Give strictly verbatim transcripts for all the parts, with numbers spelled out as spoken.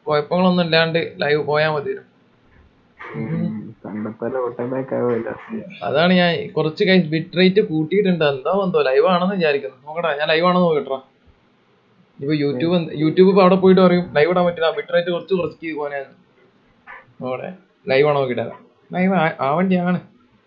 കുഴപ്പങ്ങളൊന്നും ഇല്ലാണ്ട് ലൈവ് പോയാൽ മതി. അതാണ് ഞാൻ കുറച്ച് ബിറ്റ് റേറ്റ് കൂട്ടിയിട്ടുണ്ട്. എന്താ എന്തോ ലൈവ് ആണെന്ന് വിചാരിക്കുന്നു. നോക്കട്ടെ, ഞാൻ ലൈവ് ആണെന്ന് നോക്കട്ടെ. ഇപ്പൊ യൂട്യൂബ് യൂട്യൂബ് ഇപ്പൊ അവിടെ പോയിട്ട് പറയും ലൈവ് ഇടാൻ പറ്റില്ല, ബിറ്റ് റേറ്റ് കുറച്ച് കുറച്ച് പോകാനാണ്. നോക്കട്ടെ ലൈവ് ആണോ നോക്കിട്ടാ. ലൈവ് ആവണ്ടിയാണ്.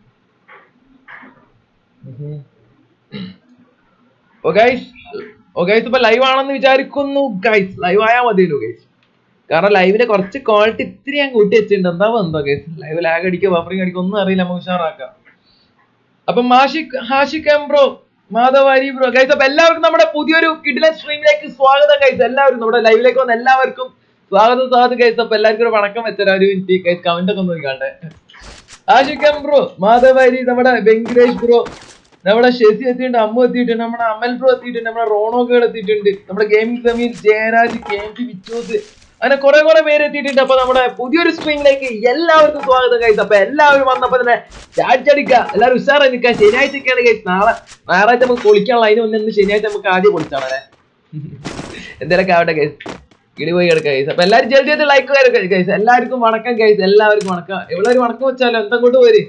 ഓ ഗൈസ് ഓ ഗൈസ് ഇപ്പൊ ലൈവ് ആണെന്ന് വിചാരിക്കുന്നു. ഗൈസ് ലൈവ് ആയാൽ മതിയല്ലോ ഗൈസ്. കാരണം ലൈവിന്റെ കുറച്ച് ക്വാളിറ്റി ഇത്തിരി ഞാൻ കൂട്ടി വെച്ചിട്ടുണ്ട്. എന്താ എന്തോ ഗൈസ് ലൈവ് ലാഗ് അടിക്കുക ബഫറിംഗ് അടിക്കുക ഒന്നും അറിയില്ല. നമുക്ക് ഉഷാറാക്കാം. അപ്പൊ Mashik Hashik M bro, Madhavari bro, guys അപ്പൊ എല്ലാവർക്കും നമ്മുടെ പുതിയൊരു കിഡിലൻ സ്ട്രീമിലേക്ക് സ്വാഗതം ഗൈസ്. എല്ലാവരും നമ്മുടെ ലൈവിലേക്ക് വന്ന എല്ലാവർക്കും സ്വാഗതം സ്വാഗതം ഗൈസ്. അപ്പൊ എല്ലാവർക്കും ഒരു വണക്കം വെച്ചാൽ ഒരു മിനിറ്റ് ഗൈസ് കമന്റ് ഒക്കെ ഒന്ന് നോക്കിക്കാണ്ടേ. ഹാഷിക് എം ബ്രോ, മാധവാരി, നമ്മുടെ വെങ്കടേഷ് ബ്രോ, നമ്മുടെ ഷെസി എത്തിയിട്ടുണ്ട്, അമ്മു എത്തിയിട്ടുണ്ട്, നമ്മുടെ അമൽ ബ്രോ എത്തിയിട്ടുണ്ട്, നമ്മുടെ റോണോകൾ എത്തിയിട്ടുണ്ട്, നമ്മുടെ gaming Sameer, Jayaraj, K M P Vichos, അങ്ങനെ കുറെ കുറെ പേര് എത്തിയിട്ടുണ്ട്. അപ്പൊ നമ്മുടെ പുതിയൊരു സ്ട്രീമിലേക്ക് എല്ലാവർക്കും സ്വാഗതം ഗൈസ്. അപ്പൊ എല്ലാവരും വന്നപ്പോ തന്നെ ചാടിച്ചടിക്കുക, എല്ലാവരും ഉഷാറായി നിൽക്കുക. ശനിയാഴ്ചയൊക്കെയാണ് ഗൈസ്. നാളെ ഞായറാഴ്ച നമുക്ക് പൊളിക്കാനുള്ള, അതിന് മുന്നേ ഒന്ന് ശനിയാഴ്ച നമുക്ക് ആദ്യം പൊളിച്ചാണല്ലേ. എന്തേലൊക്കെ ആവട്ടെ ഗൈസ്, കിളി പോയി കിടക്കുക ഗൈസ്. അപ്പൊ എല്ലാവരും ജൽദി ജൽദി ലൈക്ക് വരും ഗൈസ്. എല്ലാവർക്കും വണക്കം ഗൈസ്, എല്ലാവർക്കും വണക്കം. എവിടെ ഒരു വണക്കം വെച്ചാലോ, എന്തങ്ങോട്ട് പോര്.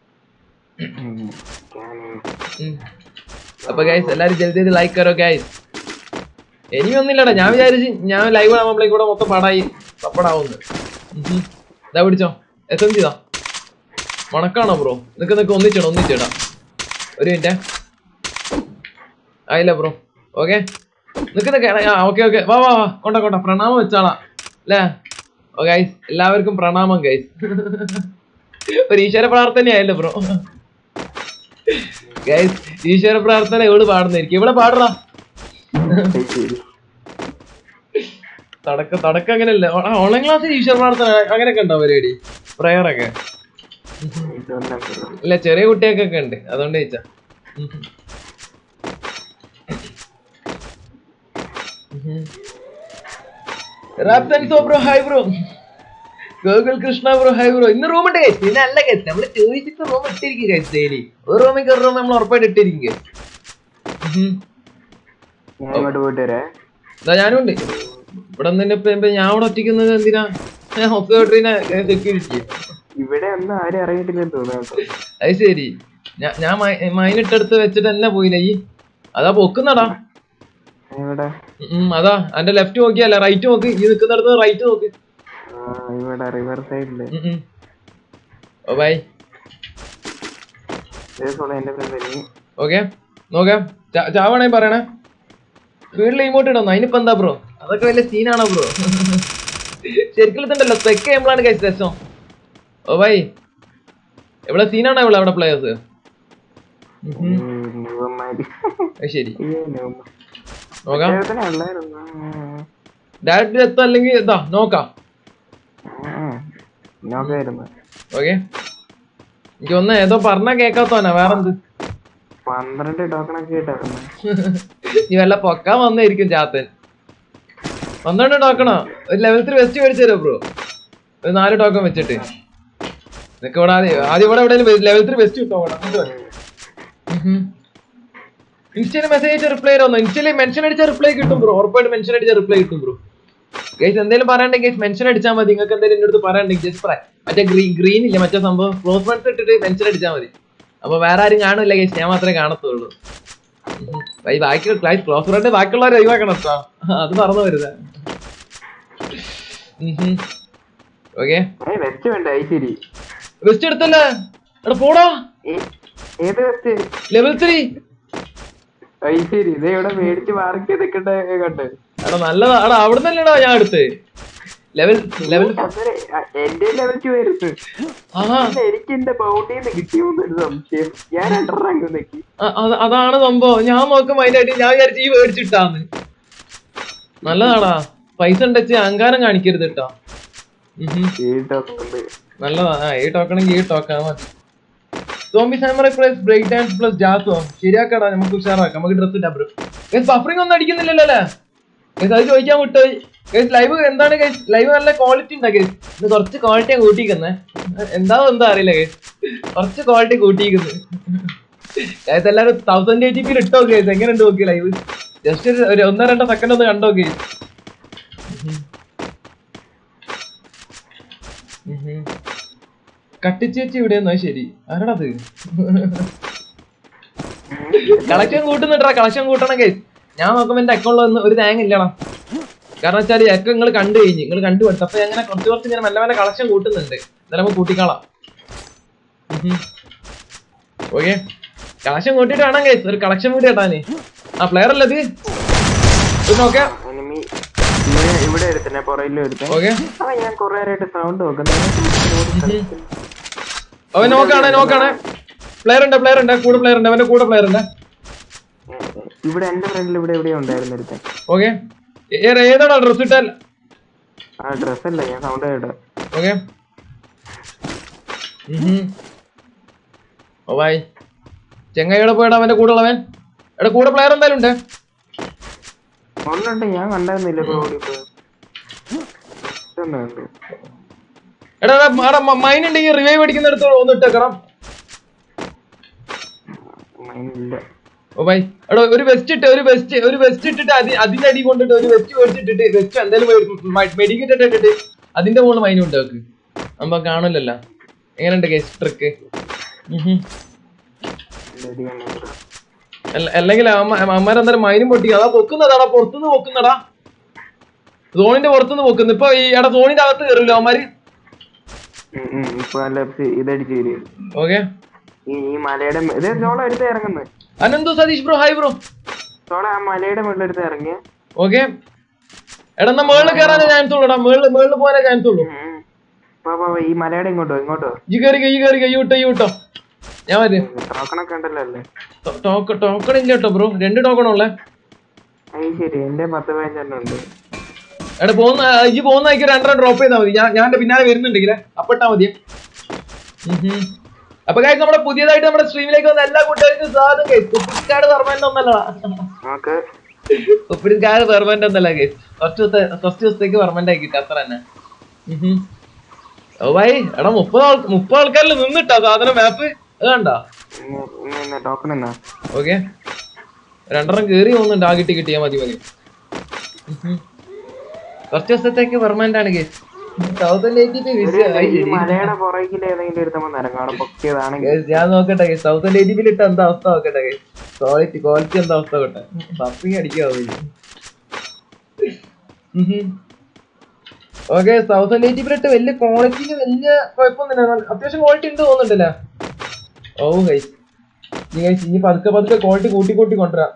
അപ്പൊ ഗൈസ് എല്ലാരും ജൽദി ജൽദി ലൈക്ക് കരോ ഗൈസ്. ഇനിയൊന്നുമില്ലടാ, ഞാൻ വിചാരിച്ചു ഞാൻ ലൈവ് ആകുമ്പോഴേക്കും കൂടെ മൊത്തം പടായി പപ്പടാവുന്നു. ഇതാ പിടിച്ചോ, എസ് എം ചെയ്താ മണക്കാണോ ബ്രോ? നിനക്ക് നിനക്ക് ഒന്നിച്ചിടാം ഒന്നിച്ചിടാം ഒരു മിനിറ്റ് ആയില്ല ബ്രോ. ഓക്കെ നിനക്ക് നിനക്ക് ഓക്കെ ഓക്കെ വാ വാ വാ കൊണ്ട കൊണ്ട പ്രണാമം വെച്ചാളാ അല്ലേ. ഓ ഗൈസ് എല്ലാവർക്കും പ്രണാമം ഗൈസ്. ഒരു ഈശ്വര പ്രാർത്ഥനയായല്ലോ ബ്രോ. ഗൈസ് ഈശ്വര പ്രാർത്ഥന എവിടെ പാടുന്നായിരിക്കും. ഇവിടെ പാടറാ തടക്ക തടക്ക അങ്ങനെയല്ല. ഓൺലൈൻ ക്ലാസ്സിൽ ഈശ്വര പ്രാർത്ഥന അങ്ങനെയൊക്കെ ഉണ്ടോ പരിപാടി, പ്രയറൊക്കെ? ഇല്ല ചെറിയ കുട്ടികൾക്കൊക്കെ ഉണ്ട്, അതുകൊണ്ട് ചോദിച്ചാ. Bro hi bro, Gokul Krishna bro hi bro. ഇന്ന് റൂം ഉണ്ട് ഗൈസ്. പിന്നെ അല്ല ഗൈസ് നമ്മള് ചോദിച്ചിട്ട് റൂം ഇട്ടിരിക്കും ഗൈസ്. ഡെയിലി ഒരു റൂമിൽ ഒരു റൂം നമ്മൾ ഉറപ്പായിട്ട് ഇട്ടിരിക്കും ഗൈസ്. ഞാനും ഉണ്ട് ഇവിടെ. തന്നെ ഞാൻ ഇവിടെ ഒറ്റയ്ക്കുന്നത് എന്തിനാ? സെക്യൂരിറ്റി അത് ശരി. ഞാൻ മൈനിട്ടെടുത്ത് വെച്ചിട്ട് തന്നെ പോയില്ല ഈ. അതാ പൊക്കുന്നടാ. അതാ എന്റെ ലെഫ്റ്റ് നോക്കിയല്ല റൈറ്റ് നോക്ക്. ഈ നിക്കുന്നിടത്ത് റൈറ്റ് നോക്ക്. ഓക്കെ നോക്കാം. ചാവണേ പറയണേ. വീട്ടിൽ ഇങ്ങോട്ട് ഇടന്നു. അതിനിപ്പോ എന്താ ബ്രോ, അതൊക്കെ വലിയ സീനാണോ ബ്രോ? ശരിക്കും ഇതുണ്ടല്ലോ സ്പെക്ക് ചെയ്യുമ്പോഴാണ് കഴിച്ച രസം. ഓ ബൈ എവിടെ സീനാണോ ഇവിടെ അവിടെ പ്ലേയേഴ്സ്? ശരി നോക്കാം. ഡയറക്റ്റ് എത്താം അല്ലെങ്കിൽ ഇതാ നോക്കാം. ഓക്കെ എനിക്ക് ഒന്ന് ഏതോ പറഞ്ഞാ കേക്കാത്തോനാ വേറെന്ത്. പന്ത്രണ്ട് ടോക്കണൊക്കെ നീ വല്ല പൊക്കാൻ വന്നായിരിക്കും ചാത്തൻ. പന്ത്രണ്ട് ടോക്കണോ? ഒരു ലെവൽ ത്രീ വെസ്റ്റ് മേടിച്ചു തരോ ബ്രോ? ഒരു നാല് ടോക്കൺ വെച്ചിട്ട് നിനക്ക് ഇവിടെ ആദ്യം ആദ്യം ഇവിടെ എവിടെയും ലെവൽ ത്രീ വെസ്റ്റ് കിട്ടോ? ഇൻസ്റ്റയിൽ മെസ്സേജ് അയച്ച റിപ്ലൈ തരുമോ? ഇൻസ്റ്റയിൽ മെൻഷൻ അടിച്ച റിപ്ലൈ കിട്ടും ബ്രോ, ഉറപ്പായിട്ട് മെൻഷൻ അടിച്ച റിപ്ലൈ കിട്ടും ബ്രോ. ഗൈസ് എന്തെങ്കിലും പറയണ്ടെങ്കിൽ ഗൈസ് മെൻഷൻ അടിച്ചാൽ മതി. നിങ്ങൾക്ക് എന്തെങ്കിലും എൻ്റെ അടുത്ത് പറയണ്ടെങ്കിൽ ജസ്റ്റ് പറയാം. മറ്റേ ഗ്രീൻ ഗ്രീൻ ഇല്ല മറ്റേ സംഭവം ക്ലോസ് ഫ്രണ്ട്സ് ഇട്ടിട്ട് മെൻഷൻ അടിച്ചാൽ മതി. അപ്പൊ വേറെ ആരും കാണില്ല ഗൈസ്, ഞാൻ മാത്രമേ കാണത്തുള്ളൂ. ബാക്കി ക്ലോസ് ഫ്രണ്ട് ബാക്കിയുള്ളവരെ ഒഴിവാക്കണം കേട്ടോ, അത് പറഞ്ഞു വരുന്നത്. ഓക്കെ വെസ്റ്റ് എടുത്തല്ലേ എടാ പോടാ. ലെവൽ ത്രീ എടാ നല്ലതാ. എടാ അവിടെ തന്നെടാ ഞാൻ എടുത്ത് ലെവൽ ലെവൽ അതാണ് സംഭവം. ഞാൻ നോക്കുമ്പോ അതിന്റെ അടി ഞാൻ വിചാരിച്ചു ഈ മേടിച്ചിട്ടാന്ന്. നല്ലതാടാ, പൈസ ഉണ്ടെച്ച് അഹങ്കാരം കാണിക്കരുത് കേട്ടോ. നല്ലതാ. ആ ഈ ടോക്കണെങ്കിൽ ഈ ടോക്കാൻ മതി. Zombie samurai plus break dance plus ജാസോ ശരിയാക്കാടാ, നമുക്ക് ഉഷാറാക്കാം. നമുക്ക് ഡ്രസ് ഇട്ടാ ബ്രോ. ബഫറിംഗ് ഒന്നും അടിക്കുന്നില്ലല്ലോ അല്ലേ? അത് ചോദിക്കാൻ വിട്ടുപോയി. ലൈവ് എന്താണ് ഗൈസ്? ലൈവ് നല്ല ക്വാളിറ്റി ഉണ്ടാ ഗൈസ്. ഇത് കുറച്ച് ക്വാളിറ്റി കൂട്ടിക്കുന്നേ. എന്താ എന്താ അറിയില്ല ഗൈസ്, കുറച്ച് ക്വാളിറ്റി കൂട്ടിക്കുന്നത്. ഗൈസ് എല്ലാരും തൗസൻഡ് എയ്റ്റി പിയിൽ ഇട്ടോ ഗൈസ്. എങ്ങനെയുണ്ട് നോക്കി ലൈവ്? ജസ്റ്റ് ഒരു ഒന്നോ രണ്ടോ സെക്കൻഡ് ഒന്ന് കണ്ടോ ഗൈസ്. കട്ടിച്ചേച്ചി ഇവിടെയെന്നോ ശരി ആരാടത് കളക്ഷൻ കൂട്ടുന്നുണ്ടാ കളക്ഷൻ കൂട്ടണം കേസ് ഞാൻ നോക്കുമ്പോ എന്റെ അക്കൗണ്ടിൽ ഒന്ന് ഒരു തേങ്ങ ഇല്ലടാ കാരണം വെച്ചാൽ ഒക്കെ നിങ്ങൾ കണ്ടു കഴിഞ്ഞ് നിങ്ങൾ കണ്ടു പഠിച്ചു അപ്പൊ അങ്ങനെ കുറച്ച് കുറച്ച് ഇങ്ങനെ മെല്ലെ മെല്ലെ കളക്ഷൻ കൂട്ടുന്നുണ്ട് എന്നാലും നമുക്ക് കൂട്ടിക്കളാം ഓക്കെ കളക്ഷൻ കൂട്ടിട്ട് വേണം കേസ് ഒരു കളക്ഷൻ വീട് കേട്ടാന് ആ പ്ലെയർ അല്ലത് നോക്കെ അവൻ നോക്കാണേ നോക്കാണേ പ്ലെയർ ഉണ്ട് പ്ലെയർ ഉണ്ട് കൂടെ പ്ലെയർ ഉണ്ട് അവന്റെ കൂടെ പ്ലെയർ ഉണ്ട് ഇവിടെ എന്റെ ഫ്രണ്ടിൽ ഇവിടെ എവിടെയോ ഉണ്ടായിരുന്നു ഓക്കെ ഏതാണോ ഡ്രസ് ഇട്ടാൽ ഡ്രസ് അല്ല ഞാൻ സൗണ്ട് കേട്ടോ ഓക്കെ ഓ ഭായ് ചെങ്ങായിയുടെ പോയടാ അവന്റെ കൂടെ ഉള്ളവൻ എടാ കൂടെ പ്ലെയർ എന്തായാലും ഉണ്ട് ഒന്നുണ്ട് ഞാൻ കണ്ടായിരുന്നില്ല എടാ എടാ മൈൻ ഉണ്ടെങ്കിൽ റിവൈവ് അടിക്കുന്നിടത്ത് ഒന്ന് ഇട്ടേക്കണം ഓ ഭായ് എടാ ഒരു വെസ്റ്റ് ഇട്ട് ഒരു വെസ്റ്റ് ഒരു വെസ്റ്റ് ഇട്ടിട്ട് അതിന്റെ അടി കൊണ്ടിട്ട് ഒരു വെസ്റ്റ് മേടിച്ചിട്ടിട്ട് വെസ്റ്റ് എന്തായാലും മെഡിക്കറ്റ് ഇട്ടിട്ട് അതിന്റെ മുകളിൽ മൈൻ ഉണ്ട് അവർക്ക് നമ്മ കാണില്ലല്ലോ എങ്ങനെയുണ്ട് കേസ് ട്രിക്ക് അല്ലെങ്കിൽ അമ്മമാരെന്തായാലും മൈനും പൊട്ടിക്കും അതാ പൊക്കുന്നതാടാ പുറത്തുനിന്ന് പൊക്കുന്നടാ സോണിന്റെ പുറത്തുനിന്ന് പൊക്കുന്നു ഇപ്പൊ ഈ എടാ സോണിന്റെ അകത്ത് കയറില്ലോ അവന്മാര് okay Ananthu Satheesh bro hi bro മലയുടെ മുകളിലെടുത്ത് ഇറങ്ങിയ ഓക്കെ എടാ എന്നാ മേളിൽ കയറാനേ ചാൻസ് ഉള്ളൂടാ മേളിൽ മേളിൽ പോകാനേ ചാൻസ് ഉള്ളൂ ഈ മലയുടെ ഇങ്ങോട്ടോ ഇങ്ങോട്ടോ ഈ കയറി ഈ കയറി ഈ വിട്ടോ ഈ വിട്ടോ ഞാൻ വരും ടോക്കണൊക്കെ ഉണ്ടല്ലോ ടോക്കൺ ഇല്ല കേട്ടോ ബ്രോ രണ്ട് ടോക്കൺ ഉള്ളേ ശരി എന്റെ പത്ത് പതിനഞ്ചെണ്ണം ഉണ്ട് എടാ പോകുന്ന ഈ പോകുന്ന എനിക്ക് രണ്ടെണ്ണം ഡ്രോപ്പ് ചെയ്താൽ മതി ഞാൻ ഞാൻ പിന്നാലെ വരുന്നുണ്ടെങ്കിലേ അപ്പിട്ടാ മതി അപ്പൊ കാര്യം നമ്മുടെ പുതിയതായിട്ട് നമ്മുടെ സ്ട്രീമിലേക്ക് വന്ന എല്ലാ കൂട്ടുകാർക്കും സ്വാഗതം കേസ് കുപ്പിക്കാട് പെർമനന്റ് ഒന്നല്ലടാ കുപ്പിക്കാട് പെർമനന്റ് ഒന്നല്ല കേസ് കുറച്ച് ദിവസത്തെ കുറച്ച് ദിവസത്തേക്ക് പെർമനന്റ് ആക്കിട്ട് അത്ര തന്നെ ഓ ഭായി എടാ മുപ്പത് ആൾ മുപ്പത് ആൾക്കാരിൽ നിന്നിട്ടാ സാധനം മാപ്പ് അത് കണ്ടാ ഓക്കെ രണ്ടെണ്ണം കേറി പോകുന്നുണ്ട് ആ കിട്ടി കിട്ടിയാ മതി മതി കുറച്ച് ദിവസത്തേക്ക് പെർമനന്റ് ആണ് കേസ് ഞാൻ നോക്കട്ടെ തൗസൻഡ് എയ്റ്റി ബിൽ ഇട്ട എന്താ അവസ്ഥ നോക്കട്ടെ ക്വാളിറ്റി ക്വാളിറ്റി എന്താ അവസ്ഥ നോക്കട്ടെ പപ്പിങ് അടിക്കാവൂ ഓക്കെ തൗസൻഡ് എയ്റ്റി ബിൽ ഇട്ട് വലിയ ക്വാളിറ്റിക്ക് വലിയ കുഴപ്പമൊന്നുമില്ല അത്യാവശ്യം ക്വാളിറ്റി ഉണ്ട് തോന്നുന്നുണ്ടല്ലേ ഓ ഗൈസ് ഇനി പതുക്കെ പതുക്കെ ക്വാളിറ്റി കൂട്ടി കൂട്ടി കൊണ്ടുവരാം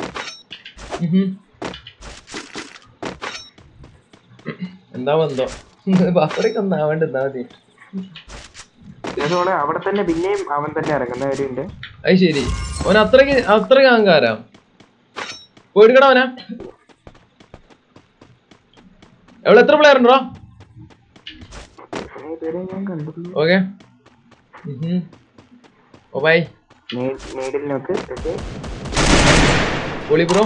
എന്താ വന്നോ ബഫറൊക്കെ ഒന്നാവേണ്ട എന്താ മതി അവിടെ തന്നെ പിന്നെയും അവൻ തന്നെ ഇറങ്ങുന്നവരുണ്ട് അത് ശരി അവൻ അത്രക്ക് അത്രക്ക് അഹങ്കാരാ പോയിടുക്കടാ അവനാ എവിടെ എത്ര പ്ലെയർ ഉണ്ടോ ഓക്കെ ഓ ബൈ പൊളി ബ്രോ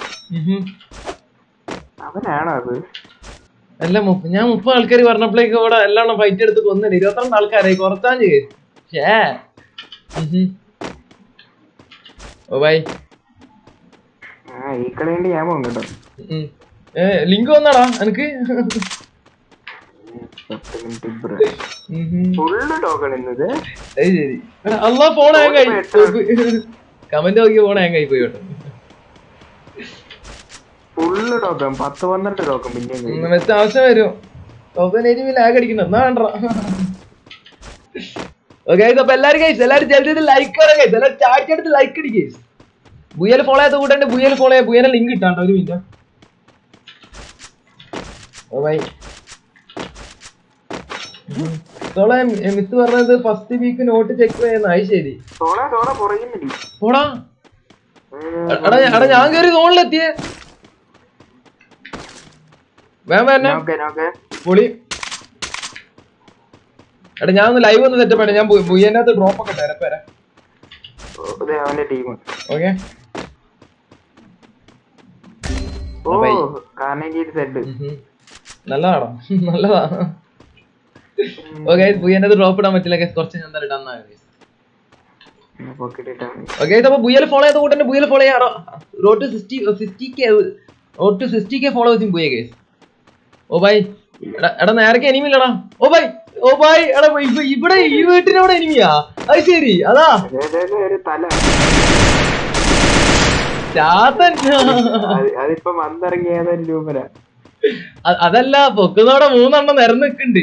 അവനാണോ അത് അല്ല ഞാൻ മുപ്പത് ആൾക്കാർ പറഞ്ഞപ്പോഴേക്കും ഇവിടെ എല്ലാം ഫൈറ്റ് എടുത്ത് കൊന്നില്ല ഇരുപത്തിരണ്ട് ആൾക്കാരായി കുറച്ചാൻ ചെയ്ത് ഓ ബൈ ലിങ്ക് വന്നാടാ എനിക്ക് ശരി അല്ലാ ഫോൺ ഹാങ് ആയി കമന്റ് നോക്കിയ ഫോൺ ഹാങ് ആയി പോയി കേട്ടോ ആവശ്യം വരും ലാഗ് അടിക്കണം എന്നാ വേണ്ട അപ്പൊ എല്ലാരും കഴിച്ചു എല്ലാരും ജൽദി ലൈക്ക് കഴിച്ചു എല്ലാരും ചാറ്റ് എടുത്ത് ലൈക്ക് അടിക്കേ ബുയൽ ഫോളോ ചെയ്ത് കൂട്ടണ്ട് ബുയൽ ഫോളോ ചെയ്യാൻ ബുയനെ ലിങ്ക് ഇട്ടാണ്ടോ ഒരു മിനിറ്റ് ഓ ബൈ സോളെ മിസ് പറഞ്ഞത് ഫസ്റ്റ് വീക്ക് നോട്ട് ചെക്ക് ചെയ്യുന്ന അത് ശരി പോടാ എടാ എടാ ഞാൻ കയറി സോണിലെത്തിയേ പൊളി എടാ ഞാൻ ഒന്ന് ലൈവ് ഒന്ന് സെറ്റപ്പ് ആണ് ഞാൻ ബുയ്യനകത്ത് ഡ്രോപ്പ് ഒക്കെ തരപ്പേരാ ഓക്കെ നല്ലതാണോ നല്ലതാ ഓക്കെ ബുയ്യനകത്ത് ഡ്രോപ്പ് ഇടാൻ പറ്റില്ല കുറച്ച് ഞാൻ ഇടാൻ ഓക്കെ അപ്പൊ ബുയൽ ഫോളോ ചെയ്ത കൂട്ടന്നെ ബുയൽ ഫോളോ ചെയ്യാറോ road to sixty sixty K road to sixty K ഫോളോവേഴ്സും പോയ കേസ് ഓ ബൈ എടാ നേരൊക്കെ എനിമില്ലടാ ഓ ബൈ ഓ ബായ് എടാ ഇവിടെ ഈ വീട്ടിനവിടെ എനിമിയാ അത് ശരി അതാ ചാത്തൻ അതിപ്പോ വന്നിറങ്ങിയത് രൂപര അതല്ല പൊക്കുന്നവിടെ മൂന്നെണ്ണം നിരന്ന് നിക്കുന്നുണ്ട്.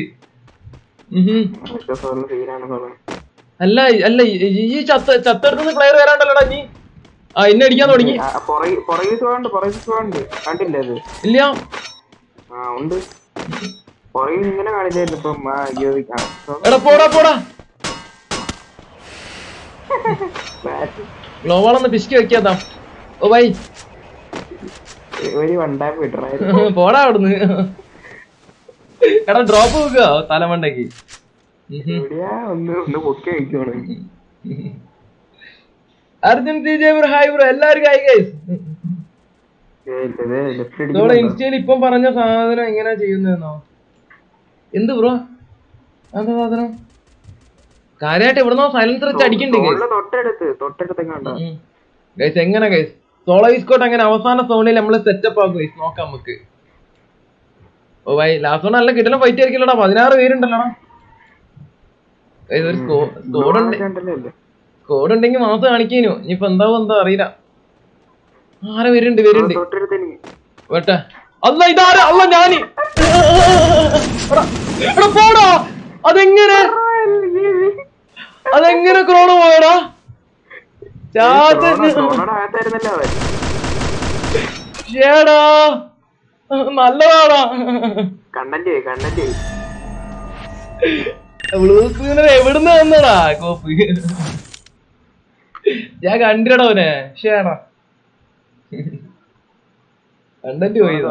അല്ല അല്ല ഈ ചത്ത ചത്തെടുത്തുനിന്ന് പ്ലെയർ വരാണ്ടല്ലോടാ നീ. ആ എന്നെ അടിക്കാൻ തുടങ്ങി. ഇല്ല എടാ പോടാ പോടാ ഗ്ലോവാളൊന്ന് പിശുക്കി വെക്കാതാ. ഓ ബൈ പോടാ അവിടുന്ന്. എടാ ഡ്രോപ്പ് വെക്കുക തലമണ്ടക്ക്. അർജുൻ ഹായ് ബ്രോ എല്ലാവർക്കും ഹായ് ഗൈസ്. നമ്മുടെ ഇൻസ്റ്റയിൽ ഇപ്പം പറഞ്ഞ സാധനം എങ്ങനെയാ ചെയ്യുന്നതെന്നോ? എന്ത് ബ്രോ എന്താ സാധനം? കാര്യമായിട്ട് എവിടുന്നോ സൈലൻസർ വെച്ച് അടിക്കണ്ടേ ഗൈസ്? എങ്ങനെ ഗൈസ് സോളോ സ്കോട്ട് അങ്ങനെ അവസാന സോണിൽ നമ്മള് സെറ്റപ്പ് ആക്കും ഗൈസ്. നോക്കാം നമുക്ക്. ഓ ബൈ ലാസ്റ്റ് സോൺ നല്ല കിട്ടലും ഫൈറ്റ് ആയിരിക്കില്ലടാ. പതിനാറ് പേരുണ്ടല്ലോടാ. ഒരു സ്കോഡ് ഉണ്ടെങ്കിൽ മാസം കാണിക്കേനു. ഇനിയിപ്പോ എന്താവും എന്താ അറിയില്ല. ആരെ വരുന്നുണ്ട് വരുന്നുണ്ട് വേട്ടെ. അല്ല ഇതാര അല്ല ഞാന് പോടാ. അതെങ്ങനെ അതെങ്ങനെ ക്രോണ് പോയടാ? ചേടാ നല്ലതാടാ. എവിടുന്ന് വന്നടാ കോപ്പ്? ഞാൻ കണ്ടിടടാ അവനെ. ഷേടാ കണ്ടന്റ് പോയതോ.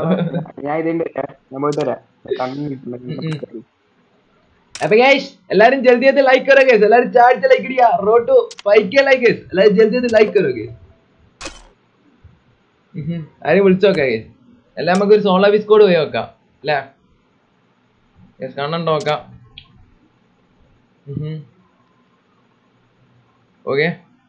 അപ്പൊ ഗൈസ് എല്ലാരും ജൽദി ജൽദി ലൈക്ക് करो ഗൈസ്. എല്ലാരും ചാടിച്ച് ലൈക്ക് ഇടിയാ. Road to five K like guys. എല്ലാരും ജൽദി ജൽദി ലൈക്ക് करो ഗൈസ്. ആരെയും വിളിച്ചോക്കാം ഗൈസ്. എല്ലാം നമുക്ക് ഒരു സോളോ വിസ്കോഡ് പോയി നോക്കാം അല്ലേ? ഗൈസ് കണ്ണുണ്ടോ നോക്കാം. ഓക്കെ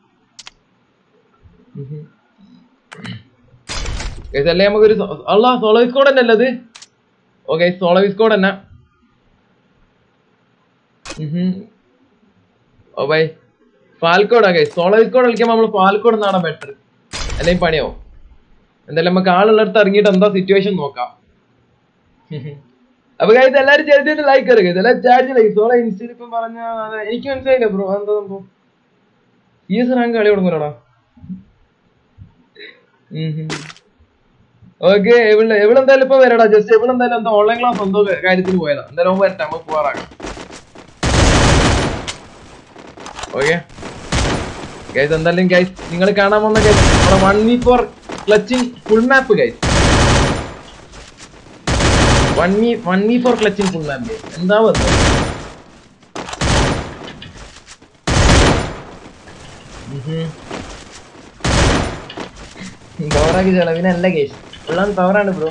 ഗൈസ് അല്ലേ നമുക്കൊരു അല്ല സോളോ വിസ്കോഡ് തന്നെ അല്ലേ അത്? ഓക്കെ സോളോ വിസ്കോഡ് തന്നെ. ഓ ബൈ ഫാൽക്കോഡാ ഗൈസ്. സോളോ വിസ്കോഡ് കളിക്കുമ്പോൾ നമ്മള് ഫാൽക്കോഡ് എന്നാണ് ബെറ്റർ. അല്ലെങ്കിൽ പണിയാവും. എന്തായാലും നമുക്ക് ആളുള്ളടത്ത് ഇറങ്ങിയിട്ട് എന്താ സിറ്റുവേഷൻ നോക്കാം. അപ്പൊ ഗൈസ് എല്ലാരും ജൽദി ലൈക്ക് കരുക. എല്ലാരും ചാർജ് ലൈക്ക്. സോളോ ഇൻസ്റ്റയിൽ ഇപ്പം പറഞ്ഞ എനിക്ക് മനസ്സിലായില്ല ബ്രോ എന്താ സംഭവം. ഈ എസ് റാങ്ക് കളി കൊടുങ്ങൂലടാ. ഓക്കെ എവിടെ എവിടെ എന്തായാലും ഇപ്പൊ വരടാ. ജസ്റ്റ് എവിടെ എന്തായാലും എന്താ ഓൺലൈൻ ക്ലാസ് എന്തോ കാര്യത്തിന് പോയതാ. എന്തായാലും വരട്ടെ നമുക്ക് പോവാറാകാം. ഓക്കെ ഗൈസ് എന്തായാലും ഗൈസ് നിങ്ങൾ കാണാൻ വന്ന ഗൈസ് നമ്മുടെ one V four clutching full map guys. One V one V four clutching full map guys. എന്താ വന്നത് പവറാക്കി ചെലവിനല്ല ഗൈസ്. ഫുള്ളാൻ പവറാണ് ബ്രോ.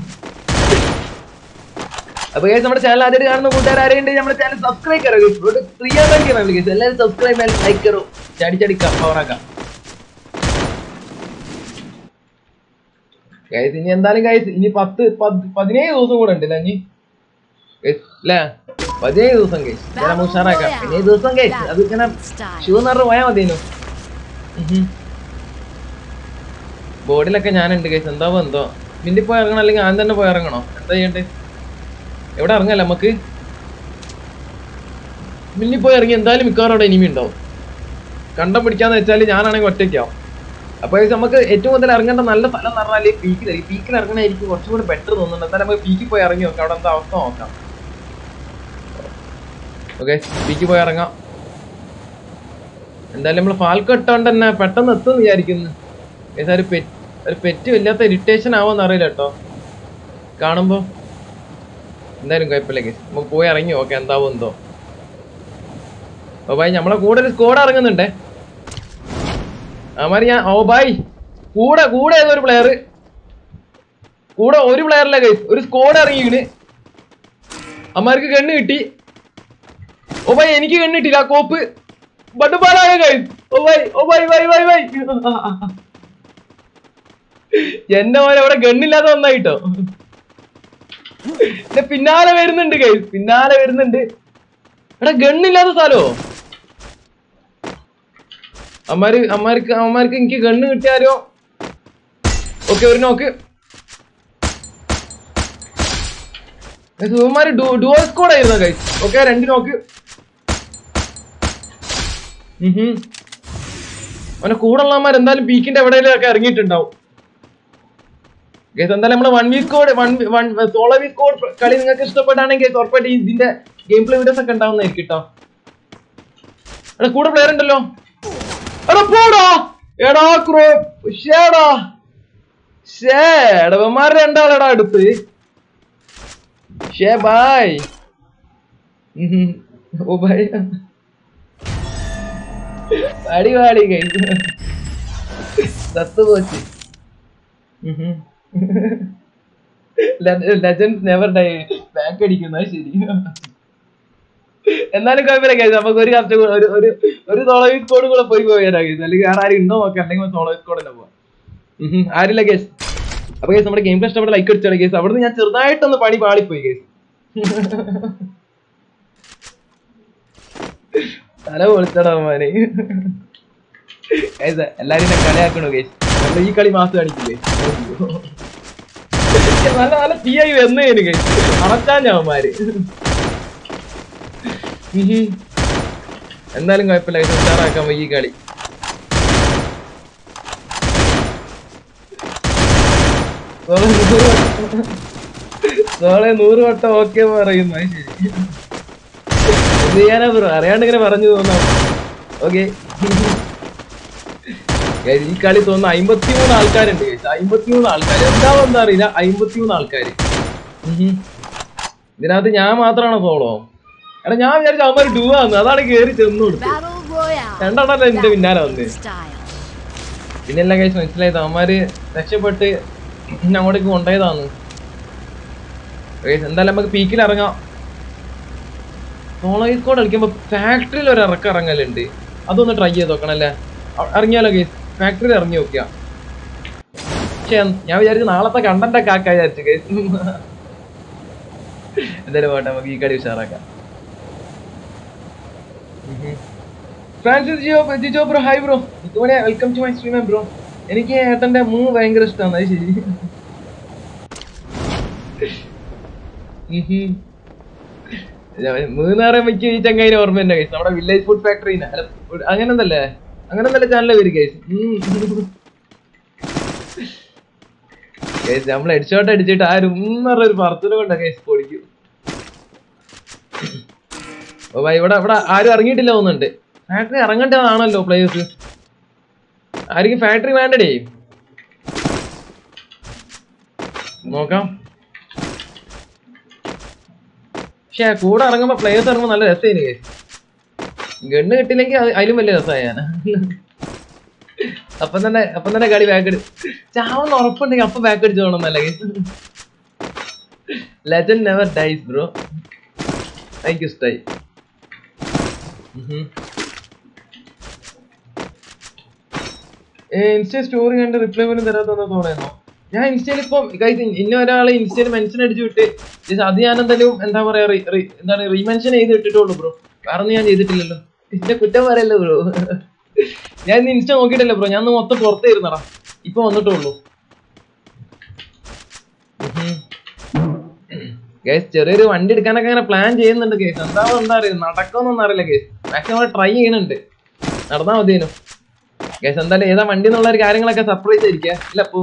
അപ്പൊ ഗൈസ് നമ്മുടെ ചാനൽ ആദ്യമായിട്ട് കാണുന്ന കൂട്ടുകാർ ആരെയുണ്ട് നമ്മുടെ ചാനൽ സബ്സ്ക്രൈബ് കറോ ഗൈസ്. ഫ്രീ ആയിട്ട് ഗൈസ്. എല്ലാവരും സബ്സ്ക്രൈബ് ലൈക്ക് കറോ. ചടി ചടിക്കാം പവറാക്കാം ഗൈസ്. ഇനി എന്തായാലും ഗൈസ് ഇനി പത്ത് പതിനേഴ് ദിവസം കൂടെ ഉണ്ട് ഇനി അല്ലേ? പതിനേഴ് ദിവസം ഗൈസ് നമുക്ക് ഉഷാറാക്കാം. പതിനേഴ് ദിവസം ഗൈസ് അത് ഇങ്ങനെ ഷൂ നിറഞ്ഞ് പോയാൽ മതിയോ. ബോർഡിലൊക്കെ ഞാനുണ്ട് ഗൈസ്. എന്താവോ എന്തോ മിന്നി പോയി ഇറങ്ങണം അല്ലെങ്കിൽ ഞാൻ തന്നെ പോയി ഇറങ്ങണോ? എന്താ ചെയ്യണ്ടേ? എവിടെ ഇറങ്ങല്ല നമുക്ക്? മിന്നി പോയി ഇറങ്ങി എന്തായാലും മിക്കവാറും അവിടെ ഇനിമി ഉണ്ടാവും. കണ്ടം പിടിക്കാന്ന് വെച്ചാൽ ഞാനാണെങ്കിൽ ഒറ്റയ്ക്കാവും. അപ്പൊ നമുക്ക് ഏറ്റവും കൂടുതൽ ഇറങ്ങേണ്ട നല്ല സ്ഥലം എന്ന് പറഞ്ഞാൽ പീക്കിലായിരിക്കും. പീക്കിൽ ഇറങ്ങണായിരിക്കും കുറച്ചും കൂടി ബെറ്റർ തോന്നുന്നുണ്ട്. എന്തായാലും നമുക്ക് പീക്കിൽ പോയി ഇറങ്ങി നോക്കാം അവിടെ എന്താ അവസ്ഥ നോക്കാം. ഓക്കെ പീക്കിൽ പോയി ഇറങ്ങാം. എന്തായാലും നമ്മൾ ഫാൽക്കോ ഇട്ടോണ്ട് തന്നെ പെട്ടെന്ന് എത്തുമെന്ന് വിചാരിക്കുന്നു. ഒരു പെറ്റ് ഒരു പെറ്റ് വല്ലാത്ത ഇറിറ്റേഷൻ ആവോന്ന് അറിയില്ല കേട്ടോ കാണുമ്പോ. എന്തായാലും കുഴപ്പമില്ല ഗൈസ് നമുക്ക് പോയി ഇറങ്ങി നോക്കാം എന്താവോ എന്തോ. ഓ ബായ് നമ്മളെ കൂടെ ഒരു സ്ക്വാഡ് ഇറങ്ങുന്നുണ്ടേ. അമാര് ഞാൻ ഓ ബായ് കൂടെ കൂടെ ഏതൊരു പ്ലെയർ കൂടെ ഒരു പ്ലെയറില്ല ഗൈസ്. ഒരു സ്ക്വാഡ് ഇറങ്ങിയിണ്. അമാർക്ക് കണ്ണ് കിട്ടി. ഓ ബായ് എനിക്ക് കണ്ണ് കിട്ടില്ല. കോപ്പ് ബട്ടുപാലായ guys. Oh bye oh bye bye by bye. എന്റെ പോലെ അവിടെ ഗണ്ണില്ലാതെ വന്നായിട്ടോ. പിന്നാലെ വരുന്നുണ്ട് ഗൈസ്. പിന്നാലെ വരുന്നുണ്ട്. എടാ ഗണ്ണില്ലാത്ത സ്ഥലോ? അമ്മാര് അമ്മാർക്ക് അമ്മാർക്ക് എനിക്ക് ഗണ്ണ് കിട്ടിയാലോ? ഓക്കെ ഒരു നോക്ക്. ഇവന്മാര് ഡുവൽ സ്ക്വാഡ് ആയിരുന്നു ഗൈസ്. ഓക്കെ രണ്ട് നോക്ക്. അവനെ കൂടെ ഉള്ളവന്മാർ എന്തായാലും പീക്കിന്റെ എവിടെയെങ്കിലും ഒക്കെ ഇറങ്ങിയിട്ടുണ്ടാവും. ഗൈസ് എന്തായാലും നമ്മള് one V squad one solo V squad കളി നിങ്ങൾക്ക് ഇഷ്ടപ്പെട്ടാണെങ്കിൽ ഉറപ്പായിട്ട് ഇതിന്റെ ഗെയിം പ്ലേ വീഡിയോസ് ഒക്കെ ഉണ്ടാവുന്നതായിരിക്കും കേട്ടോ. എടാ കൂടെ പ്ലെയർ ഉണ്ടല്ലോ. എടാ പോടാ. എടാ ക്രോ ഷേടാ ഷേടവന്മാർ രണ്ടാളെടാ അടുത്ത്. ഷേ ബായ്. ഓ ബായ് പാടി പാടി കഴിച്ചു സത്ത് പോച്ച്. Legends never die. ബാക്ക് അടിക്കുന്നത് ശരി. എന്നാലും കുഴപ്പമില്ല കഴിച്ചു. നമുക്ക് ഒരു കഷ്ട ഒരു ഒരു ഒരു സോളോ സ്കോഡ് കൂടെ പോയി പോയാ കഴിച്ചു. അല്ലെങ്കിൽ വേറെ ആരും ഉണ്ടോ നോക്കാം. അല്ലെങ്കിൽ സോളോ സ്കോഡ് തന്നെ പോവാം. ആരില്ല കേസ്. അപ്പൊ കേസ് നമ്മുടെ ഗെയിം പ്ലേ ഇഷ്ടപ്പെട്ട ലൈക്ക് അടിച്ചാണ് കേസ്. അവിടുന്ന് ഞാൻ ചെറുതായിട്ടൊന്ന് പണി പാളിപ്പോയി കേസ്. തല പൊളിച്ചടമാനെ. എല്ലാരും കളിയാക്കണോ കേസ്. നമ്മൾ ഈ കളി മാസം കാണിക്കില്ലേ? നല്ല നല്ല തീ ആയി വന്നേന് കേസ്. അടച്ചാഞ്ഞവന്മാര്. എന്തായാലും കുഴപ്പമില്ല കേസ്. ഉഷാറാക്കാൻ ഈ കളി. സോളെ നൂറ് വട്ടം ഓക്കെ പറയുന്നു. അത് ശരി. എന്ത് ചെയ്യാനാ ബ്രോ? അറിയാണ്ട് ഇങ്ങനെ പറഞ്ഞു തോന്നാം. ഓക്കെ ഈ കളി തോന്നുന്നു അമ്പത്തിമൂന്ന് ആൾക്കാരുണ്ട്. അമ്പത്തിമൂന്ന് ആൾക്കാർ എന്താവും എന്താ അറിയില്ല. അമ്പത്തിമൂന്ന് ആൾക്കാര്. ഇതിനകത്ത് ഞാൻ മാത്രമാണോ സോളോ? എടാ ഞാൻ വിചാരിച്ച അവന്മാര് ഡൂ ആന്ന്. അതാണ് കേറി ചെന്നു കൊടുത്തു. രണ്ടെണ്ണല്ല എന്റെ പിന്നാലെ വന്ന്. പിന്നെല്ലാം കഴിച്ച് മനസ്സിലായത് അവന്മാര് രക്ഷപ്പെട്ട് പിന്നെ അങ്ങോട്ടേക്ക് കൊണ്ടുപോയതാന്ന്. എന്തായാലും നമുക്ക് പീക്കിൽ ഇറങ്ങാം. സോളോ സ്ക്വാഡ് കളിക്കുമ്പോ ഫാക്ടറിയിൽ ഒരു ഇറക്കം ഇറങ്ങലുണ്ട്. അതൊന്ന് ട്രൈ ചെയ്ത് നോക്കണം അല്ലേ? ഇറങ്ങിയാലോ കേസ്? ഫാക്ടറിയിൽ ഇറങ്ങി നോക്കിയാ. പക്ഷെ ഞാൻ വിചാരിച്ചു നാളത്തെ കണ്ടന്റ് ഒക്കെ ആക്കാ വിചാരിച്ചു കേസ്. എന്തായാലും പോട്ടെ, നമുക്ക് ഈ കളി ഉഷാറാക്കാം. Francis Geo Jijo bro hi bro. ഇതുപോലെ welcome to my stream bro. എനിക്ക് ഏട്ടന്റെ മൂ ഭയങ്കര ഇഷ്ടമാണ്. അത് ശരി. മൂന്നാറ് മിക്ക ഈ ചങ്ങായിനെ ഓർമ്മ തന്നെ കഴിച്ചു. നമ്മുടെ വില്ലേജ് ഫുഡ് ഫാക്ടറി അങ്ങനെ ഒന്നല്ലേ അങ്ങനെ ഒന്നല്ലേ ചാനൽ വരും കഴിച്ചു. നമ്മൾ ഹെഡ്ഷോട്ട് അടിച്ചിട്ട് ആ മൂന്നറ ഒരു പറത്തിനെ കൊണ്ട കേസ് പൊടിക്കും. ഓ ഭായി ഇവിടെ ഇവിടെ ആരും ഇറങ്ങിയിട്ടില്ല തോന്നുന്നുണ്ട്. ഫാക്ടറി ഇറങ്ങേണ്ടതാണല്ലോ പ്ലേയേഴ്സ്. ആയിരിക്കും ഫാക്ടറി വേണ്ടടേ. നോക്കാം. പക്ഷെ കൂടെ ഇറങ്ങുമ്പോ പ്ലേയേഴ്സ് ഇറങ്ങുമ്പോ നല്ല രസമായിരുന്നു കേസ്. ഗണ്ണ് കിട്ടില്ലെങ്കിൽ അതിലും വലിയ രസമായ അപ്പം തന്നെ അപ്പം തന്നെ കളി ബാക്ക് അടി ചാവെന്ന് ഉറപ്പുണ്ടെങ്കിൽ അപ്പൊ ബാക്ക് അടിച്ചു പോകണമെന്നല്ല guys. Legend never dies bro. എനിക്ക് ഇഷ്ടായി. ഇൻസ്റ്റ സ്റ്റോറി കണ്ട് റിപ്ലൈ പോലും തരാത്തതെന്ന് തോന്നുന്നു. ഞാൻ ഇൻസ്റ്റയിൽ ഇപ്പം ഇന്ന ഒരാളെ ഇൻസ്റ്റയിൽ മെൻഷൻ അടിച്ചു വിട്ട് അത് ഞാൻ എന്തായാലും എന്താ പറയാ എന്താണ് റീമെൻഷൻ ചെയ്ത് ഇട്ടിട്ടുള്ളൂ ബ്രോ. വേറെ ഒന്നും ഞാൻ ചെയ്തിട്ടില്ലല്ലോ. ഇന്റെ കുറ്റം പറയല്ലോ ബ്രോ. ഞാൻ ഇന്ന് ഇൻസ്റ്റ നോക്കിയിട്ടില്ല ബ്രോ. ഞാൻ മൊത്തം പുറത്തായിരുന്നടാ. ഇപ്പൊ വന്നിട്ടുള്ളൂ. കേസ് ചെറിയൊരു വണ്ടി എടുക്കാനൊക്കെ അങ്ങനെ പ്ലാൻ ചെയ്യുന്നുണ്ട് കേസ്. എന്താണോ എന്താ അറിയില്ല, നടക്കുമെന്നൊന്നും അറിയില്ല കേസ്. മാക്സിമം ട്രൈ ചെയ്യുന്നുണ്ട്. നടന്നാ മതിയേനു കേസ്. എന്തായാലും ഏതാ വണ്ടി എന്നുള്ള ഒരു കാര്യങ്ങളൊക്കെ സർപ്രൈസ് ആയിരിക്കുക ഇല്ല അപ്പോ.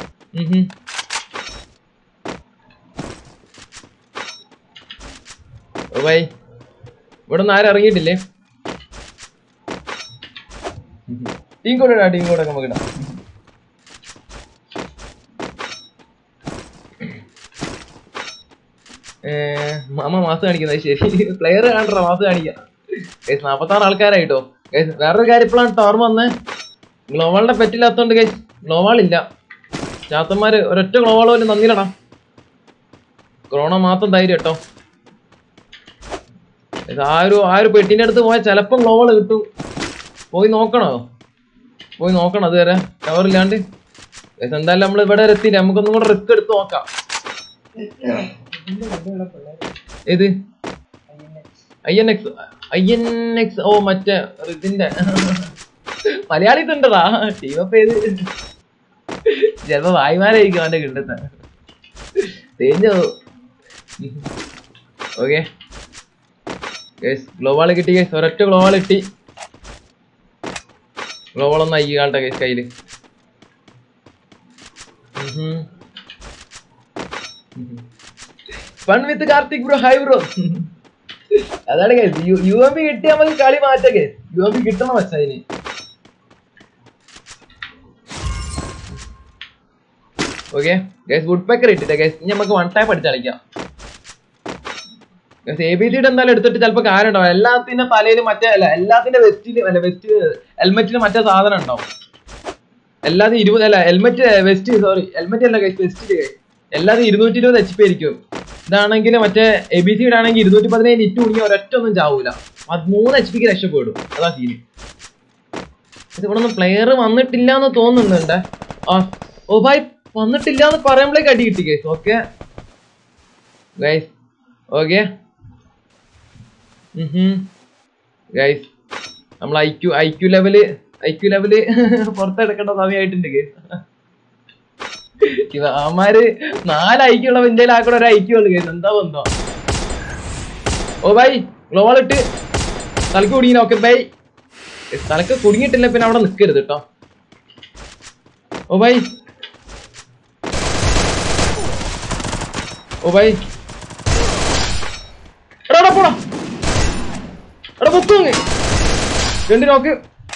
ഓ ബൈ ഇവിടെ ഒന്നും ആരും ഇറങ്ങിയിട്ടില്ലേ? ടീം കൂടെ ഇടാം. ടീം കൂടെ നമുക്ക് ഇടാം. മാമ മാസം കാണിക്കുന്നത് ശരി. പ്ലെയർ കാണണ്ട മാസം കാണിക്കാം. ഗൈസ് നാപ്പത്താറ് ആൾക്കാരായിട്ടോ. ഗൈസ് വേറൊരു കാര്യം ഇപ്പോഴാണ് ടോർമ വന്നേ. ഗ്ലോവാളിന്റെ പെറ്റില്ലാത്തോണ്ട് ഗൈസ് ഗ്ലോവാളില്ല. ചാത്തന്മാര് ഒരൊറ്റ ഗ്ലോവാൾ പോലും തന്നില്ലടാ. കൊറോണ മാത്രം ധൈര്യം കേട്ടോ. ആ ഒരു ആ ഒരു പെട്ടിന്റെ അടുത്ത് പോയാൽ ചിലപ്പം ഗ്ലോവാൾ കിട്ടും. പോയി നോക്കണോ? പോയി നോക്കണം അതുവരെ കവറില്ലാണ്ട്. ഗൈസ് എന്തായാലും നമ്മൾ ഇവിടെ വരെ എത്തിയില്ല. നമുക്കൊന്നും കൂടെ റിസ്ക് എടുത്ത് നോക്കാം. ഏത് I N X I N X oh മറ്റേ ഇതിന്റെ മലയാളി ഉണ്ടടാ ടീം അപ്പ് ചെയ്ത് ചിലപ്പോ വായ്മാരായിരിക്കും അവന്റെ കിട്ടുന്ന തേഞ്ഞോ. ഓക്കെ ഗ്ലോവാള് കിട്ടി ഗൈസ്, ഒരൊറ്റ ഗ്ലോവാൾ കിട്ടി. ഗ്ലോവാളൊന്നും അയ്യാളുടെ ഗൈസ് കയ്യില്. Fun with Karthik bro, hi bro. അതാണ് ഗൈസ്, യു എം പി കിട്ടിയ നമുക്ക് കളി മാറ്റാം ഗൈസ്. യു എം പി കിട്ടണം പക്ഷെ അതിന്. ഓക്കെ ഗൈസ് വുഡ് പെക്കർ ഇട്ടിട്ട് ഗൈസ് ഇനി നമുക്ക് വൺ ടൈപ്പ് അടിച്ച് കളിക്കാം. എ ബി സിയുടെ എന്തായാലും എടുത്തിട്ട് ചിലപ്പോൾ കാര്യം ഉണ്ടാവും. എല്ലാത്തിന്റെ തലയിലും മറ്റേ അല്ല എല്ലാത്തിന്റെ വെസ്റ്റിലും അല്ല വെസ്റ്റ് ഹെൽമെറ്റിലും മറ്റേ സാധനം ഉണ്ടാവും. എല്ലാതും ഇരുപത് അല്ല ഹെൽമെറ്റ് വെസ്റ്റ് സോറി ഹെൽമെറ്റ് അല്ല ഗൈസ് വെസ്റ്റില് ഗൈസ് എല്ലാതും ഇരുന്നൂറ്റി ഇരുപത് എച്ച് പി ആയിരിക്കും. ഇതാണെങ്കിൽ മറ്റേ എ ബി സിയുടെ ആണെങ്കിൽ ഇരുന്നൂറ്റി പതിനേഴ് ഇറ്റ് കുടുങ്ങി ഒരൊറ്റ ഒന്നും ചാവൂല. അത് മൂന്ന് എച്ച് പിക്ക് രക്ഷപ്പെടും. അതാ സീന്. ഇവിടെ ഒന്നും പ്ലെയർ വന്നിട്ടില്ല എന്ന് തോന്നുന്നുണ്ട്. ആ ഓ ഭായ് വന്നിട്ടില്ല എന്ന് പറയുമ്പോഴേക്ക് അടി കിട്ടി guys. Okay guys okay guys നമ്മൾ I Q I Q level I Q level പുറത്തെടുക്കേണ്ട സമയമായിട്ടുണ്ട് ഗൈസ്. അവന്മാര് നാല് ഐക്യുള്ള ഇന്ത്യയിൽ ആക്കണ ഒരു ഐക്യം ഉള്ളു ഗൈസ്. എന്താ ബന്ധോ. ഓ ബൈ ഗ്ലോവാൾ ഇട്ട് തലക്ക് കുടുങ്ങി. ഓക്കെ ബൈ തലക്ക് കുടുങ്ങിയിട്ടില്ല പിന്നെ അവിടെ നിൽക്കരുത് കേട്ടോ. ഓ ബൈ ഓ ബൈ എടാ പോടാ എടാ പൊക്കോങ്ങ് രണ്ട് നോക്ക്.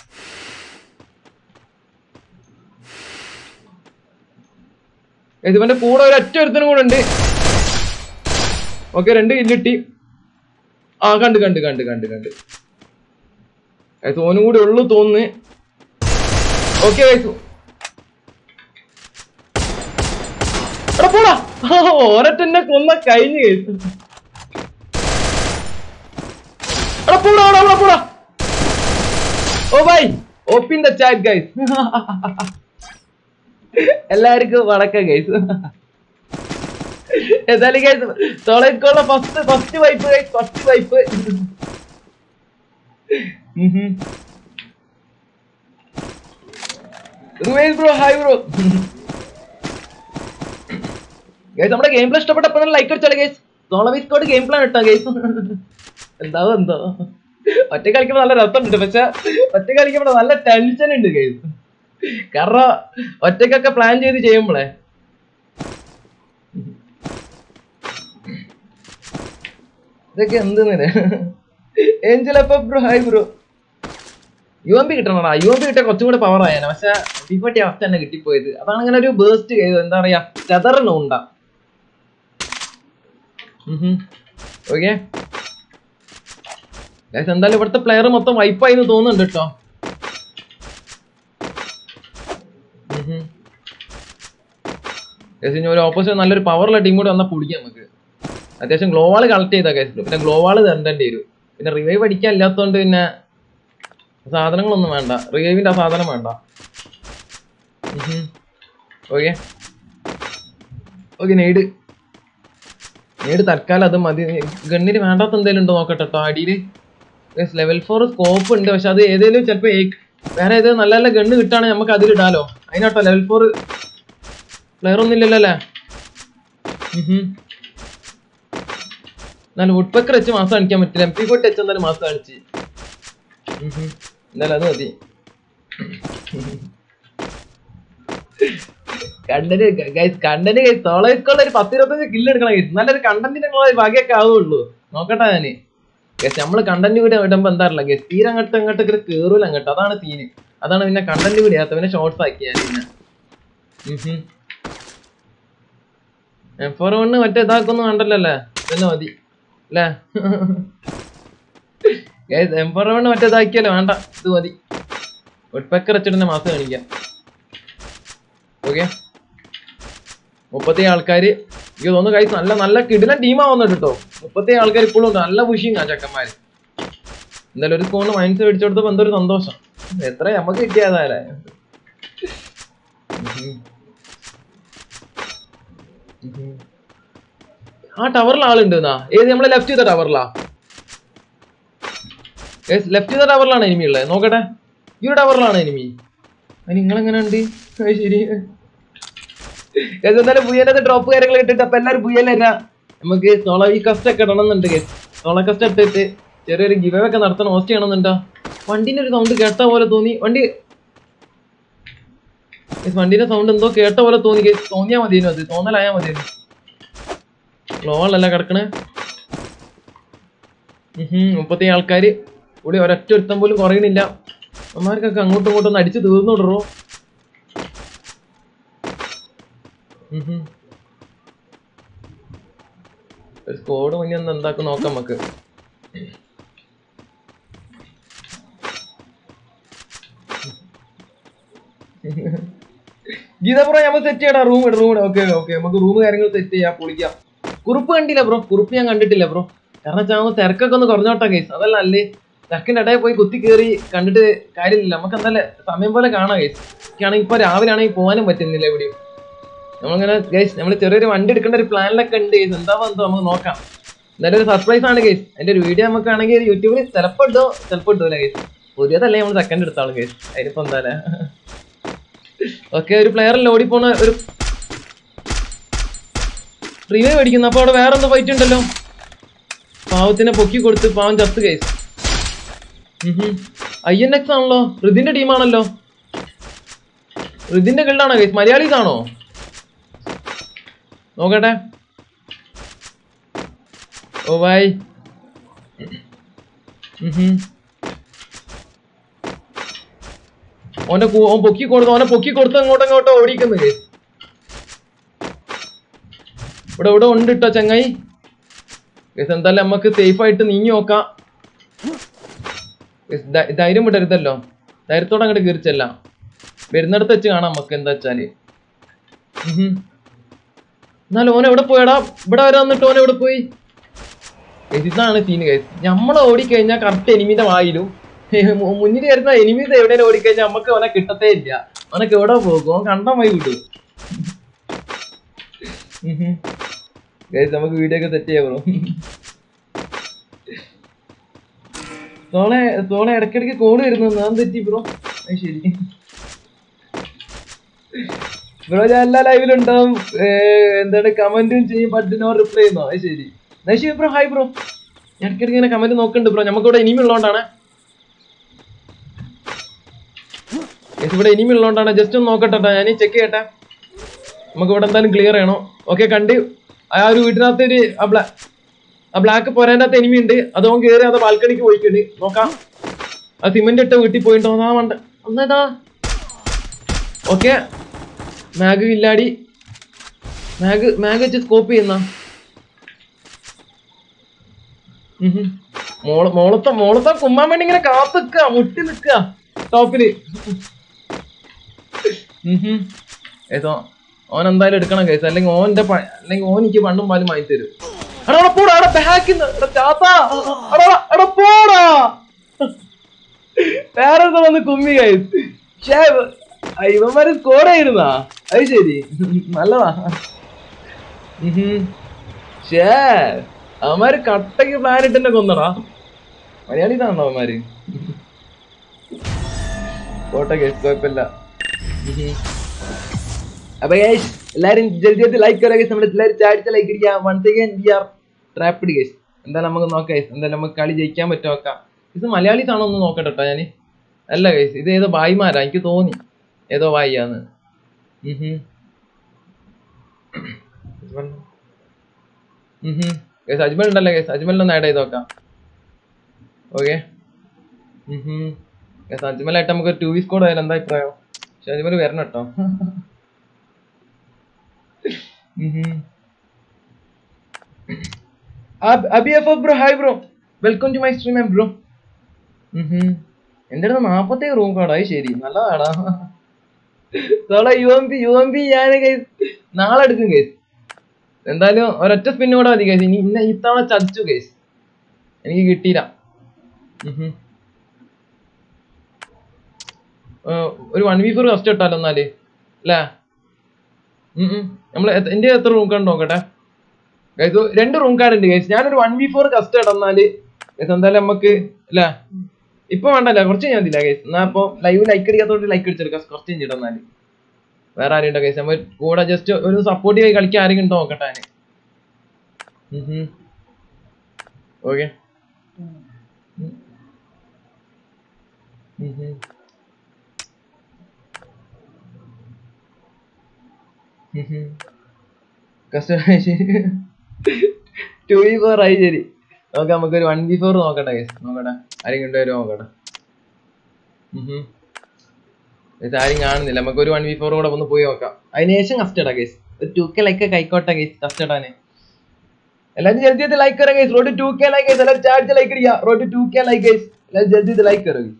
ഇവന്റെ കൂടെ ഒരു ഒറ്റ ഒരുത്തനും കൂടെ ഉണ്ട്. ഓക്കെ രണ്ട് കില്ലിട്ടി. ആ കണ്ട് കണ്ട് കണ്ട് കണ്ട് കണ്ട് തോനും കൂടി ഉള്ളു തോന്നുന്നു. ഓക്കെ വയസ്സു എടാ പോടാ ഓരട്ടെന്നെ കൊന്ന കഴിഞ്ഞു കേസ്. എടാ പോടാ പോടാ പോടാ. Oh bye open the chat guys. എല്ലാവർക്കും വണക്കം ഗൈസ്. എന്തായാലും ഗൈസ് തോളേക്കുള്ള first first wipe guys first wipe. Bro hi bro. Guys നമ്മുടെ ഗെയിം പ്ലേ ഇഷ്ടപ്പെട്ടപ്പോ ലൈക്ക് അടിച്ചാലേ ഗൈസ്. തോളവിസ്കോട് ഗെയിം പ്ലാൻ ഇട്ടോ ഗൈസ്. എന്താവോ എന്തോ ഒറ്റ കളിക്കുമ്പോ നല്ല രസമുണ്ട്. പക്ഷെ ഒറ്റ കളിക്കുമ്പോ നല്ല ടെൻഷൻ ഉണ്ട് ഗൈസ്. കാരണം ഒറ്റക്കൊക്കെ പ്ലാൻ ചെയ്ത് ചെയ്യുമ്പോളേ ഇതൊക്കെ എന്തെന്ന് ഏഞ്ചലപ്പോ bro hi bro. U M P കിട്ടണടാ. യു എം പി കിട്ടിയ കുറച്ചും കൂടെ പവർ ആയാലും പക്ഷെ ഡിഫോർട്ടി അവസ്ഥ തന്നെ കിട്ടിപ്പോയത്. അതാണ് അങ്ങനെ ഒരു ബേസ്റ്റ് ചെയ്തു. എന്താ പറയാ ചെതറിനുണ്ടാ. ഓക്കെ എന്തായാലും ഇവിടുത്തെ പ്ലെയർ മൊത്തം വൈപ്പായി എന്ന് തോന്നുന്നുണ്ട് കേട്ടോ. ഒരു ഓപ്പോസിറ്റ് നല്ലൊരു പവറുള്ള ടീം കൂടെ വന്നാൽ പൊളിക്കാം നമുക്ക്. അത്യാവശ്യം ഗ്ലോവാള് കളക്ട് ചെയ്താൽ കഴിച്ചിട്ടു. പിന്നെ ഗ്ലോവാള് തരേണ്ടി വരും. പിന്നെ റിവൈവ് അടിക്കാൻ ഇല്ലാത്തതുകൊണ്ട് പിന്നെ സാധനങ്ങളൊന്നും വേണ്ട. റിവൈവിന്റെ ആ സാധനം വേണ്ട. ഓക്കെ ഓക്കെ നെയ്ഡ് നെയ്ഡ് തൽക്കാലം അത് മതി. ഗണ്ണിന് വേണ്ടാത്ത എന്തെങ്കിലും ഉണ്ടോ നോക്കട്ടെ കേട്ടോ. അടിയിൽ ലെവൽ ഫോർ സ്കോപ്പ് ഉണ്ട്. പക്ഷെ അത് ഏതെങ്കിലും ചിലപ്പോൾ വേറെ ഏതെങ്കിലും നല്ല നല്ല ഗണ്ണ് കിട്ടുകയാണെങ്കിൽ നമുക്ക് അതിലിടാലോ. അതിനാട്ടോ ലെവൽ ഫോർ പ്ലെയർ ഒന്നും ഇല്ലല്ലോ അല്ലേ. എന്നാലും വുഡ് പെക്കർ വെച്ച് മാസം കാണിക്കാൻ പറ്റില്ല. എം പി കോട്ട് വെച്ച് എന്തായാലും മാസം കാണിച്ച് എന്നാലും അത് മതി. കണ്ടന്റ് ഗൈസ് കണ്ടന്റ് ഗൈസ് തോളേക്കുള്ള ഒരു പത്ത് ഇരുപത്തഞ്ച് കില്ല് എടുക്കണം ഗൈസ്. നല്ലൊരു കണ്ടന്റിന്റെ ഭാഗ്യമൊക്കെ ആവുള്ളൂ. നോക്കട്ടെ ഞാന് ഗൈസ്. നമ്മള് കണ്ടന്റ് വീഡിയോ ഇടുമ്പോ എന്താറില്ല ഗൈസ് തീരെ അങ്ങോട്ട് അങ്ങോട്ടൊക്കെ കേറൂല അങ്ങോട്ട്. അതാണ് സീന്. അതാണ് പിന്നെ കണ്ടന്റ് വീഡിയോ ആത്ത പിന്നെ ഷോർട്സ് ആക്കി ഞാൻ പിന്നെ എം ഫോർ വണ് മറ്റേ ഇതാക്കൊന്നും കണ്ടല്ലോ അല്ലേ. ഇതന്നെ മതി അല്ലേ ഗൈസ്. എം ഫോർ വണ് മറ്റേ ഇതാക്കിയല്ലോ വേണ്ട. ഇത് മതി. വുഡ് പെക്കർ വെച്ചിട്ട് മാസം കാണിക്കാം. ഓക്കെ മുപ്പത്തി ആൾക്കാര് എനിക്ക് തോന്നുന്നു ഗൈസ് നല്ല നല്ല കിടിലൻ ടീമാവുന്നുണ്ട് കേട്ടോ. മുപ്പത്തി ആൾക്കാർ ഇപ്പോഴും ഉണ്ട്. നല്ല പുഷിങ് ആ ചക്കന്മാര്. എന്തായാലും ഒരു സ്കോണ് മൈൻസ് മേടിച്ചു കൊടുത്തപ്പോ എന്തൊരു സന്തോഷം. എത്ര നമുക്ക് കിട്ടിയതായാലേ. ആ ടവറിൽ ആളുണ്ട് എന്നാ. ഏത് നമ്മളെ ലെഫ്റ്റ് ചെയ്ത ടവറിലാ. ലെഫ്റ്റ് ടവറിലാണ് എനിമി ഉള്ളത്. നോക്കട്ടെ, ഈ ഒരു ടവറിലാണ് എനിമി. അത് നിങ്ങളെങ്ങനെ ഉണ്ട്? ശരി, എന്തായാലും ബുയലത്തെ ഡ്രോപ്പ് കാര്യങ്ങൾ ഇട്ടിട്ട് അപ്പൊ എല്ലാവരും ബുയല നമുക്ക് സോളോ ഈ കസ്റ്റ് ഒക്കെ ഇടണമെന്നുണ്ട്. സോളോ കസ്റ്റ് ഇട്ടിട്ട് ചെറിയൊരു ഗിവ് ഒക്കെ നടത്തണം, ഹോസ്റ്റ് ചെയ്യണമെന്നുണ്ടോ. വണ്ടിന്റെ ഒരു സൗണ്ട് കേട്ട പോലെ തോന്നി. വണ്ടി വണ്ടിന്റെ സൗണ്ട് എന്തോ കേട്ട പോലെ തോന്നി. തോന്നിയാ മതിയേനു, അത് തോന്നലായാ മതിയേനു. ഫ്ലോളല്ല കിടക്കണേ. മുപ്പത്തി ആൾക്കാര് കൂടി ഒരൊറ്റ ഒരുത്തം പോലും കുറയണില്ല. അമ്മമാർക്കൊക്കെ അങ്ങോട്ടും ഇങ്ങോട്ടും ഒന്ന് അടിച്ച് തീർന്നു വിടറോ. ഒരു സ്കോഡ് മുന്നേ ഒന്ന് എന്താക്കും നോക്കാം നമുക്ക്. ഗീത ബ്രോ നമ്മൾ സെറ്റ് ചെയ്യടാ റൂം റൂം ഓക്കെ ഓക്കെ നമുക്ക് റൂം കാര്യങ്ങൾ സെറ്റ് ചെയ്യാം, പൊളിക്കാം. കുറിപ്പ് കണ്ടില്ല ബ്രോ, കുറിപ്പ് ഞാൻ കണ്ടിട്ടില്ല ബ്രോ. കാരണം വെച്ചാൽ തിരക്കൊക്കെ ഒന്ന് കുറഞ്ഞോട്ടാ കേസ്. അതല്ല അല്ലേ തിരക്കിന്റെ ഇടയിൽ പോയി കുത്തി കയറി കണ്ടിട്ട് കാര്യമില്ല. നമുക്ക് എന്തായാലും സമയം പോലെ കാണാം കേസ്. ആണെങ്കിൽ ഇപ്പൊ രാവിലെ ആണെങ്കിൽ പോകാനും പറ്റുന്നില്ല എവിടെയും. നമ്മളിങ്ങനെ ഗൈസ് നമ്മൾ ചെറിയൊരു വണ്ടി എടുക്കേണ്ട ഒരു പ്ലാനിലൊക്കെ ഉണ്ട് കേസ്. എന്താ എന്തോ നമുക്ക് നോക്കാം. എന്തായാലും ഒരു സർപ്രൈസ് ആണ് കേസ്. അതിന്റെ ഒരു വീഡിയോ നമുക്ക് ആണെങ്കിൽ യൂട്യൂബിൽ ചിലപ്പോൾ ഇട്ടോ ചിലപ്പോൾ ഇട്ടൂല കേസ്. പുതിയതല്ലേ നമ്മൾ സെക്കൻഡ് എടുത്താളും കേസ്. അതിനിപ്പോ എന്തായാലും ഓക്കെ. ഒരു പ്ലെയറിൽ ഓടിപ്പോണ ഒരു റിവൈവ് അടിക്കുന്നു. അപ്പൊ അവിടെ വേറെ എന്തോ ഫൈറ്റ് ഉണ്ടല്ലോ. പാവത്തിനെ പൊക്കി കൊടുത്ത് പാവം ചത്ത് കേസ്. ഐ എൻ എക്സ് ആണല്ലോ, ഋതിന്റെ ടീമാണല്ലോ. ഋതിന്റെ ഗിൽഡാണോ കേസ്? മലയാളീസ് ആണോ? നോക്കട്ടെ. Oh bye. ഓനെ ഓൻ പൊക്കി കൊടുത്തു ഓനെ പൊക്കി കൊടുത്ത് അങ്ങോട്ടും അങ്ങോട്ടോ ഓടിക്കുന്നു കേസ്. ഇവിടെ ഇവിടെ ഉണ്ട് ഇട്ടോ ചങ്ങായി കേസ്. എന്തായാലും നമുക്ക് സേഫ് ആയിട്ട് നീങ്ങി നോക്കാം. ധൈര്യം വിടരുതല്ലോ, ധൈര്യത്തോടെ അങ്ങോട്ട് കീറിച്ചല്ല. വരുന്നിടത്ത് വെച്ച് കാണാം നമുക്ക്. എന്താ വെച്ചാല് എന്നാലും ഓൻ എവിടെ പോയടാ? ഇവിടെ വരെ വന്നിട്ട് ഓൻ എവിടെ പോയി? ഇതാണ് സീന് കേസ്. നമ്മളെ ഓടിക്കഴിഞ്ഞാൽ കറക്റ്റ് എനിമിന്റെ വായിലും മുന്നിൽ വരുന്ന എനിമീസ് എവിടെയും ഓടിക്കഴിഞ്ഞാൽ നമുക്ക് ഓനെ കിട്ടത്തേ ഇല്ല. ഓനക്ക് എവിടെ പോകും? ഓൻ കണ്ടാ മതി വിട്ടു കേസ്. നമുക്ക് വീഡിയോ ഒക്കെ സെറ്റ് ചെയ്യാം ബ്രോ. സോളെ സോളെ ഇടയ്ക്കിടയ്ക്ക് കോഡ് വരുന്നു. ഞാൻ തെറ്റി ബ്രോ. ശരി ബ്രോ, ഞാൻ എല്ലാ ലൈവിലുണ്ടാവും. എന്താണ് കമന്റും ചെയ്യും, ബട്ട് നോ റിപ്ലൈ ചെയ്യുന്നോ? അത് ശരി. Naishi bro hi bro. ഞാൻ ഇടയ്ക്കിടയ്ക്ക് ഇങ്ങനെ കമന്റ് നോക്കുന്നുണ്ട് ബ്രോ. നമുക്കിവിടെ എനിമി ഉള്ളതുകൊണ്ടാണ് ഇവിടെ എനിമി ഉള്ളതുകൊണ്ടാണ് ജസ്റ്റ് ഒന്ന് നോക്കട്ടെ. ഞാൻ ചെക്ക് ചെയ്യട്ടെ. നമുക്ക് ഇവിടെ എന്തായാലും ക്ലിയർ ചെയ്യണോ? ഓക്കെ, കണ്ട് ആ ഒരു വീട്ടിനകത്ത് ഒരു ആ ബ്ലാക്ക് പോരാൻ്റെ അകത്ത് എനിമി ഉണ്ട്. അതോൻ കയറി അത് ബാൽക്കണിക്ക് പോയിട്ടുണ്ട്. നോക്കാം. ആ സിമെന്റ് ഇട്ട വീട്ടിൽ പോയിട്ടോ. ആ വേണ്ട ഒന്നേതാ. ഓക്കെ, മാഗ് ഇല്ലാടി. മാഗ് മാഗ് വെച്ച് സ്കോപ്പ് ചെയ്യുന്ന മോള മോളത്തെ മോളത്തെ കുമ്മാൻ വേണ്ടി ഇങ്ങനെ കാത്ത് നിക്കുക, മുട്ടി നിക്കുക ടോപ്പില്. ഏതോ ഓൻ എന്തായാലും എടുക്കണം കേസ്. അല്ലെങ്കിൽ ഓന്റെ അല്ലെങ്കിൽ ഓൻ എനിക്ക് പണ്ടും പാലും വാങ്ങി തരും. അവിടെ പോടാ, അവിടെ ബാക്കിന്ന് ചാത്താ അവിടെ പോടാ. വേറെ വന്ന് കുമ്മി കേസ്. ഇവന്മാര് സ്കോഡ് ആയിരുന്നാ? അത് ശരി, നല്ലതാ. ഷേ അവന്മാര് കട്ടക്ക് പ്ലാൻ ഇട്ടെന്നെ കൊന്നടാ. മലയാളിതാണോ അവന്മാര്? പോട്ടെ കേസ്, കുഴപ്പമില്ല. അപ്പൊ ഗൈസ് എല്ലാരും ജൽദി ജൽദി ലൈക്ക് കരോ ഗൈസ്. നമ്മുടെ എല്ലാവരും ചാടിച്ച ലൈക്ക് അടിക്കുക. Once again we are trapped guys. എന്തായാലും നമുക്ക് നോക്കാം ഗൈസ്. എന്തായാലും നമുക്ക് കളി ജയിക്കാൻ പറ്റുമോ നോക്കാം. ഇത് മലയാളീസ് ആണോ ഒന്ന് നോക്കട്ടെ കേട്ടോ ഞാൻ. അല്ല ഗൈസ്, ഇത് ഏതോ ബായിമാരാ, എനിക്ക് തോന്നി ഏതോ ബായിയാന്ന്. ഗൈസ് അജ്മൽ ഉണ്ടല്ലേ ഗൈസ്, അജ്മലിനൊന്ന് ആഡ് ചെയ്ത് നോക്കാം. ഓക്കെ ഗൈസ്, അജ്മലായിട്ട് നമുക്ക് ടു വി സ്കോഡ് ആയാലും എന്താ അഭിപ്രായം? പക്ഷെ അജ്മൽ വരണം കേട്ടോ. Bro hi bro, welcome to my stream bro. എന്റെ അടുത്ത് നാപ്പത്തേഴ് റൂം കാർഡ്. അത് ശരി, നല്ലതാടാ. U M P U M P ഞാൻ നാളെ എടുക്കും കേസ്. എന്തായാലും ഒരൊറ്റ സ്പിന്ന് കൂടെ മതി കേസ്. ഇനി ഇന്ന ഇത്തവണ ചതിച്ചു കേസ്, എനിക്ക് കിട്ടിയില്ല. ഒരു വൺ വീക്ക് ഒരു കസ്റ്റ് ഇട്ടാലോ എന്നാല് അല്ലേ? നമ്മള് എന്റെ എത്ര റൂം കാർഡ് നോക്കട്ടെ ഗൈസ്. രണ്ട് റൂം കാർഡ് ഉണ്ട് ഗൈസ്. ഞാനൊരു വൺ വി ഫോർ കസ്റ്റ് ഇടന്നാല് എന്തായാലും നമുക്ക് അല്ലേ ഇപ്പൊ വേണ്ടല്ലോ, കുറച്ച് ഞാൻ ഇല്ല കേസ്. എന്നാ ഇപ്പൊ ലൈവ് ലൈക്ക് അടിക്കാത്തോണ്ട് ലൈക്ക് അടിച്ചെടുക്കാം, കുറച്ച് കഴിഞ്ഞിട്ടെന്നാല്. വേറെ ആരും ഉണ്ടോ കേസ്? നമ്മൾ കൂടെ ജസ്റ്റ് ഒരു സപ്പോർട്ടീവ് ആയി കളിക്കാൻ ആരെങ്കിലും ഉണ്ടോ നോക്കട്ടെ. ഓക്കെ ടു ബി ഫോർ ആയി. ശരി നോക്കാം, നമുക്കൊരു വൺ ബി ഫോർ നോക്കട്ടെ കേസ്. നോക്കട്ടെ ആരെങ്കിലും ഉണ്ടോ നോക്കട്ടെ. ആരും കാണുന്നില്ല, നമുക്ക് ഒരു വൺ വി ഫോർ കൂടെ ഒന്ന് പോയി നോക്കാം. അതിനുശേഷം കസ്റ്റഡാ കേസ്. ഒരു ടു കെ ലൈക്ക് കൈക്കോട്ടെ കേസ് കസ്റ്റഡാന്. എല്ലാവരും ജൽദി ചെയ്ത് ലൈക്ക് കറ guys. Road two K like guys. എല്ലാവരും ചാർജ് ലൈക്ക് അടിക്കുക. Road two K like guys. എല്ലാവരും ജൽദി ചെയ്ത് ലൈക്ക് കറ.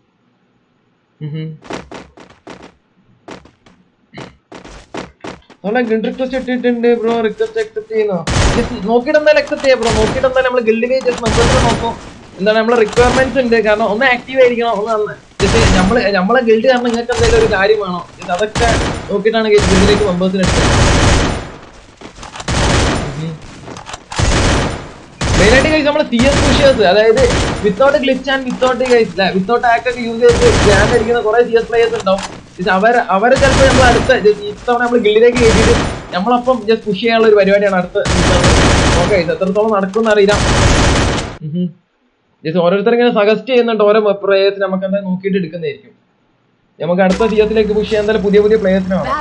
റിക്വസ്റ്റ് ഇട്ടിട്ടുണ്ട് ബ്രോ. റിക്വസ്റ്റ് അക്സെപ്റ്റ് ചെയ്യുന്നോ? നോക്കിയിട്ട് എന്തായാലും അക്സെപ്റ്റ് ചെയ്യാം ബ്രോ. നോക്കിയിട്ട് എന്തായാലും നമ്മൾ ഗിൽഡിൽ ജസ്റ്റ് മെമ്പേഴ്സിനെ നോക്കും. എന്താണ് നമ്മളെ റിക്വയർമെന്റ്സ് ഉണ്ട്. കാരണം ഒന്ന് ആക്റ്റീവ് ആയിരിക്കണം, ഒന്ന് നമ്മള് നമ്മളെ ഗിൽഡ് കാരണം നിങ്ങൾക്ക് എന്തെങ്കിലും ഒരു കാര്യം വേണോ, അതൊക്കെ നോക്കിയിട്ടാണ് ഗിൽഡിലേക്ക് മെമ്പേഴ്സിനെ എടുത്തത്. മെയിനായിട്ട് കഴിച്ച് നമ്മളെ സി എസ് പുഷേഴ്സ്, അതായത് വിത്തൗട്ട് ഗ്ലിച്ച് ആൻഡ് വിത്തൗട്ട് കഴിച്ചില്ല വിത്തൗട്ട് ആക്ക് ഒക്കെ യൂസ് ചെയ്ത് ഗ്രാൻഡ് അടിക്കുന്ന കുറെ സി എസ് പ്ലേയേഴ്സ് ഉണ്ടാവും. അവരെ അവരെ ചിലപ്പോൾ നമ്മൾ അടുത്ത ഇത്തവണ നമ്മൾ ഗിൽഡിലേക്ക് കയറ്റിയിട്ട് നമ്മളപ്പം ജസ്റ്റ് പുഷ് ചെയ്യാനുള്ള ഒരു പരിപാടിയാണ് അടുത്ത. ഓക്കെ എത്രത്തോളം നടക്കുമെന്ന് അറിയില്ല. ജസ്റ്റ് ഓരോരുത്തർ ഇങ്ങനെ സജസ്റ്റ് ചെയ്യുന്നുണ്ട് ഓരോ പ്ലേയേഴ്സിന്, നമുക്ക് എന്താ നോക്കിയിട്ട് എടുക്കുന്നതായിരിക്കും. നമുക്ക് അടുത്ത സീസണിലേക്ക് പുഷ് ചെയ്യാൻ എന്തായാലും പുതിയ പുതിയ പ്ലേയേഴ്സിനെ വേണം.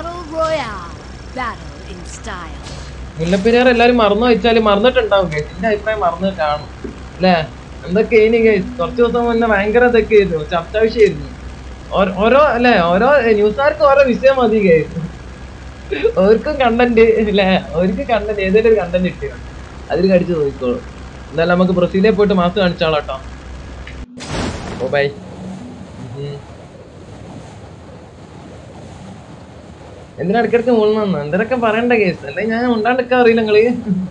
മുല്ലപ്പെരിയാർ എല്ലാവരും മറന്നു വെച്ചാല് മറന്നിട്ടുണ്ടാവും കേസ്. എന്റെ അഭിപ്രായം മറന്നിട്ടാണ് അല്ലേ? എന്തൊക്കെ ഇനി കേസ് കുറച്ച് ദിവസം മുന്നേ ഭയങ്കര ഇതൊക്കെ ആയിരുന്നു, ചർച്ചാ വിഷയമായിരുന്നു. ഓരോ അല്ലെ ഓരോ ന്യൂസുകാർക്ക് ഓരോ വിഷയം മതി കേസ്. ഓർക്കും കണ്ടന്റ് അല്ലേ, അവർക്ക് കണ്ടന്റ് ഏതെങ്കിലും ഒരു കണ്ടന്റ് കിട്ടിയോ അതിൽ കടിച്ചു നോക്കിക്കോളും. എന്തായാലും നമുക്ക് ബ്രസീലിൽ പോയിട്ട് മാസം കാണിച്ചാളോ കേട്ടോ. Oh bye. എന്തിനാ ഇടയ്ക്കിടയ്ക്ക് മൂന്ന് എന്തൊക്കെ പറയണ്ട കേസ് അല്ലെ? ഞാൻ ഉണ്ടാണ്ടിരിക്കാൻ അറിയില്ല നിങ്ങള്.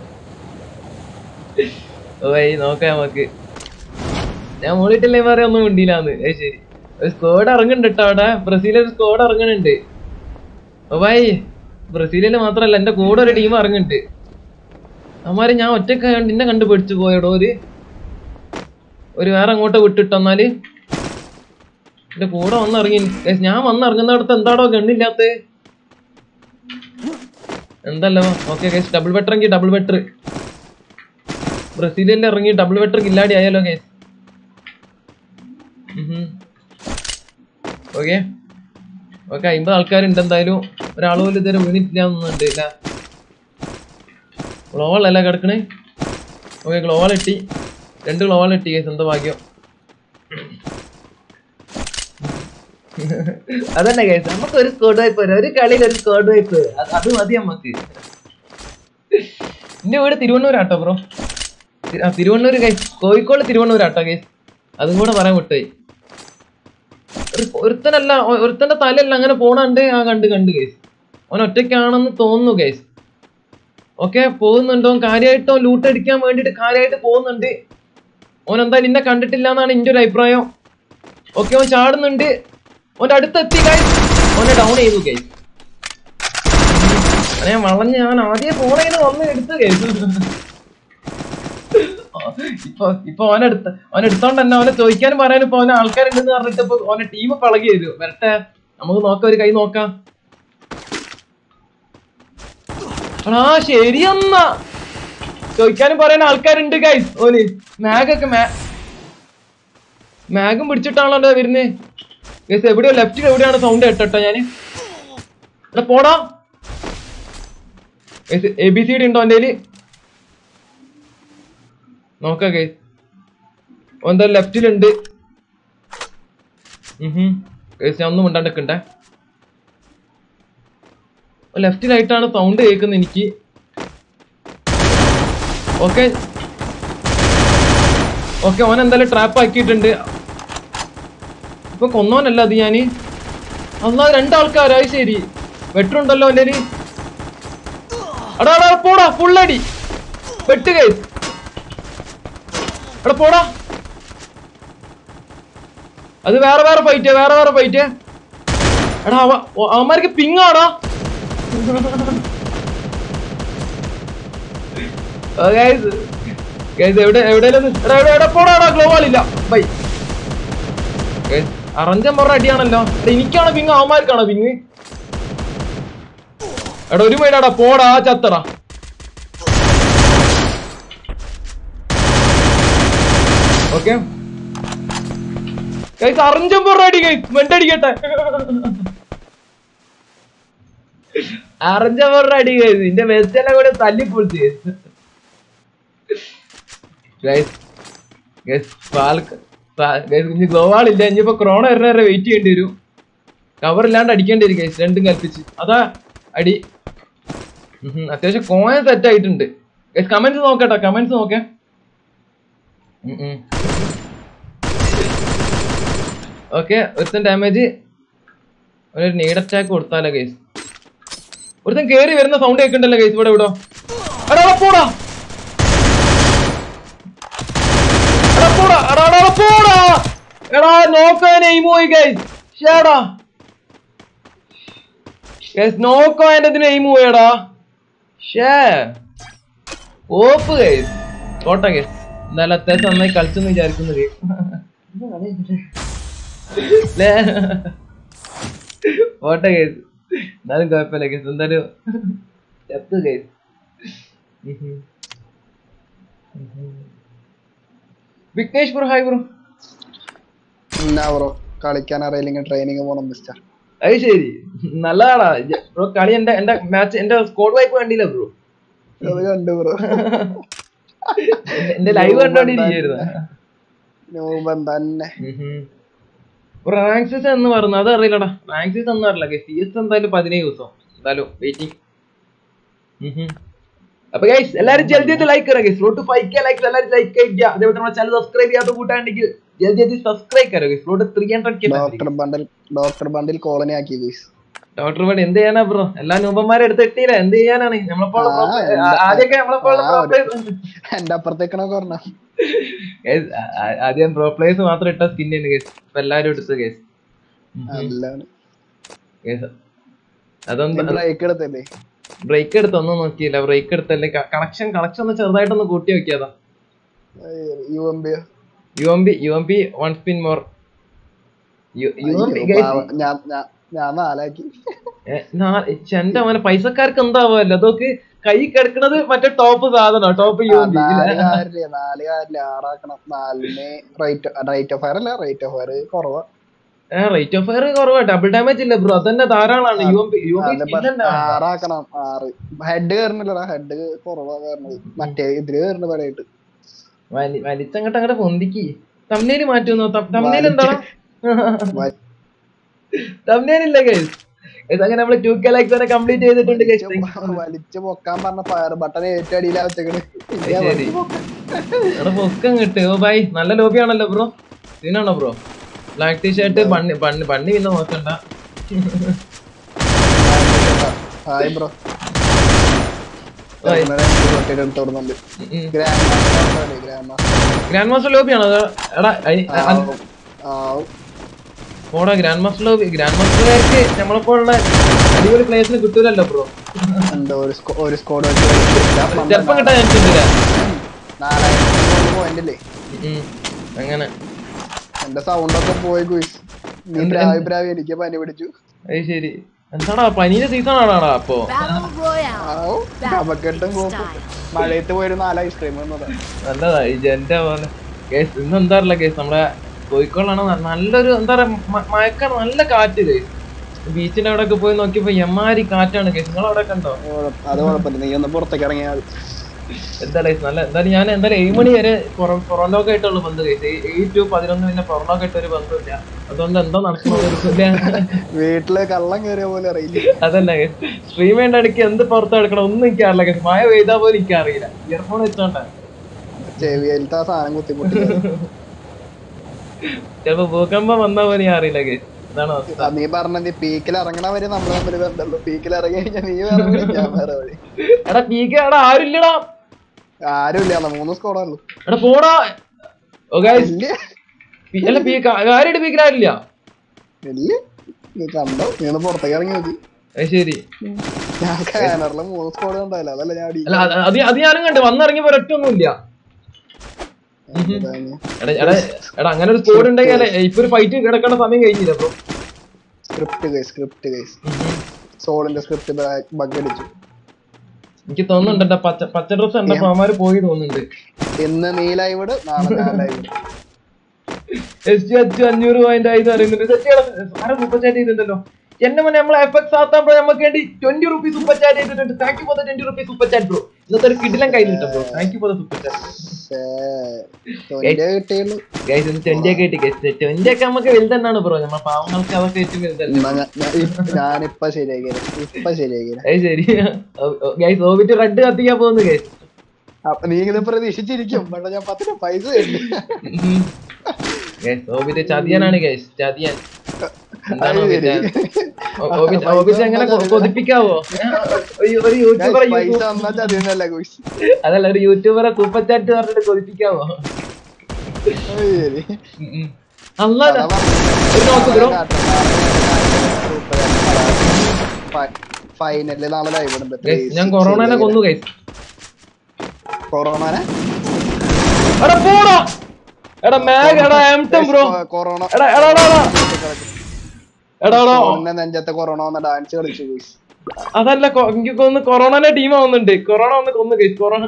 ഓ ബൈ നോക്കാം നമുക്ക്. ഞാൻ മൂളിട്ടില്ലേ പറയാ ഒന്നും ഉണ്ടില്ലാന്ന്. അത് ശരി, ഒരു സ്ക്വാഡ് ഇറങ്ങുന്നുണ്ട് കേട്ടോ അവിടെ. ബ്രസീലിൽ ഒരു സ്ക്വാഡ് ഇറങ്ങുന്നുണ്ട്. ഓ ബൈ ബ്രസീലില് മാത്രല്ല എന്റെ കൂടെ ഒരു ടീം ഇറങ്ങുന്നുണ്ട്. അമ്മാര് ഞാൻ ഒറ്റക്ക് നിന്നെ കണ്ടു പഠിച്ചു പോയടോ. ഒരു ഒരു വേറെ അങ്ങോട്ട് വിട്ടിട്ടെന്നാല് എന്റെ കൂടെ വന്നിറങ്ങി. ഞാൻ വന്നിറങ്ങുന്നിടത്ത് എന്താടോ ഗണ്ണില്ലാത്ത എന്തല്ലോ. ഓക്കെ കേസ് ഡബിൾ ബെറ്റർ എങ്കിൽ ഡബിൾ ബെറ്റർ. ബ്രസീലിൽ ഇറങ്ങി ഡബിൾ ബെറ്റർ കില്ലാടി ആയാലോ കേസ്. ഓക്കെ ഓക്കെ അമ്പത് ആൾക്കാരുണ്ട് എന്തായാലും. ഒരാൾ പോലും ഇതുവരെ വീണിട്ടില്ലാന്നുണ്ട് ഇല്ല. ഗ്ലോവൽ അല്ല കിടക്കണേ. ഓക്കെ ഗ്ലോവൽ ഇട്ടി, രണ്ട് ഗ്ലോവൽ ഇട്ടി കേസ്. എന്താ ഭാഗ്യം. അതന്നെ കേസ്, നമുക്ക് ഒരു സ്കോഡ് വൈപ്പ് വരും, ഒരു കളിയിൽ ഒരു സ്കോഡ് വൈപ്പ് അത് മതി നമ്മക്ക്. എന്റെ വീട് തിരുവണ്ണൂരാട്ടോ ബ്രോ. തിരുവണ്ണൂർ കേസ്, കോഴിക്കോട് തിരുവണ്ണൂരാട്ടോ കേസ്. അതും കൂടെ പറയാൻ വിട്ടുപോയി. ഒരുത്തനല്ല ഒരുത്തന്റെ തലയല്ല അങ്ങനെ പോണണ്ട്. ആ കണ്ട് കണ്ട് കേസ്. അവൻ ഒറ്റയ്ക്കാണെന്ന് തോന്നുന്നു കേസ്. ഓക്കെ പോകുന്നുണ്ടോ കാര്യമായിട്ടോ ലൂട്ട് അടിക്കാൻ വേണ്ടിട്ട് കാര്യമായിട്ട് പോകുന്നുണ്ട്. ഓൻ എന്തായാലും നിന്നെ കണ്ടിട്ടില്ല എന്നാണ് എന്റെ ഒരു അഭിപ്രായം. ഓക്കെ അവൻ ചാടുന്നുണ്ട്. ഓന്റെ അടുത്തെത്തി ഗൈസ്. ഓനെ ഡൗൺ ചെയ്തു ഗൈസ്. ഞാൻ വളഞ്ഞ് ഞാൻ ആദ്യം ഫോണേന്ന് വന്ന് എടുത്ത് കേസ്. ഇപ്പൊ ഇപ്പൊ ഓനെടുത്ത് ഓനെടുത്തോണ്ട് തന്നെ അവനെ ചോദിക്കാനും പറയാനും ഇപ്പൊ അവനെ ആൾക്കാരുണ്ടെന്ന് പറഞ്ഞിട്ട് ഇപ്പൊ ഓനെ ടീം പളകി വരും. വരട്ടെ നമുക്ക് നോക്കാം, ഒരു കൈ നോക്കാം. ആ ശരിയെന്നാ ചോദിക്കാനും പറയാൻ ആൾക്കാരുണ്ട് ഗൈസ്. ഓന് മാഗൊക്കെ മാഗും പിടിച്ചിട്ടാണല്ലോ വരുന്നേ ഗൈസ്. എവിടെയോ ലെഫ്റ്റിൽ എവിടെയാണ് സൗണ്ട് കേട്ടോ ഞാന്. ഇവിടെ പോടാ guys. A B C D ഉണ്ടോ എന്റെ നോക്കാം ഗൈസ്. എന്താ ലെഫ്റ്റിലുണ്ട് ഗൈസ്. ഞാൻ ഒന്നും മിണ്ടാണ്ടിക്കണ്ടേ. ലെഫ്റ്റിലായിട്ടാണ് സൗണ്ട് കേൾക്കുന്നത് എനിക്ക്. ഓക്കെ ഓക്കെ ഓൻ എന്തായാലും ട്രാപ്പ് ആക്കിയിട്ടുണ്ട്. ഇപ്പൊ കൊന്നോനല്ല അത് ഞാന്. അന്നാ രണ്ടാൾക്കാരായി ശരി. വെട്ടുണ്ടല്ലോ എന്റെ അടാ അടാ പോടാ ഫുള്ളടി വെട്ട് കേസ്. എടാ പോടാ. അത് വേറെ വേറെ ഫൈറ്റ് വേറെ വേറെ ഫൈറ്റ്. എടാ അവന്മാർക്ക് പിങ്ങാടാ. എവിടെ എവിടെ പോടാടാ ഗ്ലോവാളില്ല ബൈ. അറഞ്ചം പറഞ്ഞ അടിയാണല്ലോ. എനിക്കാണോ പിങ് അവന്മാർക്കാണോ പിങ്? എടാ ഒരു മൈനാടാ പോടാ ചത്തടാ. ഓക്കെ അറഞ്ചം പറഞ്ഞ അടി വെണ്ടടിക്കട്ടെ. അറഞ്ചം പറഞ്ഞ അടി നിന്റെ വെസ്റ്റെല്ലാം കൂടെ തല്ലിപ്പൊളിച്ച്. ഇനി ഗ്ലോവാളില്ല, ഇനിയിപ്പോ ക്രോണ വരുന്ന വരെ വെയിറ്റ് ചെയ്യേണ്ടി വരും. കവർ ഇല്ലാണ്ട് അടിക്കേണ്ടി വരും ഗൈസ്, രണ്ടും കൽപ്പിച്ച്. അതാ അടി. അത്യാവശ്യം കോയിൻ സെറ്റ് ആയിട്ടുണ്ട്. കമന്റ്സ് നോക്കട്ടോ, കമന്റ്സ് നോക്കേ. ഓക്കെ ഒരുത്തൻ ഡാമേജ്. ഒരു നീഡ് അറ്റാക്ക് കൊടുത്താലോ ഗൈസ്. ഒരുത്തൻ കേറി വരുന്ന സൗണ്ട് കേൾക്കണ്ടല്ലോ ഗൈസ്. ഇവിടെ വിടോ. എടാ പോടാ എടാ പോടാ എടാ എടാ പോടാ എടാ നോക്കാൻ എയിം പോയി ഗൈസ്. ഷേടാ ഗൈസ് നോക്കാൻ എന്റെ എയിം പോയടാ. ഷേ ഓപ്പ് ഗൈസ്. കോട്ടെ ഗൈസ് എന്തായാലും അത്യാവശ്യം നന്നായി കളിച്ചെന്ന് വിചാരിക്കുന്നത്. ഓട്ടെ കേസ് എന്നാലും കുഴപ്പമില്ല കേസ്. എന്തായാലും എത്ത് guys. Vignesh bro hi bro. Bro കളിക്കാൻ അറിയില്ലെങ്കിൽ ട്രെയിനിങ് പോണം മിസ്റ്റർ. അത് ശരി നല്ലതാടാ ബ്രോ കളി. എന്റെ എന്റെ മാച്ച് എന്റെ സ്കോഡ് വൈപ്പ് കണ്ടില്ല ബ്രോ? അത് കണ്ടു ബ്രോ. എന്റെ ലൈവ് കണ്ടോണ്ടിരിക്കുന്നു. തന്നെ റാങ്ക്സിസ് എന്ന് പറഞ്ഞു അത് അറിയില്ലടാ. റാങ്ക്സിസ് ഒന്നും അറിയില്ല. സി എസ് എന്തായാലും പതിനേഴ് ദിവസം എന്തായാലും വെയിറ്റിംഗ്. അപ്പൊ ഗൈസ് എല്ലാരും ജൽദി ലൈക്ക് കറ guys. Road to five K like എല്ലാരും ലൈക്ക് ചെയ്യുക. അതേപോലെ നമ്മുടെ ചാനൽ സബ്സ്ക്രൈബ് ചെയ്യാത്ത കൂട്ടാണെങ്കിൽ ജൽദി ജൽദി സബ്സ്ക്രൈബ് കറ guys. Road three hundred K. Doctor bundle doctor bundle colony ആക്കി ഗൈസ്. ഡോക്ടർ ബണ്ട് എന്ത് ചെയ്യാനാ ബ്രോ? എല്ലാ നൂപന്മാരെ എടുത്ത് ഇട്ടില്ല. എന്ത് ചെയ്യാനാണ് നമ്മളെപ്പോൾ ആദ്യമൊക്കെ നമ്മളെപ്പോൾ എന്റെ അപ്പുറത്തേക്കണൊക്കെ പറഞ്ഞ ആദ്യം പ്രോ പ്ലേസ് മാത്രം ഇട്ട സ്കിന്നു കേസ്. ഇപ്പൊ എല്ലാരും എടുത്ത് കേസ്. അതൊന്നും ബ്രേക്ക് എടുത്തല്ലേ? ബ്രേക്ക് എടുത്തൊന്നും നോക്കിയില്ല. ബ്രേക്ക് എടുത്തല്ലേ കണക്ഷൻ കണക്ഷൻ ഒന്ന് ചെറുതായിട്ടൊന്ന് കൂട്ടി നോക്കിയതാ. U M B U M B one spin more. ഞാൻ നാലാക്കി. എന്റെ മോനെ പൈസക്കാർക്ക് എന്താവല്ലോ അതൊക്കെ കൈ കിടക്കണത് മറ്റേ ടോപ്പ് സാധനം. ടോപ്പ് യു എം ബി നാല് കാലില് ആറാക്കണം. നാലിന് റേറ്റ് റേറ്റ് ഓഫ് ഫയർ അല്ല, റേറ്റ് ഓഫ് ഫയർ കുറവാ. റേറ്റ് ഓഫ് ഫയർ കുറവാ. ഡബിൾ ഡാമേജ് ഇല്ല ബ്രോ. അതന്നെ ധാരാളമാണ്. U M B U M B ആറാക്കണം. ആറ് ഹെഡ് കയറണില്ലടാ. ഹെഡ് കുറവാ കയറണത്. മറ്റേ ഇതില് കയറണ പടയായിട്ട് വലിച്ചങ്ങട്ട് അങ്ങോട്ട് പൊന്തിക്ക്. തമ്മില് മാറ്റുന്നു. തമ്മിൽ എന്താണ്? തമ്മിലില്ല ഗൈസ്. അങ്ങനെ നമ്മള് ടു കെ ലൈക്സ് വരെ കംപ്ലീറ്റ് ചെയ്തിട്ടുണ്ട്. വലിച്ചു പൊക്കാൻ പറഞ്ഞ ഫയർ ബട്ടൺ ഏറ്റവും അടിയിലാ വെച്ചേക്കണ്. പൊക്കം കിട്ട്. ഓ ബൈ നല്ല ലോബിയാണല്ലോ ബ്രോ. ഇതിനാണോ bro black T shirt? Bunny bunny bunny പിന്നെ നോക്കണ്ട. Hi bro. ഗ്രാൻഡ് മാസ്റ്റർ ലോബിയാണോ? എടാ പോടാ ഗ്രാൻഡ് മാസ്റ്റർ ലോബി. ഗ്രാൻഡ് മാസ്റ്റർകാർക്ക് നമ്മളെപ്പോലുള്ള അടിപൊളി പ്ലേയേഴ്സിന് കിട്ടൂലല്ലോ ബ്രോ. ചെറുപ്പം കിട്ടാൻ ചാൻസ് അങ്ങനെ. എന്റെ സൗണ്ട് ഒക്കെ പോയി എനിക്ക് പനി പിടിച്ചു. അത് ശരി. എന്താടാ പനീന്റെ സീസൺ ആണാടാ അപ്പൊ? അപകടം മഴയത്ത് പോയൊരു നാല് ഐസ്ക്രീം നല്ലതാ. എന്റെ പോലെ കേസ് ഇന്ന് എന്താ അറിയില്ല കേസ്. നമ്മളെ കോഴിക്കോടാണ് നല്ലൊരു എന്താ പറയാ മയക്കാർ നല്ല കാറ്റ് കേസ്. ബീച്ചിന്റെ അവിടെ ഒക്കെ പോയി നോക്കിയപ്പോ എമ്മാരി കാറ്റാണ് കേസ്. നിങ്ങൾ അവിടെ കണ്ടോ? അത് കുഴപ്പമില്ല, നീ ഒന്ന് പുറത്തേക്ക് ഇറങ്ങിയാൽ എന്താ കേസ് നല്ല. എന്തായാലും ഞാൻ എന്തായാലും ഏഴ് മണി വരെ പൊറോലോക്ക് ആയിട്ടുള്ള ബന്ധം കേസ്. എയ്റ്റ് ടു പതിനൊന്ന് പിന്നെ പൊറോലോക്ക് ആയിട്ട് ഒരു ബന്ധമില്ല. അതുകൊണ്ട് എന്തോ നടക്കുന്നത് വീട്ടില് കള്ളം കയറിയ പോലെ അറിയില്ല. അതല്ല കേസ്. സ്ട്രീം വേണ്ട ഇടയ്ക്ക് എന്ത് പുറത്ത് എടുക്കണം ഒന്നും എനിക്ക് അറിയില്ല കേസ്. മഴ പെയ്താ പോലും എനിക്ക് അറിയില്ല. ഇയർഫോൺ വെച്ചോണ്ടാ ചെവിയിലത്തെ ആ സാധനം കുത്തിപ്പൊട്ടി. ചിലപ്പോ ഭൂകമ്പം വന്നാ പോലെ ഞാൻ അറിയില്ല കേസ്. ഇതാണ് അവസ്ഥ. നീ പറഞ്ഞത് പീക്കിൽ ഇറങ്ങണ വരെ നമ്മൾ തമ്മിൽ ബന്ധമുള്ളൂ. പീക്കിൽ ഇറങ്ങി കഴിഞ്ഞാൽ നീ വേറെ വഴി, ഞാൻ വേറെ വഴി. എടാ പീക്ക് എടാ ആരുമില്ലടാ. ആരും ഇല്ല, മൂന്ന് സ്കോഡുള്ളൂ. എടാ പോടാ. അല്ല പീക്ക് ആരുടെ പീക്കിലാരില്ല. കണ്ടോ നീ ഒന്ന് പുറത്തേക്ക് ഇറങ്ങി മതി. ശരി. ഞാൻ കാനറിലെ മൂന്ന് സ്കോഡ് കണ്ടല്ലോ, അതല്ല ഞാൻ അത് ഞാനും കണ്ടു. വന്നിറങ്ങിയപ്പോ ഒരൊറ്റൊന്നും ഇല്ല. എടാ അങ്ങനെ ഒരു സ്കോഡ് ഉണ്ടെങ്കിൽ ഇപ്പൊ ഒരു ഫൈറ്റ് കിടക്കേണ്ട സമയം കഴിഞ്ഞില്ല ബ്രോ. സ്ക്രിപ്റ്റ് സ്ക്രിപ്റ്റ് സോളിന്റെ സ്ക്രിപ്റ്റ് ബഗ് അടിച്ചു. എനിക്ക് തോന്നുന്നുണ്ട് പച്ച പച്ച ഡ്രസ് കണ്ടപ്പോ അവന്മാര് പോയി തോന്നുന്നുണ്ട്. ഇന്ന് നീ ലൈവ് ഇട്, നാളെ ഞാൻ ലൈവ് ഇടും. എസ് ജി അച്ചു അഞ്ഞൂറ് പോയിന്റ് ആയി പറയുന്നുണ്ട്. ആരെ സൂപ്പർ ചാറ്റ് ചെയ്തിട്ടുണ്ടല്ലോ എന്നെ മുന്നേ നമ്മൾ എഫക്സ് ആത്താൻ നമുക്ക് വേണ്ടി ട്വന്റി റുപ്പീസ് സൂപ്പർ ചാറ്റ് ചെയ്തിട്ടുണ്ട്. Thank you for the twenty rupees super chat bro. ഇന്നത്തെ ഒരു കിടിലൻ കയ്യിൽ കിട്ടും bro. Thank you for the super chat. Twenty ഒക്കെ കിട്ടി. ട്വന്റി ഒക്കെ നമുക്ക് വലുതെന്നാണ് ബ്രോ. നമ്മളെ പാവങ്ങൾക്ക് അതൊക്കെ ഏറ്റവും വലുതല്ല. ഞാനിപ്പ ശരിയാക്കി ഇപ്പൊ ശരിയാക്കി. അത് ശരി ഗൈസ്. ഓബിറ്റ് റെഡ് കത്തിക്കാൻ പോകുന്നു ഗൈസ്. നീ ഇത് പ്രതീക്ഷിച്ചിരിക്കും. പക്ഷെ ഞാൻ പത്തിന് പൈസ ഓബിറ്റ് ചതിയാനാണ് ഗൈസ്. ചതിയാൻ എങ്ങനെ കൊതിപ്പിക്കാവോ? ഒരു യൂട്യൂബറെ അതല്ല ഒരു യൂട്യൂബറെ സൂപ്പർ ചാറ്റ് പറഞ്ഞിട്ട് കൊതിപ്പിക്കാവോ? ഞാൻ കൊറോണനെ കൊന്നു ഗൈസ്. കൊറോണനെ എടാ മാഗ് എടാ എംടം ബ്രോ. കൊറോണ എടാ എടാ എടാ എടാ നെഞ്ചത്തെ കൊറോണ വന്ന ഡാൻസ് കളിച്ചു ഗൈസ്. അതല്ല എനിക്ക് കൊന്ന് കൊറോണന്റെ ടീം ആവുന്നുണ്ട്. കൊറോണ വന്ന് കൊന്നു ഗൈസ്. കൊറോണ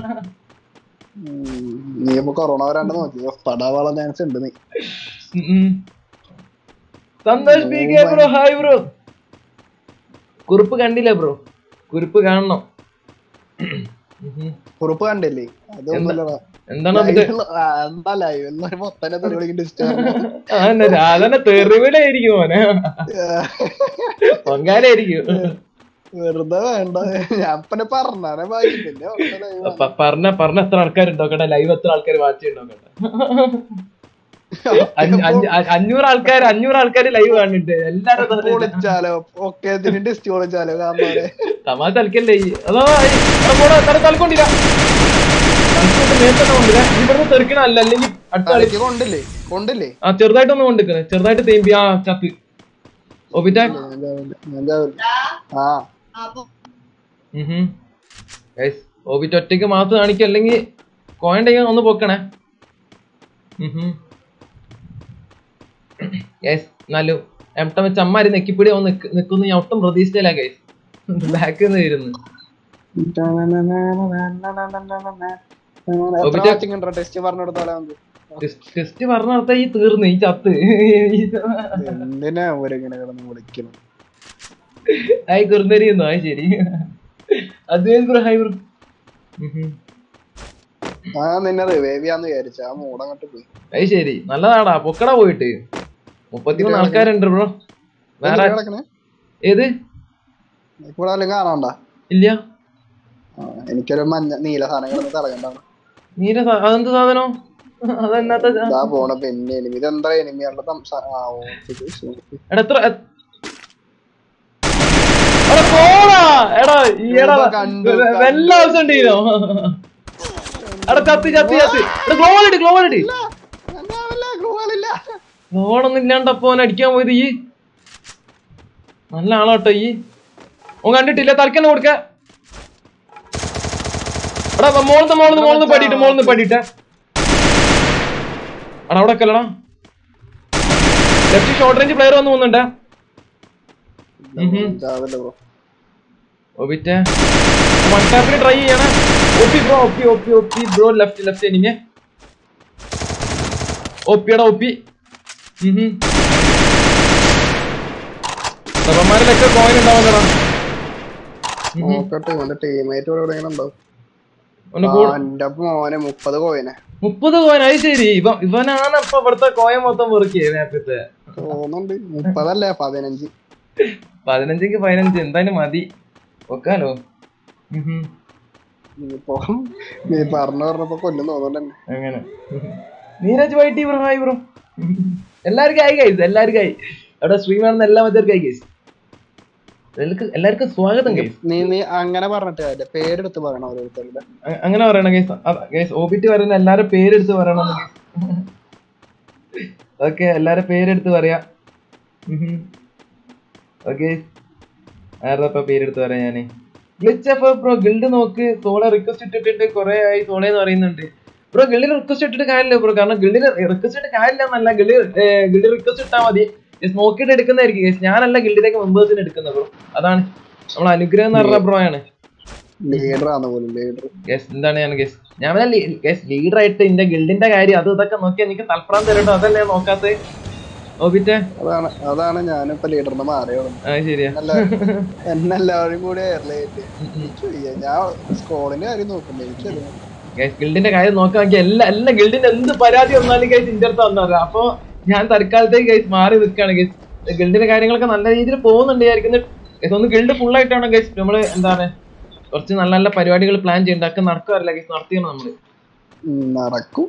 നീ ഇപ്പൊ കൊറോണ വരാണ്ട് നോക്കി പടാവാള ചാൻസ് ഉണ്ട്. നീ Santhosh P K bro hi bro. കുറിപ്പ് കണ്ടില്ല ബ്രോ. കുറിപ്പ് കാണണം. കുറിപ്പ് കണ്ടില്ലേ? അതൊന്നുമില്ലടാ. എന്താണ് അതന്നെ തെറിവിലായിരിക്കും മോനെ. പൊങ്കാലായിരിക്കും. വെറുതെ വേണ്ട. ഞാൻ പറഞ്ഞാനെ പറഞ്ഞ പറഞ്ഞ എത്ര ആൾക്കാരുണ്ടോക്കട്ടെ. ലൈവ് എത്ര ആൾക്കാർ വാച്ച് ചെയ്യണ്ടോക്കട്ടെ. അഞ്ഞൂറ് ആൾക്കാർ അഞ്ഞൂറ് ആൾക്കാര് ലൈവ് കാണുന്നുണ്ട്. എല്ലാരും വിളിച്ചാലോ ഒക്കെ ടെസ്റ്റ് വിളിച്ചാലോ തമാശ തൽക്കല്ലേ. അതോ തലക്കൊണ്ടില്ല ഇവിടുന്ന് തെറിക്കണല്ല. അല്ലെങ്കിൽ അടുത്ത കളി കൊണ്ടില്ലേ കൊണ്ടില്ലേ ആ ചെറുതായിട്ടൊന്നും കൊണ്ടിരിക്കണേ. ചെറുതായിട്ട് തേമ്പി ആ ചത്ത്. ഓബിറ്റ ഓബിറ്റ് ഒറ്റയ്ക്ക് മാത്രം കാണിക്കുക. അല്ലെങ്കിൽ കോയിൻ ഒന്ന് പൊക്കണേ. ഗൈസ് എന്നാലും എംടം വെച്ച് അമ്മാരി നെക്കിപ്പിടി ഒന്ന് നിക്കുന്നു. ഞാൻ ഒട്ടും പ്രതീക്ഷിച്ചില്ല ഗൈസ്. ബാക്ക് വരുന്നു. ടെസ്റ്റ് പറഞ്ഞ ഈ തീർന്നു ഈ ചത്ത്. എന്തിനാ ഓരിങ്ങനെ കിടന്ന് വിളിക്കണം? ആയി കുറുന്നരിയുന്നു. അത് ശരി. അത് അത് ശരി നല്ലതാടാ. പൊക്കട പോയിട്ട് മുപ്പത്തിമൂന്ന് ആൾക്കാരുണ്ട് ബ്രോ. വേറെ ഏത് കാണാണ്ട? ഇല്ല എനിക്കൊരു മഞ്ഞ നീല സാധനങ്ങൾ തിളങ്ങണ്ടാണ്. നീല അതെന്ത് സാധനോ? അതെന്നാ പോണ പിന്നെ എനിമി ഇതെന്താ എനിമിയുള്ള ഗോളൊന്നും ഇല്ലാണ്ടപ്പോ അടിക്കാൻ പോയത് ഈ നല്ല ആളോട്ടോ. ഈ ഓൻ കണ്ടിട്ടില്ല. തലക്കന്നെ കൊടുക്ക. എടാ മോളന്ന് മോളന്ന് മോളന്ന് പടിയിട്ട് മോളന്ന് പടിയിട്ട് എടാ അവിടെ ഒക്കെല്ലടാ. ലെഫ്റ്റ് ഷോർട്ട് റേഞ്ച് പ്ലെയർ വന്ന് പോകുന്നുണ്ട്. വൺ ടാപ്പിന് ട്രൈ ചെയ്യണേ. OP bro OP OP OP bro. Left left enemy ഒപ്പിയടാ ഒപ്പി. സഭമാരിലൊക്കെ കോയിൻ ഉണ്ടാവുന്നടാ. മുപ്പത് കോയിന് മുപ്പത് കോയിൻ. അത് ശരി. ഇവ ഇവനാണ് ഇപ്പൊ ഇവിടുത്തെ കോയിൻ മൊത്തം വെറുക്കിയേ നേരത്തെ. മുപ്പതല്ലേ പതിനഞ്ച്. പതിനഞ്ചെങ്കിൽ പതിനഞ്ച് എന്തായാലും മതി. വെക്കാലോ. നീ പറഞ്ഞു പറഞ്ഞപ്പോ കൊല്ലം തോന്നണ്ടന്നെ. അങ്ങനെ നീരജ് വൈറ്റി ബ്രോ ഹായ് ബ്രോ. എല്ലാവർക്കും ആയി ഗൈസ്. എല്ലാവർക്കും ആയി. അവിടെ സ്ട്രീം കാണുന്ന എല്ലാ മറ്റേർക്കും ആയി ഗൈസ്. എല്ലാവർക്കും സ്വാഗതം ഗൈസ്. നീ നീ അങ്ങനെ പറഞ്ഞിട്ട് പേരെടുത്ത് പറയണം ഓരോരുത്തരുടെ. അങ്ങനെ പറയണം ഗൈസ്. ഗൈസ് ഓബിറ്റ് പറയുന്ന എല്ലാരും പേരെടുത്ത് പറയണം. ഓക്കെ എല്ലാരും പേരെടുത്ത് പറയാ. ഓക്കെ ആരപ്പ പേരെടുത്ത് പറയാ ഞാന്. ഗ്ലിച്ച് എഫ് ബ്രോ ഗിൽഡ് നോക്ക്. സോളെ റിക്വസ്റ്റ് ഇട്ടിട്ടുണ്ട്. കൊറേ ആയി സോളെന്ന് പറയുന്നുണ്ട്. ബ്രോ ഗിൽഡിൽ റിക്വസ്റ്റ് ഇട്ടിട്ട് കാര്യമില്ല ബ്രോ, കാരണം ഗിൽഡിൽ റിക്വസ്റ്റ് ഇട്ട് കാര്യമില്ല എന്നല്ല, ഗിൽഡ് ഗിൽഡിൽ റിക്വസ്റ്റ് ഇട്ടാൽ മതി, നോക്കിയിട്ട് എടുക്കുന്നതായിരിക്കും. ഞാനല്ല ഗിൽഡിലേക്ക് മെമ്പേഴ്സിന് എടുക്കുന്നത് ബ്രോ, അതാണ് നമ്മൾ അനുഗ്രഹം എന്ന് പറഞ്ഞ ബ്രോ ആണ്. എന്താണ് ഞാൻ ഗസ് ഞാൻ ഗസ് ലീഡർ ആയിട്ട് എന്റെ ഗിൽഡിന്റെ കാര്യം അത് ഇതൊക്കെ നോക്കി എനിക്ക് തൽപ്രാന്ത് തരട്ടോ, അതല്ലേ നോക്കാത്ത ഓബിറ്റെ. അതാണ് അതാണ് ഞാനിപ്പോ ലീഡറിന് മാറിയോ. ശരിയാ, എന്നെല്ലാവരും കൂടി ഞാൻ സ്കോളിന്റെ കാര്യം നോക്കണ്ടേ. എനിക്കറിയാം ഗിൽഡിന്റെ കാര്യം നോക്കാമെങ്കിൽ എല്ലാ എല്ലാ ഗിൽഡിന്റെ എന്ത് പരാതി വന്നാലും ഗൈസ് ഇന്റെ അടുത്ത് വന്നത്. അപ്പൊ ഞാൻ തൽക്കാലത്തേക്ക് ഗൈസ് മാറി നിൽക്കാണ് ഗൈസ്. ഗിൽഡിന്റെ കാര്യങ്ങളൊക്കെ നല്ല രീതിയിൽ പോകുന്നുണ്ട് വിചാരിക്കുന്നത്. ഒന്ന് ഗിൽഡ് ഫുൾ ആയിട്ടാണ് ഗൈസ് നമ്മള് എന്താണ് കുറച്ച് നല്ല നല്ല പരിപാടികൾ പ്ലാൻ ചെയ്യണ്ട, ഒക്കെ നടക്കാറില്ല ഗൈസ്, നടത്തിയാണ് നമ്മള് നടക്കും.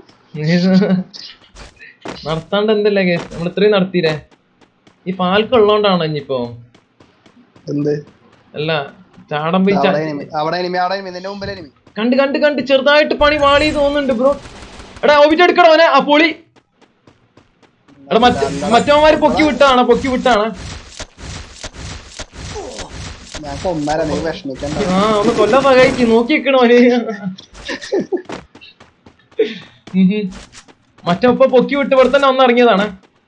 നടത്താണ്ട് എന്തല്ലേ ഗൈസ്, നമ്മൾ ഇത്രയും നടത്തിയില്ലേ. ഈ ഫാൽക്ക ഉള്ളോണ്ടാണോ ഇനിയിപ്പോ എന്ത് അല്ല ചാടം പോയി കണ്ട് കണ്ട് കണ്ട് ചെറുതായിട്ട് പണി വാളി തോന്നുന്നുണ്ട് ബ്രോ. എടാ ഓബിറ്റ് എടുക്കണോനെ ആ പൊളി. എടാ മറ്റ മറ്റവന്മാര് പൊക്കി വിട്ടാണ് പൊക്കി വിട്ടാണ് ആ ഒന്ന് കൊല്ലാൻ സഹായിക്ക്, നോക്കി വെക്കണോന്. മറ്റൊപ്പം പൊക്കി വിട്ട് ഇവിടെ തന്നെ ഒന്ന് ഇറങ്ങിയതാണ്.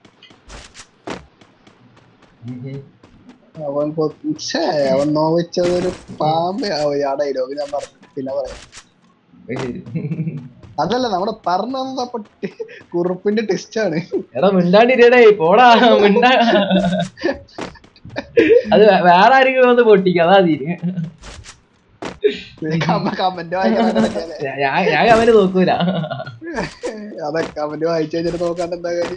അവൻ അവൻ നോവിച്ചതൊരു പാമ്പ് ആ ഡയലോഗ് ഞാൻ പറഞ്ഞു, പിന്നെ പറയാം. അതല്ല നമ്മള് പറഞ്ഞ കുറുപ്പിന്റെ ടെസ്റ്റ് ആണ്. എടാ മിണ്ടാണ്ടിരടേ പോടാ മിണ്ടാ, അത് വേറെ ആരെങ്കിലും വന്ന് പൊട്ടിക്കും, അതാ തീരെ. കമന്റ് ഞാൻ കമന്റ് നോക്കൂല, അതെ കമന്റ് വായിച്ചു കഴിഞ്ഞിട്ട് നോക്കാണ്ട് എന്താ കാര്യം.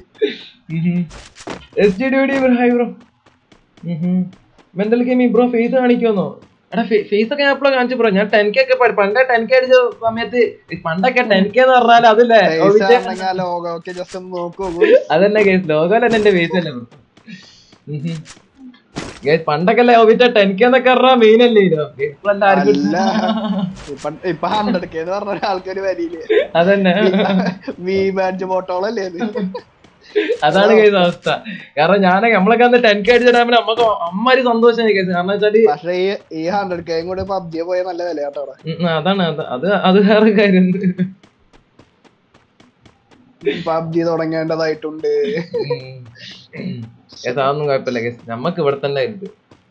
മെന്റൽ ഗെയിമിംഗ് ബ്രോ ഫേസ് കാണിക്കുമെന്നോ? എടാ ഫേസ് ഒക്കെ ഞാൻ എപ്പോഴും കാണിച്ചു ബ്രോ. ഞാൻ ടെൻ കെ ഒക്കെ പണ്ടേ ടെൻ കെ അടിച്ച സമയത്ത് പണ്ടൊക്കെ ടെൻ കെ എന്ന് പറഞ്ഞാൽ അതില്ലേ അതന്നെ കേസ് ലോകോ തന്നെ എന്റെ ഫേസ് അല്ലേ ബ്രോ. പണ്ടൊക്കെ അല്ലേ ഓബിറ്റ ടെൻ കെ എന്നൊക്കെ പറഞ്ഞാൽ മെയിൻ അല്ലേ അതന്നെ. അതാണ് കേസ് അവസ്ഥ. കാരണം ഞാൻ നമ്മളൊക്കെ അന്ന് ടെൻ കെ അടിച്ച ടൈമിൽ നമുക്ക് അമ്മമാര് സന്തോഷം കേസ്. കാരണം വെച്ചാല് അതാണ് അത് അത് വേറെ കാര്യം. പബ്ജി തുടങ്ങേണ്ടതായിട്ടുണ്ട്. അതൊന്നും കുഴപ്പമില്ല കേസ്, നമ്മക്ക് ഇവിടെ തന്നെ ഉണ്ട്.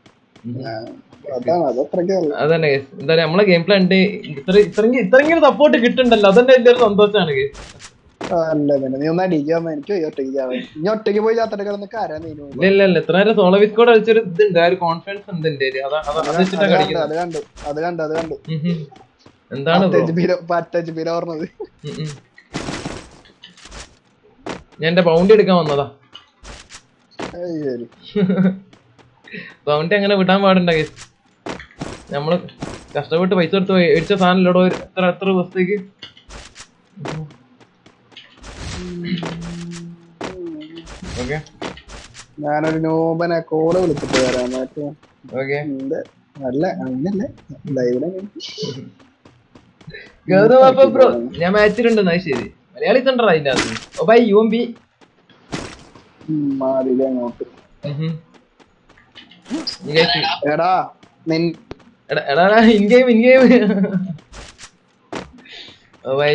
അതന്നെ കേസ്. എന്താ നമ്മളെ ഗെയിം പ്ലേ ഉണ്ട്, ഇത്ര ഇത്രയും ഇത്രയെങ്കിലും സപ്പോർട്ട് കിട്ടുന്നുണ്ടല്ലോ, അതന്നെ വലിയ ഒരു സന്തോഷമാണ് കേസ്. ഇല്ല ഇല്ല ഇത്ര നേരം സോളോ വിസ്കോഡ് കളിച്ചൊരു ഇതുണ്ട്, ആ ഒരു കോൺഫിഡൻസ് ഉണ്ട് എന്റെ. എന്താണ് ഞാൻ എന്റെ ബൗണ്ടി എടുക്കാൻ വന്നതാ. ബൗണ്ടി അങ്ങനെ വിടാൻ പാടുണ്ട കേസ്. നമ്മള് കഷ്ടപ്പെട്ട് പൈസ കൊടുത്ത് മേടിച്ച സാധനം ഇല്ലടോ എത്ര എത്ര ദിവസത്തേക്ക്. ഞാനൊരു നോബനെ കോള് വിളിച്ചിട്ട് വരാം. അല്ല അങ്ങനല്ലേ ബ്രോ ഞാൻ മാച്ചിലുണ്ട്. ശരി മലയാളി സെന്റർ അതിന്റെ അത് ബൈ യു എം ബി അങ്ങോട്ട്. എടാ എടാ ഇൻഗെയിം ഇൻഗെയിം ബൈ.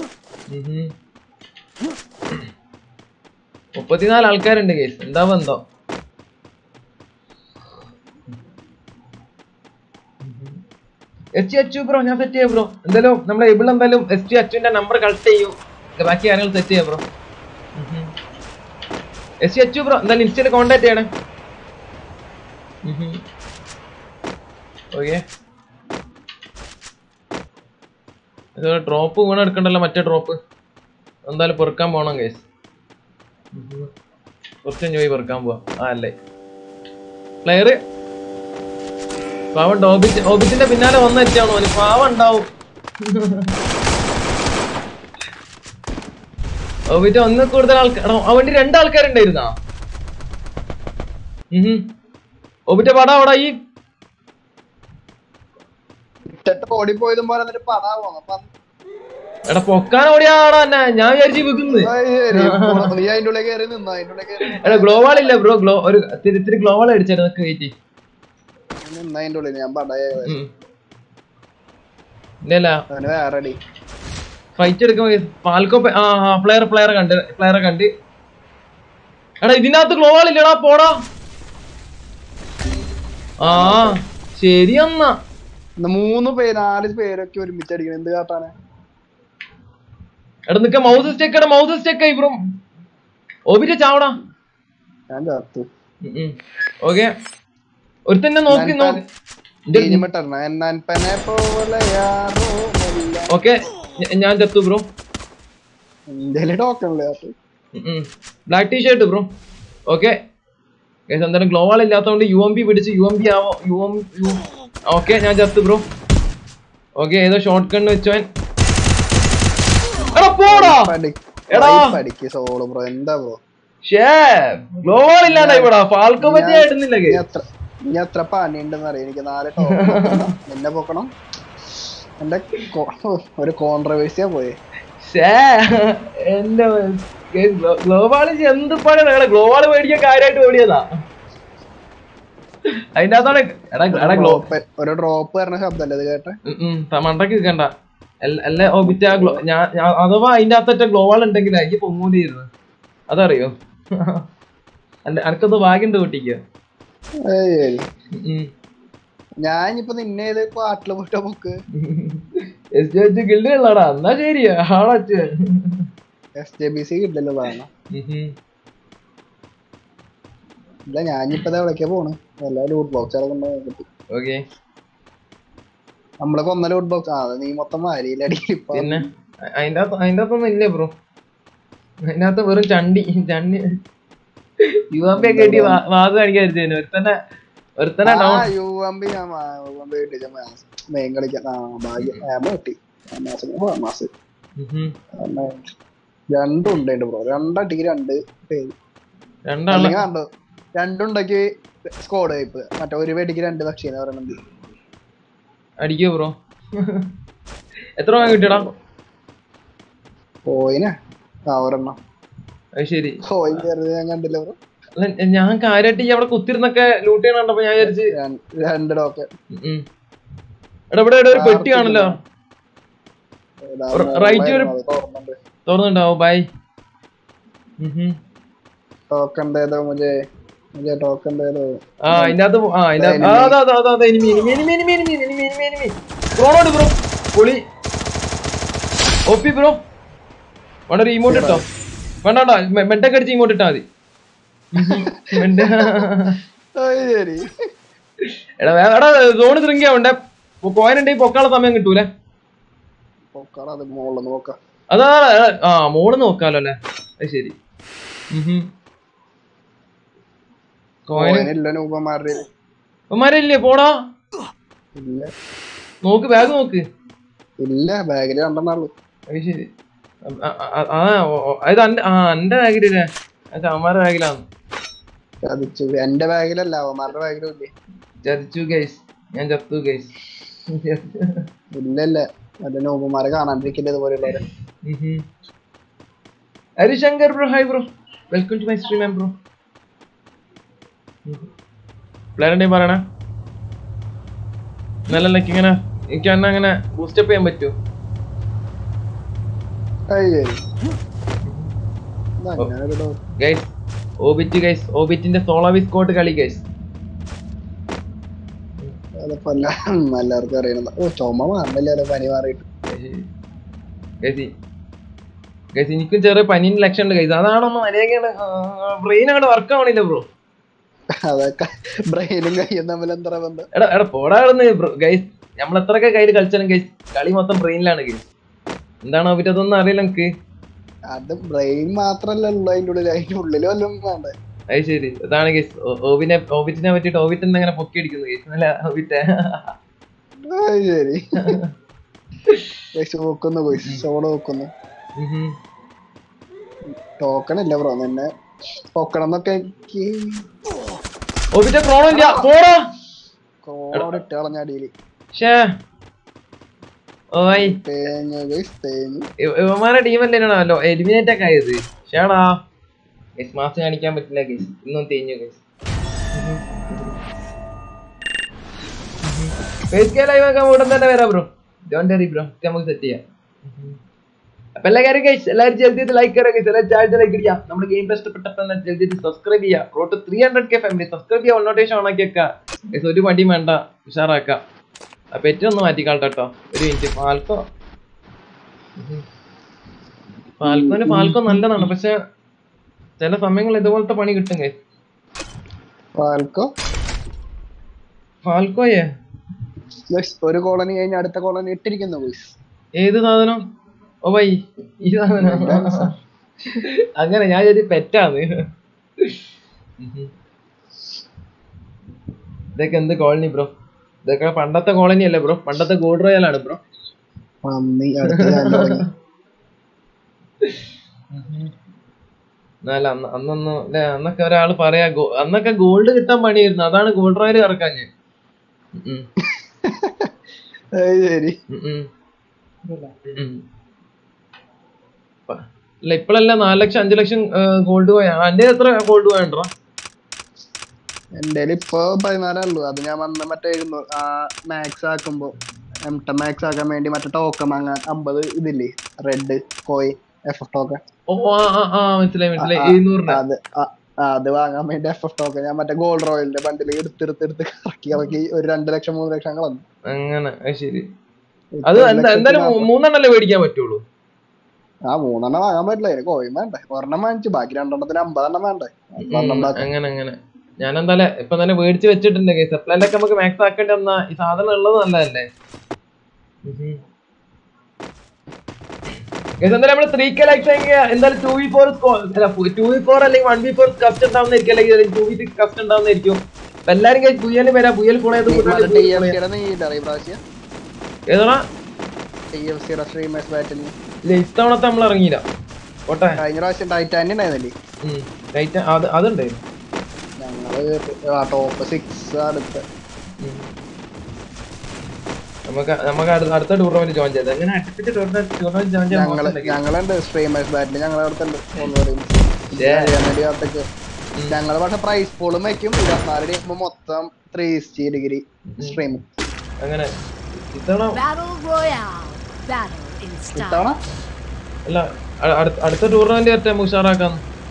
മുപ്പത്തിനാല് ആൾക്കാരുണ്ട് കേസ്, എന്താ ബന്ധം. എസ് ടി അച്ചു ബ്രോ ഞാൻ സെറ്റ് ചെയ്യാം ബ്രോ. എന്തായാലും നമ്മളെ ഇവിടെ എന്തായാലും എസ് ടി അച്ചുവിന്റെ നമ്പർ കളക്ട് ചെയ്യും, ബാക്കി കാര്യങ്ങൾ സെറ്റ് ചെയ്യാം bro. S T Achu bro എന്തായാലും ഇൻസ്റ്റയിൽ കോണ്ടാക്ട് ചെയ്യണേ. ഓക്കെ ഡ്രോപ്പ് വീണ എടുക്കണ്ടല്ലോ, മറ്റേ ഡ്രോപ്പ് എന്തായാലും പെറുക്കാൻ പോണം കേസ്. കുറച്ച് പോയി പെറുക്കാൻ പോവാ. ആ അല്ലേ പ്ലെയർ പാവം ഓബിറ്റ് ഓബിറ്റിന്റെ പിന്നാലെ വന്നെത്തിയാണോ അവന് പാവം ഉണ്ടാവും. ഓബിറ്റ് ഒന്ന് കൂടുതൽ ആൾക്കാർ അവന്റെ രണ്ടാൾക്കാരുണ്ടായിരുന്നാ. ഓബിറ്റ പടാ അവിടെ ഈ ഓടിപ്പോയതും പോലെ എടാ പൊക്കാൻ ഓടിയാടാ എന്നെ. ഞാൻ വിചാരിച്ചു വിൽക്കുന്നത്. എടാ ഗ്ലോവാൾ ഇല്ല ബ്രോ, ഗ്ലോ ഒരു ഇത്തിരി ഗ്ലോവാൾ അടിച്ചായിരുന്നു. വെയിറ്റ് ഫൈറ്റ് എടുക്കുമ്പോ ഫാൽക്കോ ആ പ്ലെയർ പ്ലെയറെ കണ്ട് പ്ലെയറെ കണ്ട് എടാ ഇതിനകത്ത് ഗ്ലോവാൾ ഇല്ലടാ പോടാ. ആ ശരി എന്നാ മൂന്ന് പേര് നാല് പേരൊക്കെ ഒരുമിച്ച് അടിക്കണം എന്ത് കാട്ടാണ്. എടാ നിക്ക മൗസ് സ്റ്റെക്ക് എടാ മൗസ് സ്റ്റെക്ക് ആയി ബ്രോ. ഓബിന്റെ ചാവടാ. ഞാൻ ചത്തു. ഓക്കെ ഒരുത്തന്നെ നോക്കി നോക്കി ഓക്കെ ഞാൻ ചത്തു bro. Black T shirt bro. Okay എന്തായാലും ഗ്ലോവാൾ ഇല്ലാത്തതുകൊണ്ട് യു എം പി പിടിച്ച് യു എം പി ആവോ യു എം യു ഓക്കെ ഞാൻ ചത്തു ബ്രോ. ഓക്കെ ഏതോ ഷോർട്ട് ഗൺ വെച്ചോൻ. എടാ പോടാ എടാ എന്താ ബ്രോ ഗ്ലോവാൾ ഇല്ലാണ്ടായി പോടാ. ഫാൽക്കോ പറ്റിയ ഇടുന്നില്ല. ഇനി എത്ര പണി ഉണ്ടെന്ന് അറിയാം എനിക്ക്. നാല് എന്നെ പൊക്കണം. എന്റെ ഒരു കോൺട്രവേഴ്സിയാ പോയെ. എന്റെ ഗ്ലോവാൾ എന്ത് പണിയാണ്. ഗ്ലോവാൾ മേടിക്കാൻ കാര്യമായിട്ട് ഓടിയതാ. അതിന്റെ അകത്താണ് ഒരു ഡ്രോപ്പ് പറഞ്ഞ ശബ്ദല്ലേ ഇത് കേട്ടെ. മണ്ടക്ക് നിൽക്കണ്ട അല്ല ഓബിറ്റ ഞാൻ അഥവാ അതിന്റെ അകത്തൊറ്റ ഗ്ലോവാൾ ഉണ്ടെങ്കിൽ എനിക്ക് പൊങ്ങൂലിരുന്നു അതറിയോ. അനക്കത് ഭാഗ്യണ്ട് കുട്ടിക്ക്. ഞാനിപ്പോ നിന്നെ ഏത് പാട്ടില് പോയിട്ടോ ബുക്ക് കിള്ളടാ. എന്നാ ശരിയാ ആളച്ച് എസ് ജെ ബി സി കിട്ടില്ലല്ലോ സാധനം. ഇല്ല ഞാനിപ്പോ എവിടേക്കാ പോണ്. എല്ലാ ലൂട്ട് ബോക്സ് ഓക്കെ നമ്മള് കൊന്ന ലൂട്ട് ബോക്സ് ആ നീ മൊത്തം മാരിയിലടി. പിന്നെ അതിന്റെ അതിന്റെ അകത്തൊന്നും ഇല്ലേ ബ്രോ. അതിന്റെ അകത്ത് വെറും ചണ്ടി ചണ്ടി യു എം പി ഒക്കെ കിട്ടി വാത് കാണിക്കാതിരുന്നു. ഒരുത്തന്നെ ഒരുത്തന്നെ യു എം പി ഞാൻ മെയിൻ കളിക്കാൻ ഭാഗ്യം കിട്ടി. രണ്ടുണ്ടായിട്ട് ബ്രോ രണ്ടടിക്ക് രണ്ട് പേര് കണ്ടോ. രണ്ടുണ്ടാക്കി സ്കോഡ് ടൈപ്പ് മറ്റേ ഒരു വെടിക്ക് രണ്ട് പക്ഷിന്ന് പറയണത് അടിക്കോ ബ്രോ. എത്ര രൂപ കിട്ടിയടാ പോയിനെ ആ ഒരെണ്ണം. അത് ശരി ഞാൻ കണ്ടില്ല ബ്രോ. ഞാൻ കാര്യമായിട്ട് ഈ അവിടെ കുത്തിരുന്നൊക്കെ ലൂട്ട് ചെയ്യണ കണ്ടപ്പോ ഞാൻ വിചാരിച്ച് രണ്ട് ഡോക്കെ എടാ ഇവിടെ ഒരു പെട്ടി കാണല്ലോ റൈറ്റ് ഒരു തുറന്നുണ്ടാവോ. ബൈ ടോക്കൺ ഏതോ മുझे मुझे टोकन दे दो. ആ ഇതിനകത്ത് ആ ഇതിനകത്ത് അതാ അതാ അതാ enemy enemy enemy enemy enemy enemy enemy enemy ബ്രോണോട് ബ്രോ പൊളി ഓപ്പി ബ്രോ. വേണ്ട ഒരു ഇമോട്ട് ഇട്ടോ. വേണ്ട വേണ്ട മെഡൊക്കെ അടിച്ച് ഇമോട്ട് ഇട്ടാ മതി. എടാ എടാ സോണ് ശൃംഖ്യാവണ്ടേ കോയിൻ ഉണ്ടെങ്കിൽ പൊക്കാനുള്ള സമയം കിട്ടൂലേ. അതാ ആ മോള് നോക്കാലോ അല്ലേ. അത് ശരി കോയിനില്ലേ പോടാ. നോക്ക് ബാഗ് നോക്ക്. ഇല്ല ബാഗില് രണ്ടെണ്ണുള്ളൂ. അത് ശരി ആ അത് ആ എന്റെ ബാഗിലല്ലേ. അവന്മാരുടെ ബാഗിലാണ്. ചതിച്ചു എന്റെ ബാഗിലല്ല അവന്മാരുടെ ബാഗിലും. ചതിച്ചു ഗൈസ് ഞാൻ ചത്തു ഗൈസ്. ഇല്ലല്ല മറ്റേ നോബുമാരെ കാണാണ്ടിരിക്കില്ല ഇതുപോലെയുള്ളവരെ. Harishankar bro hi bro welcome to my stream bro. Plan പറയണേ നല്ല ലക്ക് ഇങ്ങനെ എനിക്ക് എന്നെ അങ്ങനെ ബൂസ്റ്റപ്പ് ചെയ്യാൻ പറ്റുമോ. ഗൈസ് ഓബിറ്റ് ഗൈസ് ഓബിറ്റിന്റെ സോളോവി സ്കോട്ട് കളി ഗൈസ്. എല്ലാവർക്കും അറിയണം. ഓ ചുമ മാറില്ലല്ലോ പനി മാറിയിട്ട്. ഗൈസ് എനിക്കും ചെറിയ പനീന്റെ ലക്ഷണം ഉണ്ട് ഗൈസ്. അതാണൊന്നും മര്യാദ ബ്രെയിൻ അങ്ങോട്ട് വർക്ക് ആവണില്ല ബ്രോ. അതൊക്കെ ബ്രെയിനും കയ്യും തമ്മിൽ എന്താ ബന്ധം. എടാ എടാ പോടാടുന്ന് ഗൈസ്. നമ്മൾ എത്രയൊക്കെ കയ്യിൽ കളിച്ചാലും ഗൈസ് കളി മൊത്തം ബ്രെയിനിലാണ് ഗൈസ്. എന്താണോ പറ്റി അതൊന്നും അറിയില്ല എനിക്ക്. അത് ബ്രെയിൻ മാത്രല്ലല്ലോ അതിന്റെ ഉള്ളിൽ അതിന്റെ ഉള്ളിൽ വല്ലതും വേണ്ടേ. അത് ശരി അതാണ് ഗൈസ്. ഓബിനെ ഓബിറ്റിനെ പറ്റിട്ട് ഓബിറ്റ് അങ്ങനെ പൊക്കി അടിക്കുന്നു ഗൈസ്. നല്ല ഓബിറ്റ് ശരി നോക്കുന്നു ഗൈസ്. സോളോ നോക്കുന്നു. ടോക്കൺ ഇല്ല ബ്രോ നിന്നെ പൊക്കണം എന്നൊക്കെ എനിക്ക് ഓബിറ്റെ ക്രോണോ ഇല്ല പോടാ. ക്രോണോട് ഇട്ട് കളഞ്ഞ അടിയില് ഇവന്മാരുടെ ടീമല്ലേനാണല്ലോ എലിമിനേറ്റ് ഒക്കെ ആയത്. ഷേടാ ഗൈസ് മാസ് കാണിക്കാൻ പറ്റില്ല ഗൈസ്. ഇന്നും തേഞ്ഞു ഗൈസ്. ഫേസ് കെ ലൈവ് ആക്കാൻ ഉടൻ തന്നെ വരാം ബ്രോ. ഡോണ്ട് വറി ബ്രോ നമുക്ക് സെറ്റ് ചെയ്യാം. അപ്പൊ എല്ലാ കാര്യം ഗൈസ് എല്ലാവരും ജൽദി ലൈക്ക് കയറുക ഗൈസ്, എല്ലാവരും ചാർജ് ലൈക്ക് അടിക്കുക. നമ്മുടെ ഗെയിം ഇഷ്ടപ്പെട്ടപ്പോൾ ജൽദി സബ്സ്ക്രൈബ് ചെയ്യുക. Road three hundred K family subscribe ചെയ്യുക, നോട്ടിഫിക്കേഷൻ ഓൺ ആക്കി വെക്കുക ഗൈസ്. ഒരു മടിയും വേണ്ട, ഉഷാറാക്കാം. അപ്പൊ ഏറ്റവും ഒന്ന് മാറ്റിക്കാട്ടോ കേട്ടോ. ഒരു മിനിറ്റ്. ഫാൽക്കോ ഫാൽക്കോന് ഫാൽക്കോ നല്ലതാണ്, പക്ഷെ ചില സമയങ്ങളിൽ ഇതുപോലത്തെ പണി കിട്ടും ഗൈസ്. ഫാൽക്കോ ഫാൽക്കോയെ ഒരു കോളനി കഴിഞ്ഞ അടുത്ത കോളനി ഇട്ടിരിക്കുന്നു ഗൈസ്. ഏത് സാധനം? ഓ ബൈ ഈ സാധനം. അങ്ങനെ ഞാൻ ഒരു പെറ്റാണ്. ഇതൊക്കെ എന്ത് കോളനി ബ്രോ? ഇതൊക്കെ പണ്ടത്തെ കോളനി അല്ലേ ബ്രോ? പണ്ടത്തെ ഗോൾഡ് റോയലാണ് ബ്രോ. എന്നാലും അന്ന് അന്നൊന്നും അല്ലെ, അന്നൊക്കെ ഒരാള് പറയാ അന്നൊക്കെ ഗോൾഡ് കിട്ടാൻ പണിയായിരുന്നു, അതാണ് ഗോൾഡ് റോയൽ ഇറക്കാഞ്ഞ്. അല്ല ഇപ്പഴല്ല നാല് ലക്ഷം അഞ്ചു ലക്ഷം ഗോൾഡ് പോയാ. എന്റെ എത്ര ഗോൾഡ് പോയണ്ടോ? എന്റെ ഇപ്പൊ പതിനാലുള്ളൂ. അത് ഞാൻ വന്ന മറ്റേ മാക്സ് ആക്കുമ്പോ മാക്സ് ആക്കാൻ വേണ്ടി മറ്റേ ടോക്കൺ വാങ്ങാൻ അമ്പത് ഇതില്ലേ red coin F F token. മനസ്സിലായി മനസ്സിലായി. എഴുന്നൂറിന് അത് അത് വാങ്ങാൻ വേണ്ടി എഫ് എഫ് ടോക്കൺ ഞാൻ മറ്റേ ഗോൾഡ് റോയലിന്റെ ബണ്ടിൽ എടുത്തെടുത്തെടുത്ത് കറക്കി ഇറക്കി ഒരു രണ്ട് ലക്ഷം മൂന്ന് ലക്ഷം കളഞ്ഞു. അങ്ങനെ ശരി. അത് എന്തായാലും മൂന്നെണ്ണല്ലേ മേടിക്കാൻ പറ്റുള്ളൂ. ആ മൂന്നെണ്ണം വാങ്ങാൻ പറ്റില്ല, കോയിൻ വേണ്ടേ? ഒരെണ്ണം വാങ്ങിച്ചു, ബാക്കി രണ്ടെണ്ണത്തിന് അമ്പതെണ്ണം വേണ്ടേ? അങ്ങനെ അങ്ങനെ ഞാൻ എന്തായാലും ഇപ്പൊ തന്നെ മേടിച്ച് വെച്ചിട്ടുണ്ട്. സപ്ലൈലൊക്കെ നമുക്ക് മാക്സ് ആക്കേണ്ടി വന്നാ ഈ സാധനം ഉള്ളത് നല്ലതല്ലേ? എന്തായാലും നമ്മള് ത്രീ കെ ലൈക്സ് എന്തായാലും two V four two V four അല്ലെങ്കിൽ വൺ വി ഫോർ കസ്റ്റ് ഉണ്ടാവുന്നതായിരിക്കും, അല്ലെങ്കിൽ ടു വി സിക്സ് കസ്റ്റ് ഉണ്ടാവുന്നതായിരിക്കും. അപ്പൊ എല്ലാരും ബുയല് വരാം. ബുയൽ ഫോൺ ഏതാ? ഇത്തവണത്തെ നമ്മൾ ഇറങ്ങിയില്ല. കോട്ടെ കഴിഞ്ഞ പ്രാവശ്യം ടൈറ്റാനിയം ഉണ്ടായിരുന്നില്ലേ? അതുണ്ടായിരുന്നു. ഞങ്ങള് ടോപ്പ് സിക്സ് അടുത്ത് നമുക്ക് നമുക്ക് അടുത്ത ടൂർണമെന്റ് ജോയിൻ ചെയ്ത് അങ്ങനെ അടുപ്പിച്ച് ടൂർണമെന്റ് ജോയിൻ ചെയ്യാൻ ഞങ്ങളുണ്ട്. സ്ട്രീമേഴ്സ് ബാറ്റിൽ ഞങ്ങളെ അടുത്തുണ്ട്. ഞങ്ങള് പക്ഷെ പ്രൈസ് പോളും വെക്കും. ഇരുപത്തിനാല് ഡിഗ്രി മൊത്തം ത്രീ സിക്സ്റ്റി ഡിഗ്രി സ്ട്രീം. അങ്ങനെ ഇത്തവണ ഇത്തവണ അല്ല അടുത്ത ടൂർണമെന്റ് വരട്ടെ ഉഷാറാക്കാം.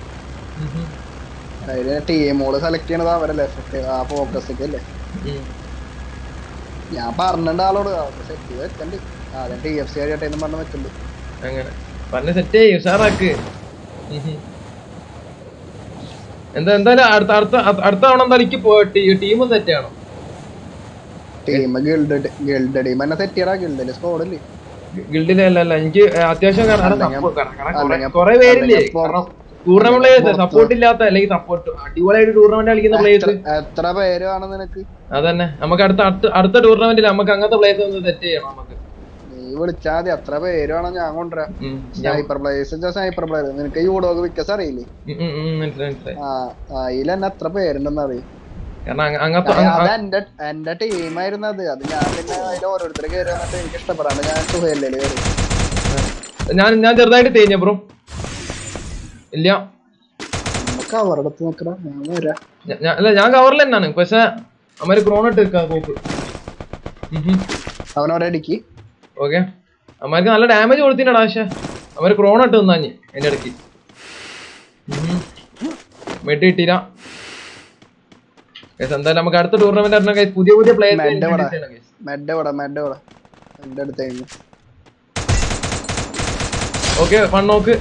അതിന് ടീമോള് സെലക്ട് ചെയ്യണത് അവരല്ലേ, ആ ഫോക്കസ് അല്ലേ? ഞാൻ പറഞ്ഞിട്ടുണ്ട് ആളോട് സെറ്റ് ചെയ്ത് വെക്കണ്ട്. ആദ്യം ടി എഫ് സി ആയിട്ട് പറഞ്ഞ് വെക്കണ്ട്. അങ്ങനെ പറഞ്ഞ സെറ്റ് ചെയ്യ്, ഉഷാറാക്ക്. എന്താ എന്തായാലും അടുത്ത അടുത്ത അടുത്ത തവണ എന്തായാലും ടീം സെറ്റ് ചെയ്യണം. ടീം ഗിൽഡ് ഗിൽഡ് ടീം തന്നെ സെറ്റ് ചെയ്യണം. ഗിൽഡില് സ്കോഡില്ലേ? ഗിൽഡിലല്ല, എനിക്ക് അത്യാവശ്യം കൊറേ പേരില്ലേ ടൂർണമെന്റ് സപ്പോർട്ട് ഇല്ലാത്ത അല്ലെങ്കിൽ സപ്പോർട്ട് അടിപൊളിയായിട്ട് ടൂർണമെന്റ് കളിക്കുന്ന പ്ലേയേഴ്സ് എത്ര പേര് വേണം നിനക്ക്? അതന്നെ നമുക്ക് അടുത്ത അടുത്ത ടൂർണമെന്റിൽ നമുക്ക് അങ്ങനത്തെ പ്ലേയേഴ്സ് ഒന്ന് സെറ്റ് ചെയ്യണം. നമുക്ക് നീ വിളിച്ചാൽ മതി. എത്ര പേര് വേണം ഞാൻ കൊണ്ടുവരാം. സ്നൈപ്പർ പ്ലേയേഴ്സ് സ്നൈപ്പർ പ്ലേയർ നിനക്ക് യൂഡോക്ക് വിക്കസ് അറിയില്ലേ? ആ അതിൽ തന്നെ എത്ര പേരുണ്ടെന്ന് അറിയും. എന്റെ എന്റെ ടീമായിരുന്നു അത്. അത് ഞാൻ പിന്നെ അതിൽ ഓരോരുത്തരെ കയറി വന്നിട്ട് എനിക്ക് ഇഷ്ടപ്പെടാണ്ട് ഞാൻ സുഹേലേ കയറി. ഞാൻ ഞാൻ ചെറുതായിട്ട് തേഞ്ഞ ബ്രോ ഇല്ല കവറെടുത്ത് നോക്കടാ. ഞാൻ അല്ല ഞാൻ കവറിൽ തന്നെയാണ്, പക്ഷെ അവര് ക്രോണിട്ട് വെക്കാം കോപ്പ്. അവനോരടിക്ക് ഓക്കെ അവർക്ക് നല്ല ഡാമേജ് കൊടുത്തിട്ടാ. പക്ഷെ അവര് ക്രോണിട്ട് തന്നാഞ്ഞ് എന്റെ ഇടയ്ക്ക് വെട്ടി കിട്ടിയില്ല. എന്തായാലും നമുക്ക് അടുത്ത ടൂർണമെന്റ് പുതിയ പുതിയ പ്ലേയേഴ്സ്. ഓക്കെ വൺ നോക്ക്.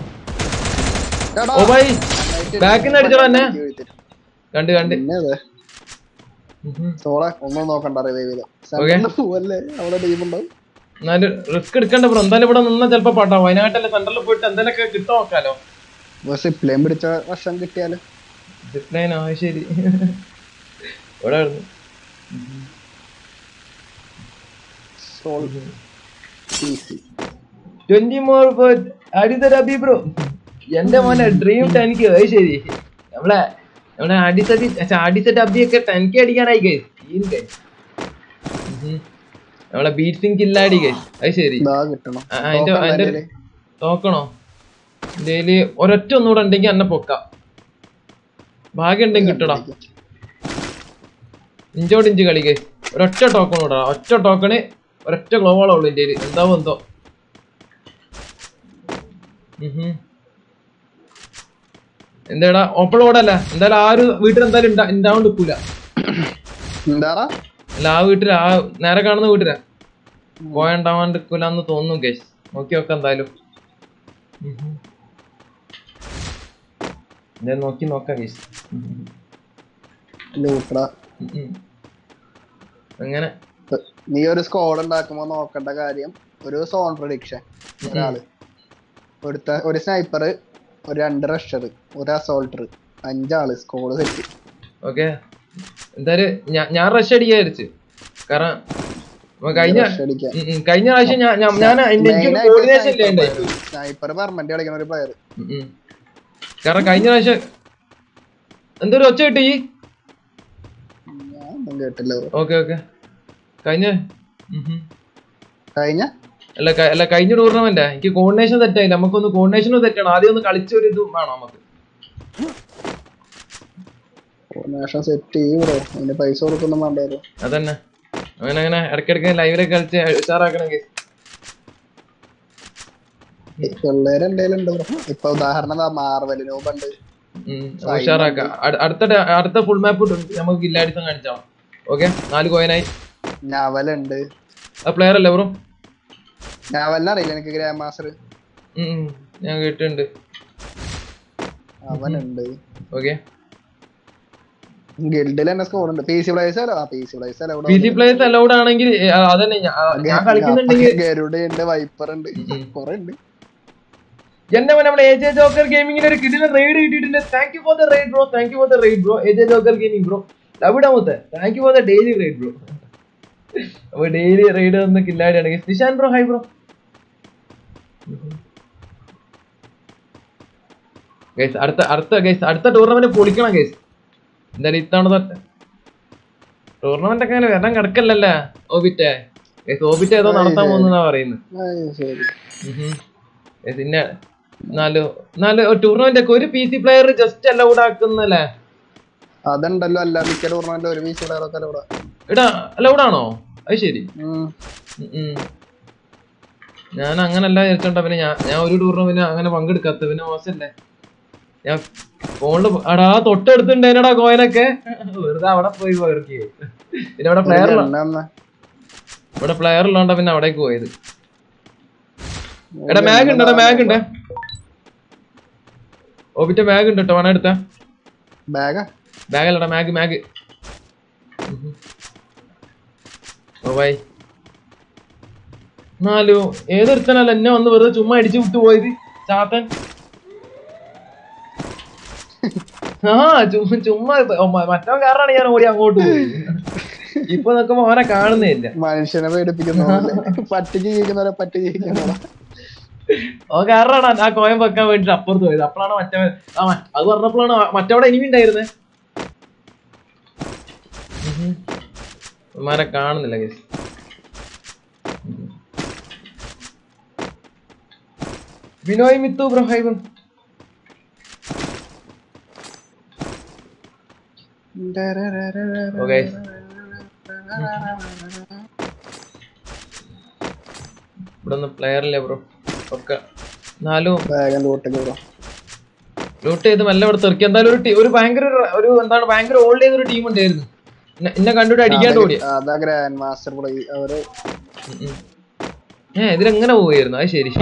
ഓ ബൈ ബാക്കിന്ന് അടിച്ചോ തന്നെ. കണ്ട് കണ്ട് ഒന്നും നോക്കണ്ട. എന്നാലും റിസ്ക് എടുക്കണ്ട ബ്രോ. എന്തായാലും ഇവിടെ നിന്നാ ചിലപ്പോ പാട്ടാ. വയനാട്ടിലെ സെന്ററിൽ പോയിട്ട് എന്തെങ്കിലുമൊക്കെ കിട്ടോ നോക്കാലോ. സിപ്ലൈൻ പിടിച്ച വർഷം കിട്ടിയാലോ? സിപ്ലൈനോ? ശരി ഇവിടെ ട്വന്റി മോർ അടിസബി ബ്രോ. എന്റെ മോനെ ഡ്രീം ടെൻ കെ. അത് ശരി നമ്മളെ നമ്മളെ അടിസതി അടിസറ്റ് അബിയൊക്കെ ടെൻ കെ അടിക്കാനായി ഗൈസ്. നമ്മളെ ബീറ്റ് സിംഗ് കില്ലാടി ഗൈസ്. അത് ശരി അതിന്റെ അതിന്റെ നോക്കണോ? ഇന്ത്യയില് ഒരൊറ്റ ഒന്നുകൂടെ ഉണ്ടെങ്കിൽ എന്നെ പൊക്കാം. ഭാഗ്യം ഉണ്ടെങ്കിൽ കിട്ടടാ. ഇഞ്ചോട് ഇഞ്ച് കളി ഗൈസ്. ഒരൊറ്റ ടോക്കൺ കൂടാ. ഒറ്റ ടോക്കണ് ഒരൊറ്റ ഗ്ലോവാളേ ഉള്ളു ഇന്ത്യയില്. എന്താവോ എന്തോ എന്താടാ ഓപ്പൺ ഓടല്ല എന്തായാലും ആ ഒരു വീട്ടിൽ എന്തായാലും ഉണ്ടാവാണ്ട് നിൽക്കൂല. അല്ല ആ വീട്ടില് ആ നേരെ കാണുന്ന വീട്ടിലാ കോയ ഉണ്ടാവാണ്ട് നിൽക്കൂലെന്ന് തോന്നുന്നു ഗൈസ്. നോക്കി നോക്കാം എന്തായാലും. എന്തായാലും നോക്കി നോക്കാം ഗൈസ്. അങ്ങനെ നീ ഒരു സ്ക്വാഡ് ഉണ്ടാക്കുമ്പോ നോക്കേണ്ട കാര്യം ഒരു സോൺ പ്രഡിക്ഷൻ, ഒരാള് ഒരുത്ത ഒരു സ്നൈപ്പർ, ഒരു രണ്ട് റഷർ, ഒരു അസോൾട്ടർ, അഞ്ചാള് സ്ക്വാഡ് സെറ്റ്. ഓക്കെ എന്തായാലും ഞാൻ റഷ് അടിക്കാൻ വിചാരിച്ചു. കാരണം കഴിഞ്ഞ കഴിഞ്ഞ പ്രാവശ്യം ഞാൻ കോർഡിനേഷൻ ഇല്ലേ സ്നൈപ്പർ പെർമനന്റ് കളിക്കുന്ന ഒരു പ്ലെയർ. കാരണം കഴിഞ്ഞ പ്രാവശ്യം എന്തൊരു ഒച്ച കിട്ടി കേട്ടില്ല. ഓക്കെ ഓക്കെ കഴിഞ്ഞ കഴിഞ്ഞ അല്ല അല്ല കഴിഞ്ഞ ടൂർണമെന്റ് എനിക്ക് കോർഡിനേഷൻ തെറ്റായില്ല. നമുക്കൊന്ന് കോർഡിനേഷനും തെറ്റാണ്. ആദ്യം ഒന്ന് കളിച്ചൊരു ഇത് വേണം നമുക്ക്. കോർഡിനേഷൻ സെറ്റ് ചെയ്യും ബ്രോ, അതിന് പൈസ കൊടുക്കൊന്നും വേണ്ടല്ലോ. അതന്നെ അങ്ങനെ അങ്ങനെ ഇടയ്ക്കിടയ്ക്ക് ലൈവിലൊക്കെ കളിച്ച് ഉഷാറാക്കണമെങ്കിൽ പിള്ളേര് എന്തെങ്കിലും ഉണ്ട് ബ്രോ. ഇപ്പൊ ഉദാഹരണം മാർവലിനോ പണ്ട് ഉഷാറാക്കാം. അടുത്ത അടുത്ത ഫുൾ മാപ്പ് നമുക്ക് ഇല്ലാടിസം കാണിച്ചാൽ. ഓക്കെ നാല് കോയിനായി. നവലുണ്ട്. ആ പ്ലെയർ അല്ലേ ബ്രോ? നവലിനെ അറിയില്ല എനിക്ക്. ഗ്രാൻഡ് മാസ്റ്റർ ഞാൻ കേട്ടിട്ടുണ്ട്. അവനുണ്ട്. ഓക്കെ ഗിൽഡിൽ തന്നെ സ്കോർ ഉണ്ട്. പി സി പ്ലേയേഴ്സ് അല്ല, P C players allowed. P C players allowed ആണെങ്കിൽ അതന്നെ ഞാൻ കളിക്കുന്നുണ്ടെങ്കിൽ ഗരുഡയുണ്ട്, വൈപ്പർ ഉണ്ട്, കുറെ ഉണ്ട്. എന്നെ നമ്മുടെ എ ജെ ജോക്കർ ഗെയിമിങ്ങിന് ഒരു കിടിലൻ റെയ്ഡ് കിട്ടിയിട്ടുണ്ട്. Thank you for the raid bro, thank you for the raid bro. A J joker gaming bro love ഡൗത്ത്, thank you for the daily raid bro. അപ്പൊ ഡെയിലി റെയ്ഡ് വന്ന് കില്ലാടിയാണ്. Nishan bro hi bro. Guys അടുത്ത അടുത്ത guys അടുത്ത tournament പൊളിക്കണം guys. എന്തായാലും ഇത്തവണ തൊട്ട് ടൂർണമെന്റ് ഒക്കെ അങ്ങനെ വരാൻ കിടക്കല്ലല്ലേ ഓബിറ്റെ. ഗൈസ് ഓബിറ്റ് ഏതോ നടത്താൻ പോകുന്നാ പറയുന്നത്. പിന്നെ നാല് നാല് ടൂർണമെന്റ് ഒക്കെ ഒരു P C player just allowed ആക്കുന്നല്ലേ? അതുണ്ടല്ലോ, അല്ല മിക്ക ടൂർണമെന്റ് ഒരു പി സി പ്ലെയർ ഒക്കെ അലൗഡ്. എടാ അലൗഡ് ആണോ? അത് ശരി. ഞാൻ അങ്ങനല്ല വിചാരിച്ചോണ്ടാ. പിന്നെ ഞാൻ ഞാൻ ഒരു ടൂർണമെന്റ് അങ്ങനെ പങ്കെടുക്കാത്ത. പിന്നെ മോശല്ലേ ഞാൻ ഫോണില് അടാ തൊട്ടടുത്തുണ്ടായിനടാ കോയിനൊക്കെ. വെറുതെ അവിടെ പോയി പോയിർക്ക്. പിന്നെ ഇവിടെ പ്ലെയർ ഇവിടെ പ്ലെയർ ഉള്ളോണ്ടാ പിന്നെ അവിടേക്ക് പോയത്. എടാ മാഗ് ഉണ്ട്, മാഗ് ഉണ്ട്. ഓബിറ്റ മാഗ് ഉണ്ട് കേട്ടോ, വേണം എടുത്ത. ബാഗല്ലടാ മാഗ് മാഗ്. ഓ ബൈ നാലു ഏതൊരുത്തനല്ല എന്നെ വന്ന് വെറുതെ ചുമ്മാ അടിച്ചു വിട്ടു പോയത് ചാത്തൻ. ആ ചുമ്മാ ചുമ്മാ മറ്റവൻ കാരണമാണ് ഞാൻ ഓടി അങ്ങോട്ട് പോയി. ഇപ്പൊ നോക്കുമ്പോ അവനെ കാണുന്നേ ഇല്ല. മനുഷ്യനെ പേടിപ്പിക്കുന്ന പട്ടി ജീവിക്കുന്നവരെ പട്ടി ജീവിക്കുന്ന ഓ കാരണമാണ് ആ കോയം വെക്കാൻ വേണ്ടിട്ട് അപ്പുറത്ത് പോയത്. അപ്പോഴാണ് മറ്റവൻ ആ അത് പറഞ്ഞപ്പോഴാണ് മറ്റവിടെ എനിമി ഉണ്ടായിരുന്നേ. ഉമ്മാരെ കാണുന്നില്ല guys. Vinoy Mithu bro hi bro. ഓ ഗൈസ് ഇവിടെ ഒന്നും പ്ലെയർ ഇല്ലേ ബ്രോ? ഒക്കെ നാലും ലൂട്ട് ചെയ്ത് മെല്ലെ ഇവിടെ തെറിക്കി. എന്തായാലും ഒരു ഒരു ഭയങ്കര ഒരു എന്താണ് ഭയങ്കര ഓൾഡ് ചെയ്തൊരു ടീം ഉണ്ടായിരുന്നു. എന്നെ കണ്ടിട്ട് അടിക്കാണ്ട് ഓടിയ. ഏ ഇതിലെങ്ങനെ പോവായിരുന്നു? അത് ശരി.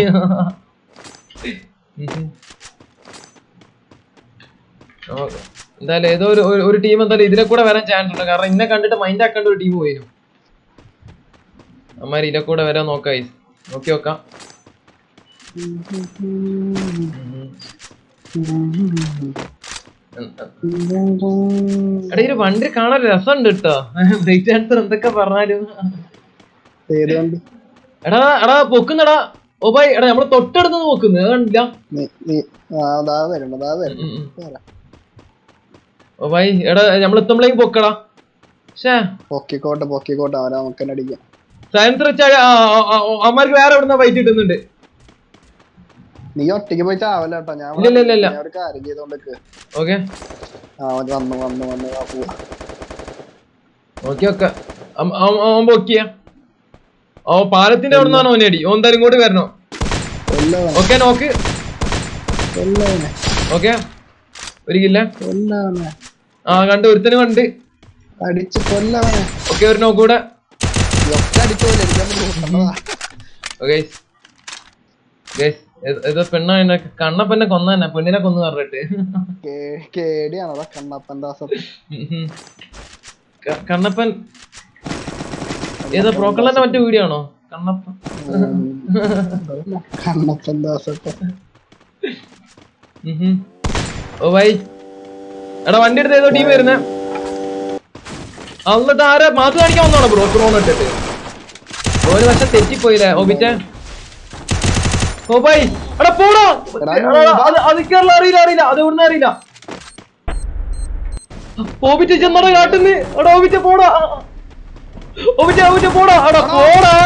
എന്തായാലും ഏതോ ഒരു ടീം എന്തായാലും ഇതിലെ കൂടെ വരാൻ ചാൻസ് ഉണ്ട്. കാരണം ഇന്നെ കണ്ടിട്ട് മൈൻഡ് ആക്കേണ്ട ഒരു ടീം പോയിരുന്നു. അമ്മാര് ഇതിലെ കൂടെ വരാൻ നോക്കായി. നോക്കി നോക്കാം. എടാ ഈ വണ്ടി കാണാൻ രസമുണ്ട് കേട്ടോ. ബ്രേക്ക് ഡാൻസർ എന്തൊക്കെ പറഞ്ഞാലും. എടാ എടാ പൊക്കുന്നടാ. ഓ ബൈ എടാ നമ്മള് തൊട്ടടുത്ത് നോക്കുന്നു. അത് കണ്ടില്ല. ഓ ബൈ എടാ നമ്മൾ എത്തുമ്പോഴേക്കും പൊക്കടാ. സയൻസ് വെച്ചാൽ അമ്മമാർക്ക് വേറെ എവിടുന്ന ഫൈറ്റ് കിട്ടുന്നുണ്ട്. നീ ഒറ്റയ്ക്ക് പോയി ചാവല്ല കേട്ടോ. ഞാൻ ഒരു കാര്യം ചെയ്തോണ്ടൊക്കെ. ഓക്കെ വന്നു വന്നു വന്നു ഓക്കെ ഓക്കെ അവൻ പൊക്കിയ ഓ പാലത്തിന്റെ അവിടെ നിന്നാണ് ഓനടി. ഓ എന്തായാലും ഇങ്ങോട്ട് വരണോ? ഓക്കെ നോക്ക് ഓക്കെ ഒരു കില്ല ആ കണ്ട് ഒരുത്തനും കണ്ട് അടിച്ച് കൊല്ലവനെ. ഓക്കെ ഒരു നോക്ക് കൂടെ ഇത് പെണ്ണ കണ്ണപ്പന്നെ കൊന്ന തന്നെ പെണ്ണിനെ കൊന്നു പറഞ്ഞിട്ട് കേടിയാണോ കണ്ണപ്പൻ ദാസൻ. കണ്ണപ്പൻ ഏതാ പ്രോക്കള്ളന്റെ മറ്റേ വീഡിയോ ആണോ കണ്ണപ്പൻ കണ്ണപ്പൻ ദാസൻ. ഓ വൈ എടാ വണ്ടി എടുത്ത് ഏതോ ടീം വരുന്നേ എന്നിട്ട് ആരെ മാത്ത് കാണിക്കാൻ വന്നോണോ ബ്രോ ക്രോൺ ഇട്ടിട്ട് ഒരു വർഷം തെറ്റിപ്പോയില്ലേ ഓബിറ്റ ഓ ബൈ എടാ പോടാ അത് കേരള അറിയില്ല അറിയില്ല അത് ഇവിടുന്ന് അറിയില്ല ഓബിറ്റ ചെന്നട കാട്ടുന്ന് എടാ ഓബിറ്റ പോടാ ഓബിറ്റ ഓബിറ്റ പോടാ എടാ പോടാ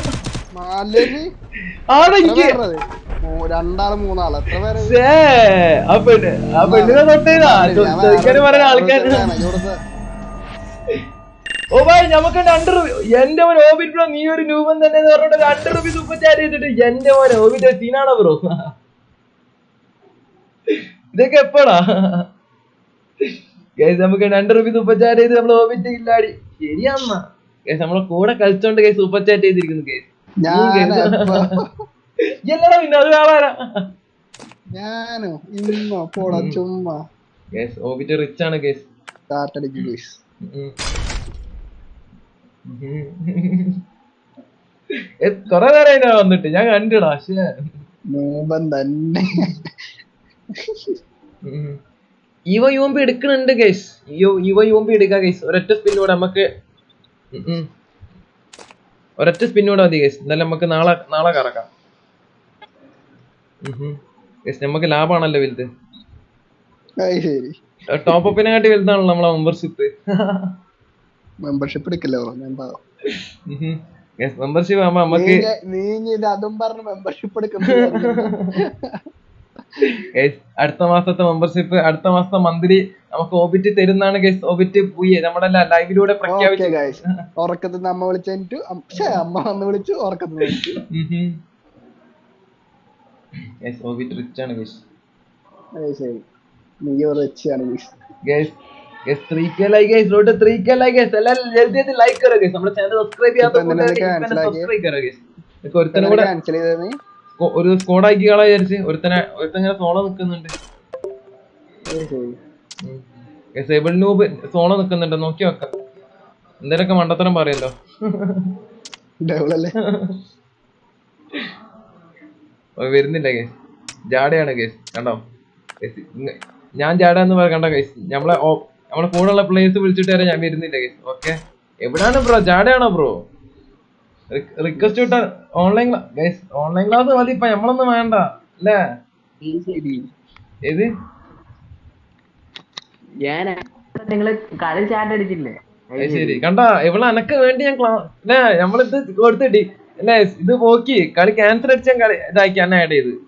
ആടാ എനിക്ക് രണ്ടാള് മൂന്നാള് എത്ര പേര് ആ പെണ്ണ് ആ പെണ്ണിനെ തൊട്ടേതാ ചോദിക്കാൻ പറയുന്ന ആൾക്കാർ ഓ ഭായ് നമുക്ക് രണ്ട് റുപി എന്റെ മോൻ ഓബിറ്റ് ബ്രോ നീ ഒരു രൂപം തന്നെ പറഞ്ഞിട്ട് രണ്ട് റുപി സൂപ്പർ ചാറ്റ് ചെയ്തിട്ട് എന്റെ മോൻ ഓബിറ്റ് സീനാണോ ബ്രോ ഇതൊക്കെ എപ്പോഴാ നമുക്ക് രണ്ട് റുപി സൂപ്പർ ചാറ്റ് ചെയ്ത് നമ്മൾ ഓബിറ്റ് ഇല്ലാടി ശരിയാന്നാ കേസ് നമ്മളെ കൂടെ കളിച്ചോണ്ട് കേസ് സൂപ്പർ ചാറ്റ് ചെയ്തിരിക്കുന്നു കേസ് എല്ലാടാ പിന്നെ അത് കാണാനാ ഞാനോ ഇന്നോ പോടാ ചുമ്മാ കേസ് ഓബിറ്റ് റിച്ച് ആണ് കേസ് കാട്ടടിക്ക് കേസ് കൊറേ നേരം വന്നിട്ട് ഞാൻ കണ്ടിടാ തന്നെ ഇവ യൂമ്പി എടുക്കണുണ്ട് ഗൈസ് ഇവ യൂമ്പി എടുക്കാം ഗൈസ് ഒരൊറ്റ സ്പിന്നോടെ നമുക്ക് ഒരൊറ്റ സ്പിന്നോടെ മതി ഗൈസ് എന്നാലും നമുക്ക് നാളെ നാളെ കറക്കാം ഗൈസ് നമുക്ക് ലാഭാണല്ലോ വലുത് ടോപ്പ് അപ്പിനെ കാട്ടി വലുതാണല്ലോ നമ്മളെ മെമ്പർഷിപ്പ് മെമ്പർഷിപ്പ് എടുക്കല്ലോ മെമ്പർഷിപ്പ് ആവുമ്പോ നമുക്ക് അതും പറഞ്ഞ മെമ്പർഷിപ്പ് എടുക്കുന്നു അടുത്ത മാസത്തെ മെമ്പർഷിപ്പ് അടുത്ത മാസത്തെ മന്ത്ലി നമുക്ക് ഓബിറ്റ് തരുന്നാണ് ഗൈസ് ഓബിറ്റ് നമ്മുടെ ലൈവിലൂടെ പ്രഖ്യാപിച്ചു ഉറക്കത്തിൽ അമ്മ വിളിച്ചു അമ്മ വന്ന് വിളിച്ചു ഉറക്കത്തിൽ വിളിച്ചു ഓബിറ്റ് റിച്ച് ആണ് ഗൈസ് ശരി നീ റിച്ച് ആണ് guys guys Guys, three K like guys, road to three K like guys. എല്ലാരും ജൽദി ജൽദി ലൈക്ക് കരോ guys. നമ്മുടെ ചാനൽ സബ്സ്ക്രൈബ് ചെയ്യാത്തവരുണ്ടെങ്കിൽ സബ്സ്ക്രൈബ് കരോ guys. എനിക്ക് ഒരുത്തനെ കൂടെ ക്യാൻസൽ ചെയ്തേ നീ ഒരു സ്ക്വാഡ് ആക്കി കളാ വിചാരിച്ച് ഒരുത്തനെ ഒരുത്തൻ ഇങ്ങനെ സോളോ നിൽക്കുന്നുണ്ട്. ഗൈസ് എബിൾ നൂബ് സോളോ നിൽക്കുന്നുണ്ട് നോക്കി വെക്കാം. എന്തേലൊക്കെ മണ്ടത്തരം പറയല്ലോ. ഡബിൾ അല്ലേ? വരുന്നില്ല ഗൈസ്. ജാടയാണ് ഗൈസ്. കണ്ടോ? ഞാൻ ജാടാന്ന് പറ കണ്ടോ ഗൈസ്. നമ്മളെ നമ്മളെ കൂടെയുള്ള പ്ലേസ് വിളിച്ചിട്ട് വരെ ഞാൻ വരുന്നില്ല ഗൈസ്. ഓക്കെ എവിടാണ് ബ്രോ? ജാടയാണോ ബ്രോ? റിക്വസ്റ്റ് വിട്ട ഓൺലൈൻ ഗൈസ് ഓൺലൈൻ ക്ലാസ് മതി ഇപ്പൊ നമ്മളൊന്നും വേണ്ട അല്ലേ? ഏത് ശരി കണ്ട ഇവളെ എനക്ക് വേണ്ടി ഞാൻ ക്ലാസ് അല്ലേ നമ്മളിത് കൊടുത്തിട്ടി അല്ലേ ഇത് നോക്കി കളി ക്യാൻസൽ അടിച്ച് ഞാൻ കളി ഇതാക്കി എന്നെ ആഡ് ചെയ്ത്.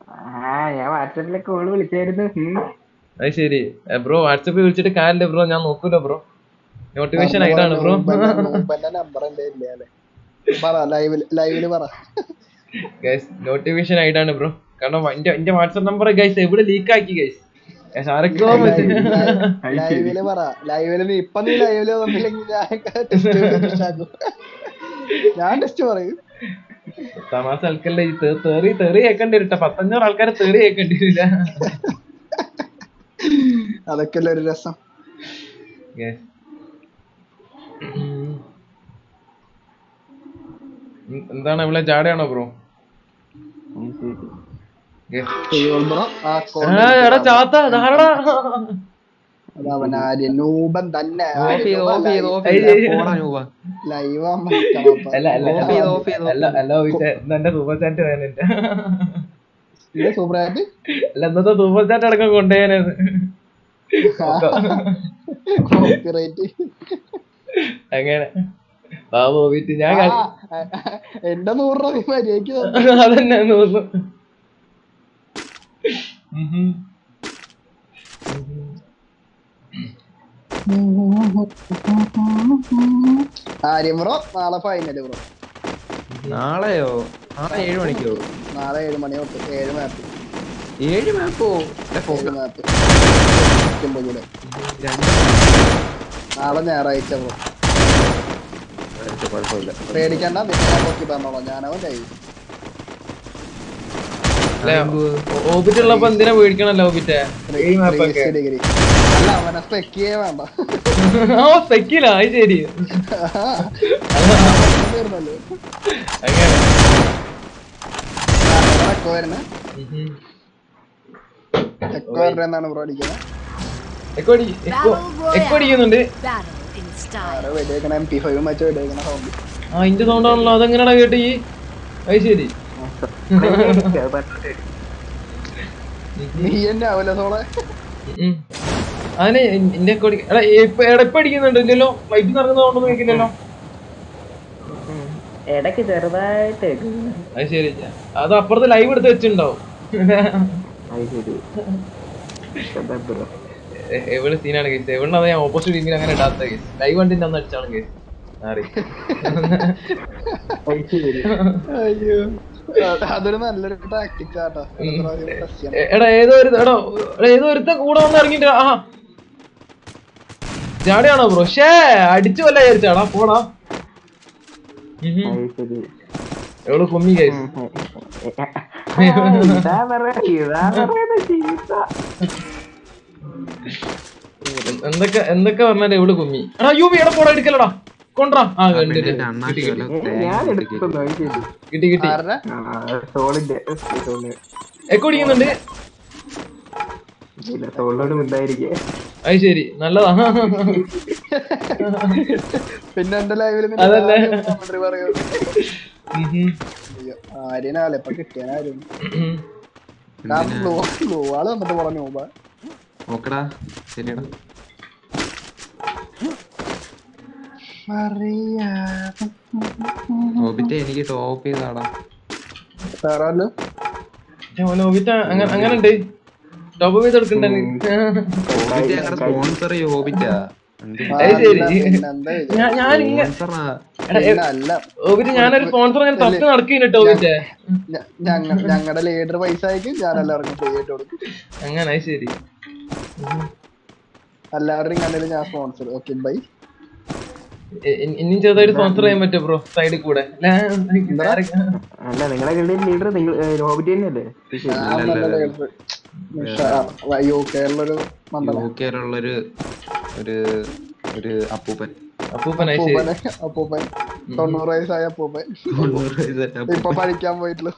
അത് ശരി ബ്രോ വാട്സാപ്പിൽ വിളിച്ചിട്ട് കാര്യമില്ല ബ്രോ ഞാൻ നോക്കൂല ബ്രോ നോട്ടിഫിക്കേഷൻ ആയിട്ടാണ് ബ്രോ നോട്ടിഫിക്കേഷൻ ആയിട്ടാണ് ബ്രോ കാരണം എന്റെ എന്റെ വാട്സാപ്പ് നമ്പർ ഗൈസ് എവിടെ ലീക്ക് ആക്കി ഗൈസ് ആരൊക്കെയോ തമാശ ആൾക്കല്ലേ തെറി തെറി കേൾക്കേണ്ടി വരട്ടെ പത്തഞ്ഞൂറ് ആൾക്കാരെ തെറി കേൾക്കേണ്ടി വരില്ല അതൊക്കെ ഒരു രസം. എന്താണ് ഇവിടെ ജാടയാണോ ബ്രോ? എന്റെ സൂപ്പർ ചാറ്റ് വേണന്റെ അല്ല എന്നത്തെ സൂപ്പർ ചാറ്റ് അടക്കം കൊണ്ടുപോയാനത് അങ്ങനെ ബാബു വീട്ടിൽ ഞാൻ എന്റെ നൂറ് രൂപ മര്യാദക്ക് അതന്നെ നൂറ് ആര്യം ബ്രോ നാളെ ഫൈനല് ബ്രോ. നാളെയോ? നാളെ ഏഴ് മണിക്കോ? നാളെ ഏഴ് മണി തൊട്ട് ഏഴ് മാറ്റി ഏഴ് മാപ്പോ മാപ്പ് നാളെ ഞായറാഴ്ച പോ കുഴപ്പമില്ല. പേടിക്കണ്ട, പിന്നെ ഞാൻ നോക്കി പറഞ്ഞോളാം. ഞാനവൻ കഴിയും. ഓബിറ്റുള്ളപ്പോ എന്തിനാ പേടിക്കണല്ലോ ഓബിറ്റെ? ഡിഗ്രി അല്ല, അവനെ സ്പെക്കിയേ വേണ്ട. ഓ സ്പെക്കിലാ, അത് ശരി. തീർന്നല്ലോ. എക്കോ വരുന്നത് എക്കോ വരണ എന്നാണ് ബ്രോ അടിക്കുന്നത്. എക്കോ എക്കോ അടിക്കുന്നുണ്ട്. വെടിയേക്കണ എം പി ഫൈവ് മറ്റോ വെടിയേക്കണ സൗണ്ട്. ആ ഇന്റെ സൗണ്ട് ആണല്ലോ. അതെങ്ങനെയാ കേട്ട് ഈ? അത് ശരി. നീ എന്നെ ആവല്ലോ സോളെ. അതിന് എന്റെ എക്കോ എടാ എടപ്പ് അടിക്കുന്നുണ്ട് ഇല്ലല്ലോ? വൈറ്റ് നടക്കുന്ന സൗണ്ടൊന്നും കേൾക്കില്ലല്ലോ. ഇടയ്ക്ക് ചെറുതായിട്ട്. അത് ശരി. അത് അപ്പുറത്ത് ലൈവ് എടുത്ത് വെച്ചിട്ടുണ്ടാവും. എവിടെ സീനാണ് കേസ്. എവിടെ അത് ഞാൻ ഓപ്പോസിറ്റ് ടീമിൽ അങ്ങനെ ഇടാത്ത കേസ്. ലൈവ് കണ്ടിട്ട് അന്ന് അടിച്ചാണ് കേസ്. അയ്യോ, അതൊരു നല്ലൊരു ടാക്ടിക് ആട്ടോ. എടാ ഏതോ ഒരു എടാ ഏതോ ഒരുത്ത കൂടെ വന്ന് ഇറങ്ങിട്ട് ആ ജാടിയാണോ ബ്രോ? ഷേ അടിച്ചു വല്ല വിചാരിച്ചാടാ. പോടാ എവിടെ കൊമ്മി കേസ്. എന്തൊക്കെ എന്തൊക്കെ പറഞ്ഞാലും എവിടെ കുമ്മി. എടാ യു ബി എവിടെ പോടാ എടുക്കലടാ കൊണ്ടാ. ആ കണ്ടിട്ട് കിട്ടി കിട്ടി. എക്കോ അടിക്കുന്നുണ്ട്. അത് ശരി, നല്ലതാ. പിന്നെ എന്റെ ലൈവില് അതല്ലേ ആര്യനാളെ ഇപ്പൊ കിട്ടിയാലും ആള് വന്നിട്ട് പറഞ്ഞു പോവാ. നോക്കടാ ശരിയടാ. എനിക്ക് ടോപ്പ് ചെയ്താടാ. അങ്ങനെ ഉണ്ട്. ടോപ്പ് ചെയ്ത് എടുക്കണ്ടേ? സ്പോൺസർ ഹോബിറ്റാ. ഞാനൊരു സ്പോൺസർ അങ്ങനെ തപ്പി നടക്കുന്നുണ്ട് ടോബിന്റെ. ഞങ്ങളുടെ ലീഡർ പൈസ അയക്കും, ഞാൻ എല്ലാവർക്കും ഫ്രീ ആയിട്ട് കൊടുക്കും. അങ്ങനെ ശരി. എല്ലാവരുടെയും കണ്ടിട്ട് ഞാൻ സ്പോൺസർ. Okay bye. ഇനിയും ചെറുതായിട്ട് സ്പോൺസർ ചെയ്യാൻ പറ്റുമോ ബ്രോ സൈഡിൽ കൂടെ? അല്ല നിങ്ങളെ ലീഡർ ഹോബിറ്റ് തന്നെയല്ലേ? യുകെയിലുള്ളൊരു ഒരു ഒരു അപ്പൂപ്പൻ അപ്പൂപ്പൻ അപ്പൂപ്പൻ തൊണ്ണൂറ് വയസ്സായ അപ്പൂപ്പൻ ഇപ്പൊ പഠിക്കാൻ പോയിട്ടുള്ളൂ.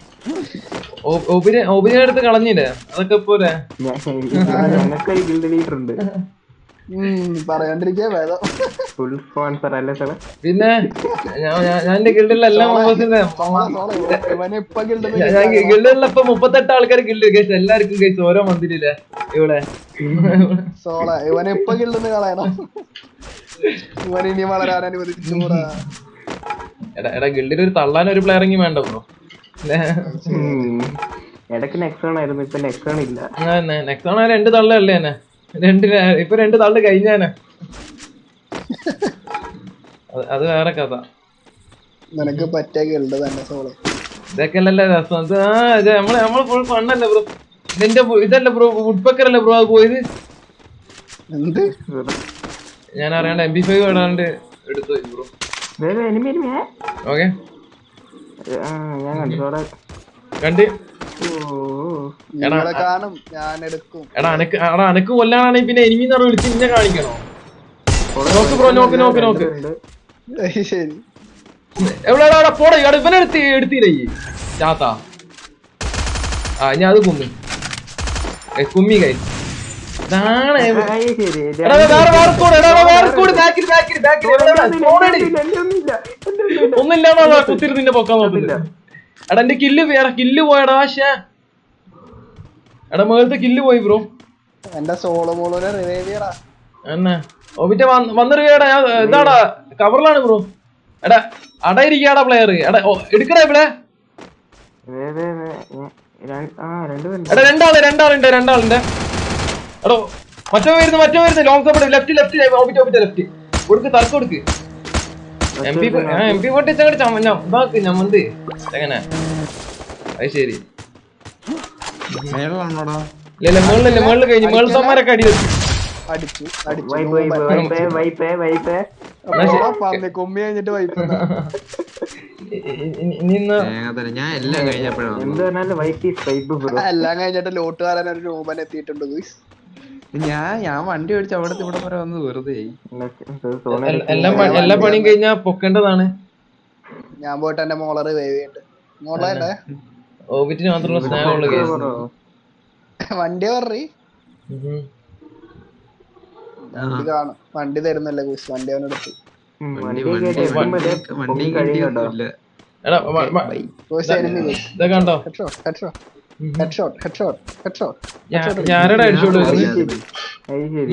ഓബിനെ അടുത്ത് കളഞ്ഞില്ലേ? അതൊക്കെ പോലെ ഞങ്ങൾക്കൊരു ഗിൽഡ് ലീഡർ ഉണ്ട്. പറയാണ്ടിരിക്കാ വേദം. ഫുൾ സ്പോൺസർ അല്ലേ സാറേ? പിന്നെ ഞാൻ എന്റെ ഗിൽഡിലുള്ള എല്ലാ മെമ്പേഴ്സിന്റെ ഗിൽഡിലുള്ള ഇപ്പൊ മുപ്പത്തെട്ട് ആൾക്കാർ ഗിൽഡ് കേസ്. എല്ലാവർക്കും കേസ് ഓരോ മന്തിരില്ലേ ഇവിടെ. സോള ഇവനെ ഇപ്പൊ ഗിൽഡിന്ന് കളയണം. ഇവൻ ഇനി വളരാൻ അനുവദിച്ചൂടാ. എടാ എടാ ഗിൽഡിൽ ഒരു തള്ളാൻ ഒരു പ്ലെയറിങ് വേണ്ട ബ്രോ. ഇടയ്ക്ക് നെക്സോൺ ആയിരുന്നു, ഇപ്പൊ നെക്സോൺ ഇല്ല. നെക്സോൺ രണ്ട് തള്ളല്ലേ തന്നെ. രണ്ട് ഇപ്പൊ രണ്ട് തള്ളു കഴിഞ്ഞാനെ. അത് വേറെ കഥ. നിനക്ക് പറ്റിയ ഗിൽഡ് തന്നെ സോള. ഇതൊക്കെ അല്ലല്ലേ രസം. അത് ആ ഇത് നമ്മള് നമ്മള് ഫുൾ ഫണ്ണല്ലേ ബ്രോ. ഇതിന്റെ ഇതല്ലേ ബ്രോ വുഡ്പക്കർ അല്ലേ ബ്രോ അത് പോയത്? എന്ത് ഞാൻ അറിയാണ്ട് എം ബി ഫൈവ് ഇടാണ്ട് എടുത്തു ബ്രോ. ഓക്കെ കണ്ട് എടാ അനക്ക് എടാ അനക്ക് കൊല്ലാനാണെങ്കിൽ പിന്നെ എനിമി നിറ വിളിച്ച് നിന്നെ കാണിക്കണോ? നോക്ക് ബ്രോ നോക്ക് നോക്ക് നോക്ക്. എവിടെ പോടാ ഇവനെ എടുത്ത് എടുത്തില്ലേ ചാത്ത. ആ ഞാൻ അത് കുമ്മി കുമ്മി കൈ ഒന്നില്ലാണോ കുത്തിരി നിന്നെ പൊക്കാൻ നോക്കുന്നില്ല. എടാ എന്റെ കില്ല് വേറെ കില്ല് പോയടാ. പക്ഷേ എടാ മേളത്തെ കില്ല് പോയി ബ്രോ. എന്റെ സോളോ മോളോനെ റിവൈവ് ചെയ്യടാ. എന്നാ ഓബിറ്റ വന്ന് റിവൈവടാ. ഞാൻ ഇതാടാ കവറിലാണ് ബ്രോ. എടാ അടയിരിക്കാടാ പ്ലെയർ. എടാ എടുക്കടാ ഇവിടെ. എടാ രണ്ടാള് രണ്ടാളുണ്ട് രണ്ടാളുണ്ട്. എടോ മറ്റോ വരുന്നു മറ്റോ വരുന്നു long support left left Hobbit Hobbit left കൊടുക്ക് തർക്ക് കൊടുക്ക്. എം പി എം പി പൊട്ടി ഇതാക്ക് ഞമ്മന്ത് എങ്ങനെ? അത് ശരി മേളാണോടാ? ഇല്ല ഇല്ല മേളിലല്ലേ മേളിൽ കഴിഞ്ഞു മേളത്തന്മാരൊക്കെ അടി വെച്ചു. അടിച്ചു അടിച്ചു wipe wipe wipe wipe wipe പന്നി കൊമ്മി കഴിഞ്ഞിട്ട് വൈപ്പ് ഇനി ഇന്ന് തേങ്ങാത്തല ഞാൻ എല്ലാം കഴിഞ്ഞപ്പോഴാണ് എന്ത് പറഞ്ഞാലും വൈപ്പ് ഈസ് വൈപ്പ് ബ്രോ. എല്ലാം കഴിഞ്ഞിട്ട് ലോട്ടുകാരൻ ഒരു രൂപൻ എത്തിയിട്ടുണ്ട് ഗുയ്സ്. ഞാൻ ഞാൻ വണ്ടി ഓടിച്ച് അവിടത്തെ ഇവിടെ വരെ വന്ന് വെറുതെ എല്ലാം പ- എല്ലാ പണിയും കഴിഞ്ഞാ പൊക്കേണ്ടതാണ്. ഞാൻ പോയിട്ട് എന്റെ മോളെ റിവൈവ് ചെയ്തിട്ട് മോളെ ഓബിറ്റിന് മാത്രമുള്ള സ്നേഹമുള്ള കേസ്. വണ്ടി പററി വണ്ടി കാണും വണ്ടി തരുന്നല്ലേ ഗുയ്സ്. വണ്ടി അവനെടുത്ത് വണ്ടി വണ്ടി വണ്ടി വണ്ടി കിട്ടിയൊന്നുമില്ല. എടാ മ- മ- ഗുയ്സ് എനിമി ഗുയ്സ്. ഇതൊക്കെ കണ്ടോ headshot headshot headshot headshot headshot ഞാ- ഞാനടാ അടിച്ചോണ്ട് വരുന്നത്. അത് ശരി.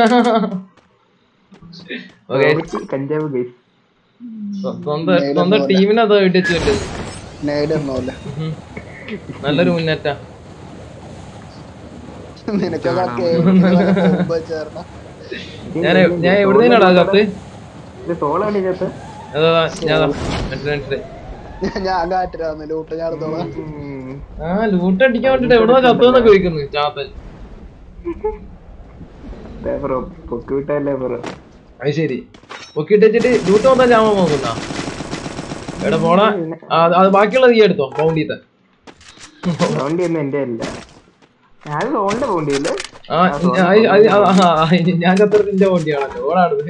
ഓക്കെ കഞ്ചാവ് ഗൈസ്. സ്വന്തം സ്വന്തം ടീമിനെ അത് ഇടിച്ചിട്ടുണ്ട്. നേട് ഒന്നുമില്ല. നല്ലൊരു മുന്നേറ്റാ. നിനക്കൊക്കെ ചേർന്ന ഞാൻ ഞാൻ എവിടെ നിന്നാടാ ചത്ത്? ഇത് സോളാണ് ഇതിനകത്ത്. അതാ ഞാൻ മനസ്സിലായി മനസ്സിലായി. ഞാൻ കാറ്റിരാന്ന് ലൂട്ട് ഞാൻ എടുത്തോളാം. ആ ലൂട്ട് അടിക്കാൻ വേണ്ടിട്ട് എവിടെയോ ചത്തുവെന്നൊക്കെ ചോദിക്കുന്നു ചാത്തൻ. ബ്രോ പൊക്കി വിട്ടല്ലേ ബ്രോ. അത് ശരി പൊക്കിട്ടിട്ട് ലൂട്ട് വന്നാ ജാമ നോക്കുന്ന എവിടെ പോണാ? അത് ബാക്കിയുള്ളത് നീ എടുത്തോ ബൗണ്ടീത്തെ. ബൗണ്ടി ഒന്നും എന്റെ അല്ല. ഞാൻ സോണിന്റെ ബൗണ്ടി അല്ലേ. ആ ഞാൻ ചത്തത്തിന്റെ ബൗണ്ടിയാണല്ലോ ഓടാണത്.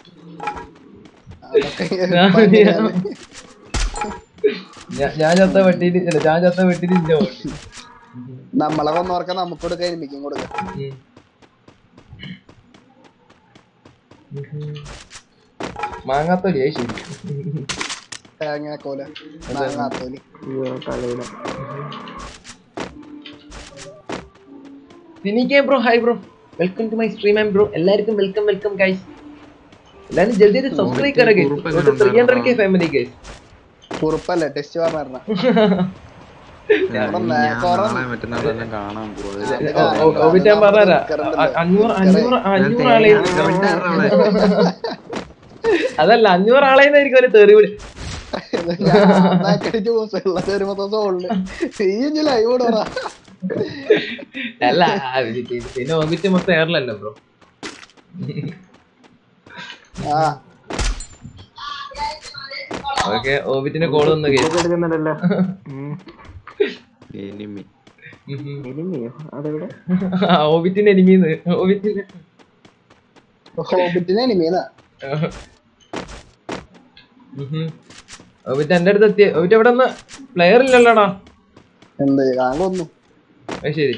ഞാൻ ചത്ത വെട്ടിട്ട് ഞാൻ ചത്ത വെട്ടിട്ട് ഇന്റെ ബൗണ്ടി. നമ്മളെ കൊന്നോർക്ക നമുക്ക് കൊടുക്കാൻ എനിക്കും കൊടുക്കാം. മാങ്ങാത്തോലി ശരി തേങ്ങാക്കോല മാങ്ങാത്തോലി. കളയില സിനിക്കേ bro hi bro welcome to my stream and bro എല്ലാവർക്കും വെൽക്കം വെൽക്കം ഗൈസ്. എല്ലാരും ജൽദി ജൽദി സബ്സ്ക്രൈബ് കറ guys. three hundred k family guys. കുറുപ്പല്ലേ ടെസ്റ്റ് പറഞ്ഞ മറ്റന്നാളെല്ലാം കാണാൻ പോവാ. ഓബിറ്റാൻ പറഞ്ഞാ അഞ്ഞൂറ് അഞ്ഞൂറ് അഞ്ഞൂറ് ആളെ അതല്ല അഞ്ഞൂറ് ആളെന്നായിരിക്കും ഒരു തെറി വിളി. അല്ല പിന്നെ ഓബിറ്റ് മൊത്തം എയറിലല്ലോ ബ്രോ. ഓക്കെ ഓബിറ്റിന് കോൾ വന്നു കേസ്. എടുക്കുന്നുണ്ടല്ലോ. എനിമി എനിമിയോ അതെവിടെ? ഓബിറ്റിന് എനിമീന്ന് ഓബിറ്റിന് ഹോബിറ്റിനെ എനിമീന്നാ. ഓബിറ്റ് എന്റെ അടുത്ത് എത്തിയ ഓബിറ്റ് എവിടെ നിന്ന് പ്ലെയർ ഇല്ലല്ലോടാ. എന്ത് കാണുന്നു അത് ശരി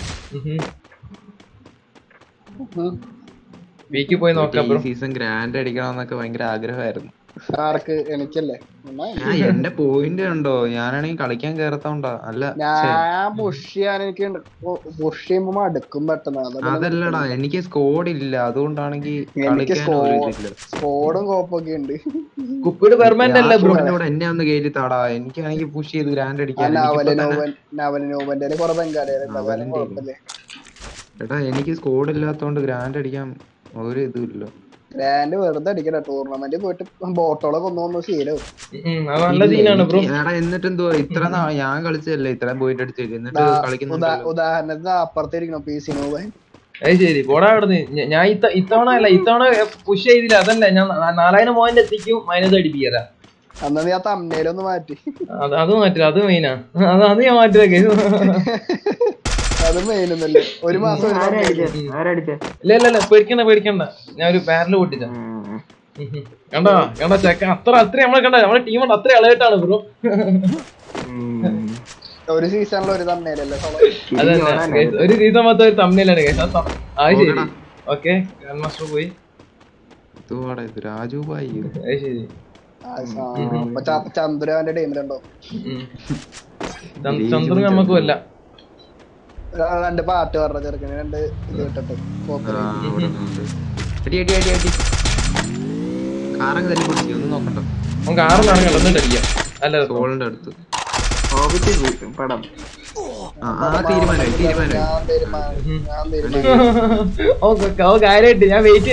വീക്കിൽ പോയി നോക്കാം ബ്രോ. സീസൺ ഗ്രാൻഡ് അടിക്കണമെന്നൊക്കെ ഭയങ്കര ആഗ്രഹമായിരുന്നു. ആർക്ക്? എനിക്കല്ലേ? ഞാൻ എന്റെ പോയിന്റ് ഉണ്ടോ ഞാനാണെങ്കിൽ കളിക്കാൻ കേറത്തോണ്ടാ. അല്ല ഞാൻ പുഷ് ചെയ്യാൻ എനിക്ക് പുഷ് ചെയ്യുമ്പോ മടുക്കും പെട്ടെന്ന്. അതല്ലടാ എനിക്ക് സ്കോഡ് ഇല്ല അതുകൊണ്ടാണെങ്കിൽ എനിക്ക് സ്കോഡും കോപ്പൊക്കെ ഉണ്ട്. കുപ്പിയുടെ പെർമനന്റ് അല്ലേ ബ്രോ? എന്നെ ഒന്ന് കേറ്റി താടാ. എനിക്കാണെങ്കിൽ പുഷ് ചെയ്ത് ഗ്രാൻഡ് അടിക്കാൻ. എടാ എനിക്ക് സ്കോഡ് ഇല്ലാത്തോണ്ട് ഗ്രാൻഡ് അടിക്കാൻ ഒരു ഇതുമില്ല. ഗ്രാൻഡ് വെറുതെ അടിക്കല. ടൂർണമെന്റ് പോയിട്ട് ബോട്ടോളെ കൊന്നു ശീലവും. എന്നിട്ട് എന്തുവാ ഇത്ര ഞാൻ കളിച്ചല്ലേ ഇത്രയും പോയിട്ട് അടിച്ചില്ല. എന്നിട്ട് കളിക്കുന്ന ഉദാഹരണത്തിന് അപ്പുറത്തിരിക്കണം പി സി നോവൻ. അത് ശരി പോടാ അവിടുന്ന്. ഞാൻ ഇത്തവണ അല്ല ഇത്തവണ പുഷ് ചെയ്തില്ല. അതല്ല ഞാൻ നാലായിരം പോയിന്റ് എത്തിക്കും മൈനസ് അടിപ്പിക്കരാ. അന്ന് നീ ആ തമ്മനയിലൊന്ന് മാറ്റി. അത് മാറ്റില്ല അത് മെയിനാ. അത് അത് ഞാൻ മാറ്റില്ല. അത് മെയിനൊന്നല്ലേ ഒരു മാസം. ഇല്ല ഇല്ല ഇല്ല പേടിക്കണ്ട പേടിക്കണ്ട. ഞാൻ ഒരു ബാരല് പൊട്ടിച്ച കണ്ടാ കണ്ടാ ചെക്ക അത്ര അത്ര നമ്മളെ കണ്ട നമ്മളെ ടീം അത്ര അളേട്ടാണ് ബ്രോ. ഒരു സീസണിൽ ഒരു തമ്മനയിലല്ലേ അതന്നെ ഒരു സീസൺ മൊത്തം ഒരു തമ്മനയിലാണ് കേട്ടോ. അത് ശരി ഓക്കെ ഗ്രാൻഡ് മാസ്റ്റർ പോയി. രാജു ഭായി അത് ശരി ചന്ദ്രന്റെ ടീമിലുണ്ടോ? ചന്ദ്രൻ നമുക്കും അല്ല. രണ്ട് പാട്ട് പറഞ്ഞ ചെറുക്കന് രണ്ട് ഇത് കിട്ടട്ടെ. കാറൊക്കെ തല്ലി പൊട്ടിച്ചു ഒന്നും നോക്കണ്ട. നമുക്ക് ആറ് നാളെ കിടന്നിട്ട് അടിക്കാം. അല്ല സോളിന്റെ അടുത്ത് പടം തീരുമാനമായി തീരുമാനമായി. ഓ കാര്യമായിട്ട് ഞാൻ വെയിറ്റ്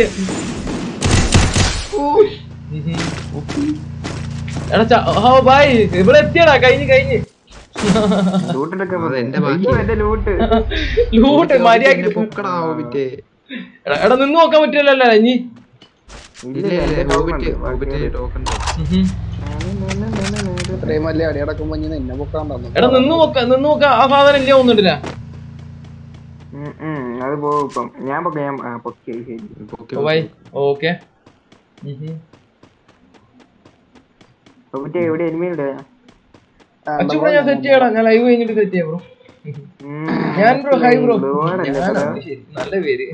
എടാ ഓ ഭായ് ഇവിടെ എത്തിയടാ. കഴിഞ്ഞ് കഴിഞ്ഞ് ലൂട്ട് മര്യാദ എടാ നിന്ന് നോക്കാൻ പറ്റില്ലല്ലോ ഇനി എടാ നിന്ന് നോക്ക നിന്ന് നോക്ക ആ സാധനം ഇല്ല ഒന്നുമില്ല. അത് പോകും ഞാൻ ഓക്കെ എവിടെ എനിമിയുണ്ട് ഞാൻ സെറ്റ് ചെയ്യടാ. ഞാൻ ലൈവ് കഴിഞ്ഞിട്ട് സെറ്റ് ചെയ്യാം ബ്രോ. ഞാൻ ബ്രോ ഹൈ ബ്രോ നല്ല പേര്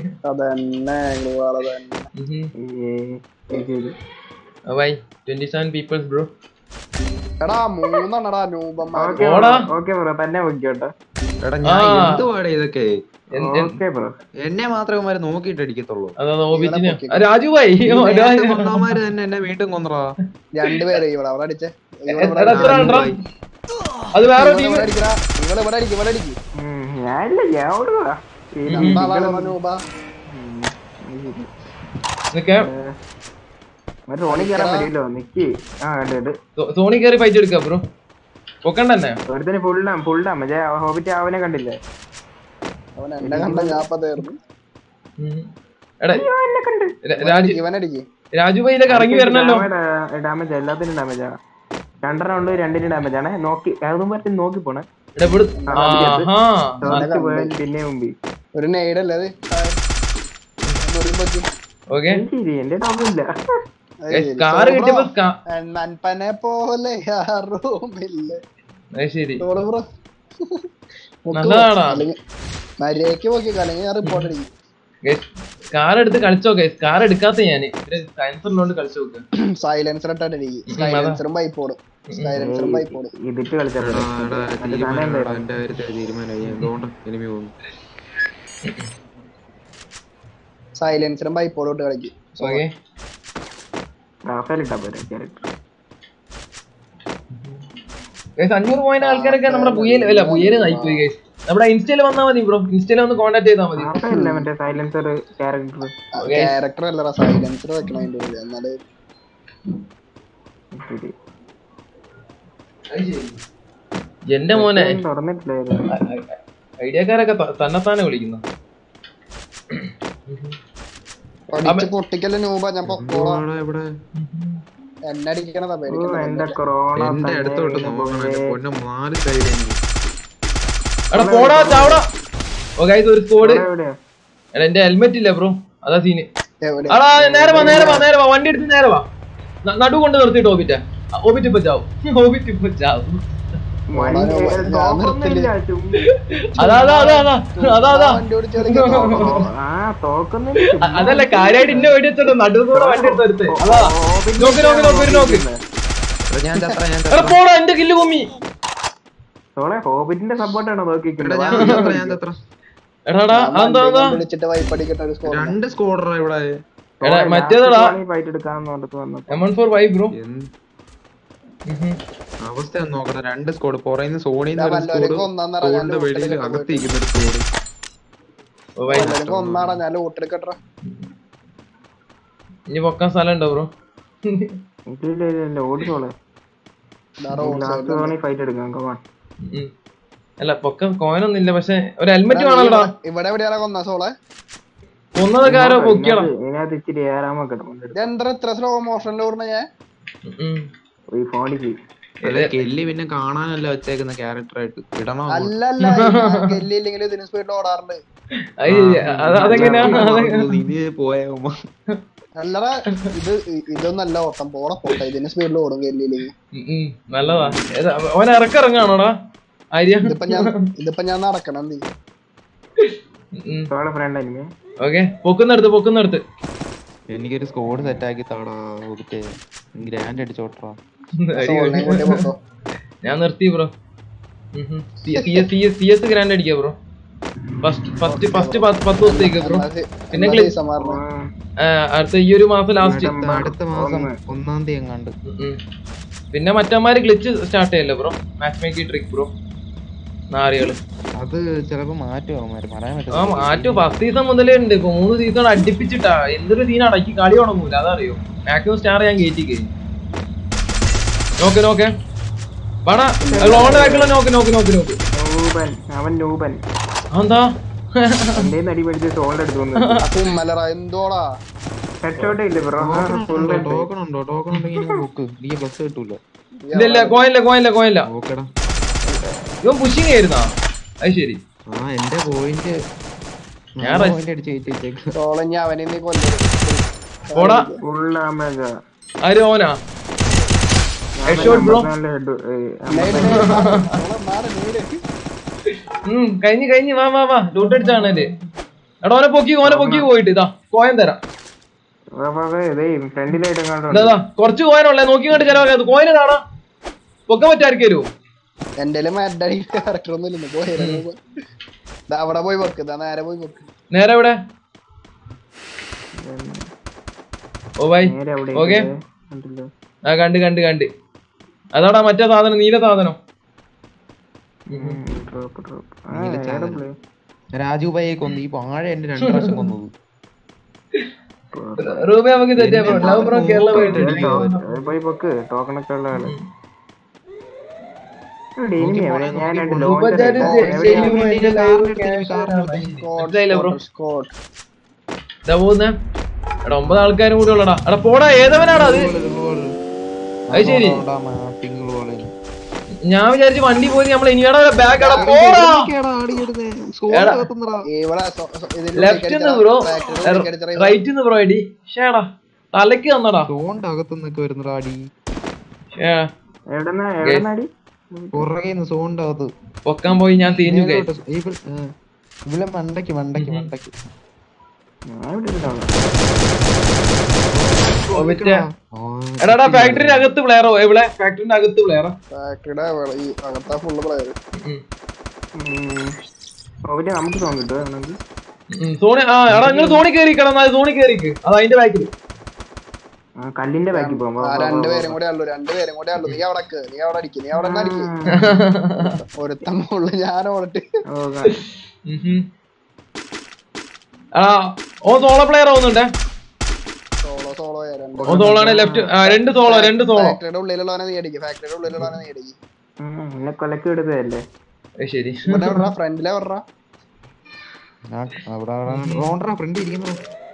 by twenty seven peoples bro. എടാ മൂന്നെണ്ണടാ നൂബന്മാർ. തന്നെ നോക്കിയോട്ടെ ഇതൊക്കെ എന്നെ മാത്രമേ നോക്കിട്ട് അടിക്കത്തുള്ളൂ. രാജു ഭായി തന്നെ എന്നെ വീണ്ടും കൊന്നറാ. രണ്ടുപേരെ ഇവിടെ അവിടെ അടിച്ചേ. അത് വേറെ ടീം. നിങ്ങൾ ഇവിടെ അടിക്കും ഇവിടെ അടിക്കും. സോണി കയറി ഫൈറ്റ് എടുക്കാം ബ്രോ. പൊക്കണ്ടന്നെ ഒരുത്തന് full dam full dam Hobbit അവനെ കണ്ടില്ലേ? അവൻ എന്നെ കണ്ട ഞാപ്പതായിരുന്നു. രാജുഭായിലേക്ക് ഇറങ്ങി വരണല്ലോ. ഡാമേജ് എല്ലാത്തിനും ഡാമേജാ. രണ്ടെണ്ണം ഉണ്ട് രണ്ടിനും ഡാമേജ് ആണ്. നോക്കി അതും പറ്റി നോക്കി പോണേ. പിന്നെ മുമ്പ് ഒരു നെയ്ഡല്ലേ അത്. എന്റെ ഡാമില്ല നൻപനെ പോലെ മര്യാദക്ക് നോക്കി അല്ലെങ്കിൽ ഞാൻ റിപ്പോർട്ട് അടിക്കും. കാർ എടുത്ത് കളിച്ചോ ഗൈസ്. കാർ എടുക്കാത്ത ഞാന് സൈലൻസറിനോട് കളിച്ചു നോക്ക്. സൈലൻസർ ഇട്ടാണ് സൈലൻസറും പൈപ്പോടും സൈലൻസറും പൈപ്പോടും ഇതിട്ട് കളിച്ചാൽ സൈലൻസറും പൈപ്പോടും ഇട്ട് കളിക്കും. അഞ്ഞൂറ് പോയിന്റ് ആൾക്കാരൊക്കെ നമ്മുടെ പുയൽ അല്ല പുയല് നയിപ്പോയി ഗൈസ്. നമ്മുടെ ഇൻസ്റ്റയിൽ വന്നാൽ മതി ബ്രോ. ഇൻസ്റ്റയിൽ ഒന്ന് കോൺടാക്ട് ചെയ്താൽ മതി. ക്യാരക്ടർ അല്ലടാ സൈലൻസർ വെക്കണം അതിന്റെ ഉള്ളിൽ. എന്നാല് എന്റെ മോനെ ഐഡിയക്കാരൊക്കെ തന്നെത്താനെ വിളിക്കുന്നു. പൊട്ടിക്കല്ലേ നൂബ ഞാൻ എന്നെ അടിക്കണതാ ഒരു സ്കോഡ്. എന്റെ ഹെൽമെറ്റ് ഇല്ല ബ്രോ അതാ സീന്. അടാ നേരെ വാ നേരെ വാ നേരെ വാ വണ്ടി എടുത്ത് നേരെ വാ. നടു കൊണ്ട് നിർത്തിട്ട് ഓബിറ്റ ഓബിറ്റ് ഇപ്പൊ ചാവും. ഓബിറ്റ് ഇപ്പൊ ചാവും. അതല്ല കാര്യമായിട്ട് ഇന്ന വേണ്ടി വെച്ചോ നടുവൂടെ വണ്ടി എടുത്ത് അതാ നോക്ക് നോക്ക് നോക്ക് ഒരു നോക്ക്. പോടാ എന്റെ കില്ല് കുമ്മി. എടാടാ അതെന്താ രണ്ട് സ്കോഡറാ ഇവിടെ. മറ്റേതാ M one four five bro. അവസ്ഥ നോക്കട്ടെ. രണ്ട് സ്കോഡ് പുറയുന്ന സോണിന്ന് ഒരു സ്കോഡ് സോണിന്റെ വെളിയിൽ അകത്തിരിക്കുന്ന ഒരു സ്കോഡ്. ഇനി പൊക്കാൻ സ്ഥലം ഉണ്ടോ ബ്രോ? അല്ല പൊക്കം കോയിനൊന്നും ഇല്ല. പക്ഷെ ഒരു ഹെൽമെറ്റ് വേണല്ലോ. ഇവിടെ എവിടെയാണ് കൊന്ന സോളെ? കൊന്നതൊക്കെ ആരോ പൊക്കിയണം. ഇത്ര സ്ലോ മോഷനിൽ ഓടുന്ന ഞാൻ കെല്ലി പിന്നെ കാണാനല്ല വെച്ചേക്കുന്ന ക്യാരക്ടർ ആയിട്ട് ഇടണോ? അല്ലല്ല കെല്ലി ഇല്ലെങ്കിലും ഇതിന് സ്പീഡിൽ ഓടാറുണ്ട്. അല്ലടാ ഇത് ഇതൊന്നല്ല ഓട്ടം പോടാ പോട്ടെ. ഇതിന് സ്പീഡിൽ ഓടും കെല്ലിയില്ലെങ്കിൽ. നല്ലതാ. ഓൻ ഇറക്കിറങ്ങാണോടാ? ഇതിപ്പോ ഞാൻ ഇതിപ്പോ ഞാൻ നടക്കണം. നീ ഓക്കെ പൊക്കുന്നെടുത്ത് പൊക്കുന്നെടുത്ത് എനിക്കൊരു സ്കോഡ് സെറ്റ് ആക്കി താടാ. ഗ്രാൻഡ് അടിച്ചോട്ടാ. ഞാൻ നിർത്തി ബ്രോ. സി എസ് ഗ്രാൻഡ് അടിക്കാം ബ്രോ. ഫസ്റ്റ് ഫസ്റ്റ് ഫസ്റ്റ് പത്ത് ദിവസത്തേക്ക് ബ്രോ. പിന്നെ അടുത്ത ഈ ഒരു മാസം ലാസ്റ്റ് അടുത്ത മാസം ഒന്നാം തീയതി എങ്ങാണ്ട്. പിന്നെ മറ്റന്മാര് ഗ്ലിച്ച് സ്റ്റാർട്ട് ചെയ്യല്ലോ bro. Matchmaking trick bro. നാറികള് അത് ചിലപ്പോ മാറ്റും പറയാൻ പറ്റും. ആ മാറ്റും. ഫസ്റ്റ് സീസൺ മുതലേ ഉണ്ട്. ഇപ്പൊ മൂന്ന് സീസൺ അടുപ്പിച്ചിട്ടാ. എന്തൊരു സീൻ അടക്കി കളി തുടങ്ങൂല അതറിയോ. മാക്സിമം സ്റ്റാർ ഞാൻ കയറ്റി കഴിഞ്ഞു. നോക്കെ നോക്കെ വേണ ലോണിന്റെ ബാക്കിലുള്ള നോക്ക് നോക്ക് നോക്ക് നോക്ക്. നൂപൻ അവൻ നൂപൻ എന്താ എന്റെ നടി പിടിച്ച് സോൾഡ് എടുത്തു എന്തോടാ ഹെഡ്ഷോട്ടേ ഇല്ല ബ്രോ. ടോക്കൺ ഉണ്ടോ? ടോക്കൺ ഉണ്ടെങ്കിൽ നോക്ക്, എനിക്ക് ബസ് കിട്ടൂല. ഇല്ല ഇല്ല കോയില്ല കോയില്ല കോയില്ല. ഇവൻ പുഷിങ് ആയിരുന്നാ? അത് ശരി. ആ എന്റെ പോയിന്റ് ഞാൻ ആര് ഓനാ? ഉം കഴിഞ്ഞ് കഴിഞ്ഞ് വാ വാ വാ ലൂട്ട് അടിച്ചാണല്ലേ. എടാ ഓനെ പൊക്കി ഓനെ പൊക്കി പോയിട്ട് ഇതാ കോയൻ തരാം. കൊറച്ച് കോയനുള്ളേ നോക്കി കണ്ട് ചെലവാക്കാ. കോയിന് കാണാ പൊക്കാൻ പറ്റായിരിക്കും വരുമോ? എന്റെ അവിടെ പോയി വെക്ക്. നേരെ പോയി വെക്ക്. നേരെ എവിടെ? ഓ ബൈ ഓക്കെ. ആ കണ്ട് കണ്ട് കണ്ട് അതാടാ മറ്റേ സാധനം, നീല സാധനം. രാജു ഭായിയെ കൊന്നു. ഈ വാഴ എന്റെ രണ്ടു പ്രാവശ്യം കൊന്നത്. റൂബി നമുക്ക് തെറ്റാ ബ്രോ. ലവ് ബ്രോ കേരള പോയിട്ട് പോയി വെക്ക് ടോക്കണൊക്കെ ഉള്ള ആള്. എടാ ഒമ്പത് ആൾക്കാരും കൂടി ഉള്ളടാ. എടാ പോടാ ഏതവനാടാ അത്? അത് ശരി. ഞാൻ വിചാരിച്ചു വണ്ടി പോയി നമ്മള് ഇനിയാടാ ബാഗ്. എടാ പോടാ ലെഫ്റ്റ് ബ്രോ റൈറ്റ് ബ്രോ അടി. ഷേടാ തലക്ക് തന്നടാ. അകത്തുനിന്നൊക്കെ വരുന്നടാ അടി. പൊക്കാൻ പോയി ഞാൻ തീഞ്ഞു. ഇവിടെ മണ്ടയ്ക്ക് മണ്ടയ്ക്ക് മണ്ടയ്ക്ക് എടാ ഫാക്ടറിന്റെ അകത്ത് പ്ലെയറോ? എവിടെ ഫാക്ടറിന്റെ അകത്ത് പ്ലെയറോ? ഫാക്ടറിയുടെ അകത്താ ഫുള്ള് പ്ലെയർ. നമുക്ക് തോന്നിട്ട് സോണി. ആ എടാ നിങ്ങള് സോണി കയറിക്കണം. സോണി കയറിക്ക്. അത് അതിന്റെ ബാക്കിൽ കല്ലിന്റെ ബാക്കിൽ പോകുമ്പോ രണ്ടുപേരും കൂടെ ഉള്ളു. രണ്ടുപേരും കൂടെ ഉള്ളു. നീ അവിടെ നീ അവിടെ അടിക്ക്. നീ അവിടെ അടിക്ക്. ഒരുത്തം ഉള്ളു. ഞാൻ ഓടട്ട്. ആ ഓ സോളോ പ്ലെയർ ആവുന്നുണ്ടേ. സോളോ സോളോ ഓ സോളാണ് ലെഫ്റ്റ്. രണ്ട് സോളോ രണ്ട് സോളോ. ഫാക്ടറിയുടെ ഉള്ളിലുള്ളവനെ നീ അടിക്ക്. ഫാക്ടറിയുടെ ഉള്ളിലുള്ളവനെ നീ അടിക്ക്. എന്നെ കൊലക്ക് എടുത്തതല്ലേ. ശരി ഫ്രണ്ടിലെ പറഞ്ഞ ഫ്രണ്ട് ഇരിക്കുന്നു.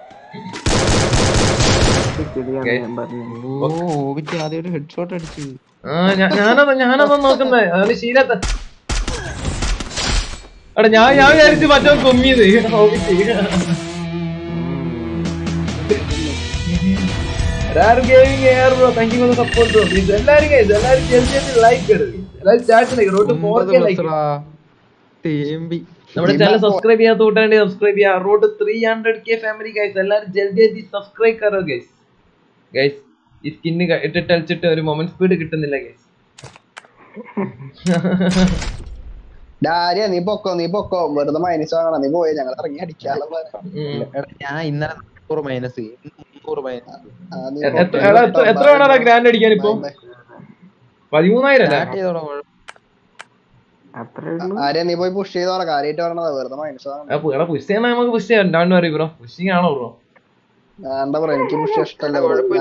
ആദ്യം ഹെഡ് ഷോട്ട് അടിച്ചു. ഞാനത് ഞാനതൊന്നും നോക്കുന്നേ. അതാണ് ശീലത്തെ. എടാ ഞാൻ ഞാൻ വിചാരിച്ചു മറ്റോ കൊമ്മിയത്. നമ്മുടെ ചാനൽ സബ്സ്ക്രൈബ് ചെയ്യാത്ത കൂട്ടാണ്ട് സബ്സ്ക്രൈബ് ചെയ്യാം. Road three hundred K family guys. എല്ലാരും ജൽദി ജൽദി സബ്സ്ക്രൈബ് കറോ ഗൈസ്. ഗൈസ് ഈ സ്കിന്ന് ഇട്ടിട്ട് അടിച്ചിട്ട് ഒരു മൊമെന്റ് സ്പീഡ് കിട്ടുന്നില്ല ഗൈസ്. നീ പൊക്കോ നീ പൊക്കോ വെറുതെ മൈനസ് വാങ്ങണം. നീ പോയി ഞങ്ങൾ ഇറങ്ങി അടിക്കാനുള്ള. ഞാൻ ഇന്നലെ മൈനസ് എത്ര വേണ ഗ്രാൻഡ് അടിക്കാൻ ഇപ്പൊ? പതിമൂന്നായിരം ആര്യ നീ പോയി പുഷ് ചെയ്തോളാം. കാര്യമായിട്ട് പറഞ്ഞതാ വെറുതെ മൈനസ് വാങ്ങണം. പുഷ് ചെയ്യാൻ നമുക്ക് പുഷ് ചെയ്യാം. രണ്ടു പറയും ബ്രോ പുഷിങ് ആണോ ബ്രോ? വേണ്ട ബ്രോ എനിക്ക് പുഷ് ഇഷ്ടമല്ല.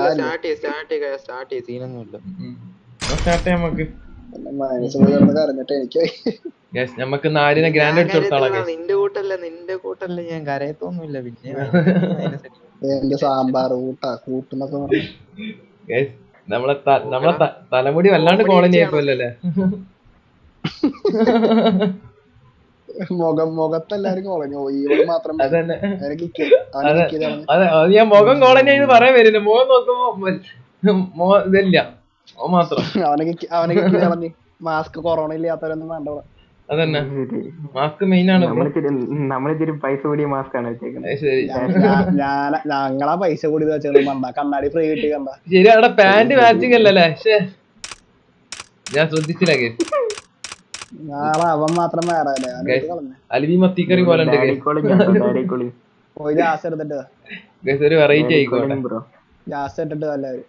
നമുക്ക് നാലിനെ ഗ്രാൻഡ് അടിച്ചു കൊടുത്താളാം. നിന്റെ കൂട്ടല്ല നിന്റെ കൂട്ടല്ല ഞാൻ കരയത്തൊന്നുമില്ല. പിന്നെ എന്റെ സാമ്പാർ കൂട്ടാ കൂട്ടുന്നൊക്കെ പറഞ്ഞു. നമ്മളെ നമ്മളെ തലമുടി വല്ലാണ്ട് കോളനി ആയിപ്പോലല്ലേ. മുഖം മുഖത്തെല്ലാരും കോളനി ഇവിടെ മാത്രം. അതന്നെ അതെ അത് ഞാൻ മുഖം കോളനി ആയി പറയാൻ വരില്ല. മുഖം നോക്കുമ്പോ ഇതില്ല മാത്രം. അവനൊക്കെ അവനൊക്കെ കളഞ്ഞ് മാസ്ക് കൊറോണ ഇല്ലാത്തവരൊന്നും വേണ്ട. അതന്നെ മാസ്ക് മെയിൻ ആണ്. നമ്മളിത്തിരി പൈസ കൂടിയ മാസ്ക് ആണ് ഞങ്ങളാ പൈസ കൂടി വെച്ചാൽ കണ്ണാടി ഫ്രീ കിട്ടി കണ്ട. ശരി അവിടെ പാന്റ് മാച്ചിങ് അല്ലല്ലേ? ഞാൻ ശ്രദ്ധിച്ചില്ല. നാളെ അവൻ മാത്രം വേറെ അലിവി മത്തിക്കറി പോലെ ഉണ്ട്. ഗ്യാസ് എടുത്തിട്ട് ഒരു വെറൈറ്റി ആയിക്കോട്ടെ. ഗ്യാസ് ഇട്ടിട്ട് എല്ലാവരും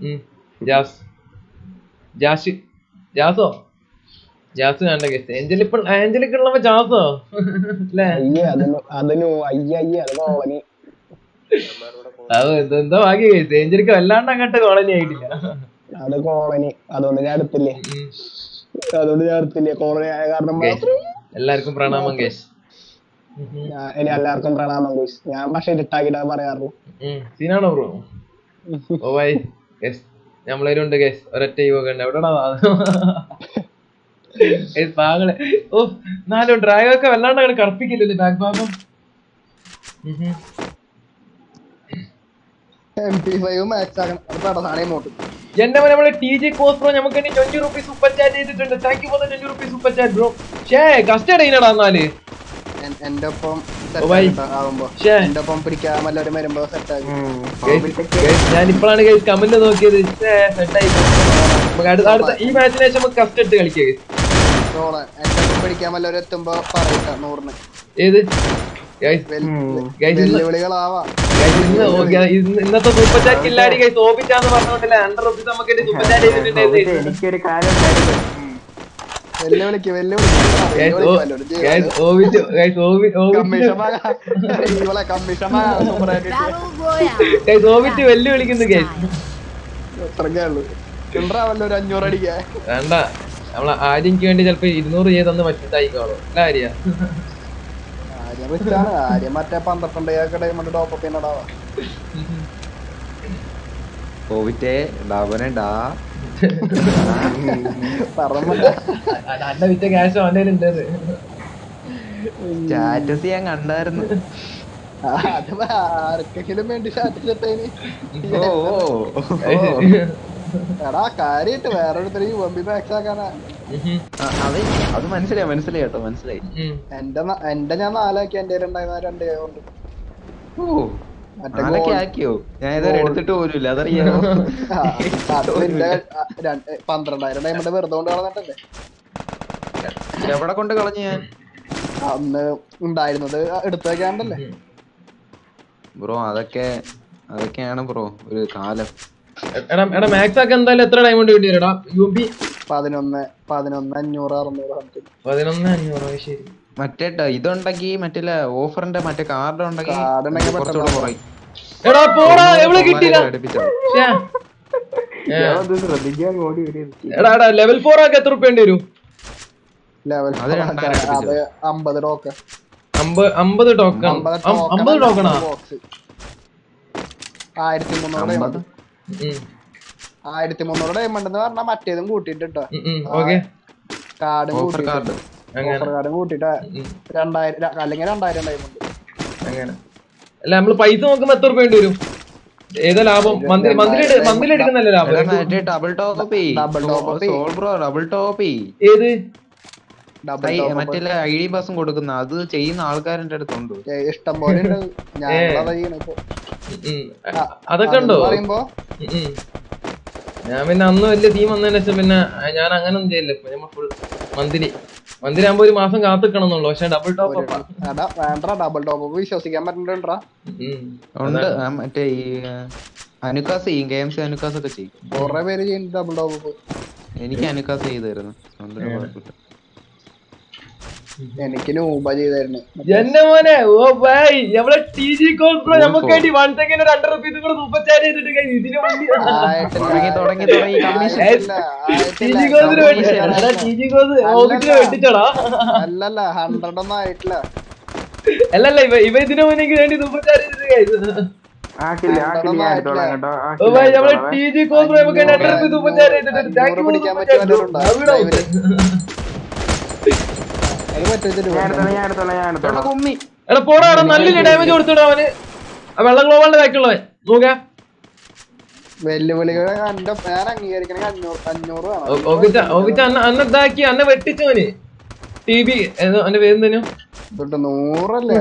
ജാസ് ജാസോ ജാസ് വേണ്ട ഗസ്. ഏഞ്ചലിപ്പ ഏഞ്ചലിക്ക് ഉള്ളപ്പോ ജാസോ അല്ലേ? അത് എന്താ ഭാഗ്യ കേസ്. ഏഞ്ചലിക്ക് വല്ലാണ്ട് അങ്ങോട്ട് കോളനി ആയിട്ടില്ല. അത് കോളനി അതുകൊണ്ട് ഞാൻ എടുത്തില്ലേ. അതുകൊണ്ട് ഞാൻ എടുത്തില്ല കൊറേ ആയ കാരണം മാത്രം. എല്ലാവർക്കും പ്രണാമം ഗൈസ്. ഇനി എല്ലാവർക്കും പ്രണാമം ഗൈസ്. ഞാൻ പക്ഷെ ഇട്ടാക്കിട്ടാ പറയാറുള്ളൂ. സീനാണോ ബ്രോ? ഓ ബൈ ഗൈസ് നമ്മളതിലുണ്ട് ഗൈസ്. ഒരൊറ്റ യുവക ഉണ്ട് എവിടെടാ പാകളെ. ഓ നാലോ ഡ്രാഗൺ ഒക്കെ വല്ലാണ്ട് അങ്ങനെ കറുപ്പിക്കില്ലല്ലേ ബാക്ക് ഭാഗം. എന്റെ മോനെ നമ്മളെ ടി ജി കോസ് ബ്രോ നമുക്ക് വേണ്ടി ട്വന്റി റുപ്പീസ് സൂപ്പർ ചാറ്റ് ചെയ്തിട്ടുണ്ട്. Thank you for the twenty rupees super chat bro. ഷേ കസ്റ്റഡ് ചെയ്യണടാ എന്നാല് എന്റെ ഒപ്പം എന്റെ ഒപ്പം പിടിക്കാൻ വല്ലവരും വരുമ്പോ സെറ്റ് ആകും. ഞാൻ ഇപ്പോഴാണ് കമന്റ് നോക്കിയത്. സെറ്റായി അടുത്ത ഈ മാച്ചിന് ശേഷം നമുക്ക് കസ്റ്റഡ് ഇട്ട് കളിക്കുക. എന്റെ ഒപ്പം പിടിക്കാൻ വല്ലവരും എത്തുമ്പോ പറയട്ടെ നൂറിന്. ഏത് വെല്ലുവിളികളാവാം. ഇന്നത്തെ സൂപ്പർ ചാറ്റ് കില്ലാടി ഗൈസ് ഓബിറ്റാന്ന് പറഞ്ഞോണ്ടല്ലേ ഹൺഡ്രഡ് റുപ്പീസ് നമുക്ക് സൂപ്പർ ചാറ്റ് ചെയ്തിട്ടുണ്ട്. എനിക്കൊരു കാര്യം വെല്ലുവിളിക്ക് ഓബിറ്റ് വെല്ലുവിളിക്കുന്നു ഗൈസ്. ഒരു അഞ്ഞൂറ് അടിക്കാ വേണ്ട നമ്മളെ ആര്യക്ക് വേണ്ടി ചിലപ്പോ ഇരുന്നൂറ് ചെയ്തെന്ന് പറ്റിട്ടായിക്കോളൂ. ആര്യ ആര്യം മറ്റേ പന്ത്രണ്ട് ഡയമണ്ട് ടോപ്പ് പിന്നടാവാ കോവിറ്റേ ഡാബനേടാ അന്ന വിറ്റ ക്യാഷ് ഓൺലൈനുണ്ട്. സ്റ്റാറ്റസ് ഞാൻ കണ്ടായിരുന്നു. അത് ആർക്കെങ്കിലും വേണ്ടി സ്റ്റാറ്റസ് എടാ കാര്യായിട്ട് വേറൊരുത്തര് യു എം ബി മാക്സ് ആക്കാനാ. അത് മനസ്സിലായി മനസ്സിലായി കേട്ടോ മനസ്സിലായി. എന്റെ എന്റെ ഞാൻ നാലാക്കി എന്റെ ഉണ്ടായിരുന്ന രണ്ട് കൊണ്ട് ആക്കിയോ? ഞാൻ ഇതുവരെ എടുത്തിട്ട് പോലും അതറിയാമോ? പന്ത്രണ്ടായിരം ഡയമണ്ട് വെറുതെ കൊണ്ട് കളഞ്ഞിട്ടല്ലേ എവിടെ കൊണ്ട് കളഞ്ഞു ഞാൻ? അന്ന് ഉണ്ടായിരുന്നത് എടുത്തു വെക്കാണ്ടല്ലേ ബ്രോ. അതൊക്കെ അതൊക്കെയാണ് ബ്രോ ഒരു കാലം. എടാ എടാ മാക്സ് ആക്കി എന്തായാലും എത്ര ഡയമണ്ട് കിട്ടി വരടാ? യു പി പതിനൊന്ന് പതിനൊന്ന് അഞ്ഞൂറ് അറുന്നൂറ് പതിനൊന്ന് അഞ്ഞൂറ്. ശരി മറ്റേ ഇതുണ്ടെങ്കി മറ്റേ ഓഫറിന്റെ മറ്റേ കാർഡ് ഉണ്ടെങ്കിൽ എടാ പോടാ എവിടെ കിട്ടിയില്ല. എടാ എടാ ലെവൽ ഫോർ ആക്കി എത്ര റുപ്യ വേണ്ടി വരും? ലെവൽ അമ്പത് ടോക്കൺ. അമ്പത് ടോക്കൺ അമ്പത് ടോക്കണാ? ആയിരത്തി മുന്നൂറ് ഡയമണ്ട്. ആയിരത്തി മുന്നൂറ് ഡയമണ്ട് എന്ന് പറഞ്ഞാൽ മറ്റേതും കൂട്ടിട്ടോ കാർഡും കൂട്ടിട്ട് കാർഡും കൂട്ടിട്ട് രണ്ടായിരം അല്ലെങ്കിൽ രണ്ടായിരം ഡയമണ്ട് അങ്ങനെ. അല്ല നമ്മള് പൈസ നോക്കുമ്പോ എത്ര റുപ്യ വേണ്ടി വരും? ഏതാ ലാഭം? മന്ത്ലി മന്ത്ലി മന്ത്ലി എടുക്കുന്നല്ലേ ലാഭം? ഡബിൾ ടോപ്പ് ഡബിൾ ടോപ്പ് ഏത് മറ്റേ ഐ ഡി പാസും കൊടുക്കുന്ന അത് ചെയ്യുന്ന ആൾക്കാരുടെ അടുത്തുണ്ട് ഇഷ്ടം പോലെ. അതൊക്കെ ഉണ്ടോ? ഞാൻ പിന്നെ അന്ന് വലിയ തീം വന്നതിന് ശേഷം പിന്നെ ഞാൻ അങ്ങനെ ഒന്നും ചെയ്യില്ല. ഫുൾ മന്ത്ലി മന്ത്ലി ആകുമ്പോ ഒരു മാസം കാത്തിക്കണം എന്നുള്ളൂ. പക്ഷെ ഡബിൾ ടോപ്പ് വേണ്ട ഡബിൾ ടോപ്പ് വിശ്വസിക്കാൻ പറ്റുന്നുണ്ടാ. ഉണ്ട് മറ്റേ ഈ അനുക്കാസ് ചെയ്യും. കെ എം സി അനുക്കാസ് ഒക്കെ ചെയ്യും. കുറെ പേര് ചെയ്യുന്നുണ്ട് ഡബിൾ ടോപ്പ്. എനിക്ക് അനുക്കാസ് ചെയ്തായിരുന്നു. എനിക്ക് നൂബ ചെയ്തായിരുന്നു. എന്നെ മോനെ ഓ ബൈ നമ്മളെ ടി ജി കോസ് ബ്രോ നമുക്ക് വേണ്ടി വൺ സെക്കൻഡ് രണ്ട് റുപ്പീസ് കൂടെ സൂപ്പർ ചാറ്റ് ചെയ്തിട്ട് ഇതിന് വേണ്ടി തുടങ്ങി തുടങ്ങി ടി ജി കോസിന് വേണ്ടി ടി ജി കോസ് ഓബിറ്റിനെ വെട്ടിച്ചോടാ. അല്ലല്ല ഹൺഡ്രഡ് ഒന്നും ആയിട്ടില്ല. അല്ലല്ല ഇവ ഇവ ഇതിനു മുന്നേ വേണ്ടി സൂപ്പർ ചാറ്റ് ചെയ്തിട്ട് നമ്മളെ ടി ജി കോസ് ബ്രോ നമുക്ക് രണ്ട് റുപ്പീസ് സൂപ്പർ ചാറ്റ് ചെയ്തിട്ട് താങ്ക് യു. എടാ പോടാ നല്ല ഡാമേജ് കൊടുത്തിടാ അവന്. വെള്ളം ഗ്ലോബാളിന്റെ ബാക്കിയുള്ളവൻ നോക്കാ. വെല്ലുവിളികൾ അംഗീകരിക്കണമെങ്കിൽ അന്ന ഇതാക്കി അന്നെ വെട്ടിച്ചവന് ടി ബി അവന്റെ പേരെന്തേനു നൂറല്ലേ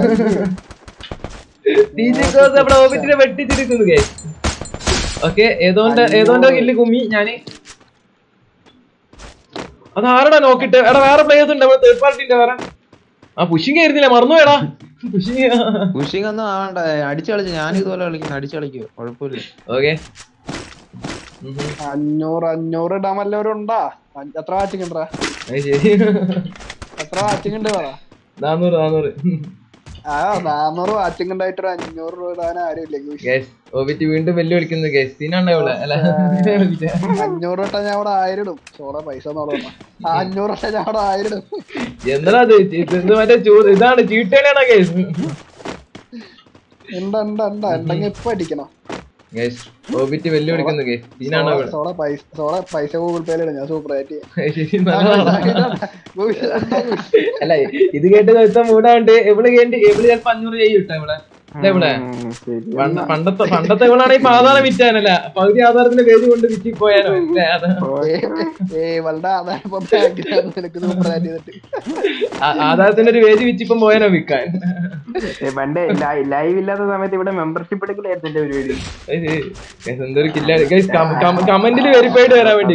ടി ജി കോസ് നമ്മുടെ ഓബിറ്റിനെ വെട്ടിച്ചിരിക്കുന്നു. ഓക്കെ ഏതോന്റെ ഏതോന്റെ കില്ല് കുമ്മി ഞാന്. അത് ആരടാ നോക്കിട്ട്? എടാ വേറെ പ്ലേയേഴ്സ് ഉണ്ട് തേർഡ് പാർട്ടിന്റെ വേറെ. ആ പുഷിങ് ആയിരുന്നില്ല മറന്നുപോയടാ. പുഷിങ് പുഷിങ് ഒന്നും ആവണ്ട. അടിച്ചു കളിച്ചു. ഞാൻ ഇതുപോലെ കളിക്കുന്നു. അടിച്ചു കളിക്കോ കുഴപ്പമില്ല. ഓക്കെ അഞ്ഞൂറ് അഞ്ഞൂറ് ഇടാൻ വല്ലവരുണ്ടാ? എത്ര വാച്ചിങ് ഉണ്ടാ? ശരി എത്ര വാച്ചിങ് ഉണ്ട് പറ. നാന്നൂറ് നാന്നൂറ് ആ നാന്നൂറ് വാച്ചിങ് ഉണ്ടായിട്ട് ഒരു അഞ്ഞൂറ് രൂപ ഇടാൻ ആരും ഇല്ല. ഓബിറ്റ് വീണ്ടും വെല്ലു വിളിക്കുന്നു ഗൈസ്. സീനാണ് ഇവിടെ അല്ല അഞ്ഞൂറ് വട്ടം ഞാൻ അവിടെ ആയിരം ഇടും. സോള പൈസ അഞ്ഞൂറ് വട്ടം ഞാൻ അവിടെ ആയിരം ഇടും. എന്താ മറ്റേ ഇതാണ് ചീട്ടുകളിയാണോ ഗൈസ്? ഉണ്ട് ഉണ്ട് ഉണ്ട് ഉണ്ടെങ്കിൽ ഇപ്പൊ അടിക്കണം. ഓബിറ്റ് വെല്ലു വിളിക്കുന്നു ഗൈസ്. സീനാണ് ഇവിടെ. സോള പൈസ സോള പൈസ ഗൂഗിൾ പേയിൽ ഇടും. ഞാൻ സൂപ്പർ ആയിട്ട് അല്ല ഇത് കേട്ട് ദിവസം മൂടാണ്ട് എവിടെ കേട്ട് എവിടെ ചിലപ്പോ അഞ്ഞൂറ് ചെയ്യും ഇട്ടോ ഇവിടെ ഇവിടെ പണ്ടത്തെ പണ്ടത്തെ ഇവളാണെങ്കിൽ പാതാള വിറ്റാനല്ല പകുതി ആധാരത്തിന്റെ പേര് കൊണ്ട് വിറ്റി പോയാലോ ആധാരത്തിന്റെ ഒരു പേജ് വിറ്റിപ്പം പോയാലോ വിൽക്കാൻ. പണ്ട് ലൈവ് ഇല്ലാത്ത സമയത്ത് ഇവിടെ മെമ്പർഷിപ്പ് എടുക്കലായിരുന്നു എന്റെ പരിപാടി. എന്തൊരു കില്ല കമന്റിൽ വെരിഫൈഡ് വരാൻ വേണ്ടി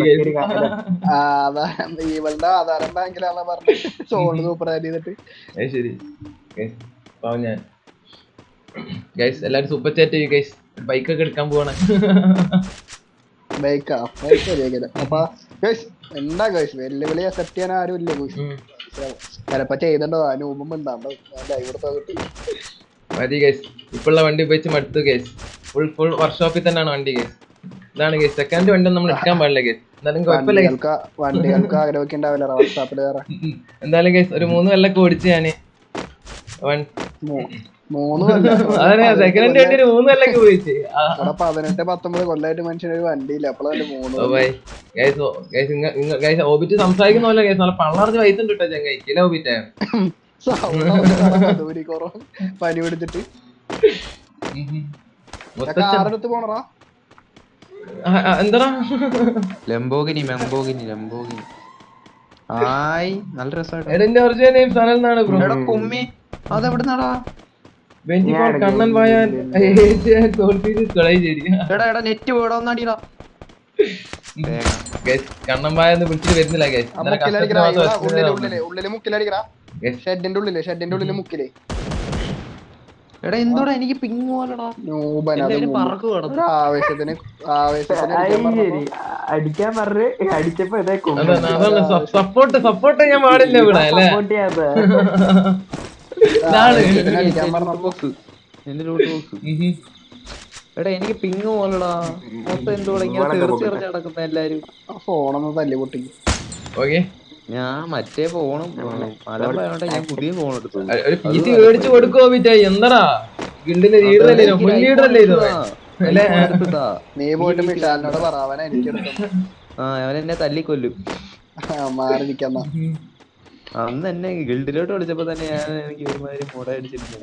ഇവളുടെ ആധാരം ബാങ്കിലാണെന്ന് പറഞ്ഞു സോള് സൂപ്പർ ആയിട്ട് ചെയ്തിട്ട്. ശരി പാവം ഞാൻ ഗൈസ് എല്ലാരും സൂപ്പർ ചാറ്റ് ചെയ്യും ഗൈസ്. ബൈക്കൊക്കെ എടുക്കാൻ പോവാണ്. ബൈക്കാ അപ്പൊ എന്താ ഗൈസ് വെല്ലുവിളി അക്സെപ്റ്റ് ചെയ്യാൻ ആരും ഇല്ല. ചിലപ്പോ ചെയ്തിട്ടുണ്ടോ അനുഭവം ഉണ്ടാവും. മതി ഗൈസ് ഇപ്പോഴുള്ള വണ്ടി ഉപയോഗിച്ച് മടുത്തു ഗൈസ്. ഫുൾ ഫുൾ വർക്ക്ഷോപ്പിൽ തന്നെയാണ് വണ്ടി ഗൈസ്. ഇതാണ് ഗൈസ് സെക്കൻഡ് വണ്ടി നമ്മൾ എടുക്കാൻ പാടില്ല ഗൈസ്. എന്തായാലും കുഴപ്പമില്ല. വണ്ടികൾക്ക് ആഗ്രഹമൊക്കെ ഉണ്ടാവില്ല. എന്തായാലും ഗൈസ് ഒരു മൂന്ന് കൊല്ലൊക്കെ ഓടിച്ച് ഞാന് പതിനെട്ട് പത്തൊമ്പത് കൊല്ലായിട്ട് മനുഷ്യനൊരു വണ്ടിയില്ല. അപ്പോഴല്ലേ മൂന്ന് ഓബിറ്റ് സംസാരിക്കുന്ന പോലെ കേസ് നല്ല പള്ളറിഞ്ഞ് പൈസ ഉണ്ട് കേട്ടോ ചങ്ങായിക്കില്ല ഓബിറ്റ്. പനി പിടിച്ചിട്ട് കാറെടുത്ത് പോണറാ. എന്താ ലംബോഗിനി ലംബോഗിനി ലംബോഗിനി ആയി നല്ല രസമായിട്ട്. എന്റെ ഒറിജിനൽ നെയിം സനൽ എന്നാണ് ബ്രോ. കുമ്മി അതെവിടുന്നാടാ? കണ്ണൻ വായാൻ നെറ്റ് പോടാ. കണ്ണൻ വായെന്ന് വിളിച്ചിട്ട് വരുന്നില്ല ഉള്ളില് മുക്കിലടിക്കടാ. ഷെഡിന്റെ ഉള്ളില് ഷെഡിന്റെ ഉള്ളില് മുക്കില്. എടാ എന്തോടാ എനിക്ക് പിങ് പോലെടാ. ആവേശത്തിന് ആവേശത്തിന് അടിക്കാൻ പറഞ്ഞ് അടിച്ചപ്പോ ഇതേ സപ്പോർട്ട് സപ്പോർട്ട് ഞാൻ പാടില്ല ഇവിടെ അല്ലേ. എടാ എനിക്ക് പിങ് പോലെടാ. മൊത്തം എന്തോടാ ഇങ്ങനെ തീർച്ച ഇറച്ച് നടക്കുന്ന എല്ലാരും. ഫോണൊന്ന് തല്ലി പൊട്ടിക്കും. ഓക്കെ ഞാൻ മറ്റേ ഫോണും മലമ്പയോട്ടെ ഞാൻ പുതിയ ഫോൺ എടുത്തു. ഒരു പി സി മേടിച്ചു കൊടുക്കുവോ വിറ്റേ? എന്താടാ ഗിൽഡിന്റെ ലീഡറല്ലേ മുൻ ലീഡറല്ലേ ഇത്? നീ പോയിട്ട് മിഷാലിനോട് പറയാൻ എനിക്ക് ആ അവനെന്നെ തല്ലിക്കൊല്ലും. മാറിയിരിക്കുന്ന അന്ന് എന്നെ ഗിൽഡിലോട്ട് വിളിച്ചപ്പോ തന്നെ ഞാൻ എനിക്ക് ഒരുമാതിരി മുട അടിച്ചിരുന്നു.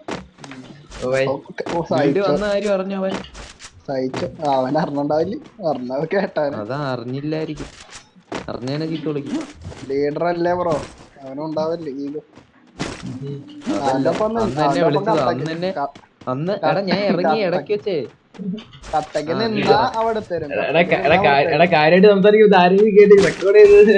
വന്ന കാര്യം അറിഞ്ഞു അവൻ സഹിച്ചു. അവൻ അറിഞ്ഞണ്ടാവില്ല. അറിഞ്ഞത് കേട്ടാൻ അതാ അറിഞ്ഞില്ലായിരിക്കും. അറിഞ്ഞാനെ ചീത്ത വിളിക്കും. ലീഡർ അല്ലേ ബ്രോ അവനും ഉണ്ടാവില്ലേ. അന്ന് എന്നെ വിളിച്ചത് അന്ന് തന്നെ അന്ന് എടാ ഞാൻ ഇറങ്ങി ഇടയ്ക്ക് വെച്ചേ കട്ടക്ക് നിന്നാ അവിടെ തരും. എടാ കാര്യമായിട്ട് സംസാരിക്കും. ആരെങ്കിലും കേട്ട് റെക്കോർഡ് ചെയ്തത്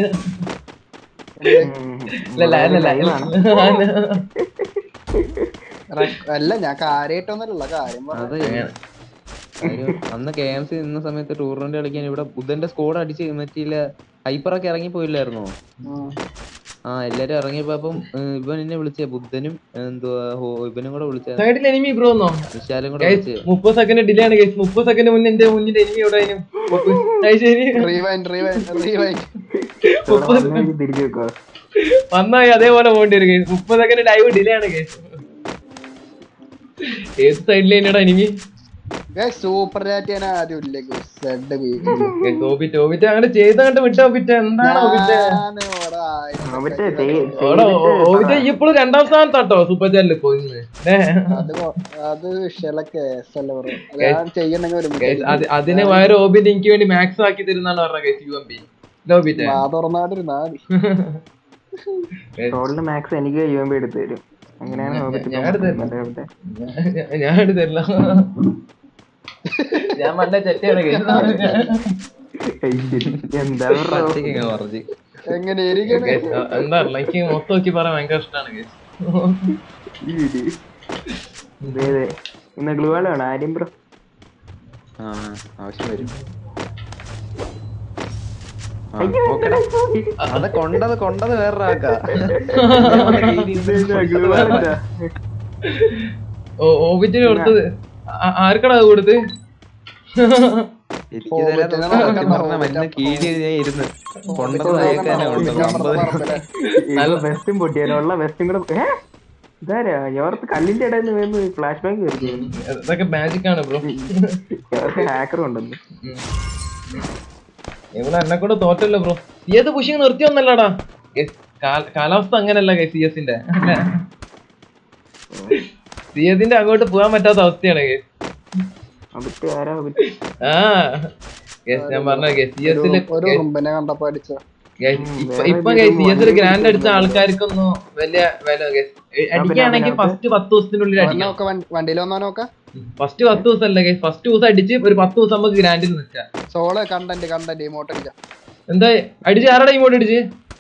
അല്ല ഞാൻ കാര്യമായിട്ടൊന്നല്ല കാര്യം. അന്ന് കെ എം സി നിന്ന സമയത്ത് ടൂർണമെന്റ് കളിക്കാൻ ഇവിടെ ബുദ്ധന്റെ സ്കോഡ് അടിച്ച് മറ്റില്ല ഹൈപ്പറൊക്കെ ഇറങ്ങി പോയില്ലായിരുന്നോ? ആ എല്ലാരും ഇറങ്ങിയപ്പോ അപ്പം ഇവൻ എന്നെ വിളിച്ചേ ബുദ്ധനും എന്തുവാ ഇവനും കൂടെ വിളിച്ചേ. വിശാലും കൂടെ വിളിച്ചേ. മുപ്പത് സെക്കൻഡ് ഡിലേ ആണ്. മുപ്പത് സെക്കൻഡ് മുന്നേ എന്റെ മുന്നിൽ എനിമി എവിടെ വന്നായി അതേപോലെ പോകേണ്ടി വരും. മുപ്പത് സെക്കൻഡ് ലൈവ് ഡിലേ ആണ് കേസ്. ഏത് സൈഡിലേടാ എനിമി? സൂപ്പർ അങ്ങനെ ചെയ്ത കണ്ട് വിട്ടോ പിറ്റേ എന്താണ് ഇപ്പോഴും രണ്ടാം സ്ഥാനത്താട്ടോ സൂപ്പർ ചാനലിൽ പോയിന്ന്. അതിന് വയറ് ഓബിന്റെ എനിക്ക് വേണ്ടി മാക്സ് ആക്കി തരുന്നാണ് പറഞ്ഞ case. U M P max എനിക്ക് യു എം പി എടുത്തു തരും. ഞാൻ എടുത്തരില്ല. ഞാൻ മണ്ട ചെറ്റയാണ് എന്താ എന്താ എനിക്ക് മൊത്തം നോക്കി പറയാൻ ഭയങ്കര ഇഷ്ടമാണ്. ഇന്ന് ഗ്ലൂവാൾ വേണം ആര്യം ബ്രോ. ആവശ്യം വരും. അത് കൊണ്ടത് കൊണ്ടത് വേറൊരാക്കാ. ഓബിറ്റിന് കൊടുത്തത് ആർക്കടാ അത് കൊടുത്ത്? വെസ്റ്റും പൊട്ടിയാലുള്ള വെസ്റ്റും കൂടെ ഇതാരാ യോർത്ത് കല്ലിന്റെ ഇടയിൽ നിന്ന് ഫ്ലാഷ് ബാക്ക് ഇതൊക്കെ മാജിക് ആണ് ബ്രോ. ഹാക്കർ ഉണ്ടെന്ന് ഇവിടെ എന്നെ കൂടെ തോറ്റല്ലോ ബ്രോ. സി എസ് പുഷിങ് നിർത്തിയൊന്നല്ലടാ, കാലാവസ്ഥ അങ്ങനല്ല സി എസിന്റെ. സി എസിന്റെ അങ്ങോട്ട് പോകാൻ പറ്റാത്ത അവസ്ഥയാണ്. ആ ഞാൻ പറഞ്ഞ സി എസില് ഇപ്പൊ സി എസില് ഗ്രാൻഡ് അടിച്ച ആൾക്കാർക്കൊന്നും വലിയ വില അടിക്കുകയാണെങ്കിൽ ഫസ്റ്റ് പത്ത് ദിവസത്തിനുള്ളിൽ അടിക്കാം. ഫസ്റ്റ് പത്ത് ദിവസം അല്ലേ, ഫസ്റ്റ് ദിവസം അടിച്ച് ഒരു പത്ത് ദിവസം നമുക്ക് ഗ്രാൻഡിൽ നിൽക്കാം. എന്താ അടിച്ച് ആരുടെ ഇമോട്ട് അടിച്ച്?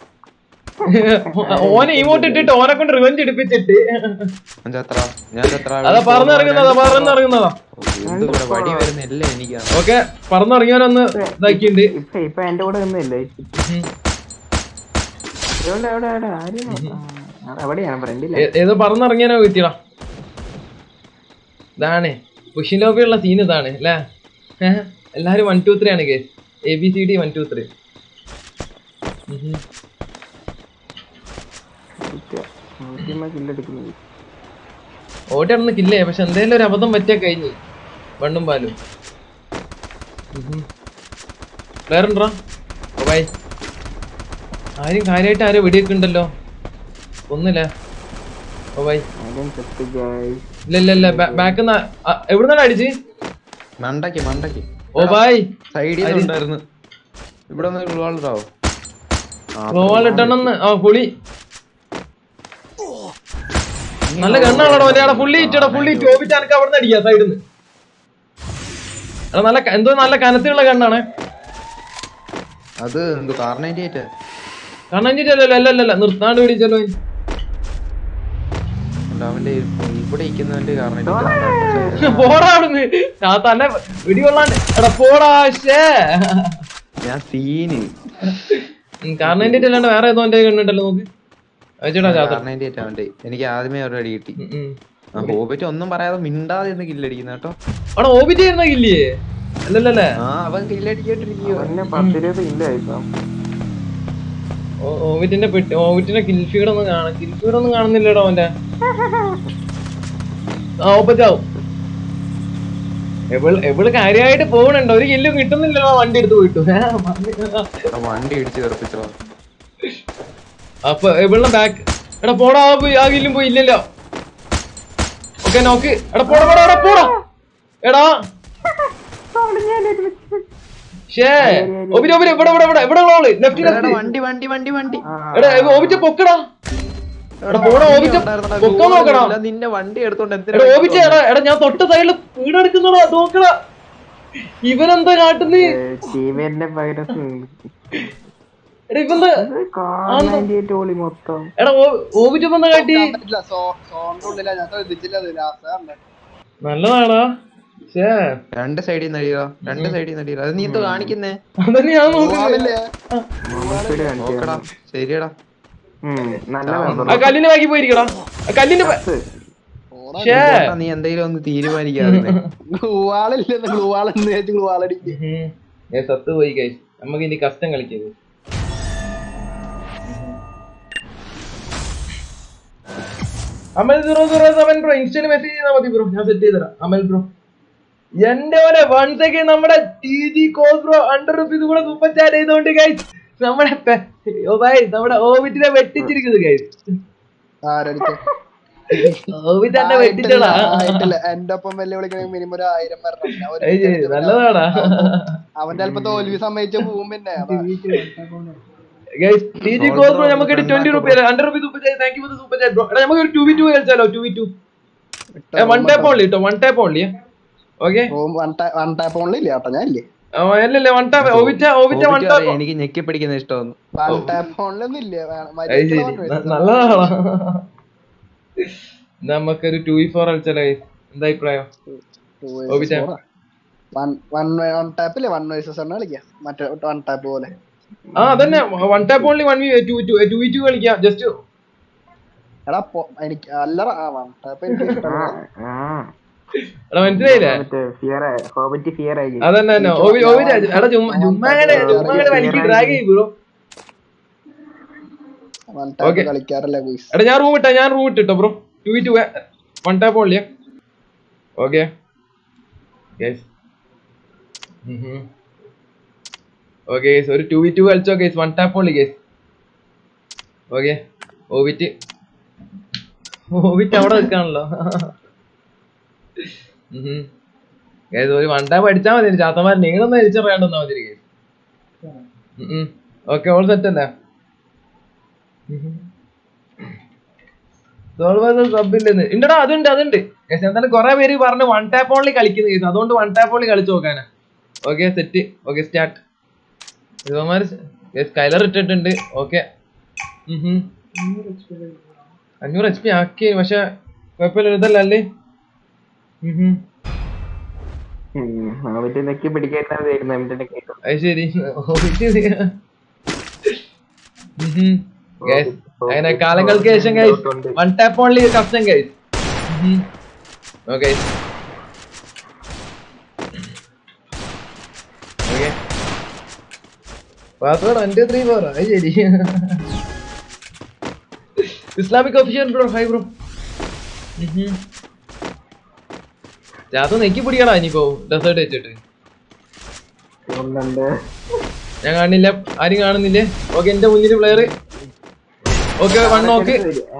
ഓനെ ഇമോട്ട് ഇട്ടിട്ട് ഓനെ കൊണ്ട് റിവെഞ്ച് എടുപ്പിച്ചിട്ട് അതാ പറന്നിറങ്ങുന്നതാ പറന്നിറങ്ങുന്നതാ ഓക്കെ പറന്നിറങ്ങിയവനൊന്ന് ഇതാക്കിണ്ട്. ഇപ്പൊ എന്റെ കൂടെ ഒന്നുമില്ലേ ഏതോ പറന്നിറങ്ങിയാനോ കിട്ടിയടാ. ഇതാണ് പുഷിൻ ലോബിയുള്ള സീൻ ഇതാണ് അല്ലേ. എല്ലാരും വൺ ടു ത്രീ ആണ് case, A B C D one two three. ഓട്ടിടന്ന് കില്ലേ, പക്ഷെ എന്തായാലും ഒരു അബദ്ധം പറ്റിയാ കഴിഞ്ഞു വണ്ണും പാലും. പ്ലെയർ ഉണ്ടോ ബൈ? ആരും കാര്യമായിട്ട് ആരും വെടിയൊക്കെ ഉണ്ടല്ലോ, ഒന്നില്ല ഓ ബൈ. ഇല്ല ഇല്ല ഇല്ല ബാക്ക് എവിടുന്നാണ് അടിച്ച്? മണ്ടക്ക് മണ്ടക്ക് ഓ ബൈ സൈഡിൽ ഉണ്ടായിരുന്നു. ഇവിടെ ഇട്ടെണ്ണെന്ന് ആ പുളി നല്ല ഗണ്ണാണോ അവിടെ ഫുള്ളി ഇറ്റടാ ഫുള്ളി ഇറ്റ്. ഓബിറ്റ് എനിക്ക് അവിടെ നിന്ന് അടിക്കാം സൈഡിൽ നിന്ന്. നല്ല എന്തോ നല്ല കനത്തിലുള്ള ഗണ്ണാണ് അത്. കാർണേറ്റ് അല്ലല്ലോ അല്ലല്ല നിർത്താണ്ട് പിടിച്ചല്ലോ. പോടാവിടുന്ന് ഞാൻ തന്നെ പിടികൊള്ളാണ്ട് എടാ പോടാ. ഞാൻ സീന് കാർണേറ്റ് അല്ലാണ്ട് വേറെ ഏതോ എന്റെ കണ്ണുണ്ടല്ലോ നോക്ക്. എനിക്ക് ആദ്യമേ ഒരു അടി കിട്ടി. ഹോബിറ്റ് ഒന്നും പറയാതെ മിണ്ടാതെ ഒന്ന് കില്ലടിക്കുന്ന കേട്ടോ. അവിടെ ഹോബിറ്റ് ആയിരുന്ന കില്ലേ? അല്ലല്ലേ അവൻ കില്ലടിക്കോട്ടിരിക്കോ. ഓവിറ്റിന്റെ പെട്ടി ഓവിറ്റിന്റെ കിൽഫീഡ് ഒന്നും കാണാം. കിൽഫീഡ് ഒന്നും കാണുന്നില്ലടോ അവന്റെ. ആ ഓപ്പറ്റാവും. എവള് കാര്യമായിട്ട് പോകണുണ്ടോ? ഒരു കില്ലും കിട്ടുന്നില്ലല്ലോ വണ്ടി എടുത്ത് പോയിട്ടു. വണ്ടി ഇടിച്ച് തെറിപ്പിച്ചോ. അപ്പൊ എവിടെ ബാക്ക് എടാ പോടാ പോയി ആ കില്ലും പോയി. ഇല്ലല്ലോ ഓക്കെ നോക്ക്. എടാ പോടാ പോടാ എടാ പോടാ എടാ ഷേ ഓബിറ്റ് ഓബിറ്റ് ഇവിടെ ഇവിടെ ഇവിടെ ഇവിടെ ലെഫ്റ്റ് വണ്ടി വണ്ടി വണ്ടി വണ്ടി എടാ ഓബിറ്റ് പൊക്കടാ. എടാ പോടാ ഓബിറ്റ് പൊക്കാൻ നോക്കടാ. നിന്റെ വണ്ടി എടുത്തോണ്ട് എടാ ഓബിറ്റ് എടാ എടാ ഞാൻ തൊട്ട സൈഡില് വീടെടുക്കുന്നടാ നോക്കടാ. ഇവനെന്താ കാട്ടുന്നേ? നല്ലതാടാ. രണ്ട് സൈഡിൽ നടിയോ രണ്ട് സൈഡിൽ നടിയോ. അത് നീ കാണിക്കുന്നേ? അതന്നെ ഞാൻ നോക്കുന്നില്ല. ശരിയടാ ആ കല്ലിന്റെ ബാക്കി പോയിരിക്കടാ. കല്ലിന്റെ നീ എന്തെങ്കിലും ഒന്ന് തീരുമാനിക്കാതെ സത്ത് പോയി കഴിച്ചു. നമുക്ക് ഇനി കഷ്ടം കളിക്കരുത്. Amal zero zero seven bro instant message ചെയ്താൽ മതി ബ്രോ, ഞാൻ സെറ്റ് ചെയ്തരാം. അമൽ ബ്രോ എന്റെ പോലെ വൺ സെക്കൻഡ് നമ്മുടെ ടി ജി കോസ് ബ്രോ ഹൺഡ്രഡ് റുപ്പീസ് കൂടെ സൂപ്പർ ചാറ്റ് ചെയ്തോണ്ട് ഗൈസ് നമ്മുടെ നമ്മുടെ ഓവിറ്റിനെ വെട്ടിച്ചിരിക്കുന്നു ഗൈസ്. ഓവിറ്റ് തന്നെ വെട്ടിച്ചോടാ. എന്റെ ഒപ്പം വെല്ലു വിളിക്കണമെങ്കിൽ മിനിമം ഒരു ആയിരം നല്ലതാടാ. അവന്റെ അല്പം തോൽവി സമ്മതിച്ച പോവും. പിന്നെ ഗൈസ് ടി ജി കോസ് ബ്രോ നമുക്ക് twenty rupees hundred rupees super chat. Thank you for the super chat bro. എടാ നമുക്ക് ഒരു ടു വി ടു കളിച്ചാലോ? Two V two one tap only കേട്ടോ. One tap only okay. One tap only ഇല്ല കേട്ടോ. ഞാൻ ഇല്ലേ അല്ലല്ലേ വൺ ടാപ്പ് ഓവിറ്റ ഓവിറ്റ വൺ ടാപ്പ്. എനിക്ക് ഞെക്കി പിടിക്കുന്ന ഇഷ്ടമാണ്. വൺ ടാപ്പ് ഓൺലി ഒന്നും ഇല്ല. നല്ലതാണോ? നമുക്കൊരു ടു വി ഫോർ കളിച്ചാലോ? എന്താ അഭിപ്രായം? വൺ ടാപ്പില്ലേ വൺ വേഴ്സസ് വൺ കളിക്കാം. മറ്റേ വൺ ടാപ്പ് പോലെ. ആ അതന്നെ one tap only one V two two V two കളിക്കാം. ജസ്റ്റ് എടാ എനിക്ക് അല്ലറ മനസ്സിലായില്ലേ? അതന്നെ എടാ ചുമ്മാ ചുമ്മാ അങ്ങനെ ചുമ്മാ അങ്ങനെ വലിക്ക് ഡ്രാഗ് ചെയ്യും ബ്രോ. കളിക്കാറല്ലേ എടാ ഞാൻ റൂം ഇട്ടാ ഞാൻ റൂം ഇട്ടോ bro. Two two one tap only. Okay okay ഒരു ടു വി ടു കളിച്ചോ guys. One tap only guys. Okay ഓവിറ്റ് ഓവിറ്റ് അവിടെ നിൽക്കാണല്ലോ. ഒരു വൺ ടാപ്പ് അടിച്ചാൽ മതി. ചാത്തമാർ നിങ്ങളൊന്നും അടിച്ചറിയാണ്ടെന്നാ മതി ഗൈസ്. ഓക്കെ ഓൾ സെറ്റ് അല്ലേ? സബില്ലെന്ന് ഉണ്ടടാ. അതുണ്ട് അതുണ്ട് എന്തായാലും കുറെ പേര് പറഞ്ഞു വൺ ടാപ്പ് ഓൺലി കളിക്കുന്ന കേസ്. അതുകൊണ്ട് വൺ ടാപ്പ് ഓൺലി കളിച്ചു നോക്കാനാ. Okay set. Okay start. ഇവന്മാര് സ്കൈലർ ഇട്ടിട്ടുണ്ട്. ഓക്കെ അഞ്ഞൂറ് എച്ച് പി ആക്കി. പക്ഷെ കുഴപ്പമില്ല. ഇതല്ല അല്ലേ? അത് ശരി. അങ്ങനെ കാലങ്ങൾക്ക് ശേഷം guys one tap only custom guys. Okay okay password അഞ്ച് ത്രീ ഫോർ. അത് ശരി. Islamic official bro. Hi bro. ജാത്ത നെക്കി പിടിക്കടാ ഇനിയിപ്പോ ഡെസേർട്ട് വെച്ചിട്ട്. ഞാൻ കാണില്ല. ആരും കാണുന്നില്ലേ? ഓക്കെ എന്റെ മുന്നിൽ പ്ലെയർ. ഓക്കെ വൺ നോക്ക്.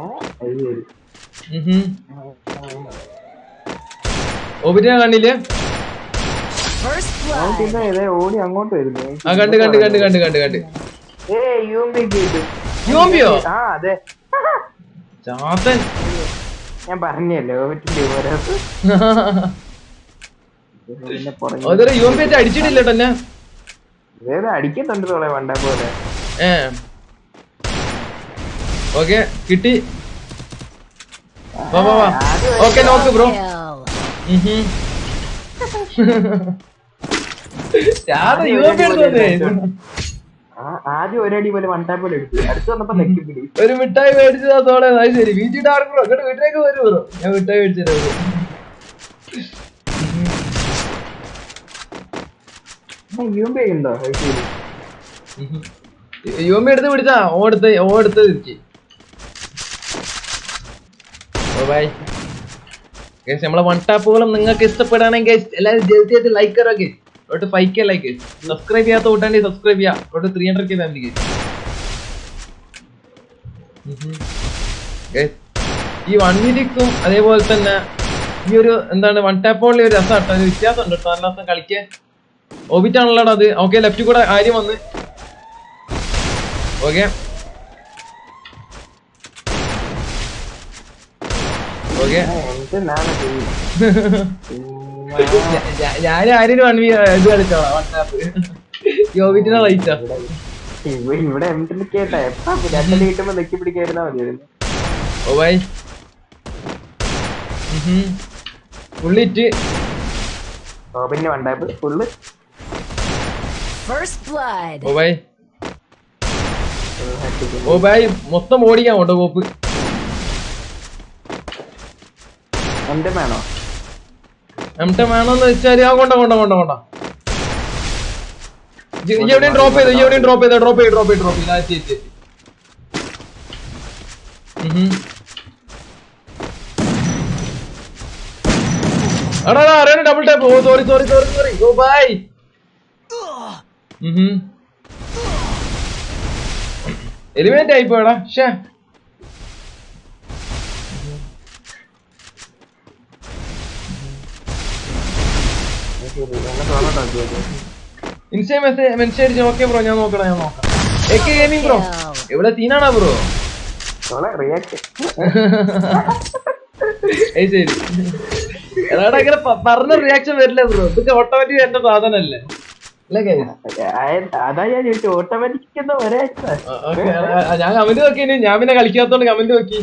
ഓബിറ്റ് ഞാൻ കാണില്ലേ? ആ കണ്ട് കണ്ട് കണ്ട് കണ്ട് കണ്ട് കണ്ട് യോംബിയോ ചാത്തൻ. ഞാൻ പറഞ്ഞല്ലോ അതൊരു യോംബി വെച്ച് അടിച്ചിട്ടില്ല തന്നെ. അടിക്കുന്നുണ്ട് വണ്ട പോലെ. ഏ ഓക്കെ കിട്ടി. വാ വാ വാ. ഓക്കെ നോക്ക് ബ്രോ. ആദ്യം ഒരടി പോലെ വണ്ടാ പോലെ അടുത്ത് വന്നപ്പോ ഒരു മിഠായി മേടിച്ചതാ തോളെ. അത് ശരി. വീട്ടിൽ ഡാർക്ക് ബ്രോ ഇങ്ങോട്ട് വീട്ടിലേക്ക് വരും ബ്രോ. ഞാൻ മിഠായി മേടിച്ചത് യുവമ്പി എടുത്ത് പിടിച്ചാ ഓടുത്ത് ഓടുത്ത് തിരിച്ച്. ഓ ബൈ ഗൈസ് നമ്മളെ വൺ ടാപ്പുകളും നിങ്ങൾക്ക് ഇഷ്ടപ്പെടുകയാണെങ്കിൽ എല്ലാവരും ജൽദി ആയിട്ട് ലൈക്ക് കറോ ഗൈസ്. തൊട്ട് ഫൈവ് കെ ലൈക്ക്. സബ്സ്ക്രൈബ് ചെയ്യാത്ത കൂട്ടാണെങ്കിൽ സബ്സ്ക്രൈബ് ചെയ്യാം. തൊട്ട് three hundred K family guys. Guys ഈ വൺ മിനിറ്റും അതേപോലെ തന്നെ ഈ ഒരു എന്താണ് വൺ ടാപ്പ് ഓൺലി ഒരു രസമാട്ടോ. ഒരു വ്യത്യാസം ഉണ്ട് കേട്ടോ. നല്ല രസം കളിക്കാൻ. ഓബിറ്റാണല്ലോടാ അത്. ഓക്കെ ലെഫ്റ്റ് കൂടെ ആര്യം വന്ന്. ഓക്കെ ഓക്കെ ഞാൻ ആരും വൺ വീ ഇത് കളിച്ചോളാം. One tap യോബിറ്റിനെ റൈറ്റാ. ഇവിടെ കിട്ടുമ്പോ നെക്കി പിടിക്കായിരുന്നാ മതിയായിരുന്നു. ഓ ബൈ ഫുള്ളിറ്റ്. പിന്നെ വണ്ടാപ്പ് ഫുള്ള്. ഓ ബൈ ഓ ബൈ മൊത്തം ഓടിക്കാൻ കൊണ്ടോ കോപ്പ്. എന്റെ വേണോ എംടെ വേണോന്ന് വെച്ചാല് ആ കൊണ്ട കൊണ്ട കൊണ്ട കൊണ്ട എവിടെയും ഡ്രോപ്പ് ചെയ്തോ. ഈ എവിടെയും ഡ്രോപ്പ് ചെയ്തോ. ഡ്രോപ്പ് ചെയ്ത് ഡ്രോപ്പ് ചെയ്ത് ഡ്രോപ്പ് ചെയ്ത് എടാ അറിയാൻ ഡബിൾ ടാപ്പ്. ഓ സോറി സോറി സോറി സോറി. ഓ ബൈ എലിമിനേറ്റ് ആയിപ്പോടാ. ഷേ ഇൻസ്റ്റ മെസ്സേജ് മെസ്സേജ് അടിച്ചു. ഓക്കെ ബ്രോ ഞാൻ നോക്കണം ഞാൻ നോക്കാം. എക്കെ ഗെയിമിംഗ് ബ്രോ എവിടെ സീനാണോ ബ്രോ? ശരി എടാ ഇങ്ങനെ പറഞ്ഞ റിയാക്ഷൻ വരില്ല ബ്രോ. ഇതൊക്കെ ഓട്ടോമാറ്റിക് എന്റെ സാധനല്ലേ? ഞാൻ കമന്റ് നോക്കി. ഞാൻ പിന്നെ കളിക്കാത്തോണ്ട് കമന്റ് നോക്കി.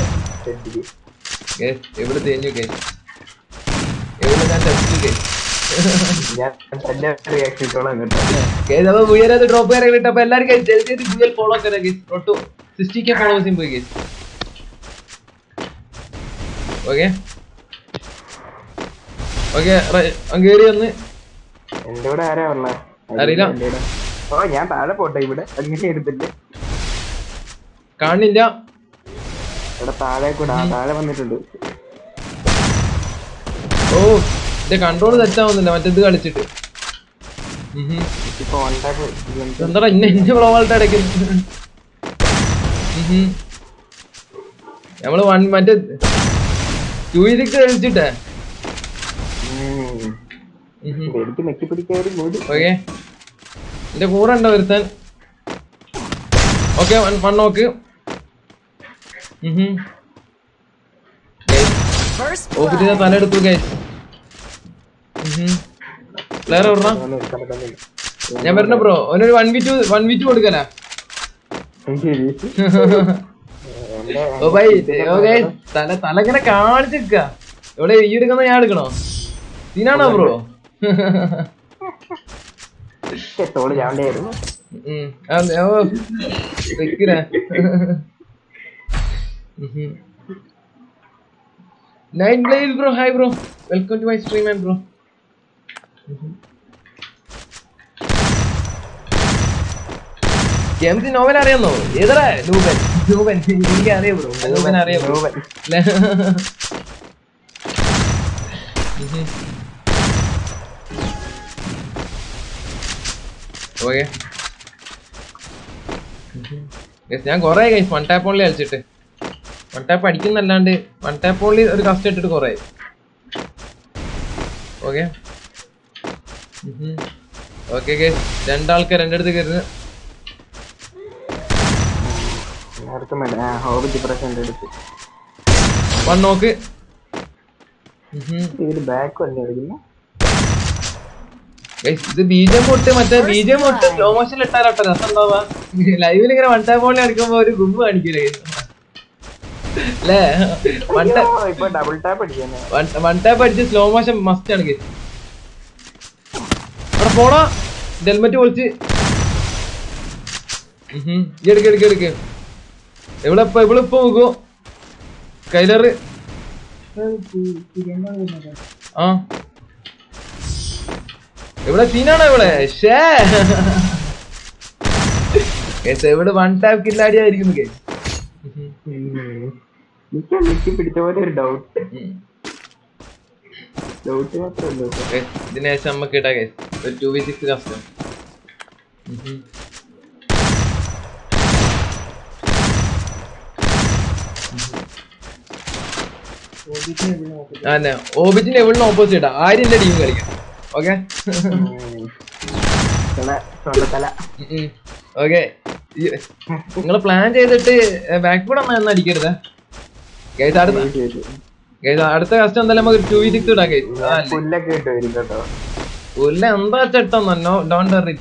എവിടെ തേഞ്ഞു. എവിടെ ഞാൻ ടെസ്റ്റ് വീഴാതെ ഡ്രോപ്പ് ചെയ്യാൻ കിട്ടും. അപ്പൊ എല്ലാരും ജൽദി ഗൂഗിൾ ഫോളോ ഒക്കെ സിക്സ്റ്റി കെ ഫോളോവേഴ്സും പോയി. ഓക്കെ ഓക്കെ അങ്ങേറി വന്ന് എന്റെ കൂടെ ആരാ ഉള്ള അറിയില്ല. ഓ ഞാൻ താഴെ പോട്ടെ ഇവിടെ അങ്ങനെ എടുത്തിട്ട് കാണില്ല. ഇവിടെ താഴെ കൂടെ താഴെ വന്നിട്ടുണ്ട്. ഓ എന്റെ കൺട്രോൾ തെറ്റാവുന്നില്ല മറ്റേത് കളിച്ചിട്ട്. എന്താ ഇന്ന ഇന്ന ബ്ലോവാൾട്ട് അടയ്ക്കുന്നു. നമ്മള് വൺ മറ്റേ ടു സിക്സ് കളിച്ചിട്ടേ. ഓക്കെ എന്റെ കൂടെ ഉണ്ടോ വരുത്താൻ? ഓക്കെ വൺ നോക്ക്. ഓഫീസിന്റെ തല എടുത്തു ഗൈസ്. പ്ലെയർ എവിടാ? ഞാൻ പറഞ്ഞ ബ്രോ അവനൊരു one V two one V two കൊടുക്കല. ഓ ബൈ ഓ ഗൈസ് തല തല ഇങ്ങനെ കാണിച്ചിക്ക. ഇവിടെ ഈ എടുക്കുന്ന ഞാൻ എടുക്കണോ? സീനാണോ bro? Nine Blaze bro, hi bro, welcome to my stream man bro. Games novel അറിയാമോ? ഏതാ ലൂബൻ? ലൂബൻ എനിക്ക് അറിയാം ബ്രോ. ലൂബൻ അറിയാം ലൂബൻ. ഓക്കെ ഞാൻ കൊറേ ഗൈസ് വൺ ടാപ്പ് ഓൺലി കളിച്ചിട്ട്. വൺ ടാപ്പ് അടിക്കുന്നല്ലാണ്ട് വൺ ടാപ്പ് ഓൺലി ഒരു കസ്റ്റ് ഇട്ടിട്ട് കൊറേ. ഓക്കെ ഓക്കെ ഗൈസ് രണ്ടാൾക്കാർ എൻ്റെ അടുത്ത് കയറുന്നു. വൺ നോക്ക്. ഇത് ബീജം പൊട്ട് മറ്റേ ബീജം പൊട്ട് സ്ലോ മോഷൻ ഇട്ടാലോട്ടോ രസം ഉണ്ടാവാ. ലൈവിൽ ഇങ്ങനെ വൺ ടാപ്പ് ഓൺലി അടിക്കുമ്പോ ഒരു ഗുമ്പ് കാണിക്കൂലേ അല്ലേ? വൺ ടാപ്പ് അടിച്ച് സ്ലോ മോഷൻ മസ്റ്റ് ആണ് ഗൈസ്. അവിടെ പോടാ ഹെൽമെറ്റ് പൊളിച്ച്. എടുക്ക എടുക്ക എടുക്ക എവിടെ ഇപ്പൊ ഇവിടെ ഇപ്പൊ നോക്കൂ കൈലറ്. ആ ഇവിടെ സീനാണോ ഇവിടെ? ഷേ ഇവിടെ വൺ ടാപ്പ് കില്ലാടി ആയിരിക്കുന്നു. പിടിച്ച പോലെ ഒരു ഡൗട്ട് ഡൗട്ട് മാത്രമല്ലോ. ഇതിന് ശേഷം നമുക്ക് ഇടാ ഗൈസ് ഒരു ടു വി സിക്സ് കസ്റ്റം. അതെ ഓബിറ്റിന്റെ എവിടുന്ന് ഓപ്പോസിറ്റ് ഇടാ. ആര്യന്റെ ടീം കളിക്കാം. ഓക്കെ ഓക്കെ നിങ്ങള് പ്ലാൻ ചെയ്തിട്ട് ബാക്ക് ഫുഡ് ഒന്നും അടിക്കരുത് ഗൈസ്. അടുത്ത ഗൈസ് അടുത്ത കസ്റ്റം എന്തായാലും നമുക്ക് ടു വി സിക്സ് ഇടാം ഗൈസ്. പുല്ല എന്താ ചെട്ടെന്നോ ഡോണ്ട് വറി.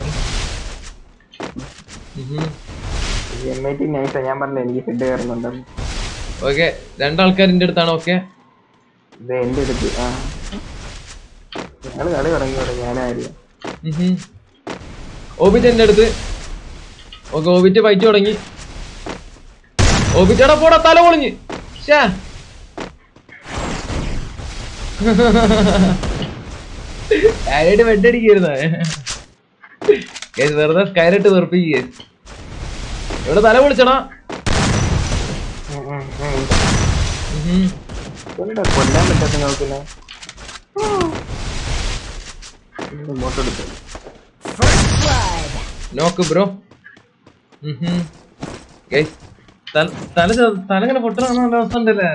ഓക്കെ രണ്ടാൾക്കാർ എന്റെ അടുത്താണ്. ഓക്കെ എന്റെ അടുത്ത് കളി തുടങ്ങി ഞാനായിരുന്നു. ഓബിറ്റ് എന്റെ അടുത്ത്. ഓക്കെ ഓബിറ്റ് ഫൈറ്റ് തുടങ്ങി. ഓബിറ്റടെ പോടാ തല പൊളിഞ്ഞ്. സ്കൈലൈറ്റ് വെട്ടടിക്കായിരുന്ന വെറുതെ സ്കൈലൈറ്റ് വെറുപ്പിക്കുക. ഇവിടെ തല പൊളിച്ചടാ. കൊല്ലാൻ പറ്റാത്ത നോക്കില്ല. നോക്ക് ബ്രോ. തല തലങ്ങനെ പൊട്ടണ അവസ്ഥ ഉണ്ടല്ലേ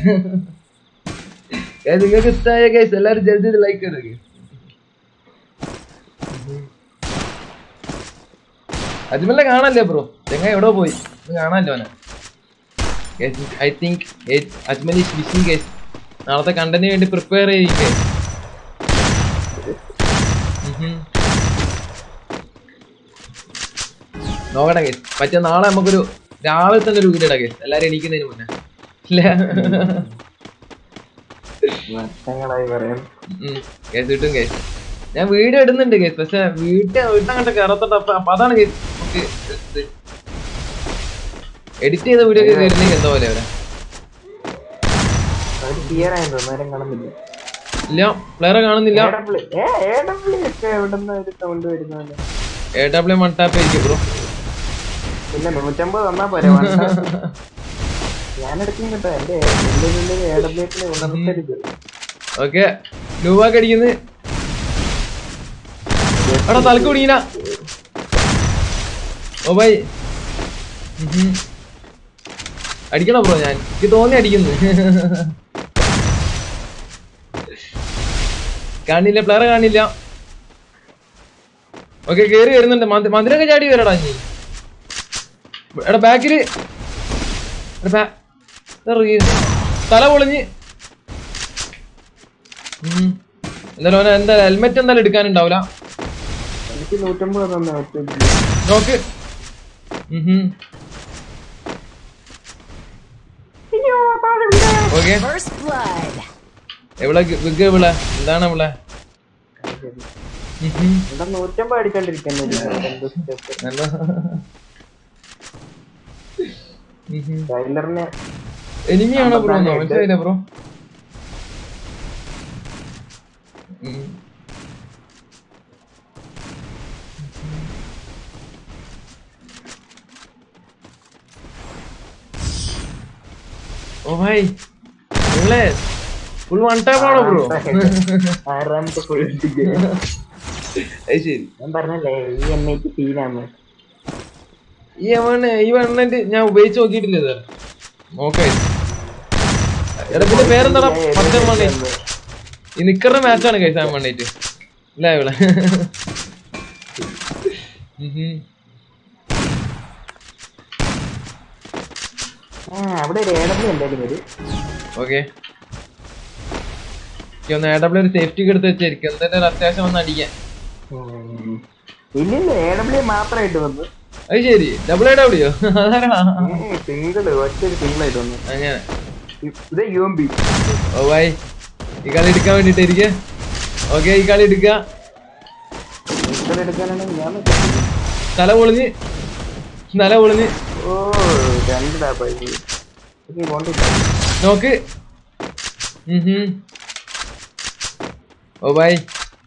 നിങ്ങൾക്ക് ഇഷ്ടമായ ഗൈസ് എല്ലാരും ജൽദി ലൈക്ക് ചെയ്തേ. അജ്മലിനെ കാണാല്ലേ ബ്രോ? ചെങ്ങ എവിടെ പോയി കാണാല്ലോ അവനെ. I think Ajmal is busy guys. നാളത്തെ കണ്ടന്റിന് വേണ്ടി പ്രിപ്പയർ ചെയ്യിക്കേ. നോക്കട്ടെ ഗൈസ്. മറ്റേ നാളെ നമുക്കൊരു രാവിലെ തന്നെ ഒരു വീഡിയോ ഇടാം ഗൈസ് എല്ലാരും എണീക്കുന്നതിന് മുന്നേ. കിട്ടും ഗൈസ്. ഞാൻ വീഡിയോ ഇടുന്നുണ്ട് കേസ്, പക്ഷെ വീട്ടിൽ വീട്ടിനങ്ങോട്ട് കയറത്തോട്ട്. അപ്പൊ അപ്പൊ അതാണ് കേസ്. നമുക്ക് എഡിറ്റ് ചെയ്ത വീഡിയോ ഒക്കെ കയറില്ലെങ്കിൽ എന്താ പോലെ അവരെ ഇല്ല, പ്ലെയറെ കാണുന്നില്ല. എ ഡബ്ല്യു വൺ ടാപ്പ് ആയിരിക്കും ബ്രോ. പിന്നെ നൂറ്റമ്പത് തന്നാ പോരെ. ഞാൻ എടുക്കും കേട്ടോ. എന്റെ ഓക്കെ ലൂവാക്ക് അടിക്കുന്നു. അവിടെ തലക്ക് കുടിക്കില്ല. ഓ ബൈ അടിക്കണം ബ്രോ. ഞാൻ എനിക്ക് തോന്നി അടിക്കുന്നു. കാണില്ല, പ്ലെയറെ കാണില്ല. ഓക്കെ കേറി വരുന്നുണ്ട്. മന്ദിരൊക്കെ ചാടി വരടാ നീ. എടാ ബാക്കില് തല പൊളിഞ്ഞ്. എന്തായാലും ഓനെ എന്താ ഹെൽമെറ്റ് എന്തായാലും എടുക്കാനുണ്ടാവില്ല. നോക്ക് ഓക്കെ എവിടെ വിഗ് ഇവിടെ എന്താണ് ഇവിടെ നൂറ്റമ്പത് അടിച്ചോണ്ടിരിക്കുന്നു. എനിമിയാണോ ബ്രോ? മനസ്സിലായില്ല ബ്രോ. ഓ ഭായ് നിങ്ങളെ ഫുൾ വൺ ടൈം ആണോ ബ്രോ? ശരി ഞാൻ പറഞ്ഞല്ലേ ഈ എണ്ണയ്ക്ക് തീരാണ്. ഈ എമൗണ്ട് ഈ എണ്ണന്റ് ഞാൻ ഉപയോഗിച്ച് നോക്കിയിട്ടില്ല സാർ. നോക്കേ എടാ പിന്നെ പേരെന്താടാ? പത്ത് മണി ഈ നിക്കറിന്റെ മാച്ചാണ് കഴിച്ച ആ മണിട്ട് ഇല്ല ഇവിടെ. ഓക്കെ ഒന്ന് എ ഡബ്ല്യു ഒരു സേഫ്റ്റി എടുത്ത് വെച്ചായിരിക്കും. എന്തായാലും അത്യാവശ്യം വന്ന് അടിക്കാൻ. മാത്രമായിട്ട് വന്നു. അത് ശരി ഡബിൾ എ ഡബ്ല്യു അങ്ങനെ. ഓ ഭായ് ഈ കളി എടുക്കാൻ വേണ്ടിട്ട് ഇരിക്കുക. ഓക്കെ ഈ കളി എടുക്ക. തല പൊളിഞ്ഞ് തല പൊളിഞ്ഞ് നോക്ക്. ഓ ഭായ്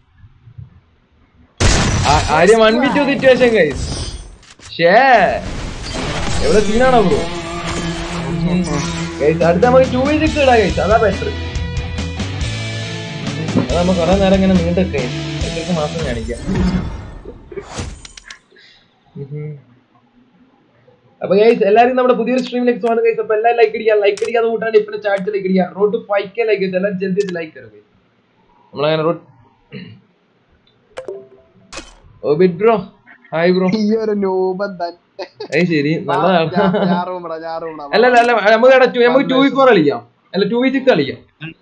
Arya one B two situation guys. ഷേ എവിടെ സീനാണോ ബ്രോ? അടുത്ത നമുക്ക് ടു വി സിക്സ് ഇടാ ഗൈസ്. അതാ ബെറ്റർ. അത് നമ്മ കൊറേ നേരം ഇങ്ങനെ നീണ്ടൊക്കെ എത്ര മാസം കാണിക്കാം. അപ്പൊ ഗൈസ് എല്ലാവരും നമ്മുടെ പുതിയൊരു സ്ട്രീമിലേക്ക് സ്വാഗതം ഗൈസ്. അപ്പൊ എല്ലാവരും ലൈക്ക് അടിക്കുക. ലൈക്ക് അടിക്കാതെ കൂട്ടാണ്ട് ഇപ്പൊ ചാറ്റ് ലൈക്ക് അടിക്കുക. Road to five K like എല്ലാവരും ജൽദി ലൈക്ക് തരും ഗൈസ്. നമ്മളങ്ങനെ റോഡ് ഓ ബിറ്റ് ബ്രോ ഹായ് ബ്രോ. അത് ശരി നല്ലതാണ്. അല്ല അല്ല നമുക്ക് നമുക്ക് ടു വി ഫോർ കളിക്കാം. അല്ല ടു വി സിക്സ് കളിക്കാം.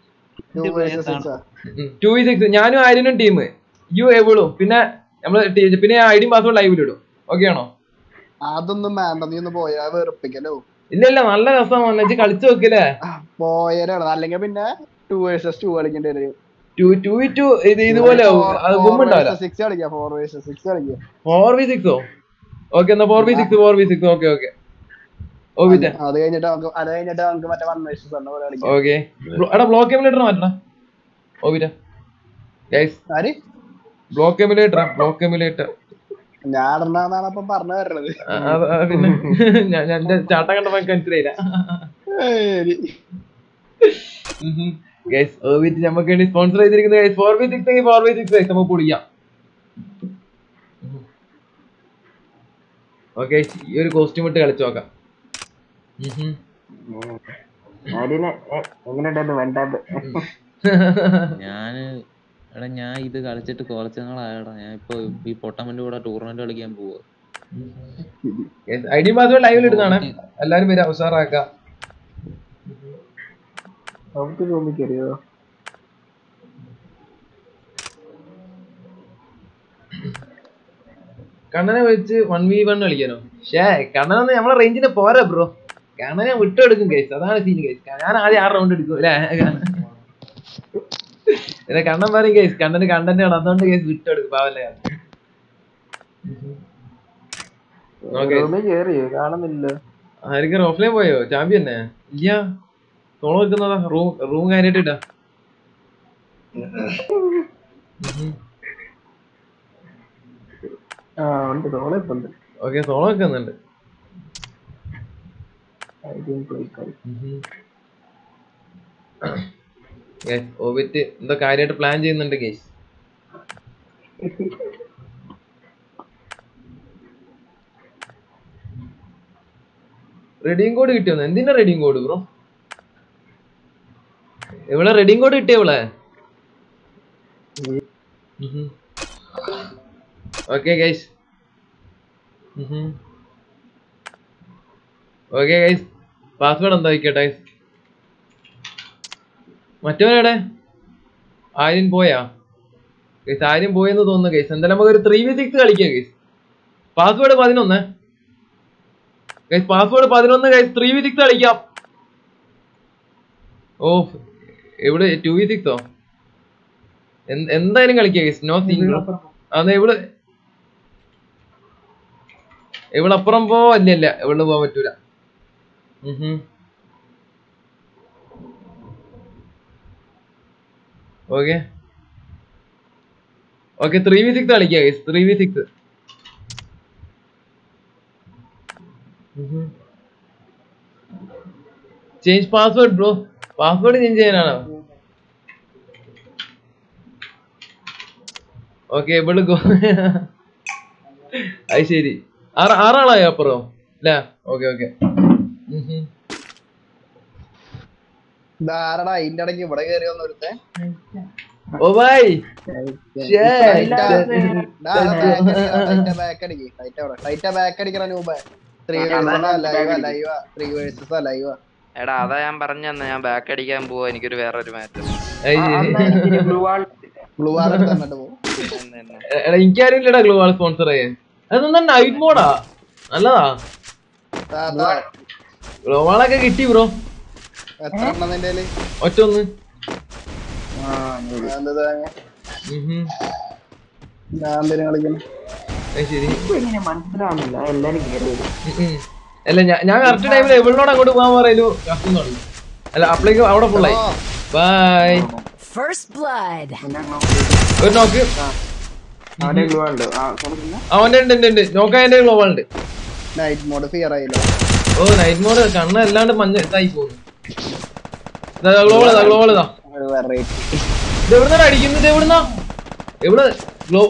ടു വി സിക്സ് ഞാനും ആര്യനും ടീം യു എവിളും പിന്നെ നമ്മള് പിന്നെ ഐ ഡി പാസ്വേഡ് ലൈവിലിടും. ഓക്കെ ആണോ? അതൊന്നും വേണ്ട, നീ ഒന്ന് പോയാ വെറുപ്പിക്കലോ. ഇല്ല ഇല്ല നല്ല രസമാണ് കളിച്ചു നോക്കില്ലേ. പോയാലാണ് അല്ലെങ്കിൽ പിന്നെ ടു വേഴ്സസ് ടു കളിക്കേണ്ടി വരും. ഇതുപോലെ ഫോർ വി സിക്സോ? ഓക്കെ എന്നാ four V six four V six okay okay അത് കഴിഞ്ഞിട്ട് അത് കഴിഞ്ഞിട്ട് നമുക്ക് മറ്റേ വൺ വേഴ്സസ് ഓക്കെ. എടാ ബ്ലോക്ക് എമുലേറ്റർ മാറ്റണം. ഓ വിറ്റ guys block emulator block emulator ഞാൻ ഇപ്പം പറഞ്ഞു തരണത്. പിന്നെ ഞാൻ ചാട്ടം കണ്ടപ്പോ എനിക്ക് മനസ്സിലായില്ല. ഗൈസ് ഓവിറ്റ് നമുക്ക് വേണ്ടി സ്പോൺസർ ചെയ്തിരിക്കുന്നത് ഗൈസ് ഫോർ ബി സിക്സ് എങ്കിൽ ഫോർ ബി സിക്സ് ഗൈസ് നമുക്ക് പൊളിക്കാം. ഓക്കെ ഈ ഒരു കോസ്റ്റ്യൂം ഇട്ട് കളിച്ചു നോക്കാം. ഞാന് എടാ ഞാൻ ഇത് കളിച്ചിട്ട് കുറച്ച് നാളായടാ. ഞാൻ ഇപ്പൊ ഈ പൊട്ടമ്മന്റെ കൂടെ ടൂർണമെന്റ് കളിക്കാൻ പോവാ. ഐ ഡി പാസ്വേഡ് ലൈവിൽ ഇടുന്നതാണ്. എല്ലാരും വരാം ഉഷാറാക്കാം. കണ്ണനെ വെച്ച് വൺ വി വൺ കളിക്കാനോ? ഷേ കണ്ണനൊന്നും നമ്മളെ റേഞ്ചിന് പോരാ ബ്രോ. കണ്ണനെ വിട്ടെടുക്കും കേസ്. അതാണ് സീൻ കേസ്. ഞാൻ ആദ്യം ആറ് റൗണ്ട് എടുക്കും അല്ലേ? ഇത് കണ്ണൻ പറയും കേസ് കണ്ണന് കണ്ടന്റ് ആണ് അതുകൊണ്ട് കേസ് വിട്ടെടുക്കും പാവല്ലേ ആയിരിക്കും ഓഫ്ലൈൻ പോയോ ചാമ്പ്യന്നെ ഇല്ല തോളം വെക്കുന്നതാ റൂം റൂം കാര്യമായിട്ട് ഇട്ടാ ഓക്കെ സോളോ വെക്കുന്നുണ്ട് ഓബിറ്റ് എന്തോ കാര്യമായിട്ട് പ്ലാൻ ചെയ്യുന്നുണ്ട് ഗേസ് റെഡിയും കോഡ് കിട്ടിയോന്ന് എന്തിനാ റെഡിയും കോഡ് ബ്രോ എവിടെ റെഡിയും കോഡ് കിട്ടിയവളെ okay guys okay guys password എന്താ വയ്ക്കട്ടെ മറ്റവനെവിടെ ആര്യൻ പോയാ ഗൈസ് ആര്യൻ പോയെന്ന് തോന്നുന്നു ഗൈസ് എന്തായാലും നമുക്ക് ഒരു ത്രീ വി സിക്സ് കളിക്കാം ഗൈസ് പാസ്വേഡ് പതിനൊന്ന് ഗൈസ് പാസ്വേഡ് പതിനൊന്ന് ഗൈസ് ത്രീ വി സിക്സ് കളിക്കാം ഓ എവിടെ ടു വി സിക്സോ എന്തായാലും കളിക്കാം ഗൈസ് നോ സീൻ അന്ന് എവിടെ ഇവിടെ അപ്പുറം പോ അല്ല അല്ല ഇവിടെ പോവാൻ പറ്റൂല okay okay three V six കളിക്കാം guys three V six change password bro password change ചെയ്യാനാണോ ഓക്കെ ഇവിടെ അത് ശരി ആറ് ആറാളായോ അപ്പുറം അല്ല ഓക്കെ ഓക്കെ ധാരണ അതിന്റെ ഇടയ്ക്ക് ഇവിടെ കയറി വന്നൊരുത്തെ ഓ ഭായ് ബാക്ക് അടിക്ക് ടൈറ്റാ ബാക്ക് അടിക്കണ നൂബ ത്രീ വേഴ്സസാ ലൈവാ ലൈവാ ത്രീ വേഴ്സസാ ലൈവാ എടാ അതാ ഞാൻ പറഞ്ഞെന്ന് ഞാൻ ബാക്ക് അടിക്കാൻ പോവാ എനിക്കൊരു വേറൊരു മാറ്റം ഗ്ലൂ വാൾ എടുത്ത് അങ്ങോട്ട് പോകും എനിക്കാരില്ലടാ ഗ്ലൂ വാൾ സ്പോൺസർ ചെയ്യാൻ അതെന്താ നൈറ്റ് മോഡാ നല്ലതാ ഗ്ലൂ വാളൊക്കെ കിട്ടി ബ്രോ എത്ര എണ്ണം നിന്റെ ഒറ്റ ഒന്ന് ഞാൻ എന്തിനാ കളിക്കുന്നു ശരി അല്ല ഞാൻ കറക്റ്റ് ടൈമിൽ എവിടെയോട് അങ്ങോട്ട് പോകാൻ പറയലു കത്തുന്നുള്ളു അല്ല അപ്പളേക്കും അവിടെ ഫുള്ളായി ബൈ ഒരു നോക്ക് അവന്റെ ഉണ്ട് ഉണ്ട് നോക്കാൻ എന്റെ ഗ്ലോബൽ ഉണ്ട് നൈറ്റ് മോഡ് ഫിയർ ആയില്ലോ ഓ നൈറ്റ് മോഡ് കണ്ണ് അല്ലാണ്ട് മഞ്ഞ ഇതായി പോകുന്നു ഗ്ലോബൽ ഇതാ ഗ്ലോബൽ ഇതാ ഇത് എവിടുന്നാ അടിക്കുന്നത് എവിടുന്നാ എവിടെ ഗ്ലോ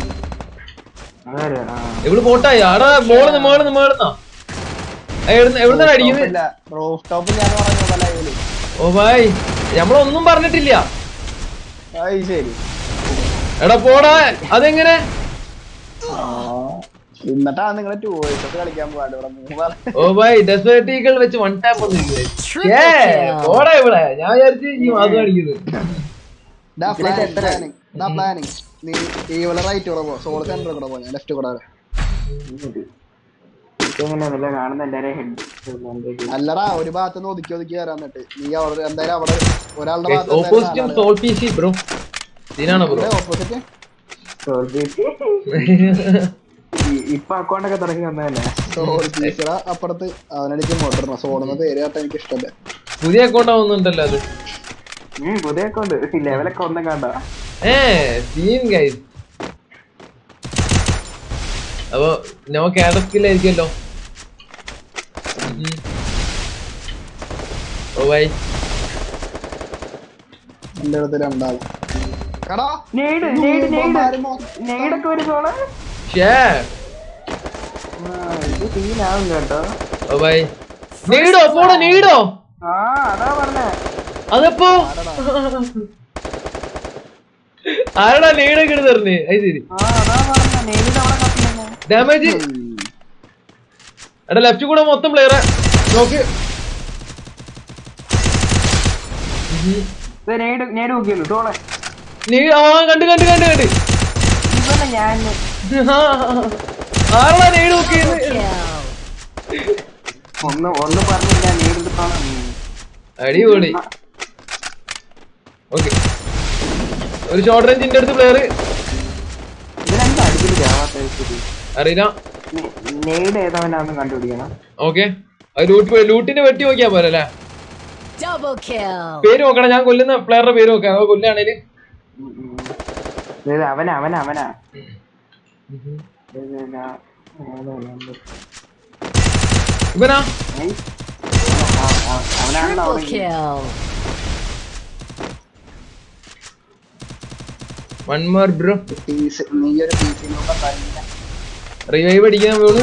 എവിടെ പോട്ടായി ആടാ മോളിന്ന് മേളിന്ന് മേളുന്നാ എവിടുന്നാ അടിക്കുന്നത് ഓ ഭായ് നമ്മളൊന്നും പറഞ്ഞിട്ടില്ല എടാ പോടാ അതെങ്ങനെ എന്നിട്ടാ നിങ്ങളെ ടൂ വേഴ്സസ് കളിക്കാൻ പോകാണ്ട് ഓ ഭായ് ഡെസേർട്ട് ഈഗിൾ വെച്ച് വൺ ടാപ്പ് വന്നിരിക്കുന്നത് പോടാ ഇവിടെ ഞാൻ വിചാരിച്ചു ഈ മാസം അടിക്കുന്നത് നീ ഇവിടെ റൈറ്റ് കൂടെ പോ സോൾ സെന്റർ കൂടെ പോ ഞാൻ ലെഫ്റ്റ് കൂടെ അല്ലടാ ഒരു ഭാഗത്ത് ഒതുക്കി ഒതുക്കി വരാൻ എന്നിട്ട് നീ അവിടെ എന്തായാലും അവിടെ ഒരാളുടെ ഓപ്പോസിറ്റ് ഇപ്പൊ അക്കൗണ്ടൊക്കെ തുടങ്ങി വന്നതല്ലേ അപ്പുറത്ത് അവനടിച്ച് മോട്ടറിന സോണെന്ന പേര് കേട്ടാ എനിക്ക് ഇഷ്ടമല്ല പുതിയ അക്കൗണ്ട് ആവുന്നുണ്ടല്ലോ അത് പുതിയ അക്കൗണ്ട് ലെവലൊക്കെ ഒന്നും കണ്ട അപ്പൊ നോ ക്യാഡർ സ്കിൽ ആയിരിക്കുമല്ലോ ഓ ബൈ എന്റെ അടുത്ത് രണ്ടാളും നീടോ പോടോ നീടോ അതപ്പോ ആരടാ നീടൊക്കെ എടുത്ത് തരണേ അത് ശരി ഡാമേജ് എടാ ലെഫ്റ്റ് കൂടെ മൊത്തം പ്ലെയറെ നോക്ക് നീ ആ കണ്ട് കണ്ട് കണ്ട് കണ്ട് ആരടാ നീട് നോക്കിയത് അടിപൊളി ഓക്കെ ഒരു ഷോർട്ട് റേഞ്ചിന്റെ അടുത്ത് പ്ലെയർ അറിയില്ല. ഓക്കെ ലൂട്ടിന് വെട്ടി നോക്കിയാ പോലെ അല്ലേ? പേര് നോക്കണം, ഞാൻ കൊല്ലുന്ന പ്ലെയറുടെ പേര് നോക്കാം. കൊല്ലാണേല് അവനാ അവനാ അവനാ ഇവനാ വൺ മോർ ബ്രോ. റിവൈവ് അടിക്കാൻ പോണ്.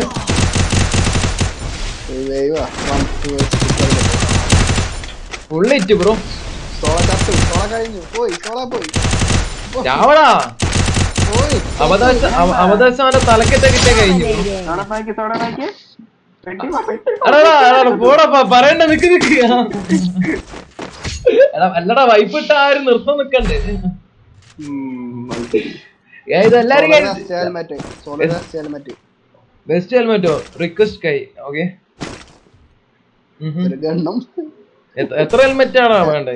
Full it bro. ചാവടാ അവകാശം അവകാശം അവന്റെ തലക്കെട്ട കിട്ടിയ കഴിഞ്ഞു. പോടാ പറയണ്ട, നിക്ക് നിക്ക്. അല്ലടാ വൈഫ് ഇട്ട ആരും നിർത്തം നിക്കണ്ടേ? ഇതെല്ലാരും ബെസ്റ്റ് ഹെൽമെറ്റോ റിക്വസ്റ്റ് കൈ. ഓക്കെ എത്ര ഹെൽമെറ്റ് ആണോ വേണ്ടേ?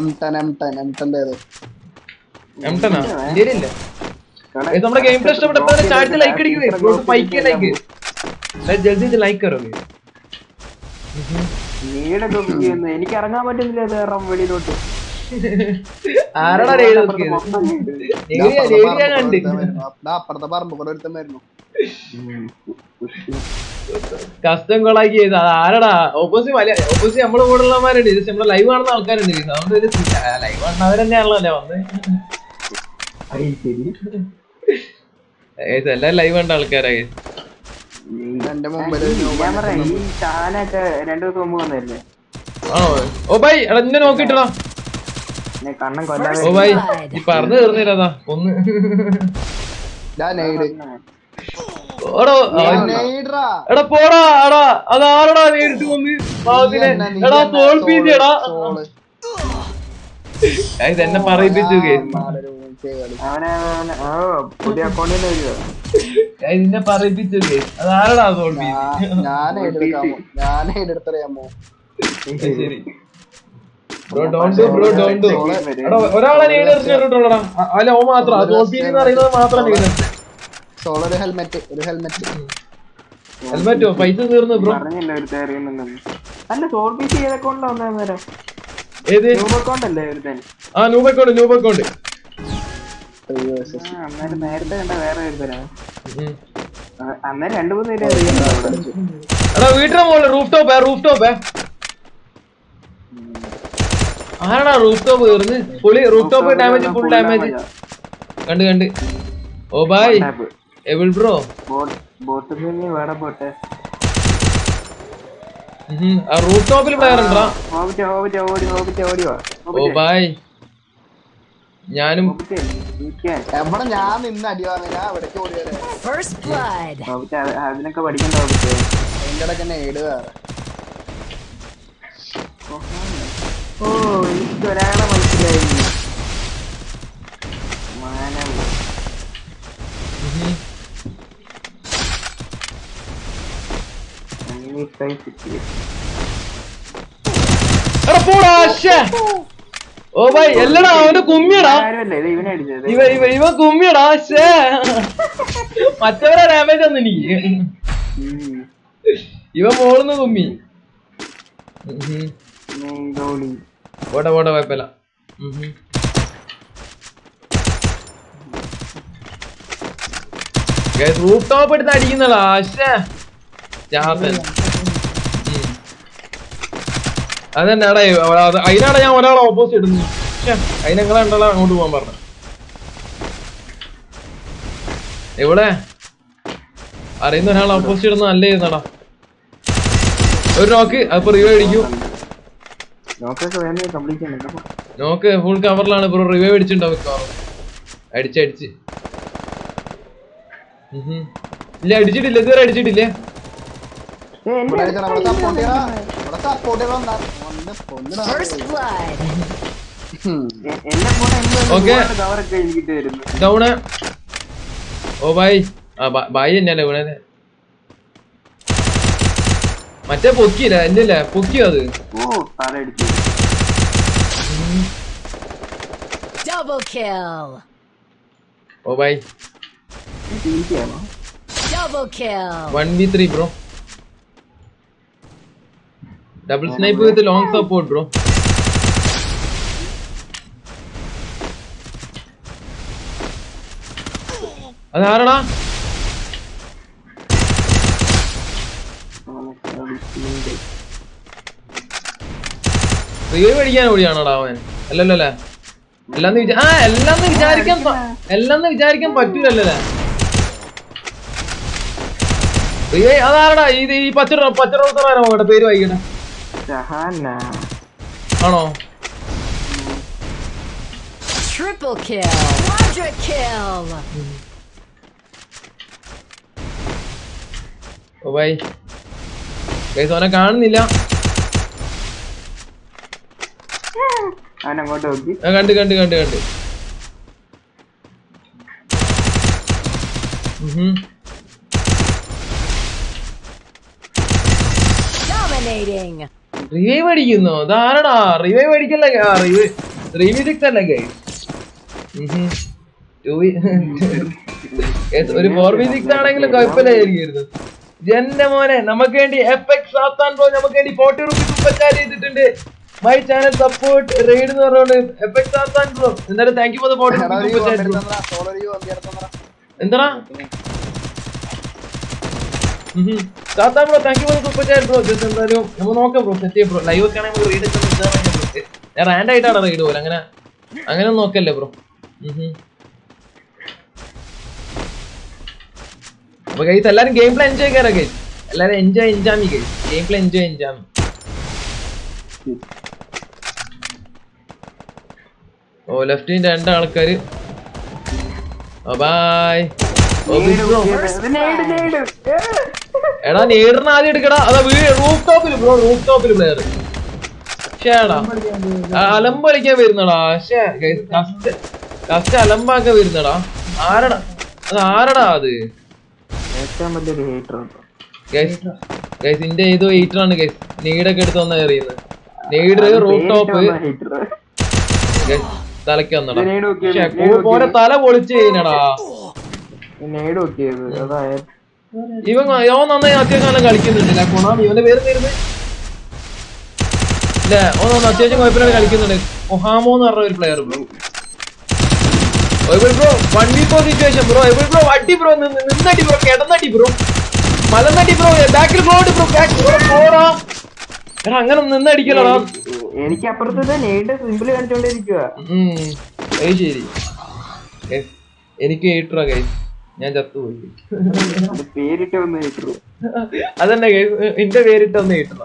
എം ടെൻ ആ ഇന്ത്യയിലില്ല. നമ്മുടെ ഗെയിം പ്ലേ ഇഷ്ടപ്പെട്ട ചാറ്റ് ലൈക്ക് അടിക്കുക, പൈക്ക് ലൈക്ക് ജൽദി ലൈക്ക് കരോगे. എനിക്ക് ഇറങ്ങാൻ പറ്റുന്നില്ല വെളിയിലോട്ട്. ആരാടാ കസ്റ്റം കൊളാക്കി ചെയ്ത ആരടാ? ഓപ്പോസിറ്റ് വലിയ ഓപ്പോസിറ്റ് നമ്മളെ കൂടെ ഉള്ളമാരുണ്ട്. നമ്മളെ ലൈവ് കാണുന്ന ആൾക്കാരുണ്ട്. അതുകൊണ്ട് ലൈവ് കാണുന്നവർ തന്നെയാണല്ലോ അല്ലേ വന്ന്. എല്ലാരും ലൈവ് കണ്ട ആൾക്കാരാ. ആണോ? ഓ ബൈ എടാ എന്നെ നോക്കിട്ടടാ. ഓ ബൈ ഈ പറഞ്ഞു തീർന്നില്ലതാ ഒന്ന്. എടാ പോടാ എടാ അതാരടാ നേരിട്ട് വന്ന് പാവത്തിനെ. എടാ സോൾ പീസി എടാ. ഇതെന്നെ പറയിപ്പിച്ചു. ഇതിനെ പറയിപ്പിച്ചു. അതാരടാ സോൾ പീസി? ശരി ഒരാളെ നേടിട്ടുള്ളടാ. അല്ല ഓ മാത്രം അറിയുന്നത് മാത്രം. ഹെൽമെറ്റോ പൈസ തീർന്നു ബ്രോ. ഏത്? ആ നൂബ് അക്കൗണ്ട് നൂബ് അക്കൗണ്ട്. എടാ വീട്ടിലെ മോള് റൂഫ് ടോപ്പ് റൂഫ് ടോപ്പ്. ആരാടാ റൂഫ് ടോപ്പ് തീർന്ന്? പുളി roof top damage full damage കണ്ട് കണ്ട്. ഓ ബായ് എവിൾ ബ്രോ. റൂഫ് ടോപ്പിൽ പ്ലെയർ ഉണ്ടാ? ഓ ബായ് ഞാനും ഞാൻ നിന്ന് അടി വാങ്ങാ. അതിനൊക്കെ പഠിക്കണ്ട. ഓ എനിക്ക് ഒരാളെ മനസ്സിലായി. ഓ ബൈ എല്ലടാ അവന്റെ കുമ്മിയടാ. ഇവ ഇവ ഇവ കുമ്മിയടാ. മറ്റവരെ ഡാമേജ് ഒന്നും എനിക്ക്. ഇവ മോളുന്ന് കുമ്മി. പോട്ടെ പോട്ടെ കുഴപ്പമില്ല. റൂഫ് ടോപ്പ് എടുത്ത് അടിക്കുന്നടാ. അതന്നെ എടാ അതിനാണ് ഞാൻ ഒരാളെ ഓപ്പോസിറ്റ് ഇടുന്നു. അതിനെങ്ങളെ ഉണ്ടല്ലോ അങ്ങോട്ട് പോകാൻ പറഞ്ഞു. എവിടെ അറിയുന്ന ഒരാളെ ഓപ്പോസിറ്റ് ഇടുന്ന നല്ല ചെയ്യുന്നടാ. ഒരു നോക്ക് അപ്പൊ റിവൈവ് അടിക്കൂ. നോക്ക് ഫുൾ കവറിലാണ് ഇപ്പൊ റിവൈവ് അടിച്ചിട്ടുണ്ടാവും. അടിച്ചടിച്ച് ഇല്ല അടിച്ചിട്ടില്ല ഇതുവരെ അടിച്ചിട്ടില്ലേ. ഡൗണ്. ഓ ബായ് ബായ് തന്നെയല്ലേ വീണത്. മറ്റേ പൊക്കിയില്ല എന്റെ അല്ലേ പൊക്കിയോ അത്? Double kill. Oh bye. Double kill. one v three bro. Double snipe with long support bro. അതാരടാ? റിവൈവ് അടിക്കാൻ ഓടിയാണോടാ അവൻ? അല്ലല്ലോ എല്ലാം ആ എല്ലാം വിചാരിക്കാൻ എല്ലാം വിചാരിക്കാൻ പറ്റൂലല്ലേ? റിവൈവ് അതാരടാ? ഇത് ഈ പച്ച പച്ച റോസറാണോ അവിടെ പേര് വായിക്കണേ? ആണോ? Triple kill. Quadra kill. ഓ ബൈ ഗയ്സ് അവനെ കാണുന്നില്ല. അവനങ്ങോട്ട് നോക്കി. കണ്ട് കണ്ട് കണ്ട് കണ്ട് Dominating. റിവൈവ് അടിക്കുന്നു. അതാരടാ? റിവൈവ് അടിക്കല്ലേ? റിവൈവ് ത്രീ വി സിക്സ് അല്ലേ ഗയ്സ്? ഒരു ഫോർ വി സിക്സ് ആണെങ്കിലും കുഴപ്പമില്ലായിരിക്കും. എന്റെ മോനെ നമുക്ക് വേണ്ടി എഫ് എക്സ് സാത്താൻ ബ്രോ നമുക്ക് വേണ്ടി ഫോർട്ടി റുപ്പീസ് സൂപ്പർ ചാറ്റ് ചെയ്തിട്ടുണ്ട്. മൈ ചാനൽ സപ്പോർട്ട് റെയ്ഡ് എന്ന് പറഞ്ഞോണ്ട് എഫ് എക്സ് സാത്താൻ ബ്രോ എന്തായാലും thank you for the forty rupees super chat bro. എന്താ Sathan bro thank you for the super chat bro. Just എന്തായാലും നമ്മൾ നോക്കാം ബ്രോ, സെറ്റ് ചെയ്യാം bro. Live ഒക്കെ ആണെങ്കിൽ നമുക്ക് റെയ്ഡ് ഒക്കെ ഞാൻ റാൻഡ് ആയിട്ടാണ് റെയ്ഡ് പോലെ അങ്ങനെ അങ്ങനെ നോക്കല്ലേ ബ്രോ. അപ്പൊ ഗൈസ് എല്ലാരും ഗെയിം പ്ലേ എൻജോയ് ചെയ്യാറ ഗൈസ്. എല്ലാരും എൻജോയ് എൻജാമി ഗൈസ്. ഗെയിം പ്ലേ എൻജോയ് എൻജാമി. ഓ ലെഫ്റ്റിന്റെ രണ്ട് ആൾക്കാര്. ബൈ. എടാ നേരിടുന്ന ആദ്യം എടുക്കടാ. അതാ റൂഫ് ടോപ്പില് ബ്രോ, റൂഫ് ടോപ്പില് പ്ലെയർ. ഷേടാ അലമ്പ് കളിക്കാൻ വരുന്നടാ. ഷേ ഗൈസ് കസ്റ്റ് കസ്റ്റ് അലമ്പാക്കാൻ വരുന്നടാ. ആരടാ അത്? ആരടാ അത്? ഗൈസ് ഇന്റെ ഏതോ ഹീറ്റർ ആണ് ഗൈസ്. നീടൊക്കെ എടുത്ത് വന്ന എറിയുന്നത്. നീഡ് റൂഫ് ടോപ്പ് തലക്ക് വന്നടാ. പോലെ തല പൊളിച്ച് കഴിഞ്ഞടാ. ഇവൻ ഇവൻ നന്നായി അത്യാവശ്യം കാലം കളിക്കുന്നുണ്ട്. കൊണാമി ഇവന്റെ പേര് തരുന്നത് ഇല്ലേ? ഓ അത്യാവശ്യം കുഴപ്പമില്ലാതെ കളിക്കുന്നുണ്ട്. ഒഹാമോ എന്ന് പറഞ്ഞ ഒരു player bro. Bro one V four situation bro. Bro അടി ബ്രോ, നിന്നടി ബ്രോ, കിടന്നടി ബ്രോ, മലന്നടി ബ്രോ, ബാക്കിൽ ബ്രോ ബ്രോ ബാക്ക് ബ്രോ പോടാ. എടാ അങ്ങനെ നിന്നടിക്കലടാ. എനിക്ക് അപ്പുറത്ത് സിമ്പിൾ കാണിച്ചോണ്ടിരിക്കുക. അത് ശരി. എനിക്ക് ഹീറ്ററാ ഗൈസ്, ഞാൻ ചത്തുപോയി. പേരിട്ട് വന്ന് ഹീറ്റർ അതന്നെ ഗൈസ്, എന്റെ പേരിട്ട് വന്ന് ഹീറ്ററാ.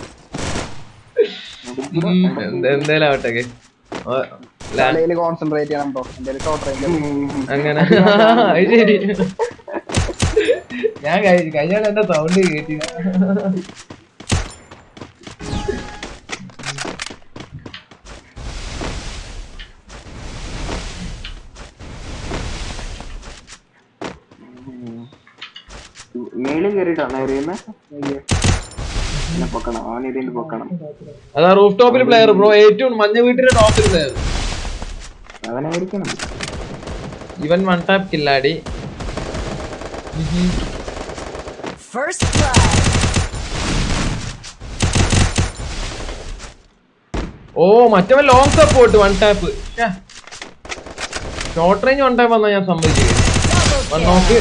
എന്തായാലും ആവട്ടെ ഗൈസ്. കോൺസെൻട്രേറ്റ് ചെയ്യണം ബ്രോ. എന്തായാലും ഷോർട്ട് റേഞ്ച് അങ്ങനെ. അത് ശരി. ഞാൻ കഴിഞ്ഞ എന്റെ സൗണ്ട് കേട്ടില്ല. മേളിൽ കയറിയിട്ടാണ് എറിയുന്നത്. പൊക്കണം, അവൻ ഇതിന്റെ പൊക്കണം. അതാ റൂഫ് ടോപ്പിൽ പ്ലെയർ ബ്രോ, ഏറ്റവും മഞ്ഞ വീട്ടിലെ ടോപ്പിൽ പ്ലെയർ അവനായിരിക്കണം. ഇവൻ വൺ ടാപ്പ് കില്ലാടി. First blood. ഓ മറ്റവൻ long support one tap. Short range one tap വന്നാ ഞാൻ സമ്മതിച്ചു. നോക്ക്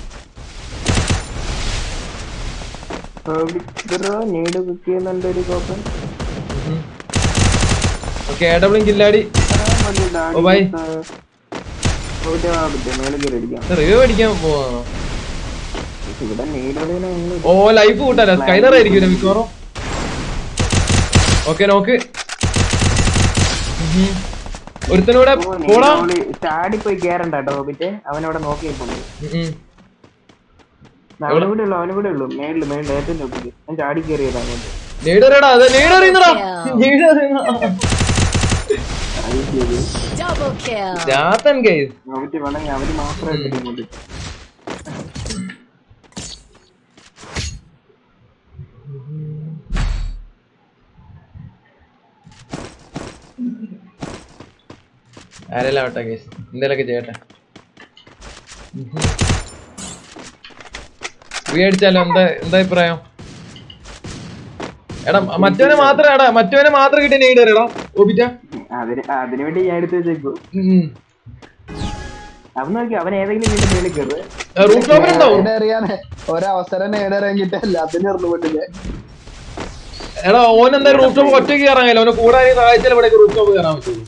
കില്ലാടി. റിവ്യൂ അടിക്കാൻ പോവാണോ? ഓ ലൈഫ് കൂട്ടാല സ്കൈലർ ആയിരിക്കും മിക്കവാറും. ഓക്കെ നോക്ക് ഒരുത്തനൂടെ പോടാ. ചാടി പോയി കേറണ്ട കേട്ടോ. അവനവിടെ നോക്കിയിട്ടുണ്ട്. അവനെ കൂടെ ഉള്ളു അവനെ കൂടെ ഉള്ളു മേളില് മേളില് ഏറ്റവും നോക്കിയത്. ഞാൻ ചാടി കയറിയതാ അങ്ങോട്ട്. അവര് മാത്രമായിട്ട് ഇങ്ങോട്ട് ആരെല്ലാം ആവട്ടെ ഗൈസ്, എന്തേലൊക്കെ ചെയ്യട്ടെ. ഫ്രീ അടിച്ചാലോ? എന്താ എന്താ അഭിപ്രായം? എടാ മറ്റവനെ മാത്രം എടാ മറ്റവനെ മാത്രം കിട്ടിയ നെയ്ഡ് എടാ ഓബിറ്റ. അതിനു വേണ്ടി ഞാൻ എടുത്ത് വെച്ചേക്കോ. അവൻ നോക്കി അവൻ ഏതെങ്കിലും വീണ്ടും മേളിൽ കയറുക. ഒരവസരം നേടറിയാൻ കിട്ടില്ല, അതിന് ഇറങ്ങുപോട്ടില്ല. എടാ ഓൻ എന്താ റൂഫ് ടോപ്പ് ഒറ്റയ്ക്ക് കയറാൻ ഓനെ കൂടാൻ സഹായിച്ചാൽ ഇവിടെ റൂഫ് ടോപ്പ് കയറാൻ പറ്റുള്ളൂ.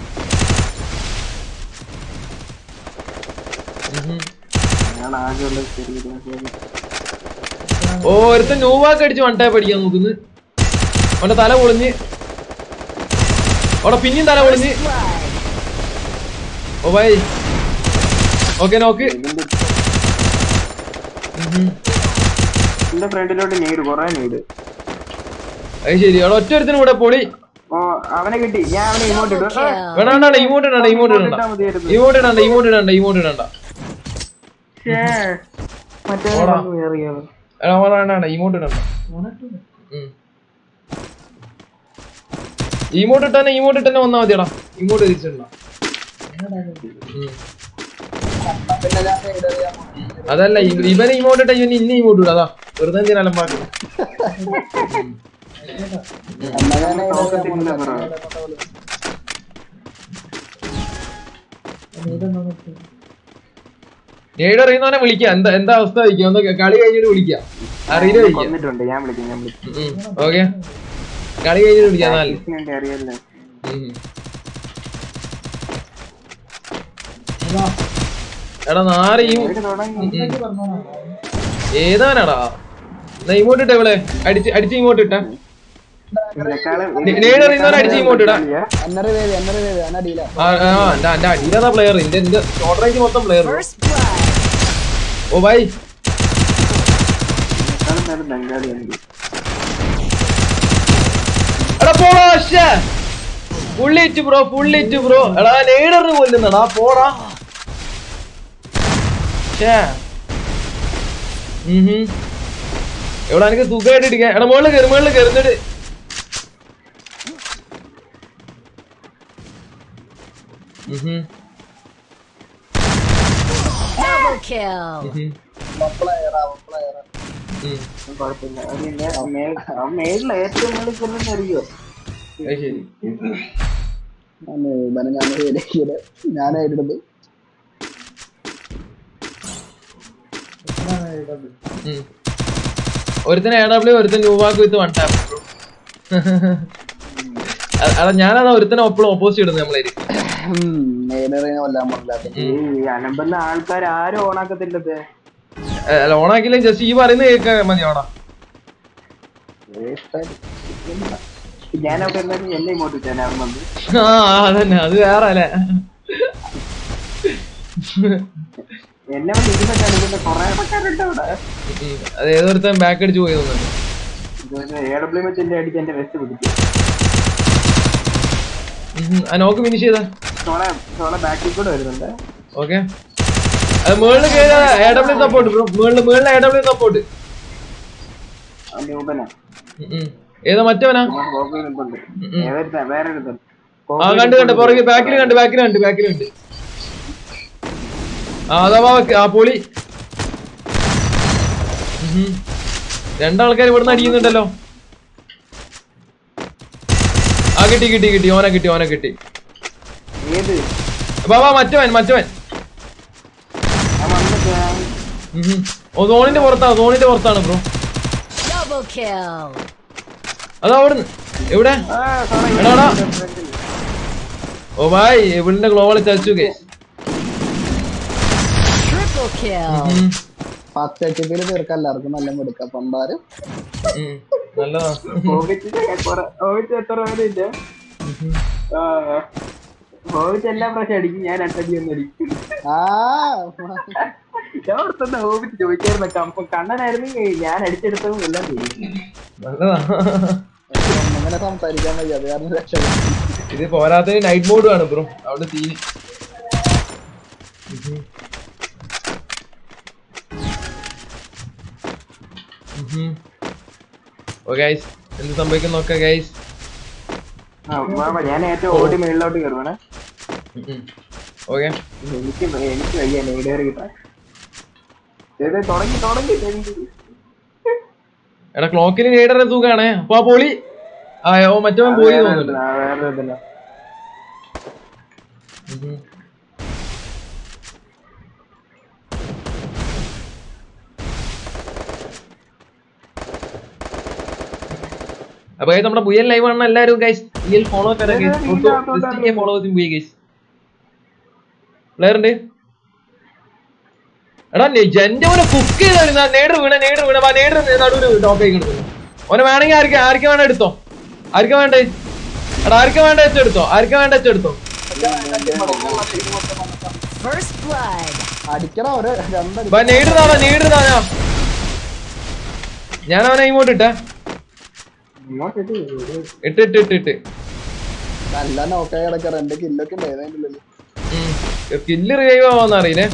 ഓ ഒരുത്തൻ ന്യൂവാക്ക് അടിച്ച് വൺ ടാപ്പ് അടിക്കാൻ നോക്കുന്നു. അവന്റെ തല പൊളിഞ്ഞ് അവിടെ പിന്നെയും തല പൊളിഞ്ഞ്. ഓ ബൈ ഓക്കെ നോക്ക്. ഫ്രണ്ടിലോട്ട് നീട് കൊറേ നീട്. അത് ശരി അവിടെ ഒറ്റ ഒരുത്തിനും കൂടെ പൊളി. അവനെ കിട്ടി. ഞാൻ അവനെ ഇങ്ങോട്ട് ഇടും. വേണ്ട വേണ്ട ഇമോട്ട് ഇടണ്ട ഇമോട്ട് ഇടണ്ട ഇമോട്ട് ഇടണ്ട ഇമോട്ട് ഇടണ്ട ഇമോട്ട് ഇടണ്ട ഇമോട്ട് ഇടണ്ട. ഇമോട്ട് ഇട്ടാനെ ഇമോട്ട് ഇട്ടന്നെ വന്നാ മതിയടാ. ഇമോട്ട് തിരിച്ചിടണ്ട. അതല്ല ഇവന് ഇമോട്ട് ഇട്ട ഇവന് ഇന്ന ഇമോട്ട് ഇടും. അതാ വെറുതെ എന്തിനാലും പാട്ട്. നേട് അറിയുന്നവനെ വിളിക്കാം. എന്താ എന്താ അവസ്ഥ വിളിക്കാം. ഒന്ന് കളി കഴിഞ്ഞിട്ട് വിളിക്കാം. അറിയില്ല വിളിക്കാം. ഓക്കെ കളി കഴിഞ്ഞിട്ട് വിളിക്കാം. എടാ നാറി ഏതാനാടാ ഇങ്ങോട്ട് ഇട്ട ഇവിടെ അടിച്ച് അടിച്ച് ഇങ്ങോട്ട് ഇട്ട നേടറിയുന്നവനെ അടിച്ച് ഇങ്ങോട്ട് ഇടാ. എന്റെ അടിയിലാ പ്ലെയർ. എന്റെ എന്റെ ഷോർട്ട് റേഞ്ച് മൊത്തം പ്ലെയർ. ഓ ബൈ എടാ പോടാ. Full hit bro full hit bro. എടാ നേടറിന് കൊല്ലുന്നടാ പോടാ. എവിടെ എനിക്ക് സുഖമായിട്ട് ഇടിക്കാൻ. എടാ മുകളിൽ കയറി മുകളിൽ കയറുന്നിട്ട് Double kill. ഞാനായിട്ടത് ഒരുത്തന് എ ഡബ്ല്യു ഒരുത്തൻ ന്യൂവാക്ക് വിത്ത് വൺ ടാപ്പ്. അതാ ഞാനതാ ഒരുത്തനെ ഒപ്പളും ഓപ്പോസിറ്റ് ഇടുന്നത് നമ്മളെ. ആൾക്കാർ ആരും ഓണാക്കത്തില്ലത്. ഓണാക്കില്ല ജസ്റ്റ് ഈ പറയുന്നത് കേൾക്കാൻ മതി. ഓണാ ആ അതന്നെ അത് വേറെ അല്ലേ. അത് ഏതൊരുത്തൻ ബാക്ക് അടിച്ച് പോയി തോന്നുന്നു. നോക്ക് ഫിനിഷ് ചെയ്താ ഓക്കെ. അത് മുകളിൽ കയറാ. A W support bro. മുകളിൽ മുകളിൽ എ ഡബ്ല്യു സപ്പോർട്ട്. ഏതാ മറ്റവനാ? ആ കണ്ട് കണ്ട് പുറകെ ബാക്കിൽ കണ്ട് ബാക്കിൽ കണ്ട് ബാക്കിൽ കണ്ട്. ആ അതാ ആ പൊളി. രണ്ടാൾക്കാർ ഇവിടുന്ന് അടിക്കുന്നുണ്ടല്ലോ. ആ കിട്ടി കിട്ടി കിട്ടി ഓനെ കിട്ടി ഓനെ കിട്ടി. ബാബാ മറ്റവൻ മറ്റവൻ ഓ സോണിന്റെ പുറത്താണ് സോണിന്റെ പുറത്താണ് ബ്രോ. അതാ അവിടുന്ന് എവിടെ എടാടാ. ഓ ഭായ് ഇവിടുന്ന് ഗ്ലോബൽ ചച്ചു കേ പത്തേക്കില് തീർക്കാം. എല്ലാവർക്കും നല്ല എടുക്കാം. പണ്ടാരും നല്ലതാ. എല്ലാ പ്രാവശ്യം അടിക്കും. ഞാൻ അട്ടടി ഒന്നും അടിക്കും. ചോദിക്കായിരുന്നു കണ്ണനായിരുന്നു ഞാൻ അടിച്ചെടുത്തതും എല്ലാം ചെയ്യും. അങ്ങനെ സംസാരിക്കാൻ വയ്യ. അത് കാരണം രക്ഷപ്പെട്ടു. ഇത് പോരാത്ത നൈറ്റ് മോഡ് ആണ് ബ്രോ. അവിടെ തീ എന്ത് സംഭവിക്കും നോക്കാം ഗൈസ്. ഞാൻ ഏറ്റവും ഓടി മേളിലോട്ട് കയറുവാണ്. ഓക്കെ എനിക്ക് എനിക്ക് വയ്യ നെയ്ഡേറി കിട്ടാൻ. തുടങ്ങി തുടങ്ങി എടാ ക്ലോക്കിന് നേടറെ സുഖാണ്. അപ്പൊ ആ പൊളി ആ ഓ മറ്റവൻ പോയി തോന്നുന്നു. വേറെ ഇതില്ല. അപ്പൊ നമ്മുടെ ബുയൽ ലൈവ് ആണ് എല്ലാവരും ഗൈസ്. ബുയൽ ഫോളോ ഫോളോവേഴ്സും പോയി ഗൈസ്. പ്ലെയർ ഉണ്ട്. എടാ ജെന്റെ പോലെ കുക്ക് ചെയ്തായിരുന്നു. നേടർ വീണ നേടർ വീണ നേടർ നടുവിൽ ടോപ്പ് കിടന്നു. ഓനെ വേണമെങ്കിൽ ആർക്കും ആർക്കും വേണ്ട എടുത്തോ. ആർക്കും വേണ്ടേ? എടാ ആർക്കും വേണ്ട വെച്ചെടുത്തോ. ആർക്കും വേണ്ട വെച്ചെടുത്തോ. നേടുതാണോ നേടുതാണോ? ഞാൻ അവനെ ഇങ്ങോട്ട് ഇട്ടേ. ഇട്ട് ഇട്ട് ഇട്ട് ഇട്ട് നല്ല നോക്കായി കിടക്കാറ്. എന്റെ കില്ലൊക്കെ ഉണ്ടായിരുന്നു. കില്ല് റിവൈവ് ആവാന്ന് അറിയില്ലേ.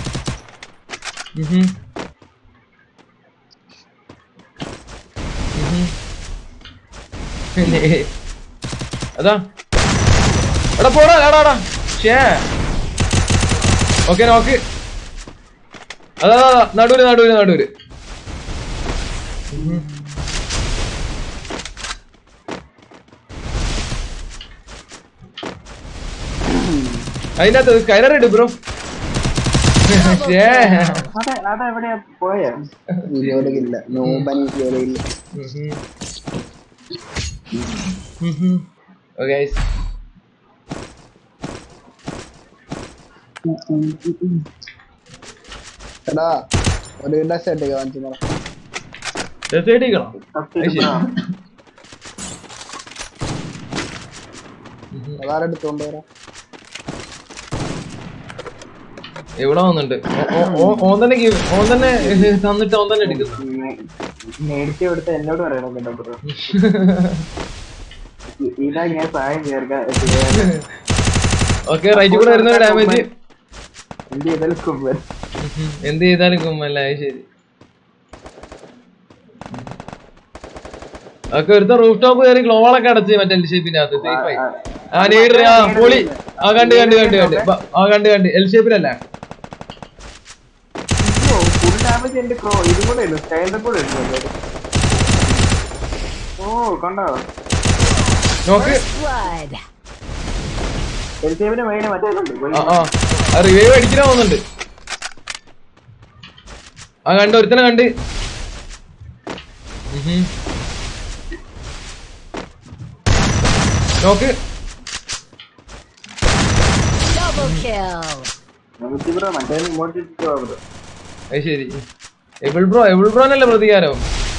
അതാ എടാ പോടാ എടാടാ ഷേ ഓക്കെ നോക്ക്. അതാ നടുവില് നടുവില് നടുവില് അതിന്റെ അകത്ത് കയറിട് ബ്രോ. അതെവിടെയാ പോയ ഇരുപതില്ല നോബനി ഇരുപതില്ല. എടാ ഒരു ഡ്രസ് എടുക്കുക കാണിച്ചു അതാരെടുത്തോണ്ട് വരാം. എവിടെ വന്നിട്ടുണ്ട് ഓൻ തന്നെ ഓൻ തന്നെ തന്നിട്ട് ഓൻ തന്നെ എടുക്കുന്നു. മേടിച്ചു കൊടുത്ത എന്നോട് പറയണം കേട്ടോ. ഇതാ ഞാൻ സഹായം ചേർക്കാൻ. ഓക്കെ റൈറ്റ് കൂടെ വരുന്ന ഡാമേജ് എന്ത് ചെയ്താലും കുമ്മൻ. എന്ത് ചെയ്താലും കുമ്മല്ല. ശരി ഒക്കെ ഒരുത്ത റൂഫ് ടോപ്പ് കയറി ഗ്ലോളൊക്കെ അടച്ച് മറ്റേ എൽ ഷേപ്പിന്റെ അകത്ത് സേഫായി. ആ നേട് ആ പൊളി. ആ കണ്ട് കണ്ട് കണ്ട് കണ്ട് ആ കണ്ട് കണ്ട് എൽ ഷേപ്പിലല്ല. ഓ കണ്ടോ നോക്ക്. ആ റിവൈവ് അടിക്കണ പോകുന്നുണ്ട്. ആ കണ്ട് ഒരുത്തനെ കണ്ട്. നോക്ക് ശരി. എബിൾ ബ്രോ എബിൾ ബ്രോനല്ലേ പ്രതികാരം.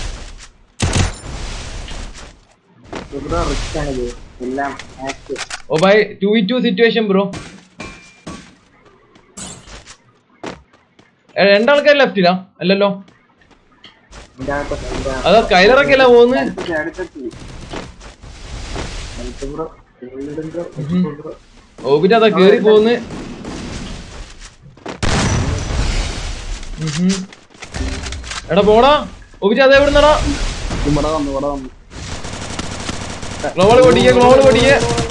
ഓ ബൈ two V two situation bro. രണ്ടാൾക്കാർ ലെഫ്റ്റിലാ അല്ലല്ലോ. അതാ കൈലറൊക്കെ അല്ല പോകുന്നത്. ഓബിന്റെ അതാ കേറി പോന്ന്. എടാ പോടാ ഓബിന്റെ അതാ എവിടുന്നടാ. ഇവിടെ വന്നു ഇവിടെ വന്നു. ഗ്ലോബൽ പൊട്ടിക്ക ഗ്ലോബൽ പൊട്ടിക്ക.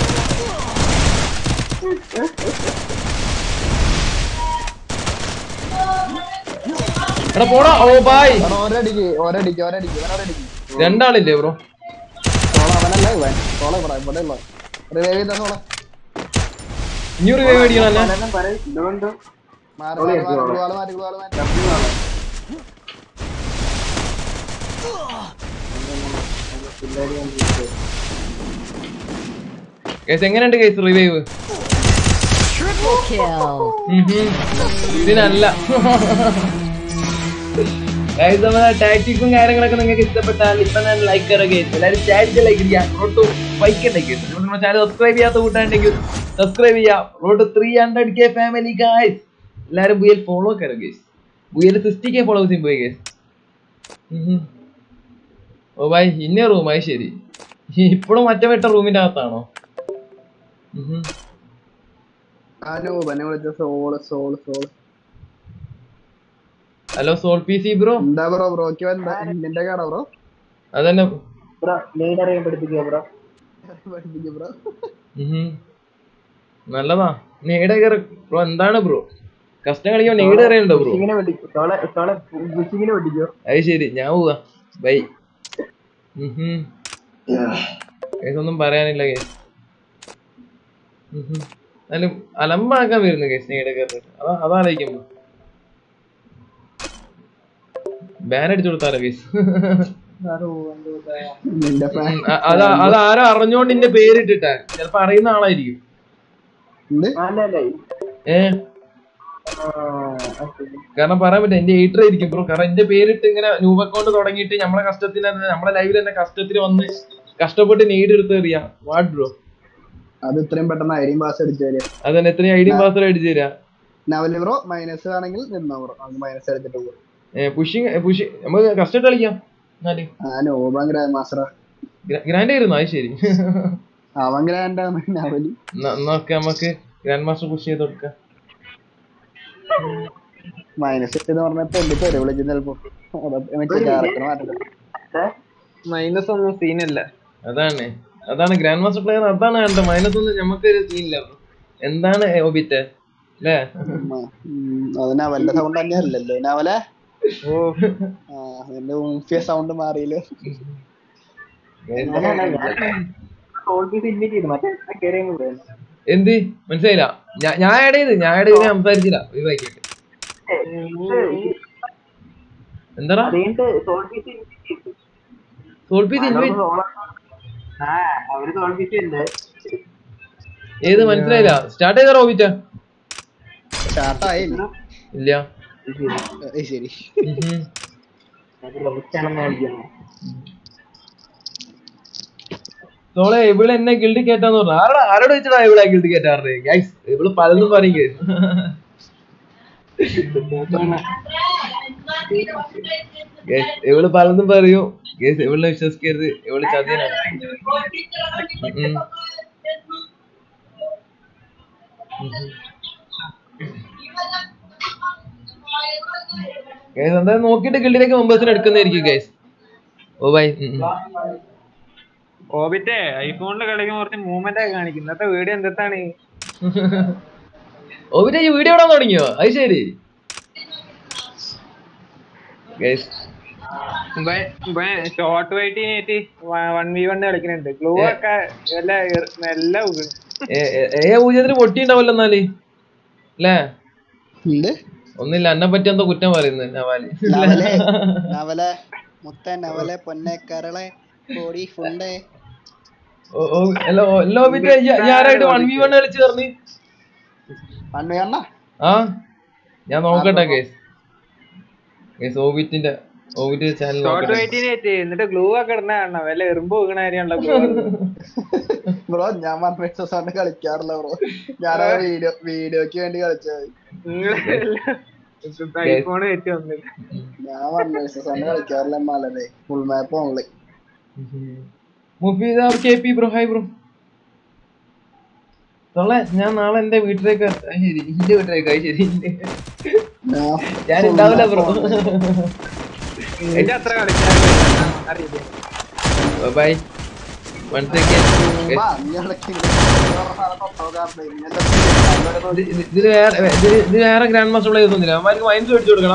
എടാ പോടാ. ഓ ബായ് ഒരടിക്ക് ഒരടിക്ക് ഒരടിക്ക് രണ്ടാളില്ലേ ബ്രോ. അവനല്ല ഇവൻ സോള ഇവിടെ ഇവിടെ ഉള്ള റിവൈവ് ചെയ്ത സോള. ഇനി റിവൈവ് അടിക്കണല്ലേ. മാറി മാറി മാറി മാറി കേസ് എങ്ങനെയുണ്ട് കേസ് റിവൈവ്? ഇതിനല്ല ടാക്ടിക്സും കാര്യങ്ങളൊക്കെ നിങ്ങൾക്ക് ഇഷ്ടപ്പെട്ടാൽ ഇപ്പൊ ഞാൻ ലൈക്ക് കയറൊക്കെ എല്ലാവരും ചാറ്റ് ലൈക്ക് ചെയ്യാം. റോട്ട് വൈക്കട്ടേക്ക് നമ്മുടെ ചാനൽ സബ്സ്ക്രൈബ് ചെയ്യാത്ത കൂട്ടാണ്ടെങ്കിൽ സബ്സ്ക്രൈബ് ചെയ്യാം. Road to three hundred K family guys. എല്ലാവരും ബുയൽ ഫോളോ കയറും ഗേസ്. ബുയൽ സിക്സ്റ്റി കെ ഫോളോവേഴ്സും പോയി ഗേസ്. ഓ ഭായ് ഇന്ന റൂമായി ശരി. ഇപ്പോഴും മറ്റേ വിട്ട റൂമിന്റെ അകത്താണോ? Hello soul P C bro. എന്താ ബ്രോ ബ്രോക്ക് നിന്റെ കാടാ ബ്രോ? അതന്നെ പഠിപ്പിക്കുക ബ്രോ. പഠിപ്പിക്കുക ബ്രോ. നല്ലതാ. നേടെ കയറി ബ്രോ എന്താണ് ബ്രോ കഷ്ടം കളിക്കാൻ നേട് കയറിയുണ്ടോ ബ്രോ? അത് ശരി ഞാൻ പോവാ ബൈ. കേസൊന്നും പറയാനില്ല കേസ്. എന്നാലും അലമ്പാക്കാൻ വരുന്നു കേസ് നേടെ കയറിട്ട്. അതാ അതാലോചിക്കുമ്പോ ബാൻ അടിച്ചു കൊടുത്താലോ കേസ്. അതാ അതാരോ അറിഞ്ഞോണ്ട് എന്റെ പേരിട്ടിട്ടാ ചിലപ്പോ അറിയുന്ന ആളായിരിക്കും. ഏ കാരണം പറയാൻ പറ്റും എന്റെ എഡിറ്റർ ആയിരിക്കും ബ്രോ. കാരണം എന്റെ പേരിട്ട് ഇങ്ങനെ ന്യൂ അക്കൗണ്ട് തുടങ്ങിയിട്ട് നമ്മളെ കഷ്ടത്തിന് നമ്മളെ ലൈവിൽ തന്നെ കഷ്ടത്തിന് വന്ന് കഷ്ടപ്പെട്ട് നെയ്ഡ് എടുത്ത് എറിയാം. വാട്ട് ബ്രോ അത് ഇത്രയും പെട്ടെന്ന് ഐഡിയും പാസ് അടിച്ചു തരാം. അതന്നെ എത്രയും ഐഡിയും പാസ്വേഡ് അടിച്ചു തരാം. നവല് ബ്രോ മൈനസ് ആണെങ്കിൽ നിന്നോ ബ്രോ മൈനസ് എടുത്തിട്ട് പോകും. പുഷിങ് പുഷി നമുക്ക് കഷ്ടപ്പെട്ട് കളിക്കാം. ഗ്രാൻഡ് ആയിരുന്നു അത് ശരി. അവൻ ഗ്രാൻഡാണ് നവല്. എന്നൊക്കെ നമുക്ക് ഗ്രാൻഡ് മാസ്റ്റർ പുഷ് ചെയ്ത് കൊടുക്കാം. മൈനസ് എന്ന് പറഞ്ഞപ്പോ എന്റെ പേര് വിളിക്കും ചിലപ്പോ. മൈനസ് ഒന്നും സീനല്ല. അതാണ് അതാണ് ഗ്രാൻഡ് മാസ്റ്റർ പ്ലെയർ അതാണ് കണ്ടത്. മൈനസ് ഒന്നും നമുക്ക് സീനില്ല. എന്താണ് ഒബിറ്റ് അല്ലേ? അത് നവലിന്റെ സൗണ്ട് തന്നെയല്ലല്ലോ നവലെ. ഓ അതിന്റെ ഊഫിയ സൗണ്ട് മാറിയില്ലോ. എന്ത് മനസ്സിലായില്ല? ഞാൻ ആഡ് ചെയ്ത് ഞാൻ ആഡ് ചെയ്ത് സംസാരിച്ചില്ല. ഒഴിവാക്കിയിട്ട് എന്താ ഏത് മനസ്സിലായില്ല? സ്റ്റാർട്ട് ചെയ്താ റോബിറ്റ? സ്റ്റാർട്ടായില്ല ഇല്ല. ശരി സോളെ ഇവള് എന്നെ ഗിൽഡ് കേറ്റാന്ന് പറഞ്ഞു. ആരോട് ആരോട് വെച്ചടാ ഇവിടെ ഗിൽഡ് കേറ്റാറ്? ഗൈസ് ഇവള് പലതും പറയും. ഗൈസ് ഇവള് പലതും പറയൂ. ഗൈസ് ഇവളിനെ വിശ്വസിക്കരുത്. ഇവള് ചതിയനാണ്. ഗൈസ് എന്തായാലും നോക്കിയിട്ട് ഗിൽഡിലേക്ക് മെമ്പേഴ്സിനെ എടുക്കുന്നതായിരിക്കും ഗൈസ്. Oh by. ഓബിറ്റെ ഐഫോണില് കളിക്കുമ്പോ കുറച്ച് മൂവ്മെന്റ് ഒക്കെ കാണിക്കും. ഇന്നത്തെ വീഡിയോ എന്താണ്? ഓബിറ്റെ ഈ വീഡിയോ ഇടാൻ തുടങ്ങിയോ? അത് ശരി. Short wait one V one കളിക്കുന്നുണ്ട്. ഗ്ലൂ ഒക്കെ എല്ലാം ഏ പൂജ്യത്തിന് പൊട്ടിണ്ടാവല്ലോ എന്നാല് അല്ലേ? ഒന്നില്ല എന്നെ പറ്റി എന്തോ കുറ്റം പറയുന്നത് നവാല്. ഞാനായിട്ട് വൺ വി വൺ കളിച്ച് പറഞ്ഞ് ആ ഞാൻ നോക്കട്ടെ കേസ്. ഓബിറ്റിന്റെ ഓബിറ്റ് ചാനൽ എന്നിട്ട് ഗ്ലൂ ഒക്കെ ഇടുന്ന കാണണം. വല്ല എറുമ്പ് വീണ കാര്യമുള്ള ബ്രോ. ഞാൻ മൺവേഴ്സസ് കളിക്കാറില്ല ബ്രോ. ഞാൻ വീഡിയോ വീഡിയോക്ക് വേണ്ടി കളിച്ചത്. ഐഫോൺ വെച്ച് വന്നില്ല. ഞാൻ മൺവേഴ്സസ് കളിക്കാറില്ല. മലരെ full map online. Bro hi bro. ഞാൻ നാളെ എന്റെ വീട്ടിലേക്ക് ശരി എന്റെ വീട്ടിലേക്ക് ശരി ഞാൻ ഉണ്ടാവില്ല ബ്രോ. അത്ര ബൈ. ഇതിന് വേറെ ഇത് വേറെ ഗ്രാൻഡ് മാസ്റ്റർ പ്ലേ ഒന്നുമില്ല. അവന്മാർക്ക് മൈൻസ് മേടിച്ചു കൊടുക്കണം.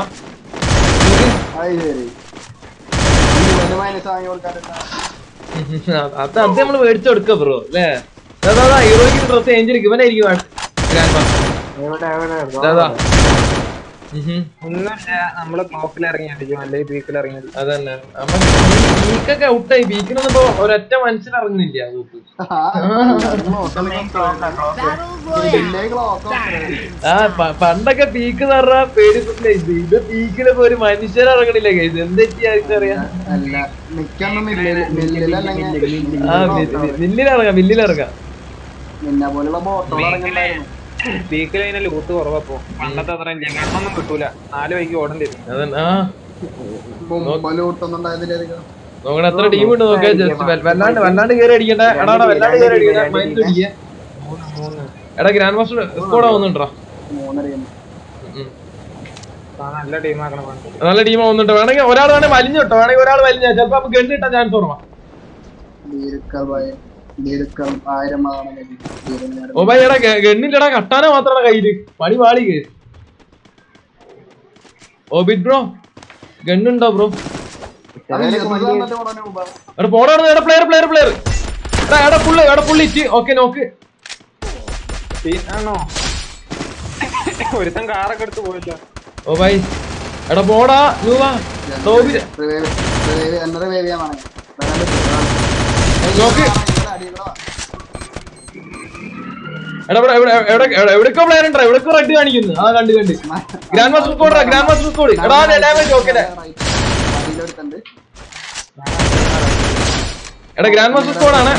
അത് അത് നമ്മള് മേടിച്ചു കൊടുക്ക ബ്രോ അല്ലേ? അതാ ഹീറോയ്ക്ക് ഡ്രസ് ചേഞ്ച് എടുക്കും. ഇവനായിരിക്കും ഗ്രാൻഡ് മാസ്റ്റർ. അതന്നെ പീക്കൊക്കെ ഔട്ടായി. പീക്കിനൊന്നും ഇപ്പൊ ഒരൊറ്റ മനുഷ്യനറിഞ്ഞില്ല. ആ പണ്ടൊക്കെ പീക്ക് എന്ന് പറഞ്ഞാ പേടി. ഇത് പീക്കിലൊക്കെ ഒരു മനുഷ്യനിറങ്ങണില്ല കേസ്. എന്തെറ്റിയാറിയാം. ആ മില്ലിലിറങ്ങാം മില്ലിലിറങ്ങാം. പീക്കിലതിനെ ലൂട്ട് കുറവപ്പോ പണ്ടത്തെ അത്ര ഒന്നും കിട്ടൂല. നാല് വൈക്ക് ഓടേണ്ടി വരും. നോക്കണ എത്ര ടീം ഉണ്ട് നോക്കിയാ. ജസ്റ്റ് വല്ലാണ്ട് വല്ലാണ്ട് കയറി അടിക്കണ്ട. എടാ വല്ലാണ്ട് കയറി അടിക്കണ്ട. മൈൻഡ് അടിക്കുക. എടാ ഗ്രാൻഡ് മാസ്റ്റർ സ്കോഡ് ആവുന്നുണ്ടോ? നല്ല ടീം ആക്കണം. നല്ല ടീം ആവുന്നുണ്ടോ? വേണമെങ്കിൽ ഒരാൾ വേണേ വലിഞ്ഞോട്ടോ. വേണമെങ്കിൽ ഒരാൾ വലിഞ്ഞ ചിലപ്പോ നമുക്ക് ഗണ്ണ് കിട്ടാൻ ചാൻസ് കുറവാ. ഓ ബൈ എടാ ഗണ്ണില്ലടാ കട്ടാന മാത്രടാ കയ്യില് പണി പാളി കേസ്. ഓബിറ്റ് ബ്രോ ഗണ്ണുണ്ടോ ബ്രോ? എടാ പോടാ എടാ പ്ലെയർ പ്ലെയർ പ്ലെയർ എടാ എടാ ഫുള്ള് എടാ ഫുള്ള് ഇറ്റ് ഓക്കെ നോക്ക്. ഒരുത്തൻ കാറൊക്കെ എടുത്ത് പോയില്ല. ഓ ബൈ എടാ പോടാ നോക്ക്. എടാ എവിടെക്കോ പ്ലെയർ ഉണ്ടോ? എവിടെക്കോ റെഡ് കാണിക്കുന്നു. ആ കണ്ട് കണ്ട് grand master squad grand master squad. എടാ ഡാമേജ് ഓക്കെ എടാ ഗ്രാൻഡ് മാസ്റ്റർ സ്കോഡാണ്.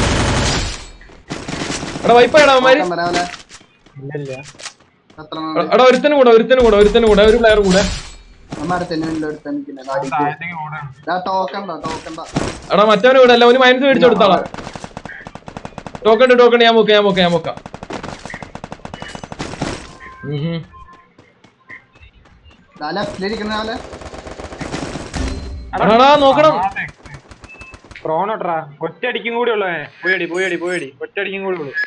എടാ വൈപ്പാടാ അവന്മാര്. എടാ ഒരുത്തനും കൂടെ ഒരുത്തനും കൂടെ ഒരുത്തനും കൂടെ ഒരു പ്ലെയർ കൂടെ. എടാ മറ്റവനും കൂടെ അല്ല ഒരു മൈനസ് മേടിച്ചു കൊടുത്താളാ. ടോക്കണ്ട് ടോക്കണ്ട് ഞാൻ നോക്കാം ഞാൻ നോക്കാം ഞാൻ നോക്കാം. എടാ നോക്കണം. പ്രോണോട്രാ ഒറ്റയടിക്കും കൂടി ഉള്ളേ. പോയടി പോയടി പോയടി ഒറ്റയടിക്കും കൂടി ഉള്ളു.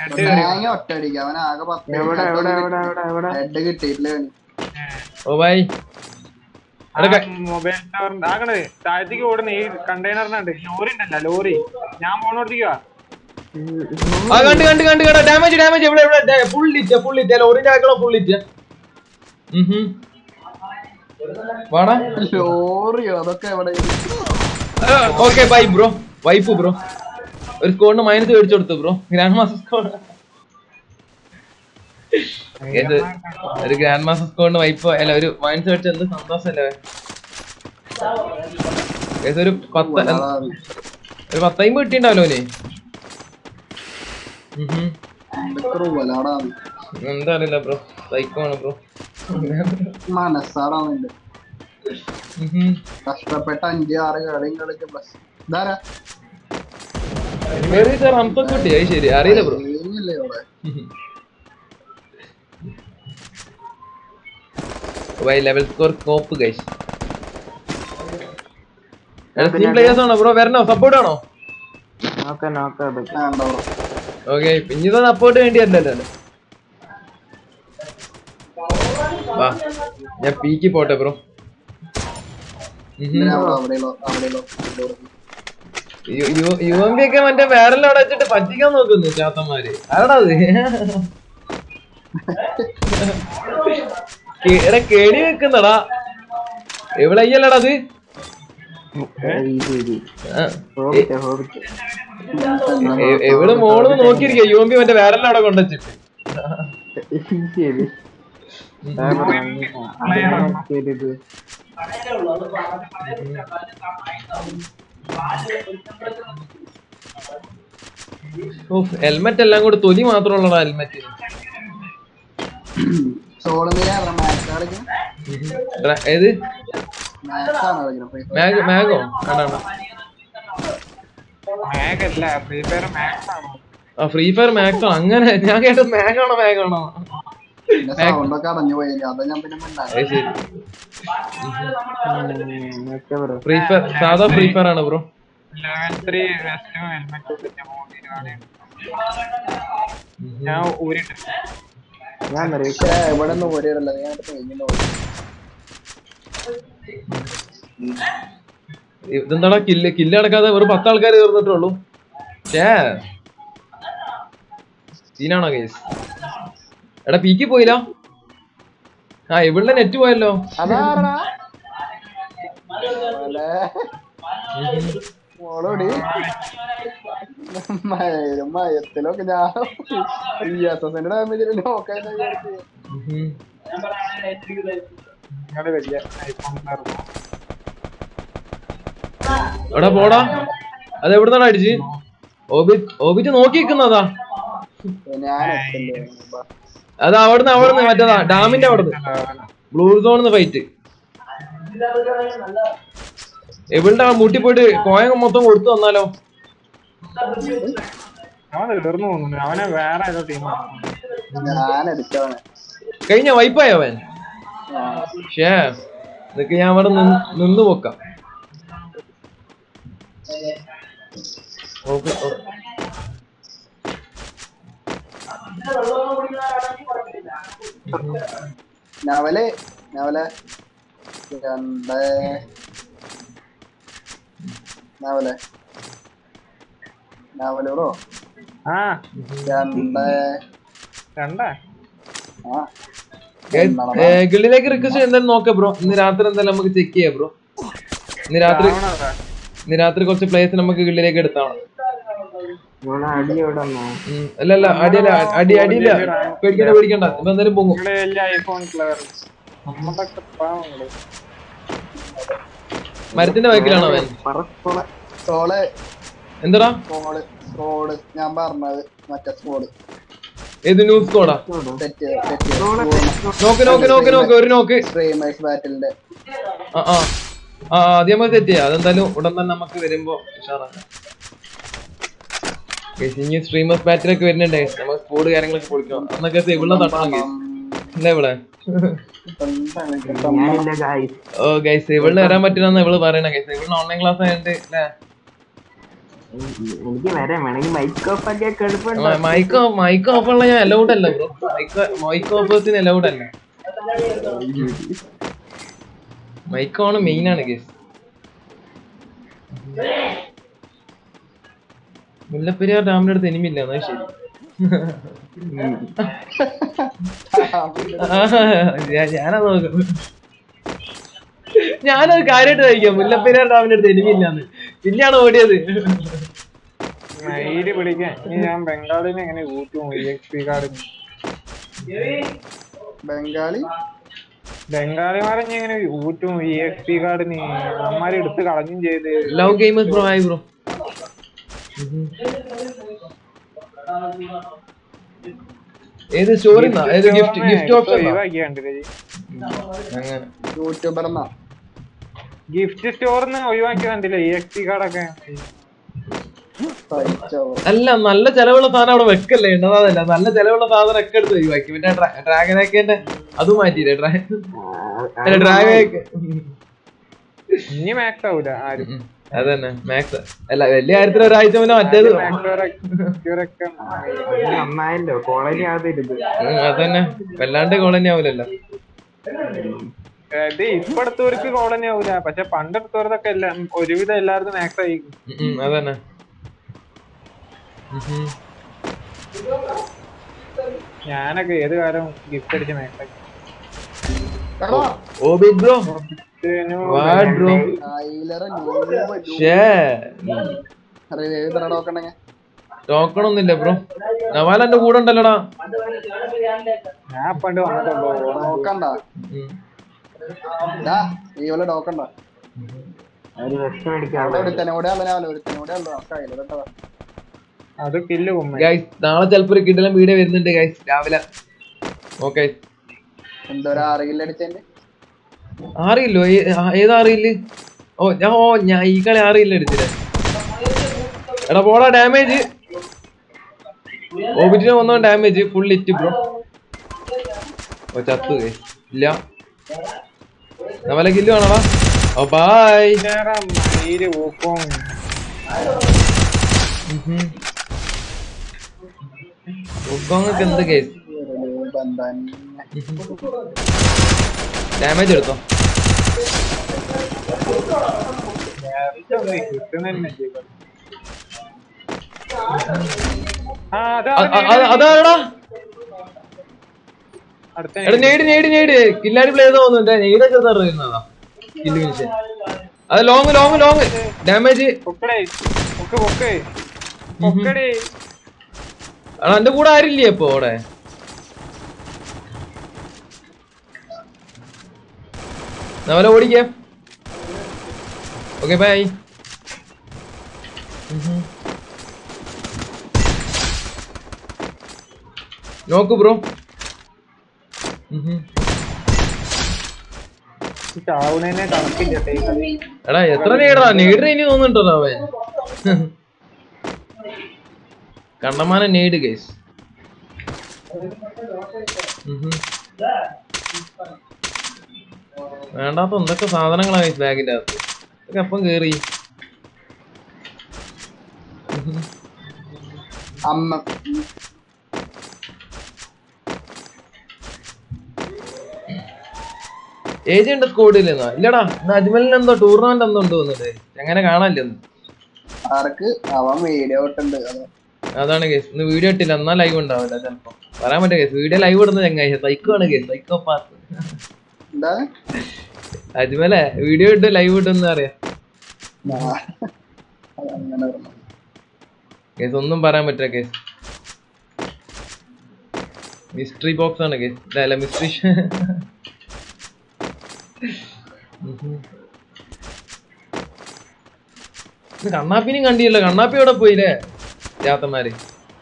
ഓ ബൈ മൊബൈൽ ടവർ ആകണേ താഴത്തേക്ക് ഓടുന്ന ഈ കണ്ടെയ്നറിനുണ്ട്. ലോറി ഉണ്ടല്ല ലോറി ഞാൻ പോണോടത്തേക്കാ. ആ കണ്ട് കണ്ട് കണ്ട് കണ്ട ഡാമേജ് ഡാമേജ് എവിടെ എവിടെ ഫുൾ ലിറ്റ് ഫുൾ ലിറ്റ് ലോറിന്റെ ആക്കളോ ഫുൾ ലിറ്റ്. വാടാ ലോറിയോ അതൊക്കെ എവിടെ? ഓക്കെ ബൈ ബ്രോ വൈപ്പ് ബ്രോ. ഒരു സ്കോഡിന് മൈനസ് മേടിച്ചു കൊടുത്തു ബ്രോ. ഗ്രാൻഡ് മാസ്റ്റർ സ്കോഡ് ഒരു ഗ്രാൻഡ് മാസ്റ്റർ സ്കോഡിന് വൈപ്പ് അല്ല ഒരു മൈനസ് മേടിച്ച എന്ത് സന്തോഷല്ലേ. ഒരു പത്ത് ഒരു പത്തൈമ്പത് കിട്ടിണ്ടാവല്ലോ ഓന്. എന്താ അറിയില്ല ബ്രോ സൈക്കോണ് ബ്രോ. മനസ്സാടാവുന്നുണ്ട് കഷ്ടപ്പെട്ട അഞ്ച് ആറ് കളിയും കളിച്ച് പ്ലസ് ഇതാരാ കുട്ടി അത് ശരി അറിയില്ല ബ്രോ. ലെവൽ സ്കോർ കോപ്പ് ഗൈസ്. ടീം പ്ലേയേഴ്സ് ആണോ ബ്രോ? വരണോ? സപ്പോർട്ട് ആണോ? ഓക്കെ പിന്നീട് സപ്പോർട്ട് വേണ്ടിയല്ലോ. വാ ഞാൻ പീക്ക് പോട്ടെ ബ്രോ. യു എം പി ഒക്കെ മറ്റേ വേറെല്ലാം അവിടെ വെച്ചിട്ട് പറ്റിക്കാൻ നോക്കുന്നു ചാത്തന്മാര്. ആരടാ അത്? എടാ കേടി വെക്കുന്നടാ എവിടെ അയ്യല്ലടാ അത്. എവിടെ മോള് നോക്കിയിരിക്ക യു എം പി മറ്റേ വേറെല്ലാം അവിടെ കൊണ്ടുവച്ചിട്ട്. ഹെൽമെറ്റ് എല്ലാം കൂടെ തൊലി മാത്രമുള്ളടാ ഹെൽമെറ്റ്. ഏത് മാഗോ ആണോ? ആ ഫ്രീ ഫയർ മാക്സ് ആണോ? അങ്ങനെ ഞാൻ കേട്ടത് മാഗാണോ മാഗാണോ? ഫ്രീ ഫയർ സാധാ ഫ്രീ ഫയർ ആണ് ബ്രോ. ഇതെന്താടാ കില്ല് കില്ല് അടക്കാതെ വെറും പത്ത് ആൾക്കാർ തീർന്നിട്ടുള്ളൂ. സീനാണോ കേസ്? എടാ പീക്കി പോയില്ല. ആ ഇവിടെ നെറ്റ് പോയല്ലോ. മയത്തിലൊക്കെ ഞാൻ ഡാമേജ് എടാ പോടാ അത് എവിടുന്നാണ് അടിച്ച്? ഓബിറ്റ് ഓബിറ്റ് നോക്കി നിക്കുന്നതാ. അത് അവിടുന്ന് അവിടുന്ന് മറ്റേതാ ഡാമിന്റെ അവിടുന്ന് ബ്ലൂ സോണിന്ന് ഫൈറ്റ്. എവിടെ മുട്ടി പോയിട്ട് കോയ മൊത്തം കൊടുത്തു വന്നാലോ. കഴിഞ്ഞ വൈപ്പായോ അവൻ? ഷേ ഇതൊക്കെ ഞാൻ അവിടെ നിന്ന് പോക്കാം. നവലെ നവലെ രണ്ട് നവലെ നവലോ ആ രണ്ട് രണ്ടാ ആ ഗിള്ളിലേക്ക് റിക്വസ്റ്റ് എന്തായാലും നോക്കാം ബ്രോ. ഇന്ന് രാത്രി എന്തായാലും നമുക്ക് ചെക്ക് ചെയ്യാം ബ്രോ. ഇന്ന് രാത്രി ഇന്ന് രാത്രി കുറച്ച് പ്ലേസ് നമുക്ക് ഗിള്ളിലേക്ക് എടുത്താണ്. അല്ല അല്ല അടിയല്ല അടി അടിയില്ല. പേടിക്കണ്ട പേടിക്കണ്ട ഇപ്പൊ എന്തായാലും പൊങ്ങും. മരത്തിന്റെ ബാക്കിലാണോ അവൻ? എന്താടാ ഞാൻ പറഞ്ഞത് മറ്റേ സ്കോഡ്. ഏത് ന്യൂസ് സ്കോഡാ? നോക്ക് നോക്ക് നോക്ക് നോക്ക് ഒരു നോക്ക്. ബാറ്റിലിന്റെ ആ ആ ആ ആദ്യം നമുക്ക് സെറ്റ് ചെയ്യാം. അതെന്തായാലും ഉടൻ തന്നെ നമുക്ക് വരുമ്പോ ഉഷാറാക്കാം. ഇനി സ്ട്രീമേഴ്സ് ബാറ്റിലൊക്കെ വരുന്നുണ്ടേ. നമുക്ക് സ്കോഡ് കാര്യങ്ങളൊക്കെ പൊളിക്കണം. അന്നൊക്കെ ഇവിടെ തട്ടണം ഇല്ല ഇവിടെ. ഓ ഗൈസ് ഇവളിന് വരാൻ പറ്റില്ലെന്ന് ഇവള് പറയണ ഗൈസ്. ഇവളിന് ഓൺലൈൻ ക്ലാസ് ആയതുകൊണ്ട് അല്ലേ? മൈക്ക് മൈക്ക് ഓഫ് ഉള്ള ഞാൻ അലൗഡ് അല്ല ബ്രോ. മൈക്ക് മൈക്ക് ഓഫേഴ്സിന് അലൗഡ് അല്ല. മൈക്ക് ഓൺ മെയിൻ ആണ് ഗൈസ്. മുല്ലപ്പെരിയാർ ഡാമിന്റെ അടുത്ത് എനിമില്ല എന്നാ ശരി. ഞാനത് നോക്കുന്നു. ഞാനത് കാര്യമായിട്ട് കഴിക്കാം. മുല്ലപ്പെരിയാർ ഡാമിന്റെ അടുത്ത് എനിമില്ലാന്ന് പിന്നെയാണ് ഓടിയത്. മയില് പിടിക്കാൻ ഞാൻ ബംഗാളിനെ എങ്ങനെ കൂട്ടും? ബംഗാളി ബംഗാളിമാരെ ഞാൻ എങ്ങനെ ഊറ്റും? ഇ എക്സ് പി കാർഡിന് അമ്മമാരെ എടുത്ത് കളഞ്ഞും ചെയ്ത്. ലവ് ഗെയിമേഴ്സ് ബ്രോ ആയി ബ്രോ. ഏത് സ്റ്റോറി ഏത് ഗിഫ്റ്റ് ഗിഫ്റ്റ് ഓപ്ഷൻ ഗിഫ്റ്റ് സ്റ്റോറിന്ന് ഒഴിവാക്കി കണ്ടില്ല ഇ എക്സ് പി കാർഡൊക്കെ. അല്ല നല്ല ചെലവുള്ള സാധനം അവിടെ വെക്കല്ലേ. ഉണ്ടതല്ല നല്ല ചെലവുള്ള സാധനം ഒക്കെ എടുത്ത് ഒഴിവാക്കി. പിന്നെ ഡ്രാഗനൊക്കെ അതും മാറ്റിയില്ലേ? ഡ്രാഗനൊക്കെ ഇനി മാക്സ് ആവൂല ആരും. അതന്നെ മാക്സ് അല്ല വലിയ കാര്യത്തിൽ ഒരാഴ്ച മുന്നേ മറ്റേത് അതന്നെ വല്ലാണ്ട് കോളനി ആവൂലല്ലോ. ഇത് ഇപ്പൊ എടുത്തവർക്ക് കോളനി ആവൂല. പക്ഷെ പണ്ടെടുത്തവർക്കൊക്കെ എല്ലാം ഒരുവിധം എല്ലാവർക്കും മാക്സ് ആയിരിക്കും. അതന്നെ ഞാനൊക്കെ ഏത് കാലം ഗിഫ്റ്റ് അടിച്ച് മാക്സ് ആക്കി. ഓ big bro what bro token ഒന്നുമില്ല ബ്രോ. നവാൽ എന്റെ കൂടെ ഉണ്ടല്ലോടാ. ഞാൻ പണ്ട് വന്നിട്ടുണ്ടോ നോക്കണ്ട നോക്കണ്ട അത് കില്ല് കൊമ്മ. ഗൈസ് നാളെ ചിലപ്പോ ഒരു കിടിലൻ വീഡിയോ വരുന്നുണ്ട് ഗൈസ് രാവിലെ. ഓക്കെ എന്തോരാ ആറിയില്ല അടിച്ചതിന്റെ ആറിയില്ലോ? ഏത് ആറിയില്? ഓ ഞാൻ ഓ ഞാൻ ഈ കളി ആറിയില്ല അടിച്ചില്ലേ. എടാ പോടാ ഡാമേജ്. ഓബിറ്റിന് വന്നോ ഡാമേജ് ഫുൾ ലിറ്റ് ബ്രോ. ഓ ചത്തു ഇല്ല. നമ്മളെ കില്ല് വേണോടാ. ഓ ബൈ. ഊക്കോങ്ങൊക്കെ എന്ത് കേസ് ഡാമേജ് എടുത്തോ. അതാടാ എടാ നേടി നേടി നേടി കില്ലാടി പ്ലേ തോന്നുന്നുണ്ട്. നെയ്ഡൊക്കെ തരുന്നതാ കില്ല് ഫിനിഷ്. അത് ലോങ് ലോങ് ലോങ് ഡാമേജ്. എന്റെ കൂടെ ആരില്ലേ അപ്പൊ അവിടെ? നമ്മളെ ഓടിക്കാം. ഓക്കെ ബൈ. നോക്കൂ ബ്രോ. എടാ എത്ര നേടാ നേട് ഇനി തോന്നുന്നുണ്ടോ അവൻ? കണ്ടമാന നേട് ഗൈസ്. വേണ്ടാത്ത എന്തൊക്കെ സാധനങ്ങളാ ഗൈസ് ബാഗിന്റെ അകത്ത്. ഇതൊക്കെ അപ്പം കേറി അമ്മ ഏജ് ഉണ്ട് സ്കോഡില്ലെന്നോ ഇല്ലടാ ഇന്ന് അജ്മലിന് എന്തോ ടൂർണമെന്റ് എന്തോ ഉണ്ട് തോന്നുന്നുണ്ട് അങ്ങനെ കാണാനില്ലെന്ന് ആർക്ക് അവൻ വീഡിയോ ഇട്ടുണ്ട് അതാണ് കേസ് ഇന്ന് വീഡിയോ ഇട്ടില്ല എന്നാ ലൈവ് ഉണ്ടാവില്ല ചിലപ്പോ പറയാൻ പറ്റും കേസ് വീഡിയോ ലൈവ് ഇടുന്നത് ചങ്ങായി സൈക്കോ ആണ് കേസ് സൈക്കോ പാത്ത് എന്താ അജ്മലെ വീഡിയോ ഇട്ട് ലൈവ് ഇട്ടെന്ന് അറിയാം കേസ് ഒന്നും പറയാൻ പറ്റില്ല കേസ് മിസ്റ്ററി ബോക്സ് ആണ് കേസ് അല്ല മിസ്റ്ററി കണ്ണാപ്പിനും കണ്ടില്ല കണ്ണാപ്പി എവിടെ പോയില്ലേ ചാത്തന്മാര്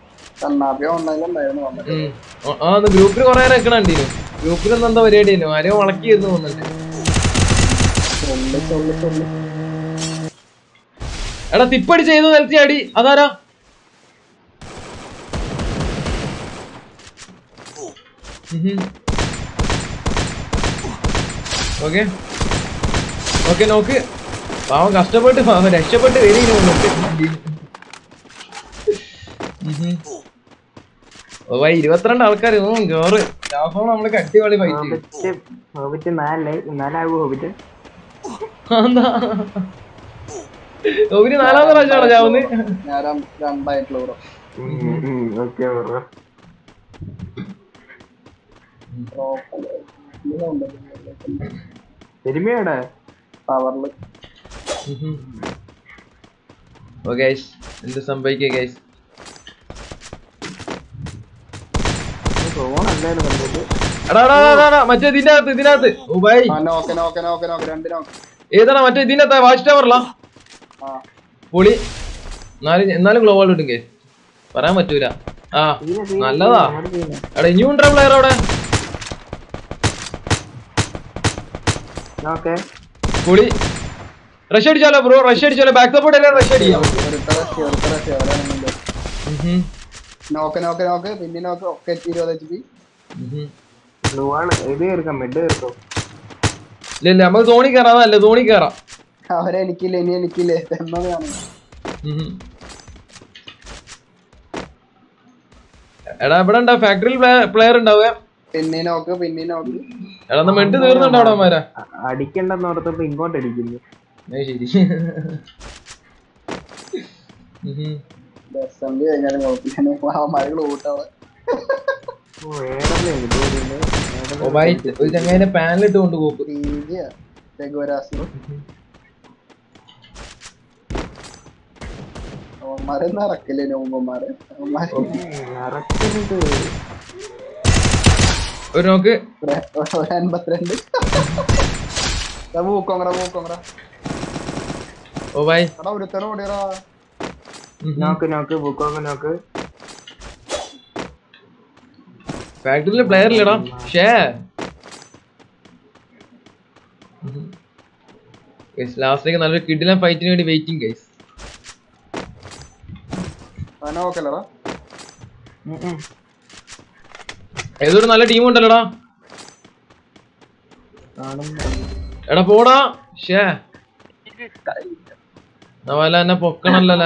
ആ ഗ്രൂപ്പിൽ കൊറേ നിക്കണ കണ്ടീനു ഗ്രൂപ്പിലൊന്നും എന്താ പരിപാടിയല്ലോ ആരെയോ വളക്കിയിരുന്നു തോന്നുന്നുണ്ട് എടാ തിപ്പടി ചെയ്തു നിലത്തി അടി അതാരാ ഓക്കെ ഓക്കെ നോക്ക് പാവം കഷ്ടപ്പെട്ട് പാവം രക്ഷപ്പെട്ട് വരികയും ഓ ഭായി ഇരുപത്തിരണ്ട് ആൾക്കാർ ജോറ് ലാഭം നമ്മള് കട്ടിപൊളി ഫൈറ്റ് ഒബിന് നാലാമത്തെ പ്രാവശ്യമാണോ ചാവുന്നത് എന്ത് സംഭവിക്കുക ഗൈസ് മറ്റേ ഇതിനകത്ത് ഇതിനകത്ത് ഏതാണ് മറ്റേ ഇതിനകത്ത് വാച്ച് ടവറിലാ പൊളി എന്നാലും എന്നാലും ഗ്ലോബൽ കിട്ടും കേസ് പറയാൻ പറ്റൂല ആ നല്ലതാ എടാ ഇനിയും ഉണ്ടോ പ്ലെയർ അവിടെ പൊളി റഷ് അടിച്ചാലോ ബ്രോ റഷ് അടിച്ചാലോ ബാക്ക് സപ്പോർട്ട് എല്ലാം റഷ് അടിക്കാം നോക്ക് നോക്ക് നോക്ക് പിന്നെ നോക്ക് ഒക്കെ ഇരുപത് എച്ച് പി ഇല്ല ഇല്ല നമുക്ക് തോണി കയറാം അതല്ലേ തോണി കയറാം അവരെ എനിക്കില്ല ഇനി എനിക്കില്ലേ എന്നതാണ് എടാ ഇവിടെ ഉണ്ടാ ഫാക്ടറിയിൽ പ്ലെയർ ഉണ്ടാവുക പിന്നെ നോക്ക് പിന്നെ നോക്ക് എടാ മെഡ് തീർന്നുണ്ടോ അവിടെ അവന്മാരാ അടിക്കണ്ടെന്ന് ഓർത്തപ്പോ ഇങ്ങോട്ട് അടിക്കുന്നു ശരി കഴിഞ്ഞാലും കുഴപ്പമില്ല കൂട്ടാവെ ഒരു ചങ്ങനെ പാനലിട്ട് കൊണ്ട് പോക്ക് അവന്മാരെന്ന് ഇറക്കില്ലേ നോമ്പന്മാരെ ഒരു നോക്ക് ഒരു അൻപത്തിരണ്ട് മൂക്കോങ്ങറ മൂക്കോങ്ങറ ഓ ബൈ എടാ ഒരുത്തരം ഓടിയറാ നോക്ക് നോക്ക് ബുക്കോക്ക് നോക്ക് ഫാക്ടറിയിലെ പ്ലെയർ ഇല്ലടാ ഷേ ലാസ്റ്റിലേക്ക് നല്ലൊരു കിഡിലെ ഫൈറ്റിന് വേണ്ടി വെയിറ്റിംഗ് ഗൈസ് ഏതൊരു നല്ല ടീം ഉണ്ടല്ലോടാ എടാ പോടാ ഷേ വല്ല എന്നെ പൊക്കണല്ലോ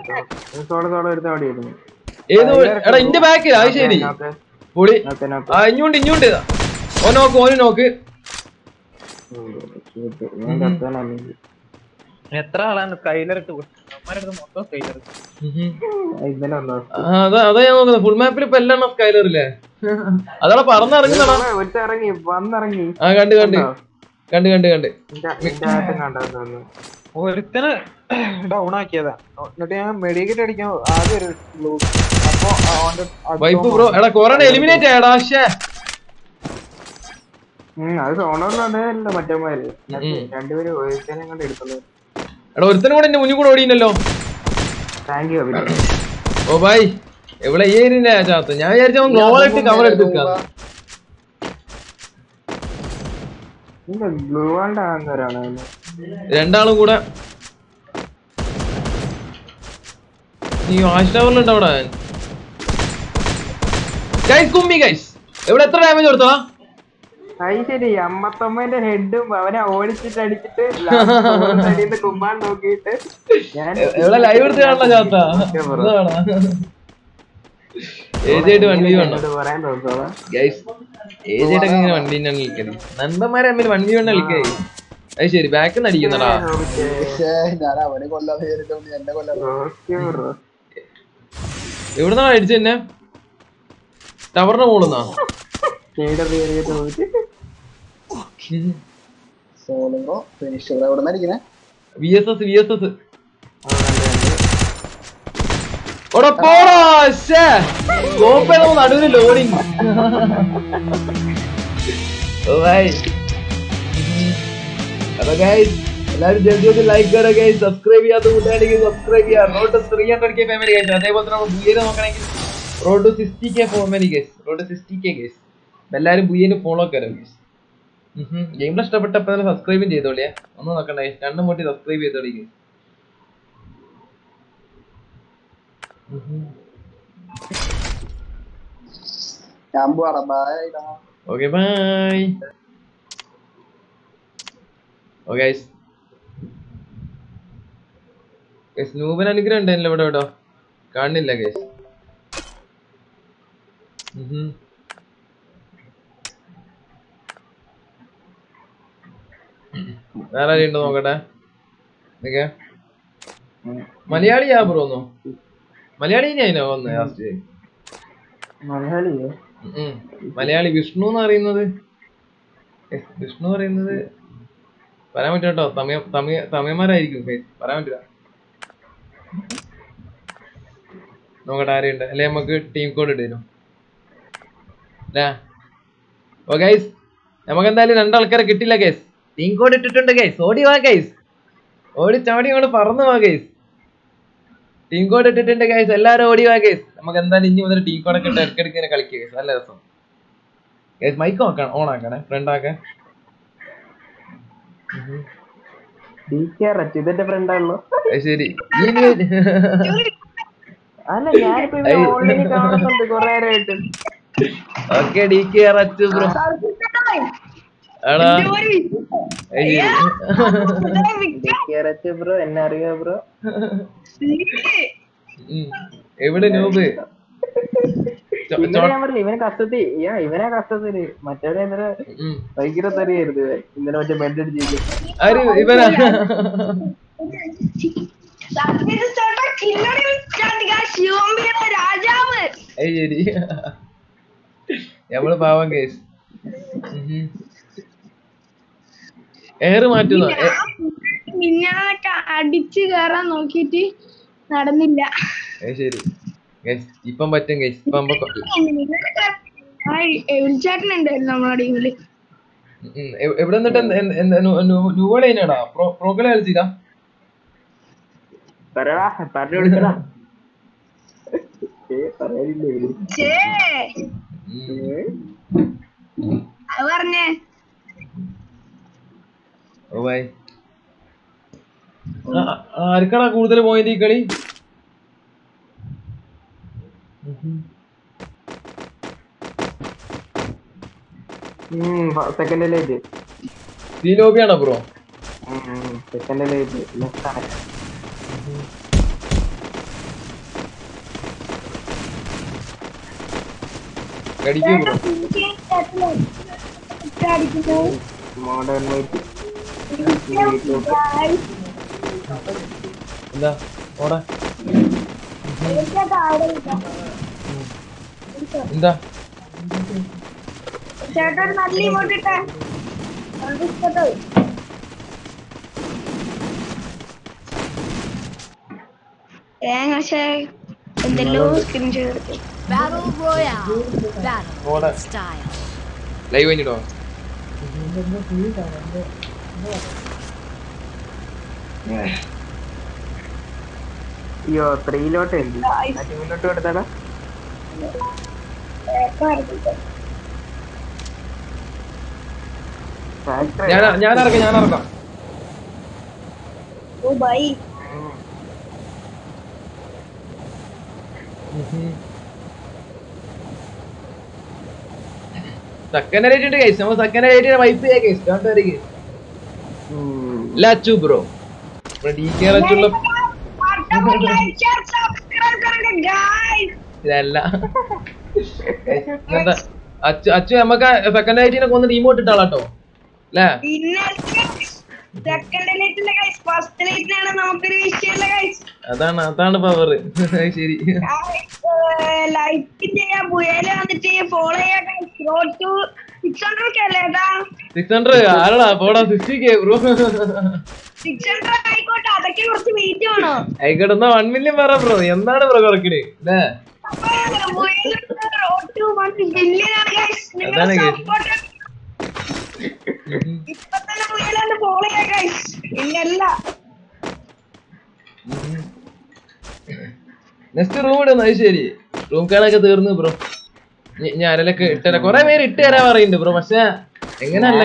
ഏത് എടാ ഇന്റെ ബാക്കിൽ അത് ശരി പൊളി ആ ഇഞ്ഞുണ്ട് ഇഞ്ഞുണ്ട് ഓ നോക്ക് ഓന് നോക്ക് എത്ര ആളാണ് സ്കൈലർ അതാ അതാ ഞാൻ നോക്കുന്നത് ഫുൾ മാപ്പിൽ ഇപ്പൊ എല്ലാം സ്കൈലർ ഇല്ലേ അതവിടെ പറന്നിറങ്ങുന്നടാ ആ കണ്ട് കണ്ട് കണ്ട് കണ്ട് കണ്ട് ഒരുത്തന് ഡൗൺ ആക്കിയതാ എന്നിട്ട് ഞാൻ മെഡിക്കറ്റ് അടിക്കാൻ ആദ്യം ഒരു അപ്പൊ വൈപ്പ് ബ്രോ എടാ കൊറോണ എലിമിനേറ്റ് ആയടാ പക്ഷേ അത് സോണറിലുണ്ടല്ലോ മറ്റന്മാര് രണ്ടുപേരും ഒരുത്തനെ കണ്ട് എടുത്തുള്ളൂ എടാ ഒരുത്തനും കൂടെ എന്റെ മുന്നിൽ കൂടെ ഓടിയില്ലല്ലോ താങ്ക് യു ഓ ഭായ് എവിടെ ഈ ഏരിയ ചാത്ത് ഞാൻ വിചാരിച്ച ഗ്ലോബലായിട്ട് കവർ എടുത്ത് ബ്ലൂ വാൾഡ് ആകുന്നവരാണ് രണ്ടാളും കൂടെ ഈ വാച്ച് ടവറിലുണ്ട് അവിടെ ഗൈസ് കുമ്മി ഗൈസ് എവിടെ എത്ര ഡാമേജ് കൊടുത്തടാ അത് ശരി അമ്പത്തൊമ്പതിന്റെ ഹെഡും അവനെ ഓടിച്ചിട്ട് അടിച്ചിട്ട് കുമ്പാൻ നോക്കിയിട്ട് എവിടെ ലൈവ് എടുത്ത് കാണണ ചാത്ത ഏജായിട്ട് വണ്ടി വേണം പറയാൻ തോന്നുന്നു ഗൈസ് ഏജിട്ടൊക്കെ ഇങ്ങനെ വണ്ടി തന്നെയാണ് കളിക്കല്. നൻപന്മാരെ തമ്മിൽ വണ്ടി കൊണ്ട് കളിക്കേ. അത് ശരി, ബാക്കിൽ നിന്ന് അടിക്കുന്നടാ. ഞാൻ അവനെ കൊല്ലാതെ എന്നെ കൊല്ലാതെ എവിടുന്നാ അടിച്ചു തന്നെ? ടവറിന്റെ മുകളിന്നാ? V S S V S S നടുവിന് ലോഡിങ്. അപ്പൊ ഗൈസ് എല്ലാവരും ജൽദി ജൽദി ലൈക്ക് കറോ ഗൈസ്. സബ്സ്ക്രൈബ് ചെയ്യാത്ത കൂട്ടുകാരെങ്കിൽ സബ്സ്ക്രൈബ് ചെയ്യാം. Road to three hundred K family guys. അതേപോലെ നമ്മൾ ബുയ്യനെ നോക്കണമെങ്കിൽ road to sixty K family guys. Road to sixty K guys. എല്ലാവരും ബുയ്യന് ഫോളോ കറോ ഗൈസ്. ഗെയിമിൽ ഇഷ്ടപ്പെട്ടപ്പോ തന്നെ സബ്സ്ക്രൈബും ചെയ്തോളിയാ. ഒന്നും നോക്കണ്ടേ, രണ്ടും പൊട്ടി സബ്സ്ക്രൈബ് ചെയ്തോളി ഗൈസ്. ഓക്കെ ബൈ. ഓ ഗൈസ് ഗൈസ് നൂബൻ അനുഗ്രഹം ഉണ്ടല്ലോ ഇവിടെ ഇവിടെ കാണുന്നില്ല ഗൈസ്. വേറെ ആരും ഉണ്ടോ നോക്കട്ടെ. ഓക്കെ മലയാളിയാ ബ്രോന്നോ? മലയാളി അതിനോ വന്ന് ലാസ്റ്റ് മലയാളി വിഷ്ണു എന്ന് പറയുന്നത്. വിഷ്ണു പറയുന്നത് പറയാൻ പറ്റും കേട്ടോ. തമിഴ് തമിഴ് തമിഴന്മാരായിരിക്കും പറയാൻ പറ്റില്ല. നോക്കട്ടെ ആരെയുണ്ട് അല്ലെ നമുക്ക് ടീം കോഡ് ഇട്ടു അല്ലേ. ഓ ഗൈസ് നമുക്ക് എന്തായാലും രണ്ടാൾക്കാരെ കിട്ടില്ല ഗൈസ്. ടീം കോഡ് ഇട്ടിട്ടുണ്ട് ഗൈസ്. ഓടി വാ ഗൈസ്, ഓടി ചാടി അങ്ങോട്ട് പറന്നു വാ ഗൈസ്. ടീം കോഡ് ഇട്ടിട്ടുണ്ട് ഗൈസ്. എല്ലാരും ഓടി വാ ഗൈസ്. നമുക്ക് എന്തായാലും ഇനി മുതൽ ടീം കോഡൊക്കെ ഇട്ട് ഇടയ്ക്കിടയ്ക്ക് ഇങ്ങനെ കളിക്കുക ഗൈസ്. നല്ല രസം ഗൈസ്. മൈക്ക് നോക്കണം, ഓൺ ആക്കണേ ഫ്രണ്ട് ആക്കാൻ. ശരി ഓക്കെ ഡി കെ റച്ച് ബ്രോ. ബ്രോ എന്നെ അറിയാ ബ്രോ? എവിടെ നോബ്? ഇവനെ കഷ്ടത്തി ഇവനെ കഷ്ടത്തില് മറ്റവരെ ഇന്നലെ ഭയങ്കര തറിയായിരുന്നു. ഇന്നലെ മറ്റേ ബെഡ് ഇവനാ ശരി നമ്മള് പാവം കേസ്. എയർ മാറ്റുന്ന അടിച്ചു കേറാൻ നോക്കിട്ട് നടന്നില്ല. ശരി ഇപ്പം പറ്റും കേസ്. ഇപ്പം വിളിച്ചാട്ടുണ്ടായിരുന്നു നമ്മളെ ടീമില്. എവിടെ നിന്നിട്ട് ന്യൂവളേനാടാ പ്രോകളെ കളിച്ചില്ല? പറഞ്ഞേ ഓ ഭായ് ആർക്കാടാ കൂടുതൽ പോയിന്റ് ഈ കളി? സെക്കൻഡ് ലൈറ്റ് ഈ ലോബിയാണോ ബ്രോ? സെക്കൻഡ് ലൈറ്റ് ലെഫ്റ്റ് ആണ്. കടിക്കൂ ബ്രോ. മോഡേൺ വൈറ്റ് എന്താ ഓടാ എന്താ ചേട്ടൻ നല്ല ഇങ്ങോട്ടിട്ടെ എന്തെല്ലോ സ്ക്രീൻ ചെയ്തെടുത്തു. ലൈവ് കഴിഞ്ഞിട്ടോ? അയ്യോ ത്രീയിലോട്ട് ടീമിലോട്ട് കൊടുത്താടാ. ഞാൻ ഞാൻ ഇറക്കാം ഞാൻ ഇറക്കാം. ഓ ബൈ സെക്കൻഡ് റേറ്റ് ഉണ്ട് ഗൈസ്. നമ്മൾ സെക്കൻഡ് റേറ്റ് വൈപ്പ് ചെയ്യാ guys. Don't worry guys. Lachu bro D K ലച്ചുള്ള ഇതല്ല. അച്ചു അച്ചു നമുക്ക് സെക്കൻഡ് ഐറ്റിനെ കൊന്നിട്ട് ഇമോട്ട് ഇട്ടാളാട്ടോ അല്ലേ? അതാണ് അതാണ് പവർ. ശരി സിക്സ് ഹൺഡ്രഡ് ആരടാ പോടാ സിക്സ്റ്റി കെ ബ്രോ. ആയിക്കോട്ടെ എന്നാ വൺ മില്യൺ പറ ബ്രോ. എന്താണ് ബ്രോ കുറക്കണേ അല്ലേ? അതാണ് നെക്സ്റ്റ് റൂം ഇടുന്നു. അത് ശരി റൂം കാണൊക്കെ തീർന്നു ബ്രോ. ഞാനൊക്കെ ഇട്ടരാ കൊറേ പേര് ഇട്ട് തരാൻ പറയുന്നുണ്ട് ബ്രോ. പക്ഷെ എങ്ങനെയല്ല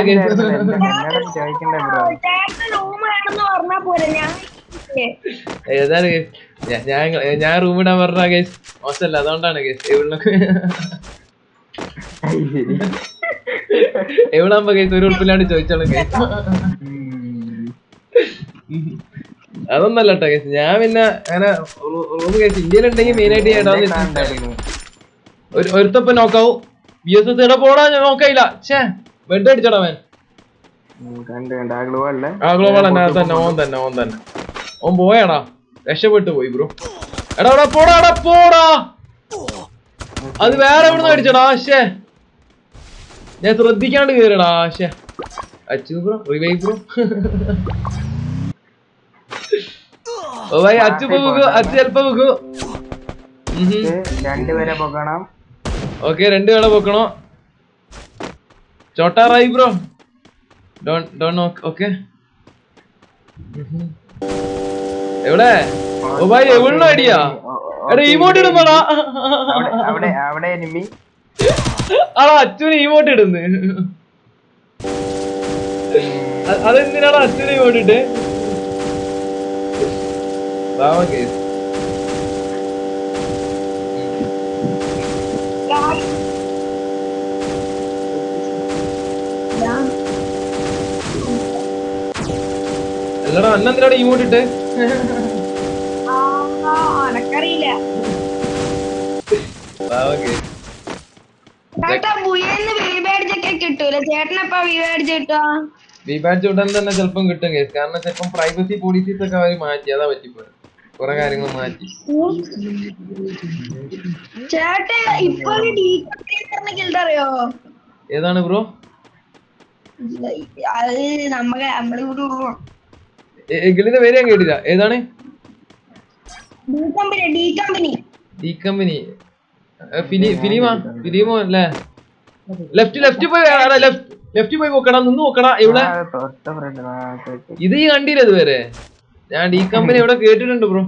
ഏതാണ് ഞാൻ ഞാൻ റൂം ഇടാൻ പറഞ്ഞ കേസ് മോശമല്ല. അതുകൊണ്ടാണ് കേസ് എവിടുന്നൊക്കെ എവിടാകുമ്പോ കേസ് ഒരു ഉറപ്പില്ലാണ്ട് ചോദിച്ചോളൂ കേസ്. അതൊന്നല്ല കേട്ടോ കേസ്. ഞാൻ പിന്നെ അങ്ങനെ റൂം കേസ് ഇന്ത്യയിലുണ്ടെങ്കിൽ മെയിൻ ആയിട്ട് ഇടാന്ന് ഒരുത്തപ്പം നോക്കാവും. ബി എസ് എസ് ഇട പോടാ ഞാൻ നോക്കായില്ല. ഛേ ബെഡ് അടിച്ചടാ അവൻ. ആ ഗ്ലോബൽ തന്നെ ഓൻ തന്നെ ഓൻ തന്നെ ഓൻ പോയാടാ. രക്ഷപ്പെട്ടു പോയി ബ്രോ. എടാ എടാ പോടാ എടാ പോടാ. അത് വേറെ എവിടുന്ന് അടിച്ചടാ. ശേ ഞാൻ ശ്രദ്ധിക്കാണ്ട് കേറിയടാ. ശേ അച്ചു ബ്രോ റിവൈവ് ബ്രോ. ഓ ഭായി അച്ചു പോകു അച്ചു ചെലപ്പോ പോകു. രണ്ടുപേരെ പോക്കണം. ഓക്കെ രണ്ടുപേരെ പോക്കണോ. ചോട്ടാ റായി ബ്രോ ഡോൺ ഡോൺ ഓക്കെ. എവിടെ ഓ ഭായി എവിടുന്ന് അടിയാ. എടാ ഇമോട്ട് ഇടുന്നോടാ. ആടാ അച്ഛന് ഇമോട്ട് ഇടുന്നു. അതെന്തിനാടാ അച്ഛന് ഇമോട്ട് ഇട്ട്? അല്ലടാ അന്നെന്തിനാടാ ഇമോട്ട് ഇട്ട്? ഉടൻ തന്നെ ചെലപ്പം കിട്ടും കേസ്. കാരണം ചെലപ്പം പ്രൈവസി പോളിസീസ് ഒക്കെ അവര് മാറ്റി. അതാ പറ്റിപ്പോയി കൊറേ കാര്യങ്ങൾ മാറ്റി. ഏതാണ് ബ്രോ? എഗിലിന്റെ പേര് ഞാൻ കേട്ടില്ല. ഏതാണ്? ഡി കമ്പനി ഫിലിമാ ഫിലിമോ അല്ലേ? ലെഫ്റ്റ് ലെഫ്റ്റ് പോയി ലെഫ്റ്റ് പോയി നോക്കടാ. നിന്ന് നോക്കടാ. ഇവിടെ ഇത് ഈ കണ്ടില്ല ഇതുവരെ. ഞാൻ ഡി കമ്പനി ഇവിടെ കേട്ടിട്ടുണ്ട് ബ്രോ.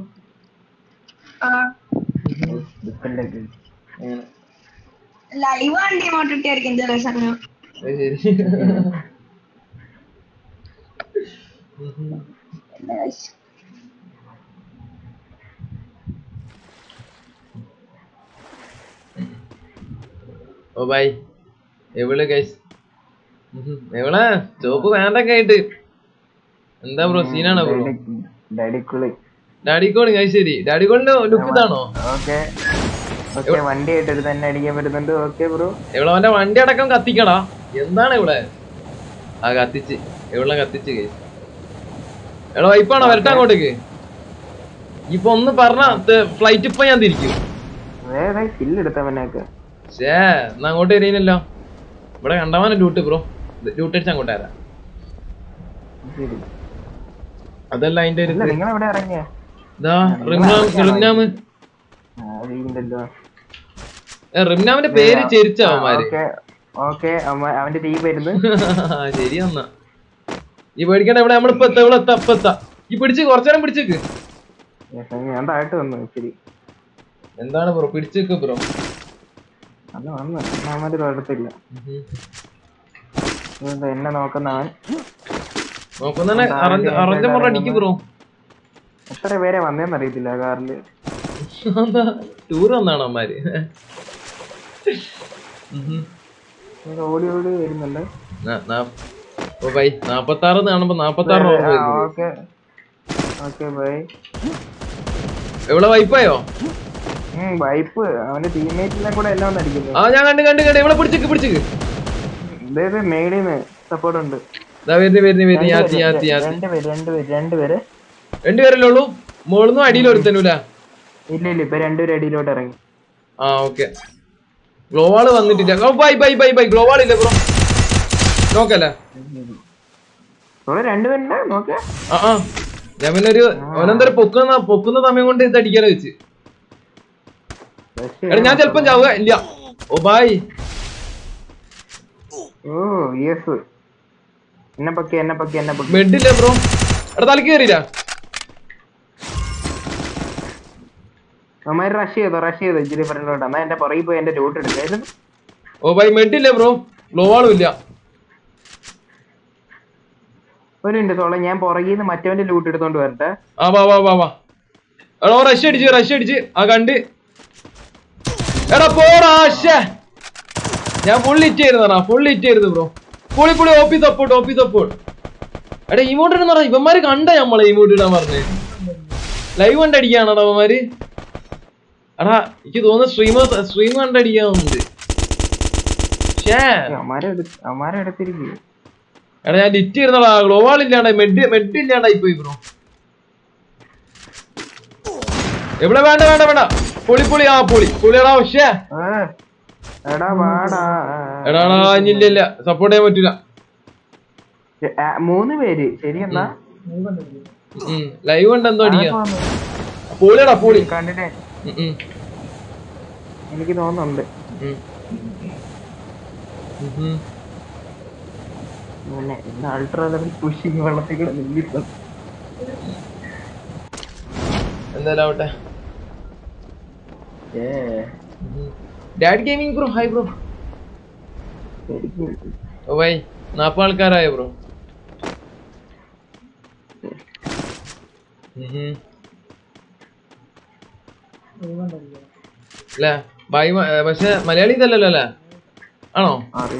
ഓ ബൈ എവിടെ ഗൈസ് എവിടെ ചോപ്പ് വേണ്ടൊക്കെ ആയിട്ട് എന്താ ബ്രോ സീനാണോ ബ്രോ? ഡാഡിക്കോളി. അത് ശരി ഡാഡിക്കോളിന്റെ ലുക്ക് ഇതാണോ? വണ്ടി ആയിട്ട് തന്നെ അടിക്കാൻ പറ്റുന്നുണ്ട്. Okay bro. എവിടെ അവന്റെ വണ്ടി അടക്കം കത്തിക്കടാ. എന്താണ് ഇവിടെ? ആ കത്തിച്ച് എവിടെ കത്തിച്ച് ഗൈസ്. എടാ വൈപ്പാണോ? വരട്ടെ അങ്ങോട്ടേക്ക്. ഇപ്പൊ ഒന്ന് പറഞ്ഞ ഫ്ലൈറ്റ് ഇപ്പൊ ഞാൻ തിരിക്കും. ഷേ എന്നാ അങ്ങോട്ട് വരീനല്ലോ. ഇവിടെ കണ്ടവാന ലൂട്ട് ബ്രോ. ലൂട്ട് അടിച്ച് അങ്ങോട്ട് വരാം. അതല്ല അതിന്റെ ഒരു റിംനാമിന്റെ പേര് ചെരിച്ച അവന്മാര്. ശരി എന്നാ ഈ പേടിക്കണ്ട. ഇവിടെ നമ്മളിപ്പോ എത്താ ഇവിടെ എത്താ ഇപ്പൊ എത്താ. ഈ പിടിച്ച് കുറച്ചേരം പിടിച്ചേക്ക്. എന്താണ് ബ്രോ പിടിച്ചേക്ക് ബ്രോ. എന്നെ നോക്കുന്നവൻ നോക്കുന്നവനെ അറഞ്ഞ മുറ അടിക്കും ബ്രോ. എത്ര പേരെ വന്നേന്ന് അറിയത്തില്ല കാറില്. ടൂർ വന്നാണോ അമ്മാര്? ഓടി ഓടി വരുന്നുണ്ട്. നാപ്പത്തി ആറ് കാണുമ്പോ നാപ്പത്തി ആറ് എവിടെ വൈപ്പായോ? വൈപ്പ് അവന്റെ ടീംമേറ്റിനെ കൂടെ എല്ലാം അടിക്കുന്നു. ആ ഞാൻ കണ്ട് കണ്ട് കണ്ട് ഇവിടെ പിടിച്ചിക്ക് പിടിച്ചിക്ക് മേടിന്ന് സപ്പോർട്ട് ഉണ്ട്. രണ്ടുപേരല്ലേ ഉള്ളൂ, മുകളിന്നും അടിയിലെടുത്തൂല. ഇല്ല ഇല്ല ഇപ്പൊ രണ്ടുപേരും അടിയിലോട്ട് ഇറങ്ങി. ആ ഓക്കെ. ഗ്ലോവാള് വന്നിട്ടില്ല. ബൈ ബൈ ബൈ ബൈ ഗ്ലോവാൾ ഇല്ല ബ്രോ. നോക്കല്ലേ രണ്ടുപേരുണ്ട് നോക്ക. ആ ആ ഞാൻ പിന്നെ ഒരു അവനെന്തൊരു പൊക്കുന്ന പൊക്കുന്ന സമയം കൊണ്ട് ഇത് അടിക്കാനോ വെച്ച്. എടാ ഞാൻ ചെലപ്പം ചാവുക ഇല്ല. ഓ ബായ്. ഓ യെസ്. എന്നെ പക്കി എന്നെ പക്കി എന്നെ പക്കി. ബെഡില്ല ബ്രോ. എടാ തലക്ക് കയറിയില്ല. അവന്മാര് റഷ് ചെയ്തോ റഷ് ചെയ്തോ ഇച്ചിരി ഫ്രണ്ടിലോട്ട്. എന്നാ എന്റെ പുറകിൽ പോയി എന്റെ ലൂട്ട് എടുക്കായിരുന്നു. ഓ ബൈ മെഡില്ല ബ്രോ. ഗ്ലോവാളും ഇല്ല. ഒരു മിനിറ്റ് സോള ഞാൻ പുറകിൽ നിന്ന് മറ്റവന്റെ ലൂട്ട് എടുത്തോണ്ട് വരട്ടെ. ആ വാ വാ വാ വാ. എടാ റഷ് അടിച്ച് റഷ് അടിച്ച് ആ കണ്ട്. എടാ പോടാ. ഞാൻ ഫുൾ ഹിറ്റ് ആയിരുന്നാ ഫുൾ ഹിറ്റ് ആയിരുന്നു ബ്രോ. പുളി പുളി ഓപ്പി സപ്പോർട്ട് ഓപ്പി സപ്പോർട്ട്. എടാ ഇമോട്ട് ഇടുന്ന പറഞ്ഞ ഇവന്മാര് കണ്ട നമ്മളെ ഇമോട്ട് ഇടാൻ പറഞ്ഞേ. ലൈവ് കണ്ടടിക്കാണോ അവന്മാര്? എടാ എനിക്ക് തോന്നുന്നു സ്ട്രീമർ സ്ട്രീം കണ്ടടിക്കാവുന്നുണ്ട്. എടാ ഞാൻ ലിറ്റ് ഇരുന്നടാ. ഗ്ലോവാൾ ഇല്ലാണ്ടായി മെഡ് മെഡ് ഇല്ലാണ്ടായി പോയി ബ്രോ. എവിടെ വേണ്ട വേണ്ട വേണ്ട പൊളി പൊളി. ആ പൊളി പൊളിയടാ. പക്ഷേ എടാടാ ഇല്ല സപ്പോർട്ട് ചെയ്യാൻ പറ്റൂല. മൂന്ന് പേര് ശരി എന്നാ ലൈവ് കൊണ്ട് എന്തോ അടിക്കാം. പൊളിയടാ പൊളി കണ്ടിട്ടേ എനിക്ക് തോന്നുന്നുണ്ട്. അൾട്രാ ലെവൽ പുഷിങ് വെള്ളത്തിൽ കൂടെ നിന്നിട്ട് എന്തായാലും ആവട്ടെ. Dad gaming bro hi bro. ഓ ബൈ നാപ്പത് ആൾക്കാരായ ബ്രോ. അല്ലേ ബൈ. പക്ഷെ മലയാളി ഇതല്ലല്ലോ അല്ലേ? ആണോ?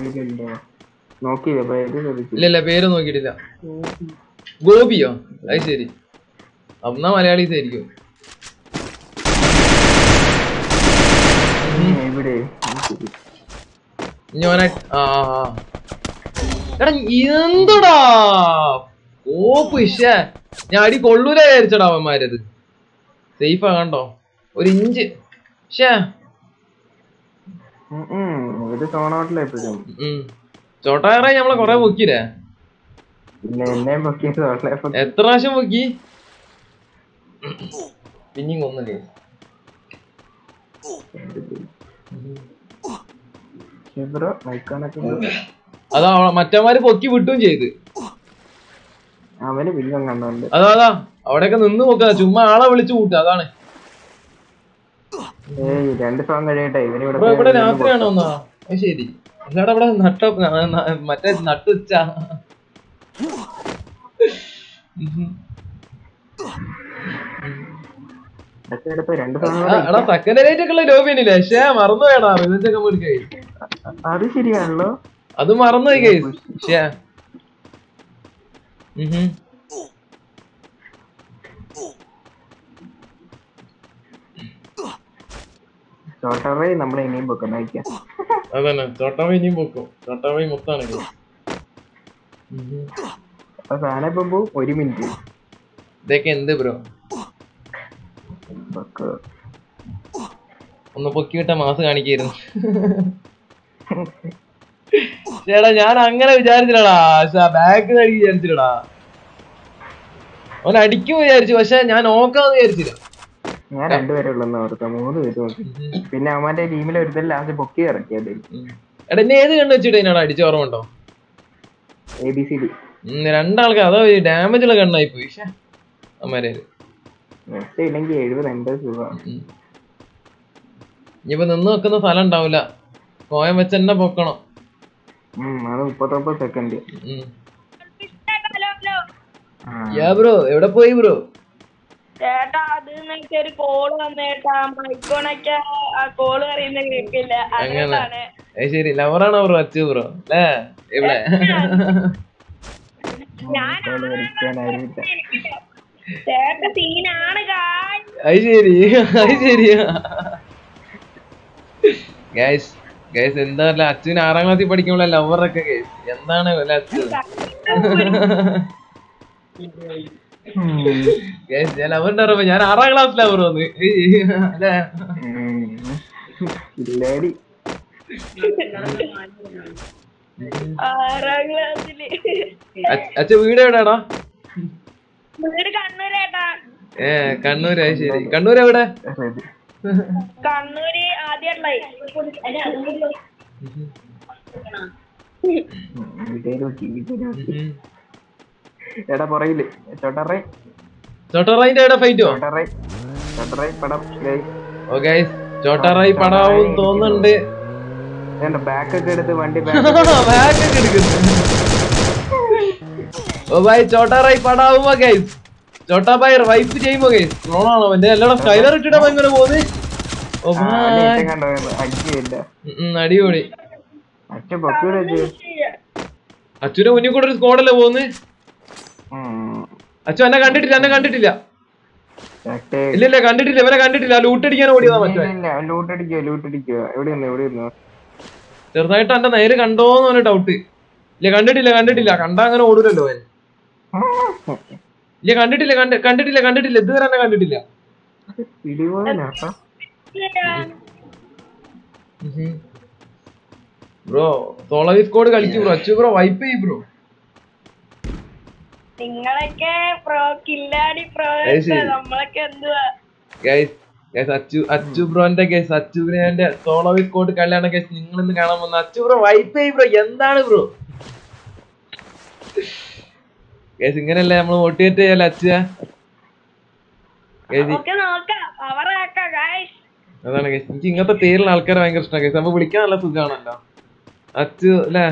ഇല്ല ഇല്ല പേര് നോക്കിയിട്ടില്ല. ഗോപിയോ? അത് ശരി. എന്നാ മലയാളീസ് ആയിരിക്കും. എടാ എന്തടാ ഓപ്പ് ഇഷേ. ഞാൻ അടി കൊള്ളൂല വിചാരിച്ചടാ അവന്മാരത്. സേഫാ കണ്ടോ ഒരു ഇഞ്ച്. ചോട്ടാറായി നമ്മളെ കൊറേ പൊക്കില്ലേ? എത്ര പ്രാവശ്യം പൊക്കി? പിന്നെയും കൊന്നല്ലേ? അതാ മറ്റന്മാര് പൊക്കി വിട്ടും ചെയ്ത്. അതാ അതാ അവിടെയൊക്കെ നിന്ന് നോക്കുക. ചുമ്മാ ആളെ വിളിച്ചു കൂട്ടുക. അതാണ് ഇവിടെ രാത്രിയാണോ എന്നാ? ശരി. അല്ലാടെ ഇവിടെ നട്ട മറ്റേ നട്ട് വെച്ചാ എടാ സെക്കൻഡ് റേറ്റ് ഒക്കെ ഉള്ള ലോബിയനില്ലേ? പക്ഷേ മറന്നു വേടാ റിവെഞ്ചൊക്കെ മേടിക്കായി. അത് ശരിയാണല്ലോ. അത് മറന്നു പോയി കേസ്. പക്ഷേ ചോട്ടാവൈ നമ്മളെ ഇനിയും പൊക്കാം. അതന്നെ ചോട്ടാവൈ ഇനിയും പൊക്കും. ചോട്ടാവൈ മൊത്താണ് സാധനം. ഒരു മിനിറ്റ് ഇതൊക്കെ എന്ത് ബ്രോ? ഒന്ന് പൊക്കി വിട്ട മാസ് കാണിക്കായിരുന്നു. ചേട്ടാ ഞാൻ അങ്ങനെ വിചാരിച്ചില്ലടാ. ബാക്ക് അടിക്ക് വിചാരിച്ചില്ലടാ. അവൻ അടിക്കും വിചാരിച്ചു. പക്ഷെ ഞാൻ നോക്കാന്ന് വിചാരിച്ചില്ല. ഞാൻ രണ്ടുപേരെ ഉള്ളെന്ന് ഓർത്ത. മൂന്ന് പേര് നോക്കി. പിന്നെ അവന്റെ ടീമിൽ ഒരുത്തൽ ലാസ്റ്റ് പൊക്കി ഇറക്കിയത്. എടാ എന്നെ ഏത് കണ്ണ് വെച്ചിട്ട് അതിനാണ് അടിച്ച ഓർമ്മ? എ ബി സി ഡി രണ്ടാൾക്ക് അതോ ഡാമേജ് ഉള്ള കണ്ണായി പോയി. അമ്മാര് ഇല്ലെങ്കിൽ എഴുപത് എൺപത് രൂപ. ഇനിയിപ്പോ നിന്ന് വെക്കുന്ന സ്ഥലം ഉണ്ടാവില്ല. കോയം വെച്ച് തന്നെ പൊക്കണം. അത് മുപ്പത്തൊമ്പത് സെക്കൻഡ്. ബ്രോ എവിടെ പോയി ബ്രോ? ചേട്ടാ അത് ഒരു കോള് വന്നേട്ടാ. മൈക്കോണൊക്കെ ആ കോള് പറയുന്നത് കേൾക്കില്ല. അങ്ങനെ ശരി. ലവറാണോ ബ്രോ? അച്ചു ബ്രോ അല്ലേ? എവിടെ? ചേട്ട സീനാണ്. അത് ശരി അത് ശരിയാ. ഗൈസ് ഗൈസ് എന്താ പറയാ അച്ഛന് ആറാം ക്ലാസ്സിൽ പഠിക്കുമ്പോഴേ ലവറൊക്കെ ഗൈസ് എന്താണ് അച്ഛൻ ഗൈസ് ഞാൻ ലവറിന്റെ അറിയുമ്പോ ഞാൻ ആറാം ക്ലാസ് ലവർ വന്ന് അല്ലേ ആറാം ക്ലാസ്സില് അച്ഛൻ വീട് എവിടെയാടാ വീട് കണ്ണൂരേട്ടാ. ഏ കണ്ണൂര് അത് ശരി കണ്ണൂർ എവിടെ കണ്ണൂര് ആദ്യമുള്ളേ എടാ പുറകില് ചോട്ടറേ ചോട്ടറായിന്റെ എവിടെ ഫൈറ്റോ ചോട്ടറേ ചോട്ടറേ പടം ഓ ഗൈസ് ചോട്ടറായി പടാവും തോന്നുന്നുണ്ട് ബാക്ക് ഒക്കെ എടുത്ത് വണ്ടി ബാഗ് ഒക്കെ എടുക്കുന്നു ഓ ഭായ് ചോട്ടാറായി പടാവുമ്പോ ഗൈസ് ചോട്ടാ ഭായ് വൈപ്പ് ചെയ്യുമ്പോ ഗൈസ് ഓണാണോ അവന്റെ എല്ലാടെ സ്കൈലർ ഇട്ടിട്ടാ എങ്ങനെ പോകുന്നത് ഓ ഭായ് അടിപൊളി അച്ഛന്റെ മുന്നിൽ കൂടെ ഒരു സ്കോഡല്ലേ പോകുന്നത് അച്ഛൻ എന്നെ കണ്ടിട്ടില്ല എന്നെ കണ്ടിട്ടില്ല ഇല്ല ഇല്ല കണ്ടിട്ടില്ല ഇവരെ കണ്ടിട്ടില്ല ലൂട്ടടിക്കാൻ ഓടിയതാ മറ്റേ ചെറുതായിട്ട് എന്റെ നേര് കണ്ടോന്ന് പറഞ്ഞ ഡൗട്ട് ഇല്ല കണ്ടിട്ടില്ല കണ്ടിട്ടില്ല കണ്ടാ അങ്ങനെ ഓടൂലല്ലോ അവൻ ഇല്ല കണ്ടിട്ടില്ല കണ്ട് കണ്ടിട്ടില്ല കണ്ടിട്ടില്ല ഇതുവരെ തന്നെ കണ്ടിട്ടില്ല ബ്രോ തോളവി സ്കോഡ് കളിക്കും ബ്രോ അച്ചു ബ്രോ വൈപ്പ് ചെയ്യും ബ്രോ നിങ്ങളൊക്കെ പ്രോ കില്ലാടി പ്രോ നമ്മളൊക്കെ എന്തുവാ ഗൈസ് ഗൈസ് അച്ചു അച്ചു ബ്രോന്റെ ഗൈസ് അച്ചു ബ്രോന്റെ തോളവി സ്കോഡ് കളിയാണ് ഗൈസ് നിങ്ങൾ ഇന്ന് കാണാൻ പോകുന്ന അച്ചു ബ്രോ വൈപ്പ് ചെയ്യും ബ്രോ എന്താണ് ബ്രോ ഗൈസ് ഇങ്ങനെയല്ലേ നമ്മൾ മോട്ടിവേറ്റ് ചെയ്യല്ലേ അച്ഛ അതാണ് ഗൈസ് എനിക്ക് ഇങ്ങനത്തെ പേരുള്ള ആൾക്കാരെ ഭയങ്കര ഇഷ്ടമാണ് ഗൈസ് നമുക്ക് വിളിക്കാൻ നല്ല സുഖമാണല്ലോ അച്ചു അല്ലേ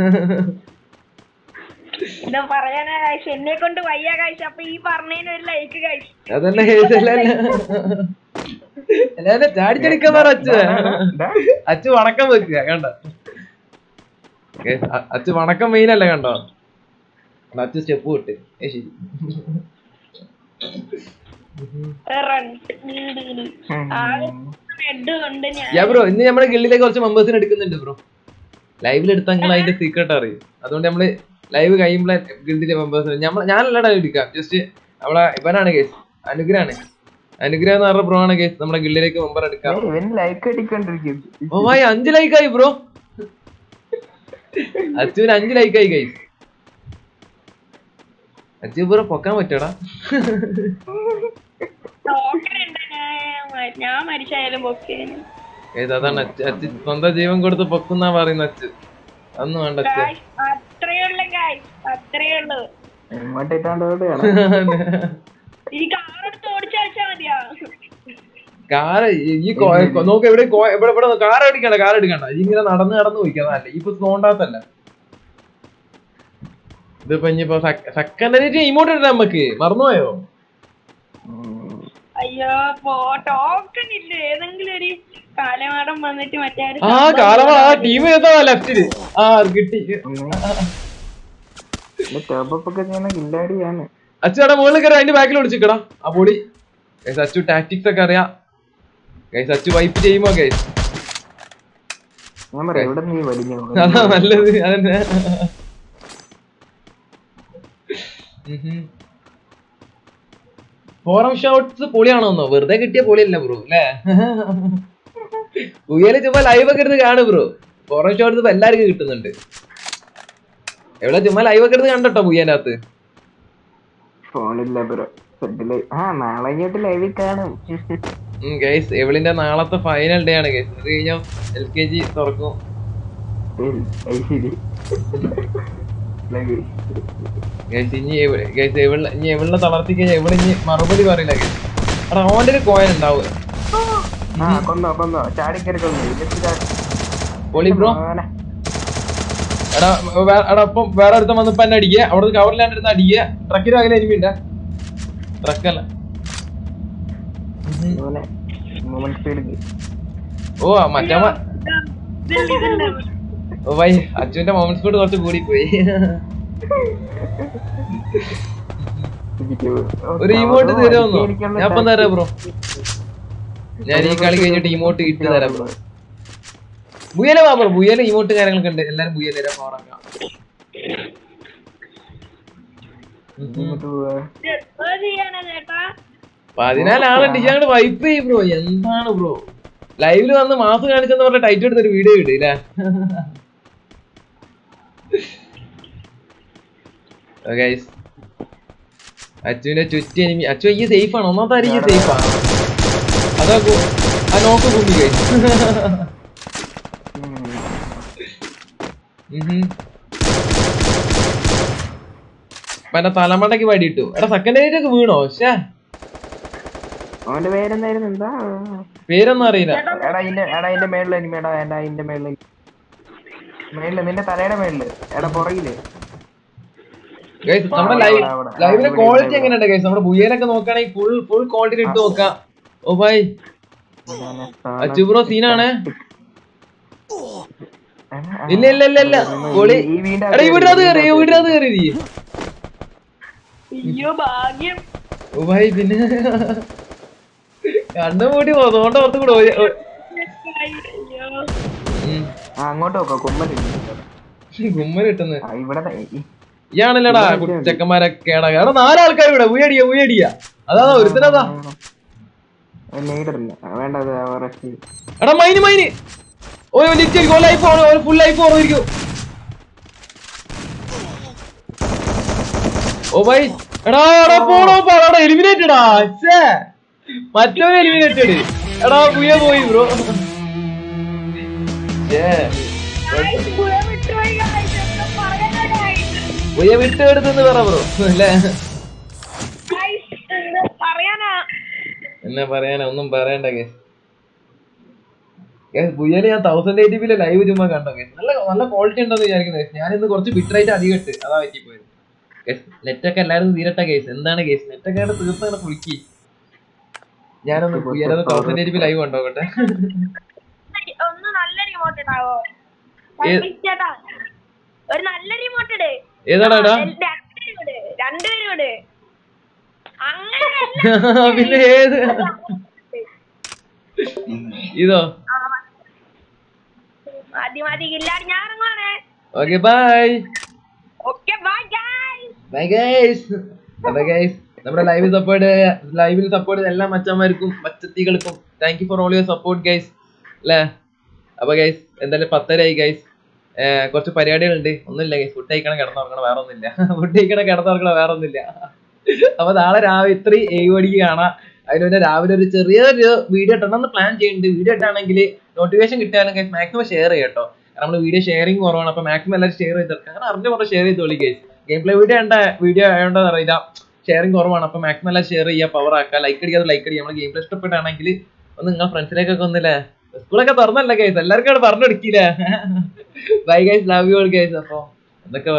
എന്നെ കൊണ്ട് വയ്യ കാഴ്ച അപ്പൊ ഈ പറഞ്ഞതിന് ഒരു ലൈക്ക് കാഴ്ച അതന്നെ ഗൈസ് എല്ലാരും ചാടിച്ചടിക്കാൻ പറ അച്ചു അച്ചു വണക്കം വെക്കുക കണ്ട അച്ചു വണക്കം മെയിനല്ലേ കണ്ടോ അച്ചു സ്റ്റെപ്പ് വിട്ട് ശരി ബ്രോ ഇന്ന് നമ്മുടെ ഗിൽഡിലേക്ക് കുറച്ച് മെമ്പേഴ്സിന് എടുക്കുന്നുണ്ട് ബ്രോ ലൈവിൽ എടുത്താൽ നിങ്ങൾ അതിന്റെ സീക്രട്ട് അറിയും അതുകൊണ്ട് നമ്മള് ലൈവ് കഴിയുമ്പോഴേ ഗിൽഡിലെ മെമ്പേഴ്സ് ഞാനല്ലടാ എടുക്കാം ജസ്റ്റ് നമ്മളെ ഇവനാണ് കേസ് അനുഗ്രഹാണ് അനുഗ്രഹം എന്ന് പറഞ്ഞ ബ്രോ ആണ് കേസ് നമ്മുടെ ഗിൽഡിലേക്ക് മെമ്പർ എടുക്കാം ഓ ഭായ് അഞ്ച് ലൈക്കായി ബ്രോ അച്ചുവിന് അഞ്ച് ലൈക്കായി ഗൈസ് അച്ചു ബ്രോ പൊക്കാൻ പറ്റോടാ ഞാൻ മരിച്ചായാലും അതാണ് അച്ഛ അച്ഛ സ്വന്തം ജീവൻ കൊടുത്ത് പൊക്കുന്ന പറയുന്ന അച്ഛ അതൊന്നും വേണ്ട അച്ഛ കാറ് ഈ നോക്ക് എവിടെ എവിടെ ഇവിടെ കാർ അടിക്കണ്ട കാർ അടിക്കണ്ട ഇങ്ങനെ നടന്ന് നടന്ന് പോയിക്കാതല്ലേ ഇപ്പൊ തോണ്ടാത്തല്ല ഇതിപ്പോ ഇനിയിപ്പോ സെക്കൻഡ് ഇമോട്ട് ഇടാം നമുക്ക് മറന്നുപോയോ അയ്യോ ടോക്കൺ ഇല്ല ഏതെങ്കിലും ഒരു കാലമാടം വന്നിട്ട് മറ്റേ ആ കാലമാട ആ ടീം ഏതാ ലെഫ്റ്റില് ആ കിട്ടി അച്ഛടെ മുകളിൽ കയറി അതിന്റെ ബാക്കിൽ ഓടിച്ചിക്കടാ ആ പൊടി അച്ചു ടാക്ടിക്സ് ഒക്കെ അറിയാം ഗൈസ് അച്ചു വൈപ്പ് ചെയ്യുമ്പോ ഗൈസ് അതാ നല്ലത് അതന്നെ ഫോറം ഷോട്ട്സ് പൊളിയാണോന്നോ വെറുതെ കിട്ടിയ പൊളിയല്ല ബ്രോ അല്ലേ ഉയല് ചുമ്മാ ലൈവ് ഒക്കെ എടുത്ത് കാണു ബ്രോ ഫോറം ഷോട്ട്സ് ഇപ്പൊ എല്ലാവർക്കും കിട്ടുന്നുണ്ട് എവിടെ ചുമ്മാ ലൈവ് ഒക്കെ എടുത്ത് കണ്ടോ പുയ്യന്റെ അകത്ത് ഗൈസ് എവളിന്റെ നാളത്തെ ഫൈനൽ ഡേ ആണ് ഗൈസ് അത് കഴിഞ്ഞാൽ എൽ കെ ജി തുറക്കും ഇനി ഇനി എവിടെ തളർത്തി കഴിഞ്ഞാൽ എവിടെ ഇനി മറുപടി പറയില്ല എടാ ഓന്റെ ഒരു കോയൻ ഉണ്ടാവും പൊളി ബ്രോ എടാ എടാ ഇപ്പം വേറെ അടുത്ത വന്നപ്പോ എന്നെ അടിക്കുക അവിടെ കവറിലാണ്ട് എടുത്ത് അടിക്കുക ട്രക്കിന് അകലെ എനിമിണ്ട ട്രക്കല്ല ഓ മറ്റേ ഓ ഭായ് അച്ഛന്റെ മൊമെന്റ്സ് കൂടെ കുറച്ച് കൂടി പോയി ഒരു ഇമോട്ട് തരുമോ ഞാൻ ഇപ്പം തരാം ബ്രോ ഞാൻ ഈ കളി കഴിഞ്ഞിട്ട് ഇമോട്ട് ഇട്ട് തരാം ബ്രോ ബുയല വാ ബ്രോ, ബുയല ഇമോട്ട് കാര്യങ്ങളൊക്കെ ഉണ്ട്. എല്ലാരും ബുയല വരാൻ പവറാക്കാം. പതിനാലാളുണ്ട്. ഞങ്ങള് വൈപ്പ് ചെയ്യും ബ്രോ. എന്താണ് ബ്രോ ലൈവില് വന്ന് മാസം കാണിച്ചെന്ന് പറഞ്ഞ ടൈറ്റ് എടുത്തൊരു വീഡിയോ ഇടില്ലേ? അച്ചുവിന്റെ ചുറ്റി എനിമി. അച്ചു ഈ സേഫ് ആണ്. ഒന്നാമത്തെ ആരും സേഫ് ആണ്. അതാ ആ നോക്ക് ഭൂമി കഴിച്ചു. എന്റെ തലമണ്ടക്ക് വടിയിട്ടു. എടാ സെക്കൻഡ് ഏജ് ഒക്കെ വീണോ? പക്ഷേ അവന്റെ പേരെന്തായിരുന്നു? എന്താ പേരൊന്നും അറിയില്ല. എടാ ഇന്റെ എടാ ഇന്റെ മേളില് എനിമേടാ. എടാ ഇന്റെ മേളില് മേളില് നിന്റെ തലയുടെ മേളില്. എടാ പുറകില്. നമ്മുടെ ലൈവിലെ ക്വാളിറ്റി എങ്ങനെയുണ്ട് ഗൈസ്? നമ്മുടെ ബുയേലൊക്കെ നോക്കുകയാണെങ്കിൽ ഫുൾ ഫുൾ ക്വാളിറ്റി ഇട്ട് നോക്കാം. ഓ ഭായ് അച്ചു ബ്രോ സീനാണ്. ഇല്ല ഇല്ല ഇല്ല ഇല്ല പൊളി. എടാ ഇവിടെ അത് കയറി, ഇവിടെ അത് കയറി. ഓ ഭായ് പിന്നെ കണ്ടുകൂടി തോണ്ട പുറത്ത് കൂടെ അങ്ങോട്ട് നോക്കാം. കുമ്മൽ കുമ്മൽ കിട്ടുന്നത് ഇവിടെ ഇയാണല്ലേടാ ചെക്കന്മാരൊക്കെ. എടാ നാലാൾക്കാർ ഇവിടെ ഉയടിയ ഉയടിയ. അതാ ഒരുത്തനതാ. എടാ മൈന് മൈന്. ഓ ലിറ്ററിക്കോ ലൈഫ് ഓൺ, ഫുൾ ലൈഫ് ഓർമ്മിരിക്കും. ഓ ബൈ എടാ എടാ പോണോ പാടാ എലിമിനേറ്റഡാ. മറ്റോ എലിമിനേറ്റഡ്. എടാ പുയ പോയി ബ്രോ. പുയ വിട്ട് എടുത്തെന്ന് പറ ബ്രോ അല്ലേ? എന്നാ പറയാനാ, ഒന്നും പറയണ്ട കേസ്. ബുയല് ഞാൻ തൗസൻഡ് എയ്റ്റി പിയിലെ ലൈവ് ചുമ്മാ കണ്ടോ കേസ്. നല്ല നല്ല ക്വാളിറ്റി ഉണ്ടെന്ന് വിചാരിക്കുന്നത്. ഞാൻ ഇന്ന് കുറച്ച് ബിട്രേറ്റ് അധികം ഇട്ട്, അതാ പറ്റിപ്പോയത്. നെറ്റൊക്കെ എല്ലാവരും തീരട്ട കേസ്. എന്താണ് കേസ്? നെറ്റൊക്കെ തീർത്തങ്ങനെ കുളിക്കി. ഞാനൊന്ന് ബുയലൊന്ന് തൗസൻഡ് എയ്റ്റി പി ലൈവ് കണ്ടോക്കട്ടെ. ഏതാടാ? പിന്നെ ഏത് ഇതോ? ഓക്കെ ബൈ ബൈ ഗൈസ്. അപ്പൊ ഗൈസ് നമ്മുടെ ലൈവ് സപ്പോർട്ട് ലൈവിൽ സപ്പോർട്ട് എല്ലാ മച്ചന്മാർക്കും മച്ചത്തികൾക്കും thank you for all your support guys അല്ലേ? അപ്പൊ ഗൈസ് എന്തായാലും പത്തരയായി ഗൈസ്. കുറച്ച് പരിപാടികളുണ്ട്. ഒന്നുമില്ല ഗൈസ്. ഫുഡ് കഴിക്കണം, കിടന്നുറങ്ങണം, വേറെ ഒന്നുമില്ല. ഫുഡ് കഴിക്കണം, കിടന്നുറങ്ങണം, വേറെ ഒന്നുമില്ല. അപ്പൊ നാളെ രാവിലെ ഏഴ് മണിക്ക് കാണാം. അതിന് രാവിലെ ഒരു ചെറിയൊരു വീഡിയോ ഇട്ടണമെന്ന് പ്ലാൻ ചെയ്യുന്നുണ്ട്. വീഡിയോ ഇട്ടാണെങ്കിൽ നോട്ടിഫിക്കേഷൻ കിട്ടാനും ഗൈസ് മാക്സിമം ഷെയർ ചെയ്യട്ടോ. കാരണം നമ്മൾ വീഡിയോ ഷെയറിങ് കുറവാണ്. അപ്പൊ മാക്സിമം എല്ലാവരും ഷെയർ ചെയ്തെടുക്കാം. കാരണം അറിഞ്ഞ പറഞ്ഞ ഷെയർ ചെയ്തോളി ഗൈസ്. ഗെയിം പ്ലേ വീഡിയോ വേണ്ട വീഡിയോ ആയതുകൊണ്ടെന്ന് അറിയില്ല, ഷെയറിങ് കുറവാണ്. അപ്പൊ മാക്സിമം എല്ലാം ഷെയർ ചെയ്യുക, പവർ ആക്കുക, ലൈക്ക് അടിക്കാതെ ലൈക്ക് അടിക്കുക. നമ്മൾ ഗെയിം പ്ലേ ഇഷ്ടപ്പെട്ടാണെങ്കിൽ ഒന്ന് നിങ്ങൾ ഫ്രണ്ട്സിലേക്കൊക്കെ ഒന്നില്ലേ. സ്കൂളൊക്കെ തുറന്നല്ലേ ഗൈസ്, എല്ലാവർക്കും അവിടെ പറഞ്ഞെടുക്കില്ലേ. Bye guys, love you all guys. അപ്പൊ എന്തൊക്കെ